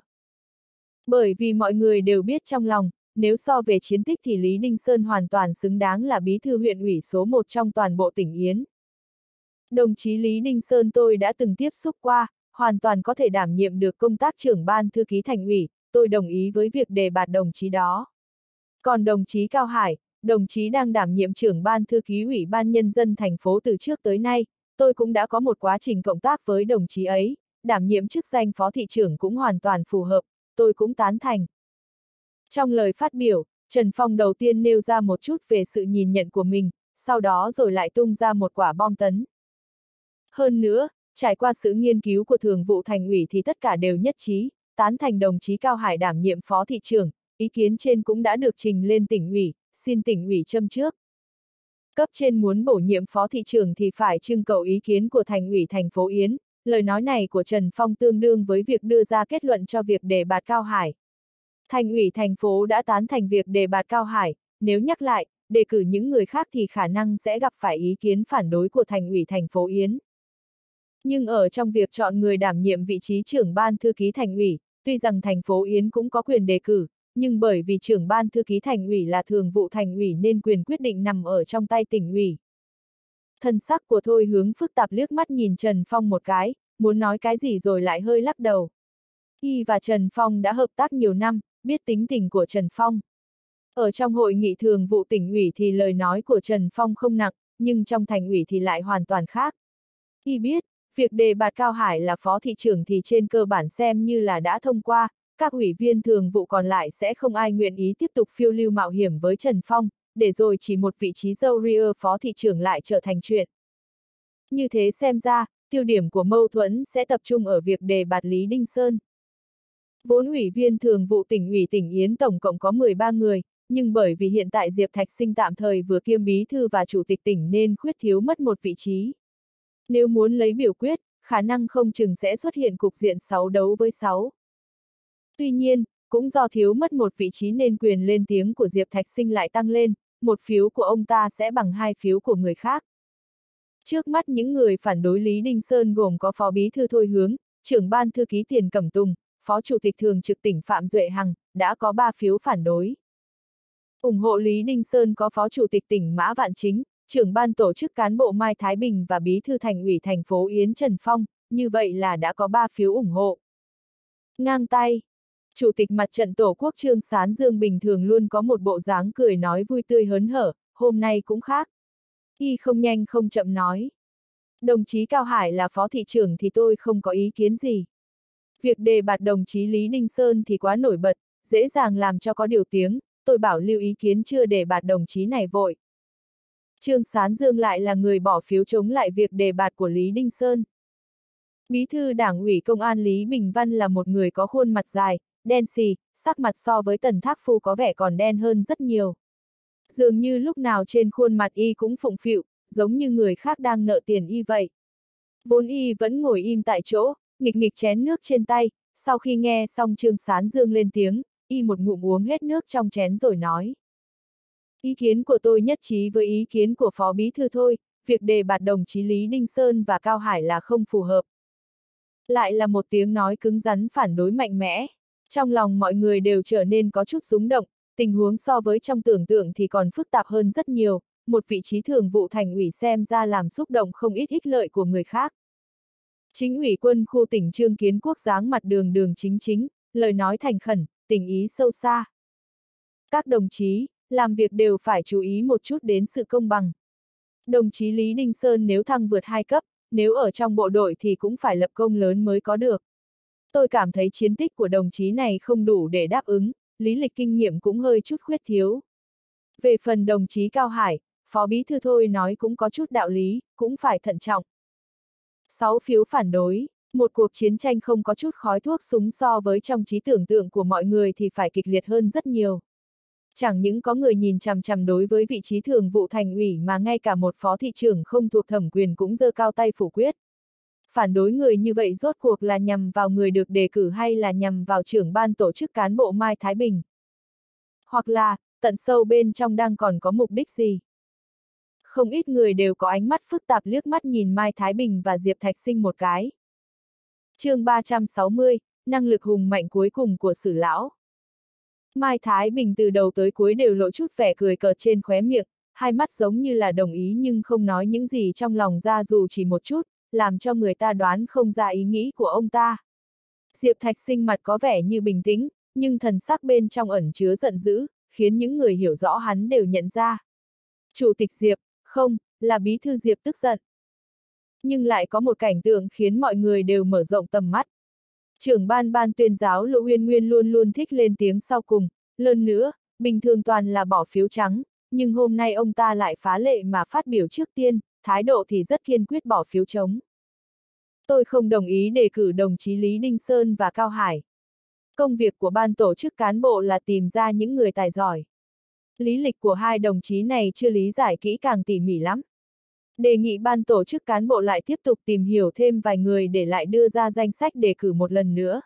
Bởi vì mọi người đều biết trong lòng, nếu so về chiến tích thì Lý Đinh Sơn hoàn toàn xứng đáng là bí thư huyện ủy số 1 trong toàn bộ tỉnh Yến. Đồng chí Lý Đinh Sơn tôi đã từng tiếp xúc qua, hoàn toàn có thể đảm nhiệm được công tác trưởng ban thư ký thành ủy, tôi đồng ý với việc đề bạt đồng chí đó. Còn đồng chí Cao Hải, đồng chí đang đảm nhiệm trưởng ban thư ký Ủy ban Nhân dân thành phố từ trước tới nay, tôi cũng đã có một quá trình cộng tác với đồng chí ấy, đảm nhiệm chức danh phó thị trưởng cũng hoàn toàn phù hợp, tôi cũng tán thành. Trong lời phát biểu, Trần Phong đầu tiên nêu ra một chút về sự nhìn nhận của mình, sau đó rồi lại tung ra một quả bom tấn. Hơn nữa, trải qua sự nghiên cứu của Thường vụ Thành ủy thì tất cả đều nhất trí, tán thành đồng chí Cao Hải đảm nhiệm phó thị trưởng, ý kiến trên cũng đã được trình lên tỉnh ủy, xin tỉnh ủy châm trước. Cấp trên muốn bổ nhiệm phó thị trưởng thì phải trưng cầu ý kiến của Thành ủy thành phố Yến, lời nói này của Trần Phong tương đương với việc đưa ra kết luận cho việc đề bạt Cao Hải. Thành ủy thành phố đã tán thành việc đề bạt Cao Hải, nếu nhắc lại, đề cử những người khác thì khả năng sẽ gặp phải ý kiến phản đối của Thành ủy thành phố Yến. Nhưng ở trong việc chọn người đảm nhiệm vị trí trưởng ban thư ký Thành ủy, tuy rằng thành phố Yến cũng có quyền đề cử, nhưng bởi vì trưởng ban thư ký Thành ủy là thường vụ Thành ủy nên quyền quyết định nằm ở trong tay tỉnh ủy. Thân sắc của Thôi Hướng phức tạp liếc mắt nhìn Trần Phong một cái, muốn nói cái gì rồi lại hơi lắc đầu. Y và Trần Phong đã hợp tác nhiều năm, biết tính tình của Trần Phong. Ở trong hội nghị thường vụ tỉnh ủy thì lời nói của Trần Phong không nặng, nhưng trong Thành ủy thì lại hoàn toàn khác. Y biết, việc đề bạt Cao Hải là phó thị trưởng thì trên cơ bản xem như là đã thông qua, các ủy viên thường vụ còn lại sẽ không ai nguyện ý tiếp tục phiêu lưu mạo hiểm với Trần Phong, để rồi chỉ một vị trí dâu ria phó thị trưởng lại trở thành chuyện. Như thế xem ra, tiêu điểm của mâu thuẫn sẽ tập trung ở việc đề bạt Lý Đinh Sơn. Vốn ủy viên thường vụ tỉnh ủy tỉnh Yến tổng cộng có 13 người, nhưng bởi vì hiện tại Diệp Thạch Sinh tạm thời vừa kiêm bí thư và chủ tịch tỉnh nên khuyết thiếu mất một vị trí. Nếu muốn lấy biểu quyết, khả năng không chừng sẽ xuất hiện cục diện 6 đấu với 6. Tuy nhiên, cũng do thiếu mất một vị trí nên quyền lên tiếng của Diệp Thạch Sinh lại tăng lên, một phiếu của ông ta sẽ bằng 2 phiếu của người khác. Trước mắt những người phản đối Lý Đinh Sơn gồm có Phó Bí thư Thôi Hướng, trưởng ban thư ký Tiền Cẩm Tùng, Phó Chủ tịch Thường trực tỉnh Phạm Duệ Hằng, đã có 3 phiếu phản đối. Ủng hộ Lý Đinh Sơn có Phó Chủ tịch tỉnh Mã Vạn Chính, trưởng ban tổ chức cán bộ Mai Thái Bình và Bí thư Thành ủy thành phố Yến Trần Phong, như vậy là đã có 3 phiếu ủng hộ. Ngang tay, Chủ tịch Mặt trận Tổ quốc Trương Sán Dương bình thường luôn có một bộ dáng cười nói vui tươi hớn hở, hôm nay cũng khác. Y không nhanh không chậm nói. Đồng chí Cao Hải là phó thị trưởng thì tôi không có ý kiến gì. Việc đề bạt đồng chí Lý Đinh Sơn thì quá nổi bật, dễ dàng làm cho có điều tiếng, tôi bảo lưu ý kiến chưa đề bạt đồng chí này vội. Trương Sán Dương lại là người bỏ phiếu chống lại việc đề bạt của Lý Đinh Sơn. Bí thư Đảng ủy Công an Lý Bình Văn là một người có khuôn mặt dài, đen xì, sắc mặt so với Tần Thác Phu có vẻ còn đen hơn rất nhiều. Dường như lúc nào trên khuôn mặt y cũng phụng phịu, giống như người khác đang nợ tiền y vậy. Vốn y vẫn ngồi im tại chỗ, nghịch nghịch chén nước trên tay, sau khi nghe xong Trương Sán Dương lên tiếng, y một ngụm uống hết nước trong chén rồi nói. Ý kiến của tôi nhất trí với ý kiến của Phó Bí thư thôi, việc đề bạt đồng chí Lý Đinh Sơn và Cao Hải là không phù hợp. Lại là một tiếng nói cứng rắn phản đối mạnh mẽ. Trong lòng mọi người đều trở nên có chút rúng động, tình huống so với trong tưởng tượng thì còn phức tạp hơn rất nhiều, một vị trí thường vụ thành ủy xem ra làm xúc động không ít ích lợi của người khác. Chính ủy quân khu tỉnh Trương Kiến Quốc giáng mặt đường đường chính chính, lời nói thành khẩn, tình ý sâu xa. Các đồng chí, làm việc đều phải chú ý một chút đến sự công bằng. Đồng chí Lý Đinh Sơn nếu thăng vượt 2 cấp, nếu ở trong bộ đội thì cũng phải lập công lớn mới có được. Tôi cảm thấy chiến tích của đồng chí này không đủ để đáp ứng, lý lịch kinh nghiệm cũng hơi chút khuyết thiếu. Về phần đồng chí Cao Hải, Phó Bí thư Thôi nói cũng có chút đạo lý, cũng phải thận trọng. 6 phiếu phản đối, một cuộc chiến tranh không có chút khói thuốc súng so với trong trí tưởng tượng của mọi người thì phải kịch liệt hơn rất nhiều. Chẳng những có người nhìn chằm chằm đối với vị trí thường vụ thành ủy mà ngay cả một phó thị trưởng không thuộc thẩm quyền cũng giơ cao tay phủ quyết. Phản đối người như vậy rốt cuộc là nhằm vào người được đề cử hay là nhằm vào trưởng ban tổ chức cán bộ Mai Thái Bình? Hoặc là, tận sâu bên trong đang còn có mục đích gì? Không ít người đều có ánh mắt phức tạp liếc mắt nhìn Mai Thái Bình và Diệp Thạch Sinh một cái. Chương 360, năng lực hùng mạnh cuối cùng của Sử lão. Mai Thái Bình từ đầu tới cuối đều lộ chút vẻ cười cợt trên khóe miệng, hai mắt giống như là đồng ý nhưng không nói những gì trong lòng ra dù chỉ một chút, làm cho người ta đoán không ra ý nghĩ của ông ta. Diệp Thạch Sinh mặt có vẻ như bình tĩnh, nhưng thần sắc bên trong ẩn chứa giận dữ, khiến những người hiểu rõ hắn đều nhận ra. Chủ tịch Diệp, không, là bí thư Diệp tức giận. Nhưng lại có một cảnh tượng khiến mọi người đều mở rộng tầm mắt. Trưởng ban tuyên giáo Lỗ Uyên Nguyên luôn luôn thích lên tiếng sau cùng, hơn nữa, bình thường toàn là bỏ phiếu trắng, nhưng hôm nay ông ta lại phá lệ mà phát biểu trước tiên, thái độ thì rất kiên quyết bỏ phiếu trống. Tôi không đồng ý đề cử đồng chí Lý Đinh Sơn và Cao Hải. Công việc của ban tổ chức cán bộ là tìm ra những người tài giỏi. Lý lịch của hai đồng chí này chưa lý giải kỹ càng tỉ mỉ lắm. Đề nghị ban tổ chức cán bộ lại tiếp tục tìm hiểu thêm vài người để lại đưa ra danh sách đề cử một lần nữa.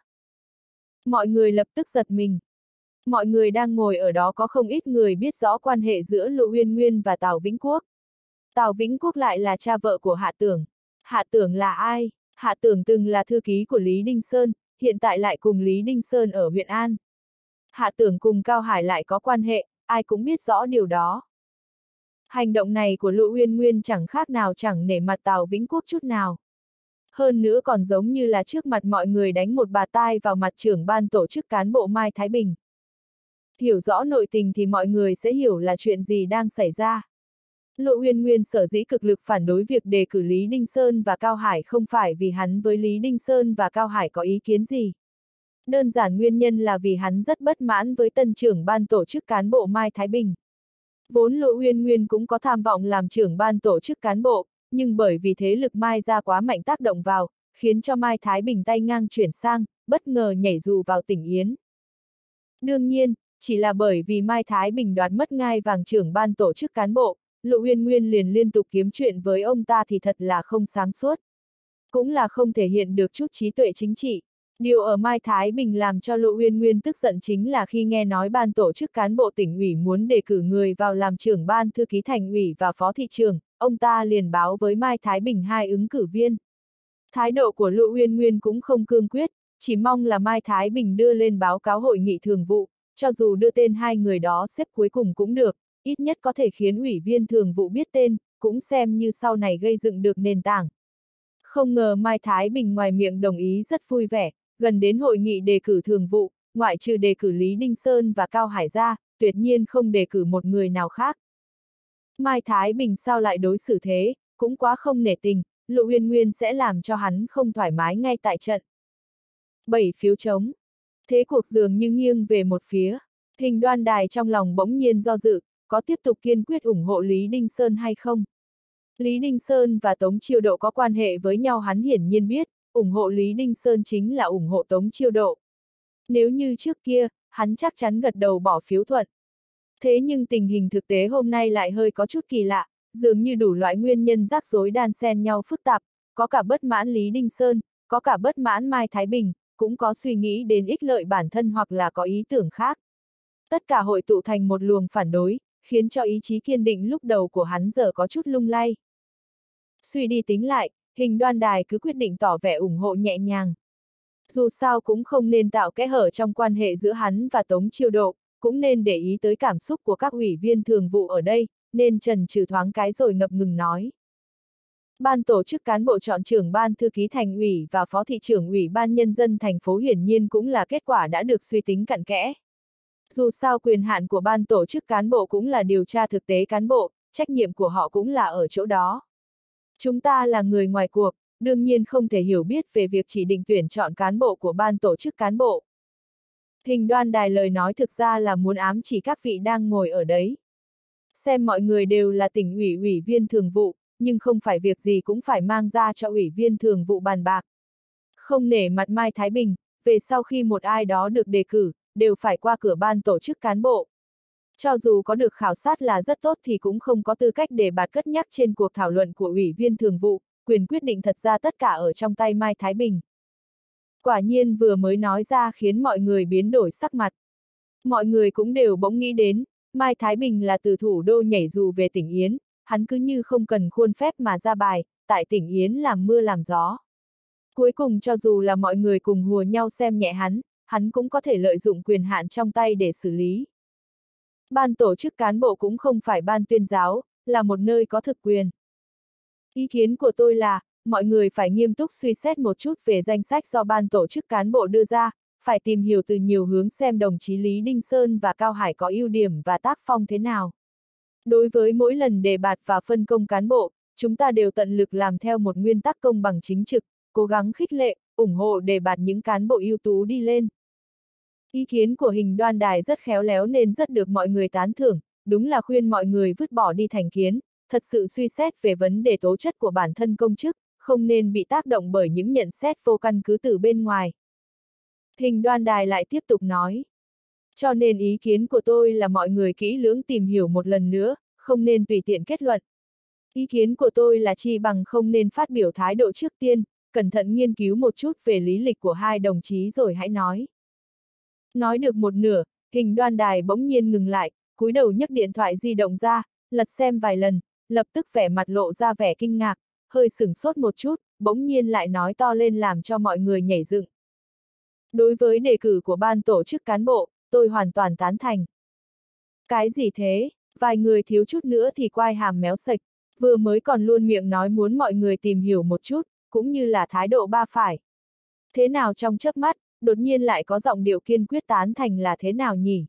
Mọi người lập tức giật mình. Mọi người đang ngồi ở đó có không ít người biết rõ quan hệ giữa Lỗ Uyên Nguyên và Tào Vĩnh Quốc. Tào Vĩnh Quốc lại là cha vợ của Hạ Tưởng. Hạ Tưởng là ai? Hạ Tưởng từng là thư ký của Lý Đinh Sơn, hiện tại lại cùng Lý Đinh Sơn ở huyện An. Hạ Tưởng cùng Cao Hải lại có quan hệ, ai cũng biết rõ điều đó. Hành động này của Lỗ Uyên Nguyên chẳng khác nào chẳng nể mặt Tào Vĩnh Quốc chút nào. Hơn nữa còn giống như là trước mặt mọi người đánh một bạt tai vào mặt trưởng ban tổ chức cán bộ Mai Thái Bình. Hiểu rõ nội tình thì mọi người sẽ hiểu là chuyện gì đang xảy ra. Lỗ Uyên Nguyên sở dĩ cực lực phản đối việc đề cử Lý Đinh Sơn và Cao Hải không phải vì hắn với Lý Đinh Sơn và Cao Hải có ý kiến gì. Đơn giản nguyên nhân là vì hắn rất bất mãn với tân trưởng ban tổ chức cán bộ Mai Thái Bình. Vốn Lỗ Uyên Nguyên cũng có tham vọng làm trưởng ban tổ chức cán bộ, nhưng bởi vì thế lực Mai ra quá mạnh tác động vào, khiến cho Mai Thái Bình tay ngang chuyển sang, bất ngờ nhảy dù vào tỉnh Yến. Đương nhiên, chỉ là bởi vì Mai Thái Bình đoạt mất ngai vàng trưởng ban tổ chức cán bộ, Lỗ Uyên Nguyên liền liên tục kiếm chuyện với ông ta thì thật là không sáng suốt. Cũng là không thể hiện được chút trí tuệ chính trị. Điều ở Mai Thái Bình làm cho Lỗ Uyên Nguyên tức giận chính là khi nghe nói ban tổ chức cán bộ tỉnh ủy muốn đề cử người vào làm trưởng ban thư ký thành ủy và phó thị trưởng, ông ta liền báo với Mai Thái Bình hai ứng cử viên. Thái độ của Lỗ Uyên Nguyên cũng không cương quyết, chỉ mong là Mai Thái Bình đưa lên báo cáo hội nghị thường vụ, cho dù đưa tên hai người đó xếp cuối cùng cũng được, ít nhất có thể khiến ủy viên thường vụ biết tên, cũng xem như sau này gây dựng được nền tảng. Không ngờ Mai Thái Bình ngoài miệng đồng ý rất vui vẻ, gần đến hội nghị đề cử thường vụ, ngoại trừ đề cử Lý Đinh Sơn và Cao Hải ra, tuyệt nhiên không đề cử một người nào khác. Mai Thái Bình sao lại đối xử thế, cũng quá không nể tình, Lỗ Uyên Nguyên sẽ làm cho hắn không thoải mái ngay tại trận. 7 phiếu trống. Thế cuộc dường như nghiêng về một phía. Hình Đoan Đài trong lòng bỗng nhiên do dự, có tiếp tục kiên quyết ủng hộ Lý Đinh Sơn hay không? Lý Đinh Sơn và Tống Chiêu Độ có quan hệ với nhau hắn hiển nhiên biết, ủng hộ Lý Đinh Sơn chính là ủng hộ Tống Chiêu Độ. Nếu như trước kia, hắn chắc chắn gật đầu bỏ phiếu thuận. Thế nhưng tình hình thực tế hôm nay lại hơi có chút kỳ lạ, dường như đủ loại nguyên nhân rắc rối đan xen nhau phức tạp, có cả bất mãn Lý Đinh Sơn, có cả bất mãn Mai Thái Bình, cũng có suy nghĩ đến ích lợi bản thân hoặc là có ý tưởng khác. Tất cả hội tụ thành một luồng phản đối, khiến cho ý chí kiên định lúc đầu của hắn giờ có chút lung lay. Suy đi tính lại, Hình Đoan Đài cứ quyết định tỏ vẻ ủng hộ nhẹ nhàng. Dù sao cũng không nên tạo kẽ hở trong quan hệ giữa hắn và Tống Chiêu Độ, cũng nên để ý tới cảm xúc của các ủy viên thường vụ ở đây, nên chần chừ thoáng cái rồi ngập ngừng nói. Ban tổ chức cán bộ chọn trưởng ban thư ký thành ủy và phó thị trưởng ủy ban nhân dân thành phố hiển nhiên cũng là kết quả đã được suy tính cặn kẽ. Dù sao quyền hạn của ban tổ chức cán bộ cũng là điều tra thực tế cán bộ, trách nhiệm của họ cũng là ở chỗ đó. Chúng ta là người ngoài cuộc, đương nhiên không thể hiểu biết về việc chỉ định tuyển chọn cán bộ của ban tổ chức cán bộ. Hình Đoan Đài lời nói thực ra là muốn ám chỉ các vị đang ngồi ở đấy. Xem mọi người đều là tỉnh ủy ủy viên thường vụ, nhưng không phải việc gì cũng phải mang ra cho ủy viên thường vụ bàn bạc. Không nể mặt Mai Thái Bình, về sau khi một ai đó được đề cử, đều phải qua cửa ban tổ chức cán bộ. Cho dù có được khảo sát là rất tốt thì cũng không có tư cách để bạt cất nhắc trên cuộc thảo luận của ủy viên thường vụ, quyền quyết định thật ra tất cả ở trong tay Mai Thái Bình. Quả nhiên vừa mới nói ra khiến mọi người biến đổi sắc mặt. Mọi người cũng đều bỗng nghĩ đến, Mai Thái Bình là từ thủ đô nhảy dù về tỉnh Yến, hắn cứ như không cần khuôn phép mà ra bài, tại tỉnh Yến làm mưa làm gió. Cuối cùng cho dù là mọi người cùng hùa nhau xem nhẹ hắn cũng có thể lợi dụng quyền hạn trong tay để xử lý. Ban tổ chức cán bộ cũng không phải ban tuyên giáo, là một nơi có thực quyền. Ý kiến của tôi là, mọi người phải nghiêm túc suy xét một chút về danh sách do ban tổ chức cán bộ đưa ra, phải tìm hiểu từ nhiều hướng xem đồng chí Lý Đinh Sơn và Cao Hải có ưu điểm và tác phong thế nào. Đối với mỗi lần đề bạt và phân công cán bộ, chúng ta đều tận lực làm theo một nguyên tắc công bằng chính trực, cố gắng khích lệ, ủng hộ đề bạt những cán bộ ưu tú đi lên. Ý kiến của Hình Đoan Đài rất khéo léo nên rất được mọi người tán thưởng, đúng là khuyên mọi người vứt bỏ đi thành kiến, thật sự suy xét về vấn đề tố chất của bản thân công chức, không nên bị tác động bởi những nhận xét vô căn cứ từ bên ngoài. Hình Đoan Đài lại tiếp tục nói. Cho nên ý kiến của tôi là mọi người kỹ lưỡng tìm hiểu một lần nữa, không nên tùy tiện kết luận. Ý kiến của tôi là chi bằng không nên phát biểu thái độ trước tiên, cẩn thận nghiên cứu một chút về lý lịch của hai đồng chí rồi hãy nói. Nói được một nửa, Hình Đoan Đài bỗng nhiên ngừng lại, cúi đầu nhấc điện thoại di động ra, lật xem vài lần, lập tức vẻ mặt lộ ra vẻ kinh ngạc, hơi sửng sốt một chút, bỗng nhiên lại nói to lên làm cho mọi người nhảy dựng. Đối với đề cử của ban tổ chức cán bộ, tôi hoàn toàn tán thành. Cái gì thế? Vài người thiếu chút nữa thì quai hàm méo sạch, vừa mới còn luôn miệng nói muốn mọi người tìm hiểu một chút, cũng như là thái độ ba phải. Thế nào trong chớp mắt, đột nhiên lại có giọng điệu kiên quyết tán thành là thế nào nhỉ?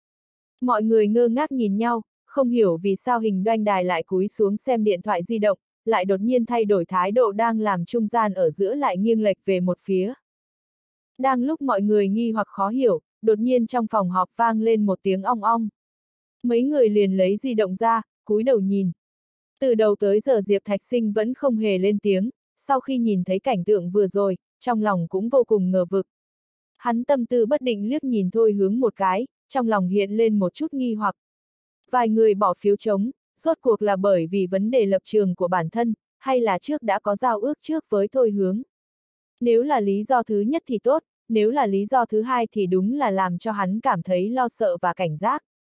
Mọi người ngơ ngác nhìn nhau, không hiểu vì sao Hình Đoan Đài lại cúi xuống xem điện thoại di động, lại đột nhiên thay đổi thái độ đang làm trung gian ở giữa lại nghiêng lệch về một phía. Đang lúc mọi người nghi hoặc khó hiểu, đột nhiên trong phòng họp vang lên một tiếng ong ong. Mấy người liền lấy di động ra, cúi đầu nhìn. Từ đầu tới giờ Diệp Thạch Sinh vẫn không hề lên tiếng, sau khi nhìn thấy cảnh tượng vừa rồi, trong lòng cũng vô cùng ngờ vực. Hắn tâm tư bất định liếc nhìn Thôi Hướng một cái, trong lòng hiện lên một chút nghi hoặc. Vài người bỏ phiếu trống, rốt cuộc là bởi vì vấn đề lập trường của bản thân, hay là trước đã có giao ước trước với Thôi Hướng. Nếu là lý do thứ nhất thì tốt, nếu là lý do thứ hai thì đúng là làm cho hắn cảm thấy lo sợ và cảnh giác.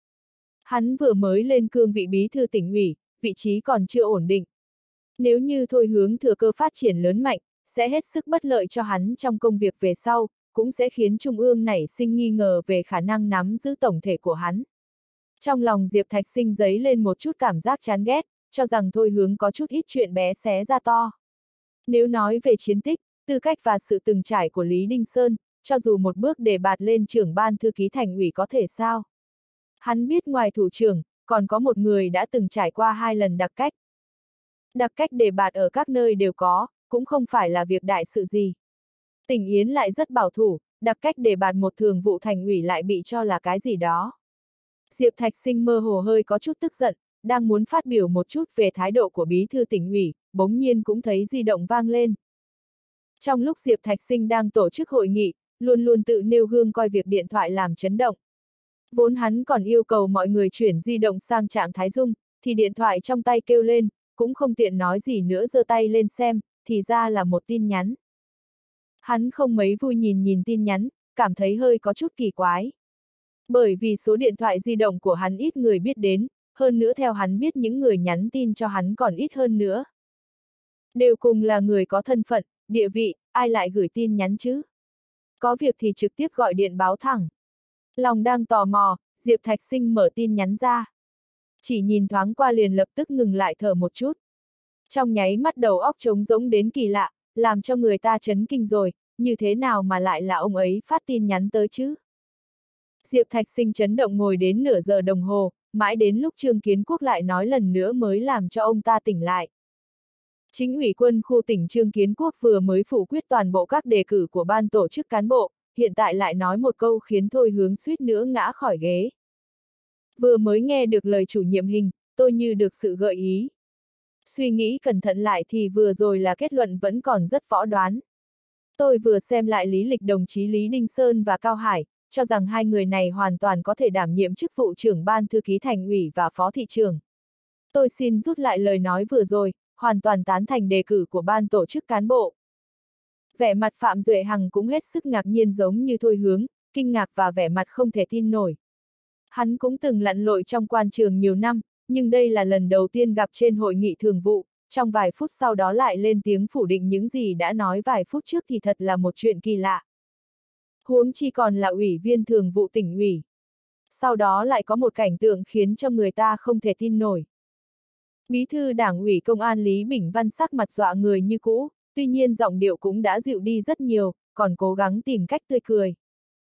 Hắn vừa mới lên cương vị bí thư tỉnh ủy, vị trí còn chưa ổn định. Nếu như Thôi Hướng thừa cơ phát triển lớn mạnh, sẽ hết sức bất lợi cho hắn trong công việc về sau, cũng sẽ khiến Trung ương nảy sinh nghi ngờ về khả năng nắm giữ tổng thể của hắn. Trong lòng Diệp Thạch Sinh dấy lên một chút cảm giác chán ghét, cho rằng Thôi Hướng có chút ít chuyện bé xé ra to. Nếu nói về chiến tích, tư cách và sự từng trải của Lý Đinh Sơn, cho dù một bước đề bạt lên trưởng ban thư ký thành ủy có thể sao? Hắn biết ngoài thủ trưởng, còn có một người đã từng trải qua 2 lần đặc cách. Đặc cách đề bạt ở các nơi đều có, cũng không phải là việc đại sự gì. Tỉnh Yến lại rất bảo thủ, đặc cách đề bạt một thường vụ thành ủy lại bị cho là cái gì đó. Diệp Thạch Sinh mơ hồ hơi có chút tức giận, đang muốn phát biểu một chút về thái độ của bí thư tỉnh ủy, bỗng nhiên cũng thấy di động vang lên. Trong lúc Diệp Thạch Sinh đang tổ chức hội nghị, luôn luôn tự nêu gương coi việc điện thoại làm chấn động. Vốn hắn còn yêu cầu mọi người chuyển di động sang trạng thái rung, thì điện thoại trong tay kêu lên, cũng không tiện nói gì nữa giơ tay lên xem, thì ra là một tin nhắn. Hắn không mấy vui nhìn tin nhắn, cảm thấy hơi có chút kỳ quái. Bởi vì số điện thoại di động của hắn ít người biết đến, hơn nữa theo hắn biết những người nhắn tin cho hắn còn ít hơn nữa. Đều cùng là người có thân phận, địa vị, ai lại gửi tin nhắn chứ? Có việc thì trực tiếp gọi điện báo thẳng. Lòng đang tò mò, Diệp Thạch Sinh mở tin nhắn ra. Chỉ nhìn thoáng qua liền lập tức ngừng lại thở một chút. Trong nháy mắt đầu óc trống rỗng đến kỳ lạ, làm cho người ta chấn kinh rồi, như thế nào mà lại là ông ấy phát tin nhắn tới chứ? Diệp Thạch Sinh chấn động ngồi đến nửa giờ đồng hồ, mãi đến lúc Trương Kiến Quốc lại nói lần nữa mới làm cho ông ta tỉnh lại. Chính ủy quân khu tỉnh Trương Kiến Quốc vừa mới phủ quyết toàn bộ các đề cử của ban tổ chức cán bộ, hiện tại lại nói một câu khiến Thôi Hướng suýt nữa ngã khỏi ghế. Vừa mới nghe được lời chủ nhiệm Hình, tôi như được sự gợi ý. Suy nghĩ cẩn thận lại thì vừa rồi là kết luận vẫn còn rất võ đoán. Tôi vừa xem lại lý lịch đồng chí Lý Đinh Sơn và Cao Hải, cho rằng hai người này hoàn toàn có thể đảm nhiệm chức vụ trưởng ban thư ký thành ủy và phó thị trưởng. Tôi xin rút lại lời nói vừa rồi, hoàn toàn tán thành đề cử của ban tổ chức cán bộ. Vẻ mặt Phạm Duệ Hằng cũng hết sức ngạc nhiên giống như Thôi Hướng, kinh ngạc và vẻ mặt không thể tin nổi. Hắn cũng từng lặn lội trong quan trường nhiều năm, nhưng đây là lần đầu tiên gặp trên hội nghị thường vụ, trong vài phút sau đó lại lên tiếng phủ định những gì đã nói vài phút trước thì thật là một chuyện kỳ lạ. Huống chi còn là ủy viên thường vụ tỉnh ủy. Sau đó lại có một cảnh tượng khiến cho người ta không thể tin nổi. Bí thư Đảng ủy Công an Lý Bỉnh Văn sắc mặt dọa người như cũ, tuy nhiên giọng điệu cũng đã dịu đi rất nhiều, còn cố gắng tìm cách tươi cười.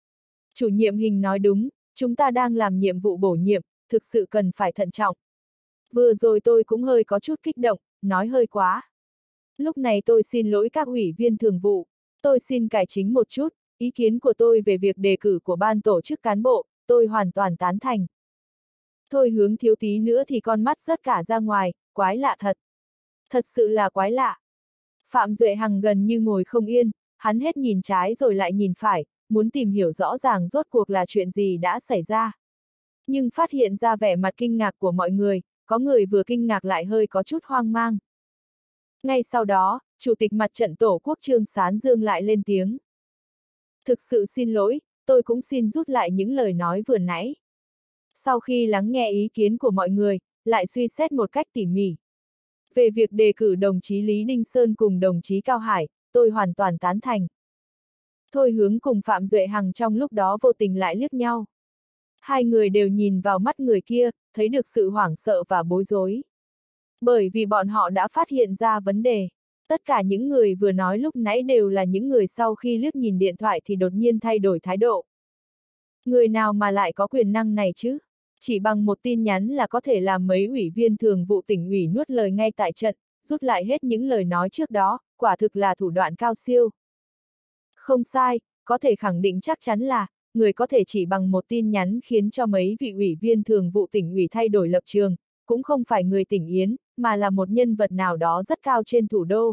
Chủ nhiệm Hình nói đúng, chúng ta đang làm nhiệm vụ bổ nhiệm, thực sự cần phải thận trọng. Vừa rồi tôi cũng hơi có chút kích động, nói hơi quá. Lúc này tôi xin lỗi các ủy viên thường vụ, tôi xin cải chính một chút, ý kiến của tôi về việc đề cử của ban tổ chức cán bộ, tôi hoàn toàn tán thành. Thôi Hướng thiếu tí nữa thì con mắt rớt cả ra ngoài, quái lạ thật. Thật sự là quái lạ. Phạm Duệ Hằng gần như ngồi không yên, hắn hết nhìn trái rồi lại nhìn phải, muốn tìm hiểu rõ ràng rốt cuộc là chuyện gì đã xảy ra. Nhưng phát hiện ra vẻ mặt kinh ngạc của mọi người, có người vừa kinh ngạc lại hơi có chút hoang mang. Ngay sau đó, Chủ tịch Mặt trận Tổ quốc Trương Sán Dương lại lên tiếng. Thực sự xin lỗi, tôi cũng xin rút lại những lời nói vừa nãy. Sau khi lắng nghe ý kiến của mọi người, lại suy xét một cách tỉ mỉ. Về việc đề cử đồng chí Lý Đinh Sơn cùng đồng chí Cao Hải, tôi hoàn toàn tán thành. Thôi Hướng cùng Phạm Duệ Hằng trong lúc đó vô tình lại liếc nhau. Hai người đều nhìn vào mắt người kia, thấy được sự hoảng sợ và bối rối. Bởi vì bọn họ đã phát hiện ra vấn đề. Tất cả những người vừa nói lúc nãy đều là những người sau khi liếc nhìn điện thoại thì đột nhiên thay đổi thái độ. Người nào mà lại có quyền năng này chứ? Chỉ bằng một tin nhắn là có thể làm mấy ủy viên thường vụ tỉnh ủy nuốt lời ngay tại trận, rút lại hết những lời nói trước đó, quả thực là thủ đoạn cao siêu. Không sai, có thể khẳng định chắc chắn là, người có thể chỉ bằng một tin nhắn khiến cho mấy vị ủy viên thường vụ tỉnh ủy thay đổi lập trường, cũng không phải người tỉnh Yến, mà là một nhân vật nào đó rất cao trên thủ đô.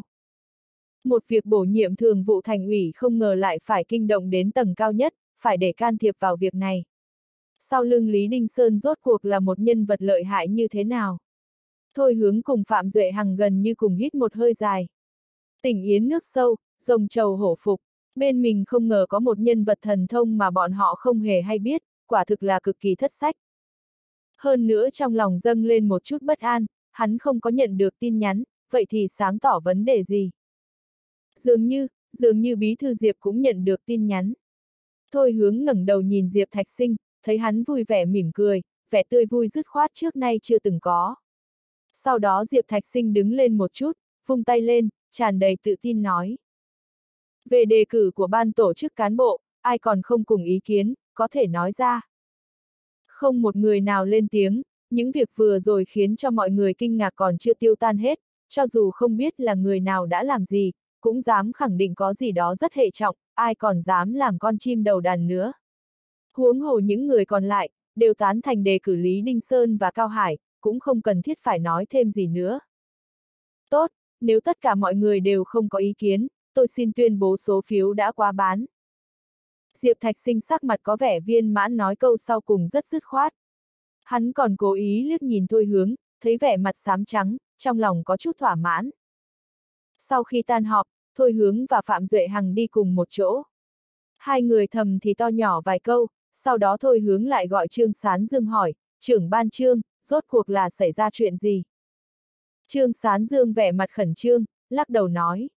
Một việc bổ nhiệm thường vụ thành ủy không ngờ lại phải kinh động đến tầng cao nhất, phải để can thiệp vào việc này. Sau lưng Lý Đinh Sơn rốt cuộc là một nhân vật lợi hại như thế nào? Thôi Hướng cùng Phạm Duệ Hằng gần như cùng hít một hơi dài. Tỉnh Yến nước sâu, rồng trầu hổ phục, bên mình không ngờ có một nhân vật thần thông mà bọn họ không hề hay biết, quả thực là cực kỳ thất sách. Hơn nữa trong lòng dâng lên một chút bất an, hắn không có nhận được tin nhắn, vậy thì sáng tỏ vấn đề gì? Dường như bí thư Diệp cũng nhận được tin nhắn. Thôi Hướng ngẩng đầu nhìn Diệp Thạch Sinh, thấy hắn vui vẻ mỉm cười, vẻ tươi vui dứt khoát trước nay chưa từng có. Sau đó Diệp Thạch Sinh đứng lên một chút, vung tay lên, tràn đầy tự tin nói. Về đề cử của ban tổ chức cán bộ, ai còn không cùng ý kiến, có thể nói ra. Không một người nào lên tiếng, những việc vừa rồi khiến cho mọi người kinh ngạc còn chưa tiêu tan hết, cho dù không biết là người nào đã làm gì, cũng dám khẳng định có gì đó rất hệ trọng, ai còn dám làm con chim đầu đàn nữa. Huống hồ những người còn lại, đều tán thành đề cử Lý Đinh Sơn và Cao Hải, cũng không cần thiết phải nói thêm gì nữa. Tốt, nếu tất cả mọi người đều không có ý kiến, tôi xin tuyên bố số phiếu đã qua bán. Diệp Thạch Sinh sắc mặt có vẻ viên mãn nói câu sau cùng rất dứt khoát. Hắn còn cố ý liếc nhìn Thôi Hướng, thấy vẻ mặt xám trắng, trong lòng có chút thỏa mãn. Sau khi tan họp, Thôi Hướng và Phạm Duệ Hằng đi cùng một chỗ. Hai người thầm thì to nhỏ vài câu, sau đó Thôi Hướng lại gọi Trương Sán Dương hỏi, trưởng ban Trương, rốt cuộc là xảy ra chuyện gì? Trương Sán Dương vẻ mặt khẩn trương, lắc đầu nói.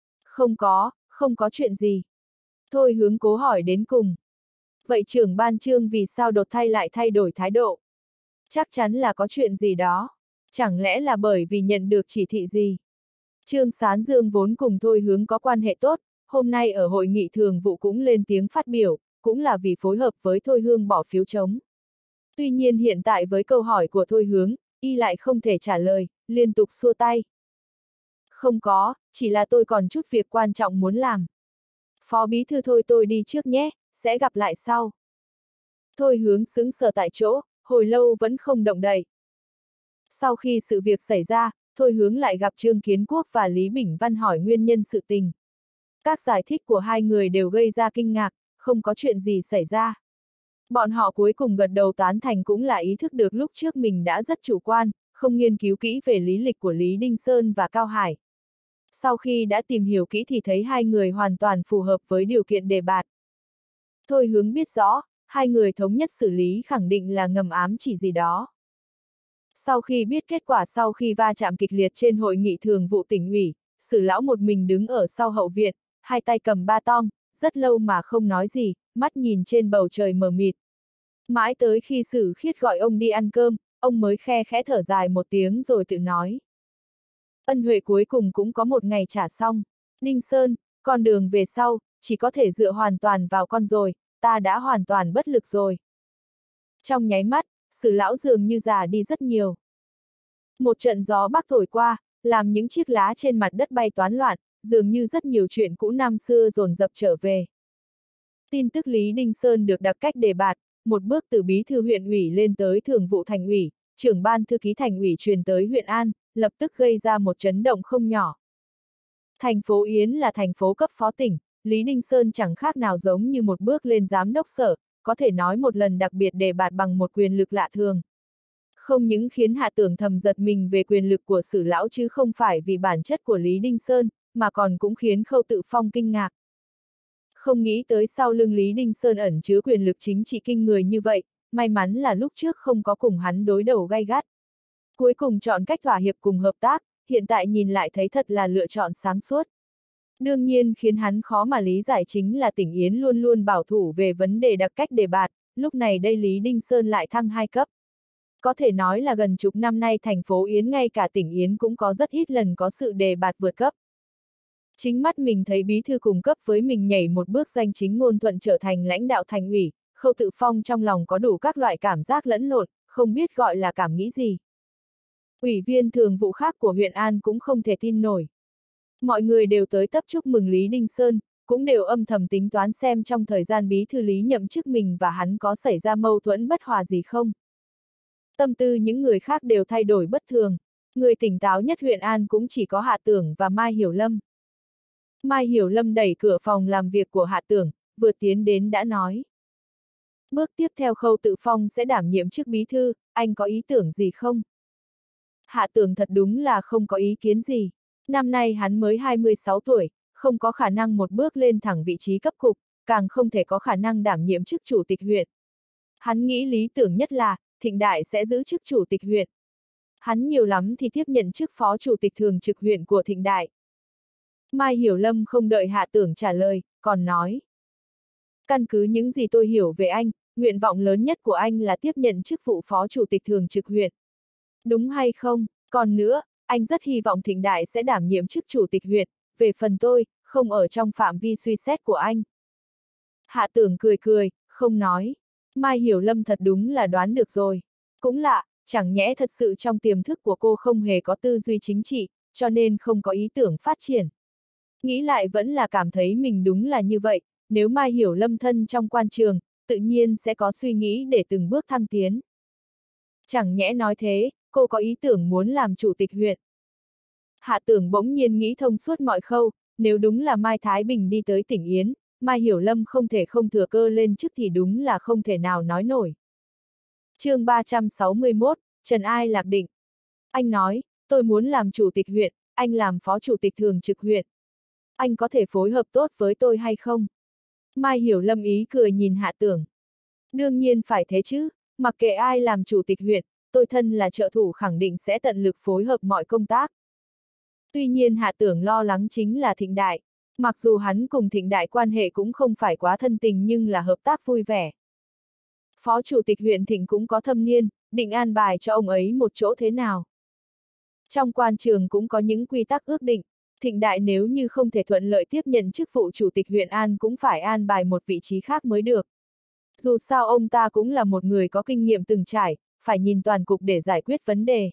Không có chuyện gì. Thôi Hướng cố hỏi đến cùng. Vậy trưởng ban Trương vì sao đột lại thay đổi thái độ? Chắc chắn là có chuyện gì đó. Chẳng lẽ là bởi vì nhận được chỉ thị gì? Trương Sán Dương vốn cùng Thôi Hướng có quan hệ tốt, hôm nay ở hội nghị thường vụ cũng lên tiếng phát biểu, cũng là vì phối hợp với Thôi Hướng bỏ phiếu chống. Tuy nhiên hiện tại với câu hỏi của Thôi Hướng, y lại không thể trả lời, liên tục xua tay. Không có, chỉ là tôi còn chút việc quan trọng muốn làm. Phó bí thư Thôi tôi đi trước nhé, sẽ gặp lại sau. Thôi Hướng sững sờ tại chỗ, hồi lâu vẫn không động đậy. Sau khi sự việc xảy ra, Thôi Hướng lại gặp Trương Kiến Quốc và Lý Bỉnh Văn hỏi nguyên nhân sự tình. Các giải thích của hai người đều gây ra kinh ngạc, không có chuyện gì xảy ra. Bọn họ cuối cùng gật đầu tán thành cũng là ý thức được lúc trước mình đã rất chủ quan, không nghiên cứu kỹ về lý lịch của Lý Đinh Sơn và Cao Hải. Sau khi đã tìm hiểu kỹ thì thấy hai người hoàn toàn phù hợp với điều kiện đề bạt. Thôi Hướng biết rõ, hai người thống nhất xử lý khẳng định là ngầm ám chỉ gì đó. Sau khi biết kết quả sau khi va chạm kịch liệt trên hội nghị thường vụ tỉnh ủy, Sử lão một mình đứng ở sau hậu viện, hai tay cầm ba tong, rất lâu mà không nói gì, mắt nhìn trên bầu trời mờ mịt. Mãi tới khi Sử Khiết gọi ông đi ăn cơm, ông mới khe khẽ thở dài một tiếng rồi tự nói. Ân huệ cuối cùng cũng có một ngày trả xong. Đinh Sơn, con đường về sau, chỉ có thể dựa hoàn toàn vào con rồi, ta đã hoàn toàn bất lực rồi. Trong nháy mắt, Sử lão dường như già đi rất nhiều. Một trận gió bắc thổi qua, làm những chiếc lá trên mặt đất bay toán loạn, dường như rất nhiều chuyện cũ năm xưa dồn dập trở về. Tin tức Lý Đinh Sơn được đặc cách đề bạt, một bước từ bí thư huyện ủy lên tới thường vụ thành ủy, trưởng ban thư ký thành ủy truyền tới huyện An, lập tức gây ra một chấn động không nhỏ. Thành phố Yến là thành phố cấp phó tỉnh, Lý Đinh Sơn chẳng khác nào giống như một bước lên giám đốc sở, có thể nói một lần đặc biệt đề bạt bằng một quyền lực lạ thường. Không những khiến Hạ Tưởng thầm giật mình về quyền lực của Sử lão chứ không phải vì bản chất của Lý Đinh Sơn, mà còn cũng khiến Khâu Tự Phong kinh ngạc. Không nghĩ tới sau lưng Lý Đinh Sơn ẩn chứa quyền lực chính trị kinh người như vậy, may mắn là lúc trước không có cùng hắn đối đầu gay gắt. Cuối cùng chọn cách thỏa hiệp cùng hợp tác, hiện tại nhìn lại thấy thật là lựa chọn sáng suốt. Đương nhiên khiến hắn khó mà lý giải chính là tỉnh Yến luôn luôn bảo thủ về vấn đề đặc cách đề bạt, lúc này đây Lý Đinh Sơn lại thăng 2 cấp. Có thể nói là gần chục năm nay thành phố Yến ngay cả tỉnh Yến cũng có rất ít lần có sự đề bạt vượt cấp. Chính mắt mình thấy bí thư cùng cấp với mình nhảy một bước danh chính ngôn thuận trở thành lãnh đạo thành ủy, Khâu Tự Phong trong lòng có đủ các loại cảm giác lẫn lộn, không biết gọi là cảm nghĩ gì. Ủy viên thường vụ khác của huyện An cũng không thể tin nổi. Mọi người đều tới tấp chúc mừng Lý Đinh Sơn, cũng đều âm thầm tính toán xem trong thời gian bí thư Lý nhậm chức mình và hắn có xảy ra mâu thuẫn bất hòa gì không. Tâm tư những người khác đều thay đổi bất thường. Người tỉnh táo nhất huyện An cũng chỉ có Hạ Tưởng và Mai Hiểu Lâm. Mai Hiểu Lâm đẩy cửa phòng làm việc của Hạ Tưởng, vừa tiến đến đã nói. Bước tiếp theo Khâu Tự Phong sẽ đảm nhiệm chức bí thư, anh có ý tưởng gì không? Hạ Tưởng thật đúng là không có ý kiến gì. Năm nay hắn mới 26 tuổi, không có khả năng một bước lên thẳng vị trí cấp cục, càng không thể có khả năng đảm nhiệm chức chủ tịch huyện. Hắn nghĩ lý tưởng nhất là, Thịnh Đại sẽ giữ chức chủ tịch huyện. Hắn nhiều lắm thì tiếp nhận chức phó chủ tịch thường trực huyện của Thịnh Đại. Mai Hiểu Lâm không đợi Hạ Tưởng trả lời, còn nói. Căn cứ những gì tôi hiểu về anh, nguyện vọng lớn nhất của anh là tiếp nhận chức vụ phó chủ tịch thường trực huyện. Đúng hay không? Còn nữa, anh rất hy vọng Thịnh Đại sẽ đảm nhiệm chức chủ tịch huyện, về phần tôi, không ở trong phạm vi suy xét của anh. Hạ Tưởng cười cười, không nói. Mai Hiểu Lâm thật đúng là đoán được rồi. Cũng lạ, chẳng nhẽ thật sự trong tiềm thức của cô không hề có tư duy chính trị, cho nên không có ý tưởng phát triển. Nghĩ lại vẫn là cảm thấy mình đúng là như vậy, nếu Mai Hiểu Lâm thân trong quan trường, tự nhiên sẽ có suy nghĩ để từng bước thăng tiến. Chẳng nhẽ nói thế, cô có ý tưởng muốn làm chủ tịch huyện. Hạ Tưởng bỗng nhiên nghĩ thông suốt mọi khâu, nếu đúng là Mai Thái Bình đi tới tỉnh Yến, Mai Hiểu Lâm không thể không thừa cơ lên chức thì đúng là không thể nào nói nổi. Chương 361, Trần Ai Lạc Định. Anh nói, tôi muốn làm chủ tịch huyện, anh làm phó chủ tịch thường trực huyện. Anh có thể phối hợp tốt với tôi hay không? Mai Hiểu Lâm ý cười nhìn Hạ Tưởng. Đương nhiên phải thế chứ, mặc kệ ai làm chủ tịch huyện, tôi thân là trợ thủ khẳng định sẽ tận lực phối hợp mọi công tác. Tuy nhiên Hạ Tưởng lo lắng chính là Thịnh Đại. Mặc dù hắn cùng Thịnh Đại quan hệ cũng không phải quá thân tình nhưng là hợp tác vui vẻ. Phó chủ tịch huyện Thịnh cũng có thâm niên, định an bài cho ông ấy một chỗ thế nào. Trong quan trường cũng có những quy tắc ước định, Thịnh Đại nếu như không thể thuận lợi tiếp nhận chức vụ chủ tịch huyện An cũng phải an bài một vị trí khác mới được. Dù sao ông ta cũng là một người có kinh nghiệm từng trải, phải nhìn toàn cục để giải quyết vấn đề.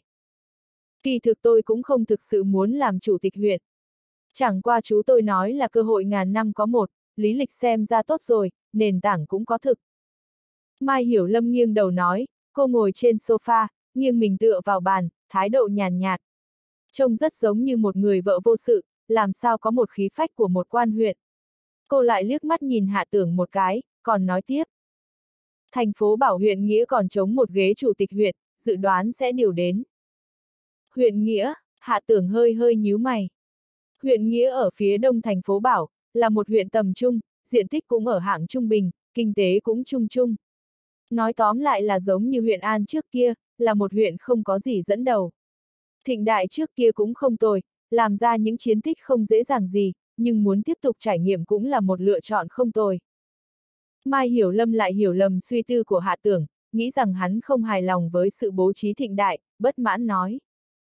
Kỳ thực tôi cũng không thực sự muốn làm chủ tịch huyện. Chẳng qua chú tôi nói là cơ hội ngàn năm có một, lý lịch xem ra tốt rồi, nền tảng cũng có thực. Mai Hiểu Lâm nghiêng đầu nói, cô ngồi trên sofa, nghiêng mình tựa vào bàn, thái độ nhàn nhạt. Trông rất giống như một người vợ vô sự, làm sao có một khí phách của một quan huyện. Cô lại liếc mắt nhìn Hạ Tưởng một cái, còn nói tiếp. Thành phố bảo huyện Nghĩa còn trống một ghế chủ tịch huyện, dự đoán sẽ điều đến. Huyện Nghĩa, Hạ Tưởng hơi hơi nhíu mày. Huyện Nghĩa ở phía đông thành phố Bảo, là một huyện tầm trung, diện tích cũng ở hạng trung bình, kinh tế cũng trung trung. Nói tóm lại là giống như huyện An trước kia, là một huyện không có gì dẫn đầu. Thịnh Đại trước kia cũng không tồi, làm ra những chiến tích không dễ dàng gì, nhưng muốn tiếp tục trải nghiệm cũng là một lựa chọn không tồi. Mai Hiểu Lâm lại hiểu lầm suy tư của Hạ Tưởng, nghĩ rằng hắn không hài lòng với sự bố trí Thịnh Đại, bất mãn nói.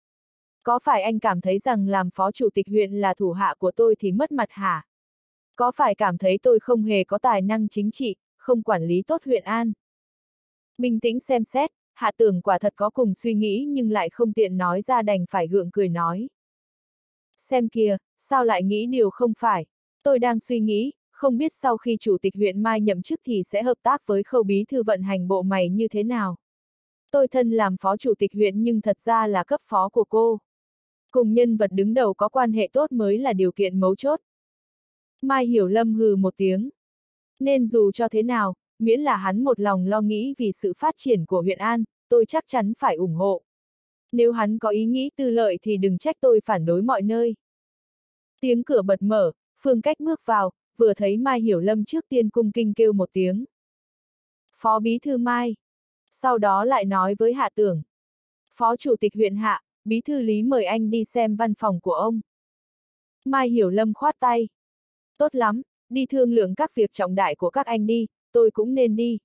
Có phải anh cảm thấy rằng làm phó chủ tịch huyện là thủ hạ của tôi thì mất mặt hả? Có phải cảm thấy tôi không hề có tài năng chính trị, không quản lý tốt huyện An? Bình tĩnh xem xét, Hạ Tưởng quả thật có cùng suy nghĩ nhưng lại không tiện nói ra đành phải gượng cười nói. Xem kìa, sao lại nghĩ điều không phải? Tôi đang suy nghĩ, không biết sau khi chủ tịch huyện Mai nhậm chức thì sẽ hợp tác với Khâu bí thư vận hành bộ mày như thế nào? Tôi thân làm phó chủ tịch huyện nhưng thật ra là cấp phó của cô. Cùng nhân vật đứng đầu có quan hệ tốt mới là điều kiện mấu chốt. Mai Hiểu Lâm hừ một tiếng. Nên dù cho thế nào, miễn là hắn một lòng lo nghĩ vì sự phát triển của huyện An, tôi chắc chắn phải ủng hộ. Nếu hắn có ý nghĩ tư lợi thì đừng trách tôi phản đối mọi nơi. Tiếng cửa bật mở, Phương Cách bước vào, vừa thấy Mai Hiểu Lâm trước tiên cung kinh kêu một tiếng. Phó bí thư Mai. Sau đó lại nói với Hạ Tưởng. Phó chủ tịch huyện Hạ, bí thư Lý mời anh đi xem văn phòng của ông. Mai Hiểu Lâm khoát tay. Tốt lắm, đi thương lượng các việc trọng đại của các anh đi, tôi cũng nên đi.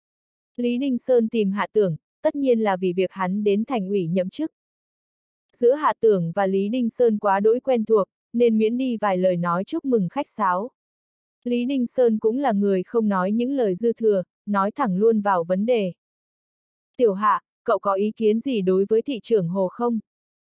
Lý Đinh Sơn tìm Hạ Tưởng, tất nhiên là vì việc hắn đến thành ủy nhậm chức. Giữa Hạ Tưởng và Lý Đinh Sơn quá đỗi quen thuộc, nên miễn đi vài lời nói chúc mừng khách sáo. Lý Đinh Sơn cũng là người không nói những lời dư thừa, nói thẳng luôn vào vấn đề. Tiểu Hạ, cậu có ý kiến gì đối với thị trưởng Hồ không?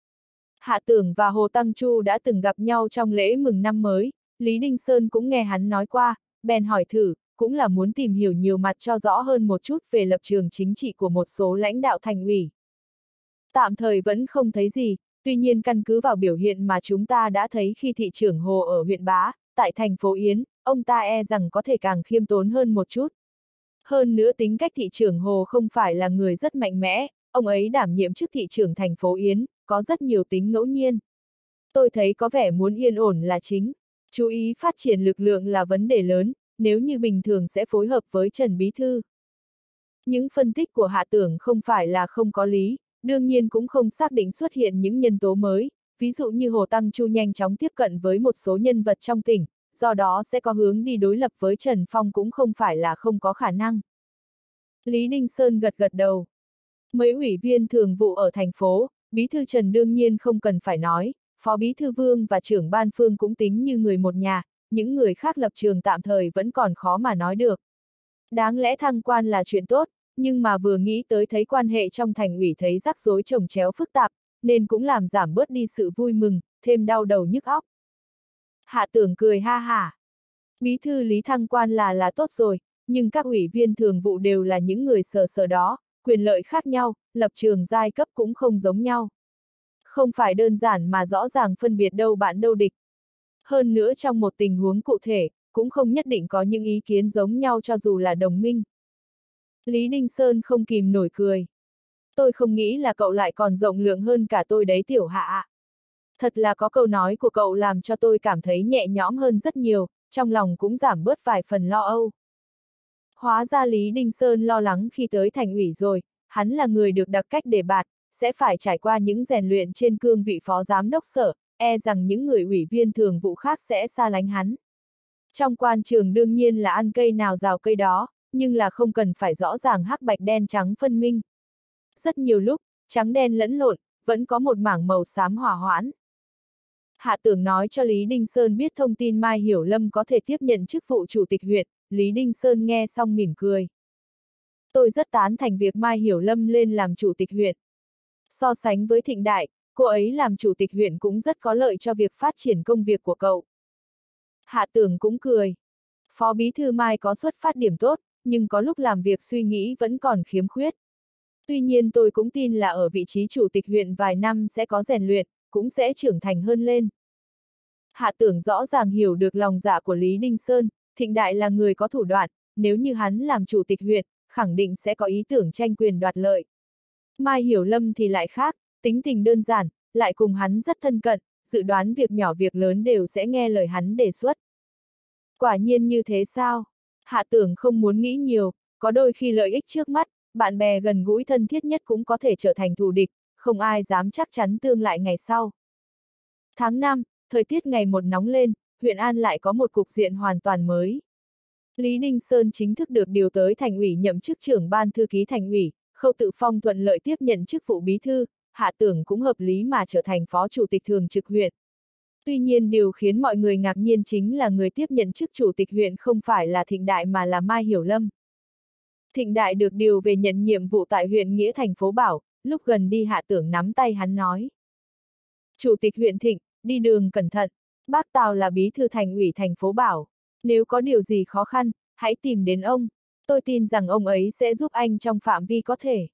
Hạ Tưởng và Hồ Tăng Chu đã từng gặp nhau trong lễ mừng năm mới, Lý Đinh Sơn cũng nghe hắn nói qua, bèn hỏi thử, cũng là muốn tìm hiểu nhiều mặt cho rõ hơn một chút về lập trường chính trị của một số lãnh đạo thành ủy. Tạm thời vẫn không thấy gì, tuy nhiên căn cứ vào biểu hiện mà chúng ta đã thấy khi thị trưởng Hồ ở huyện Bá, tại thành phố Yến, ông ta e rằng có thể càng khiêm tốn hơn một chút. Hơn nữa tính cách thị trưởng Hồ không phải là người rất mạnh mẽ, ông ấy đảm nhiệm chức thị trưởng thành phố Yến, có rất nhiều tính ngẫu nhiên. Tôi thấy có vẻ muốn yên ổn là chính, chú ý phát triển lực lượng là vấn đề lớn, nếu như bình thường sẽ phối hợp với Trần Bí Thư. Những phân tích của Hạ Tưởng không phải là không có lý, đương nhiên cũng không xác định xuất hiện những nhân tố mới, ví dụ như Hồ Tăng Chu nhanh chóng tiếp cận với một số nhân vật trong tỉnh, do đó sẽ có hướng đi đối lập với Trần Phong cũng không phải là không có khả năng. Lý Đinh Sơn gật gật đầu. Mấy ủy viên thường vụ ở thành phố, Bí thư Trần đương nhiên không cần phải nói, Phó Bí thư Vương và trưởng ban Phương cũng tính như người một nhà, những người khác lập trường tạm thời vẫn còn khó mà nói được. Đáng lẽ thăng quan là chuyện tốt, nhưng mà vừa nghĩ tới thấy quan hệ trong thành ủy thấy rắc rối chồng chéo phức tạp, nên cũng làm giảm bớt đi sự vui mừng, thêm đau đầu nhức óc. Hạ Tưởng cười ha hả. Bí thư Lý thăng quan là tốt rồi, nhưng các ủy viên thường vụ đều là những người sờ đó, quyền lợi khác nhau, lập trường giai cấp cũng không giống nhau. Không phải đơn giản mà rõ ràng phân biệt đâu bạn đâu địch. Hơn nữa trong một tình huống cụ thể, cũng không nhất định có những ý kiến giống nhau cho dù là đồng minh. Lý Đinh Sơn không kìm nổi cười. Tôi không nghĩ là cậu lại còn rộng lượng hơn cả tôi đấy Tiểu Hạ ạ. Thật là có câu nói của cậu làm cho tôi cảm thấy nhẹ nhõm hơn rất nhiều, trong lòng cũng giảm bớt vài phần lo âu. Hóa ra Lý Đinh Sơn lo lắng khi tới thành ủy rồi, hắn là người được đặc cách đề bạt, sẽ phải trải qua những rèn luyện trên cương vị phó giám đốc sở, e rằng những người ủy viên thường vụ khác sẽ xa lánh hắn. Trong quan trường đương nhiên là ăn cây nào rào cây đó, nhưng là không cần phải rõ ràng hắc bạch đen trắng phân minh. Rất nhiều lúc, trắng đen lẫn lộn, vẫn có một mảng màu xám hỏa hoãn. Hạ Tưởng nói cho Lý Đinh Sơn biết thông tin Mai Hiểu Lâm có thể tiếp nhận chức vụ chủ tịch huyện, Lý Đinh Sơn nghe xong mỉm cười. Tôi rất tán thành việc Mai Hiểu Lâm lên làm chủ tịch huyện. So sánh với Thịnh Đại, cô ấy làm chủ tịch huyện cũng rất có lợi cho việc phát triển công việc của cậu. Hạ Tưởng cũng cười. Phó bí thư Mai có xuất phát điểm tốt, nhưng có lúc làm việc suy nghĩ vẫn còn khiếm khuyết. Tuy nhiên tôi cũng tin là ở vị trí chủ tịch huyện vài năm sẽ có rèn luyện, cũng sẽ trưởng thành hơn lên. Hạ Tưởng rõ ràng hiểu được lòng dạ của Lý Đinh Sơn, Thịnh Đại là người có thủ đoạn, nếu như hắn làm chủ tịch huyện, khẳng định sẽ có ý tưởng tranh quyền đoạt lợi. Mai Hiểu Lâm thì lại khác, tính tình đơn giản, lại cùng hắn rất thân cận, dự đoán việc nhỏ việc lớn đều sẽ nghe lời hắn đề xuất. Quả nhiên như thế sao? Hạ Tưởng không muốn nghĩ nhiều, có đôi khi lợi ích trước mắt, bạn bè gần gũi thân thiết nhất cũng có thể trở thành thù địch, không ai dám chắc chắn tương lại ngày sau. Tháng 5, thời tiết ngày một nóng lên, huyện An lại có một cục diện hoàn toàn mới. Lý Đinh Sơn chính thức được điều tới thành ủy nhậm chức trưởng ban thư ký thành ủy, Khâu Tự Phong thuận lợi tiếp nhận chức vụ bí thư, Hạ Tưởng cũng hợp lý mà trở thành phó chủ tịch thường trực huyện. Tuy nhiên điều khiến mọi người ngạc nhiên chính là người tiếp nhận chức chủ tịch huyện không phải là Thịnh Đại mà là Mai Hiểu Lâm. Thịnh Đại được điều về nhận nhiệm vụ tại huyện Nghĩa thành phố Bảo, lúc gần đi Hạ Tưởng nắm tay hắn nói. Chủ tịch huyện Thịnh, đi đường cẩn thận, bác Tào là bí thư thành ủy thành phố Bảo. Nếu có điều gì khó khăn, hãy tìm đến ông. Tôi tin rằng ông ấy sẽ giúp anh trong phạm vi có thể.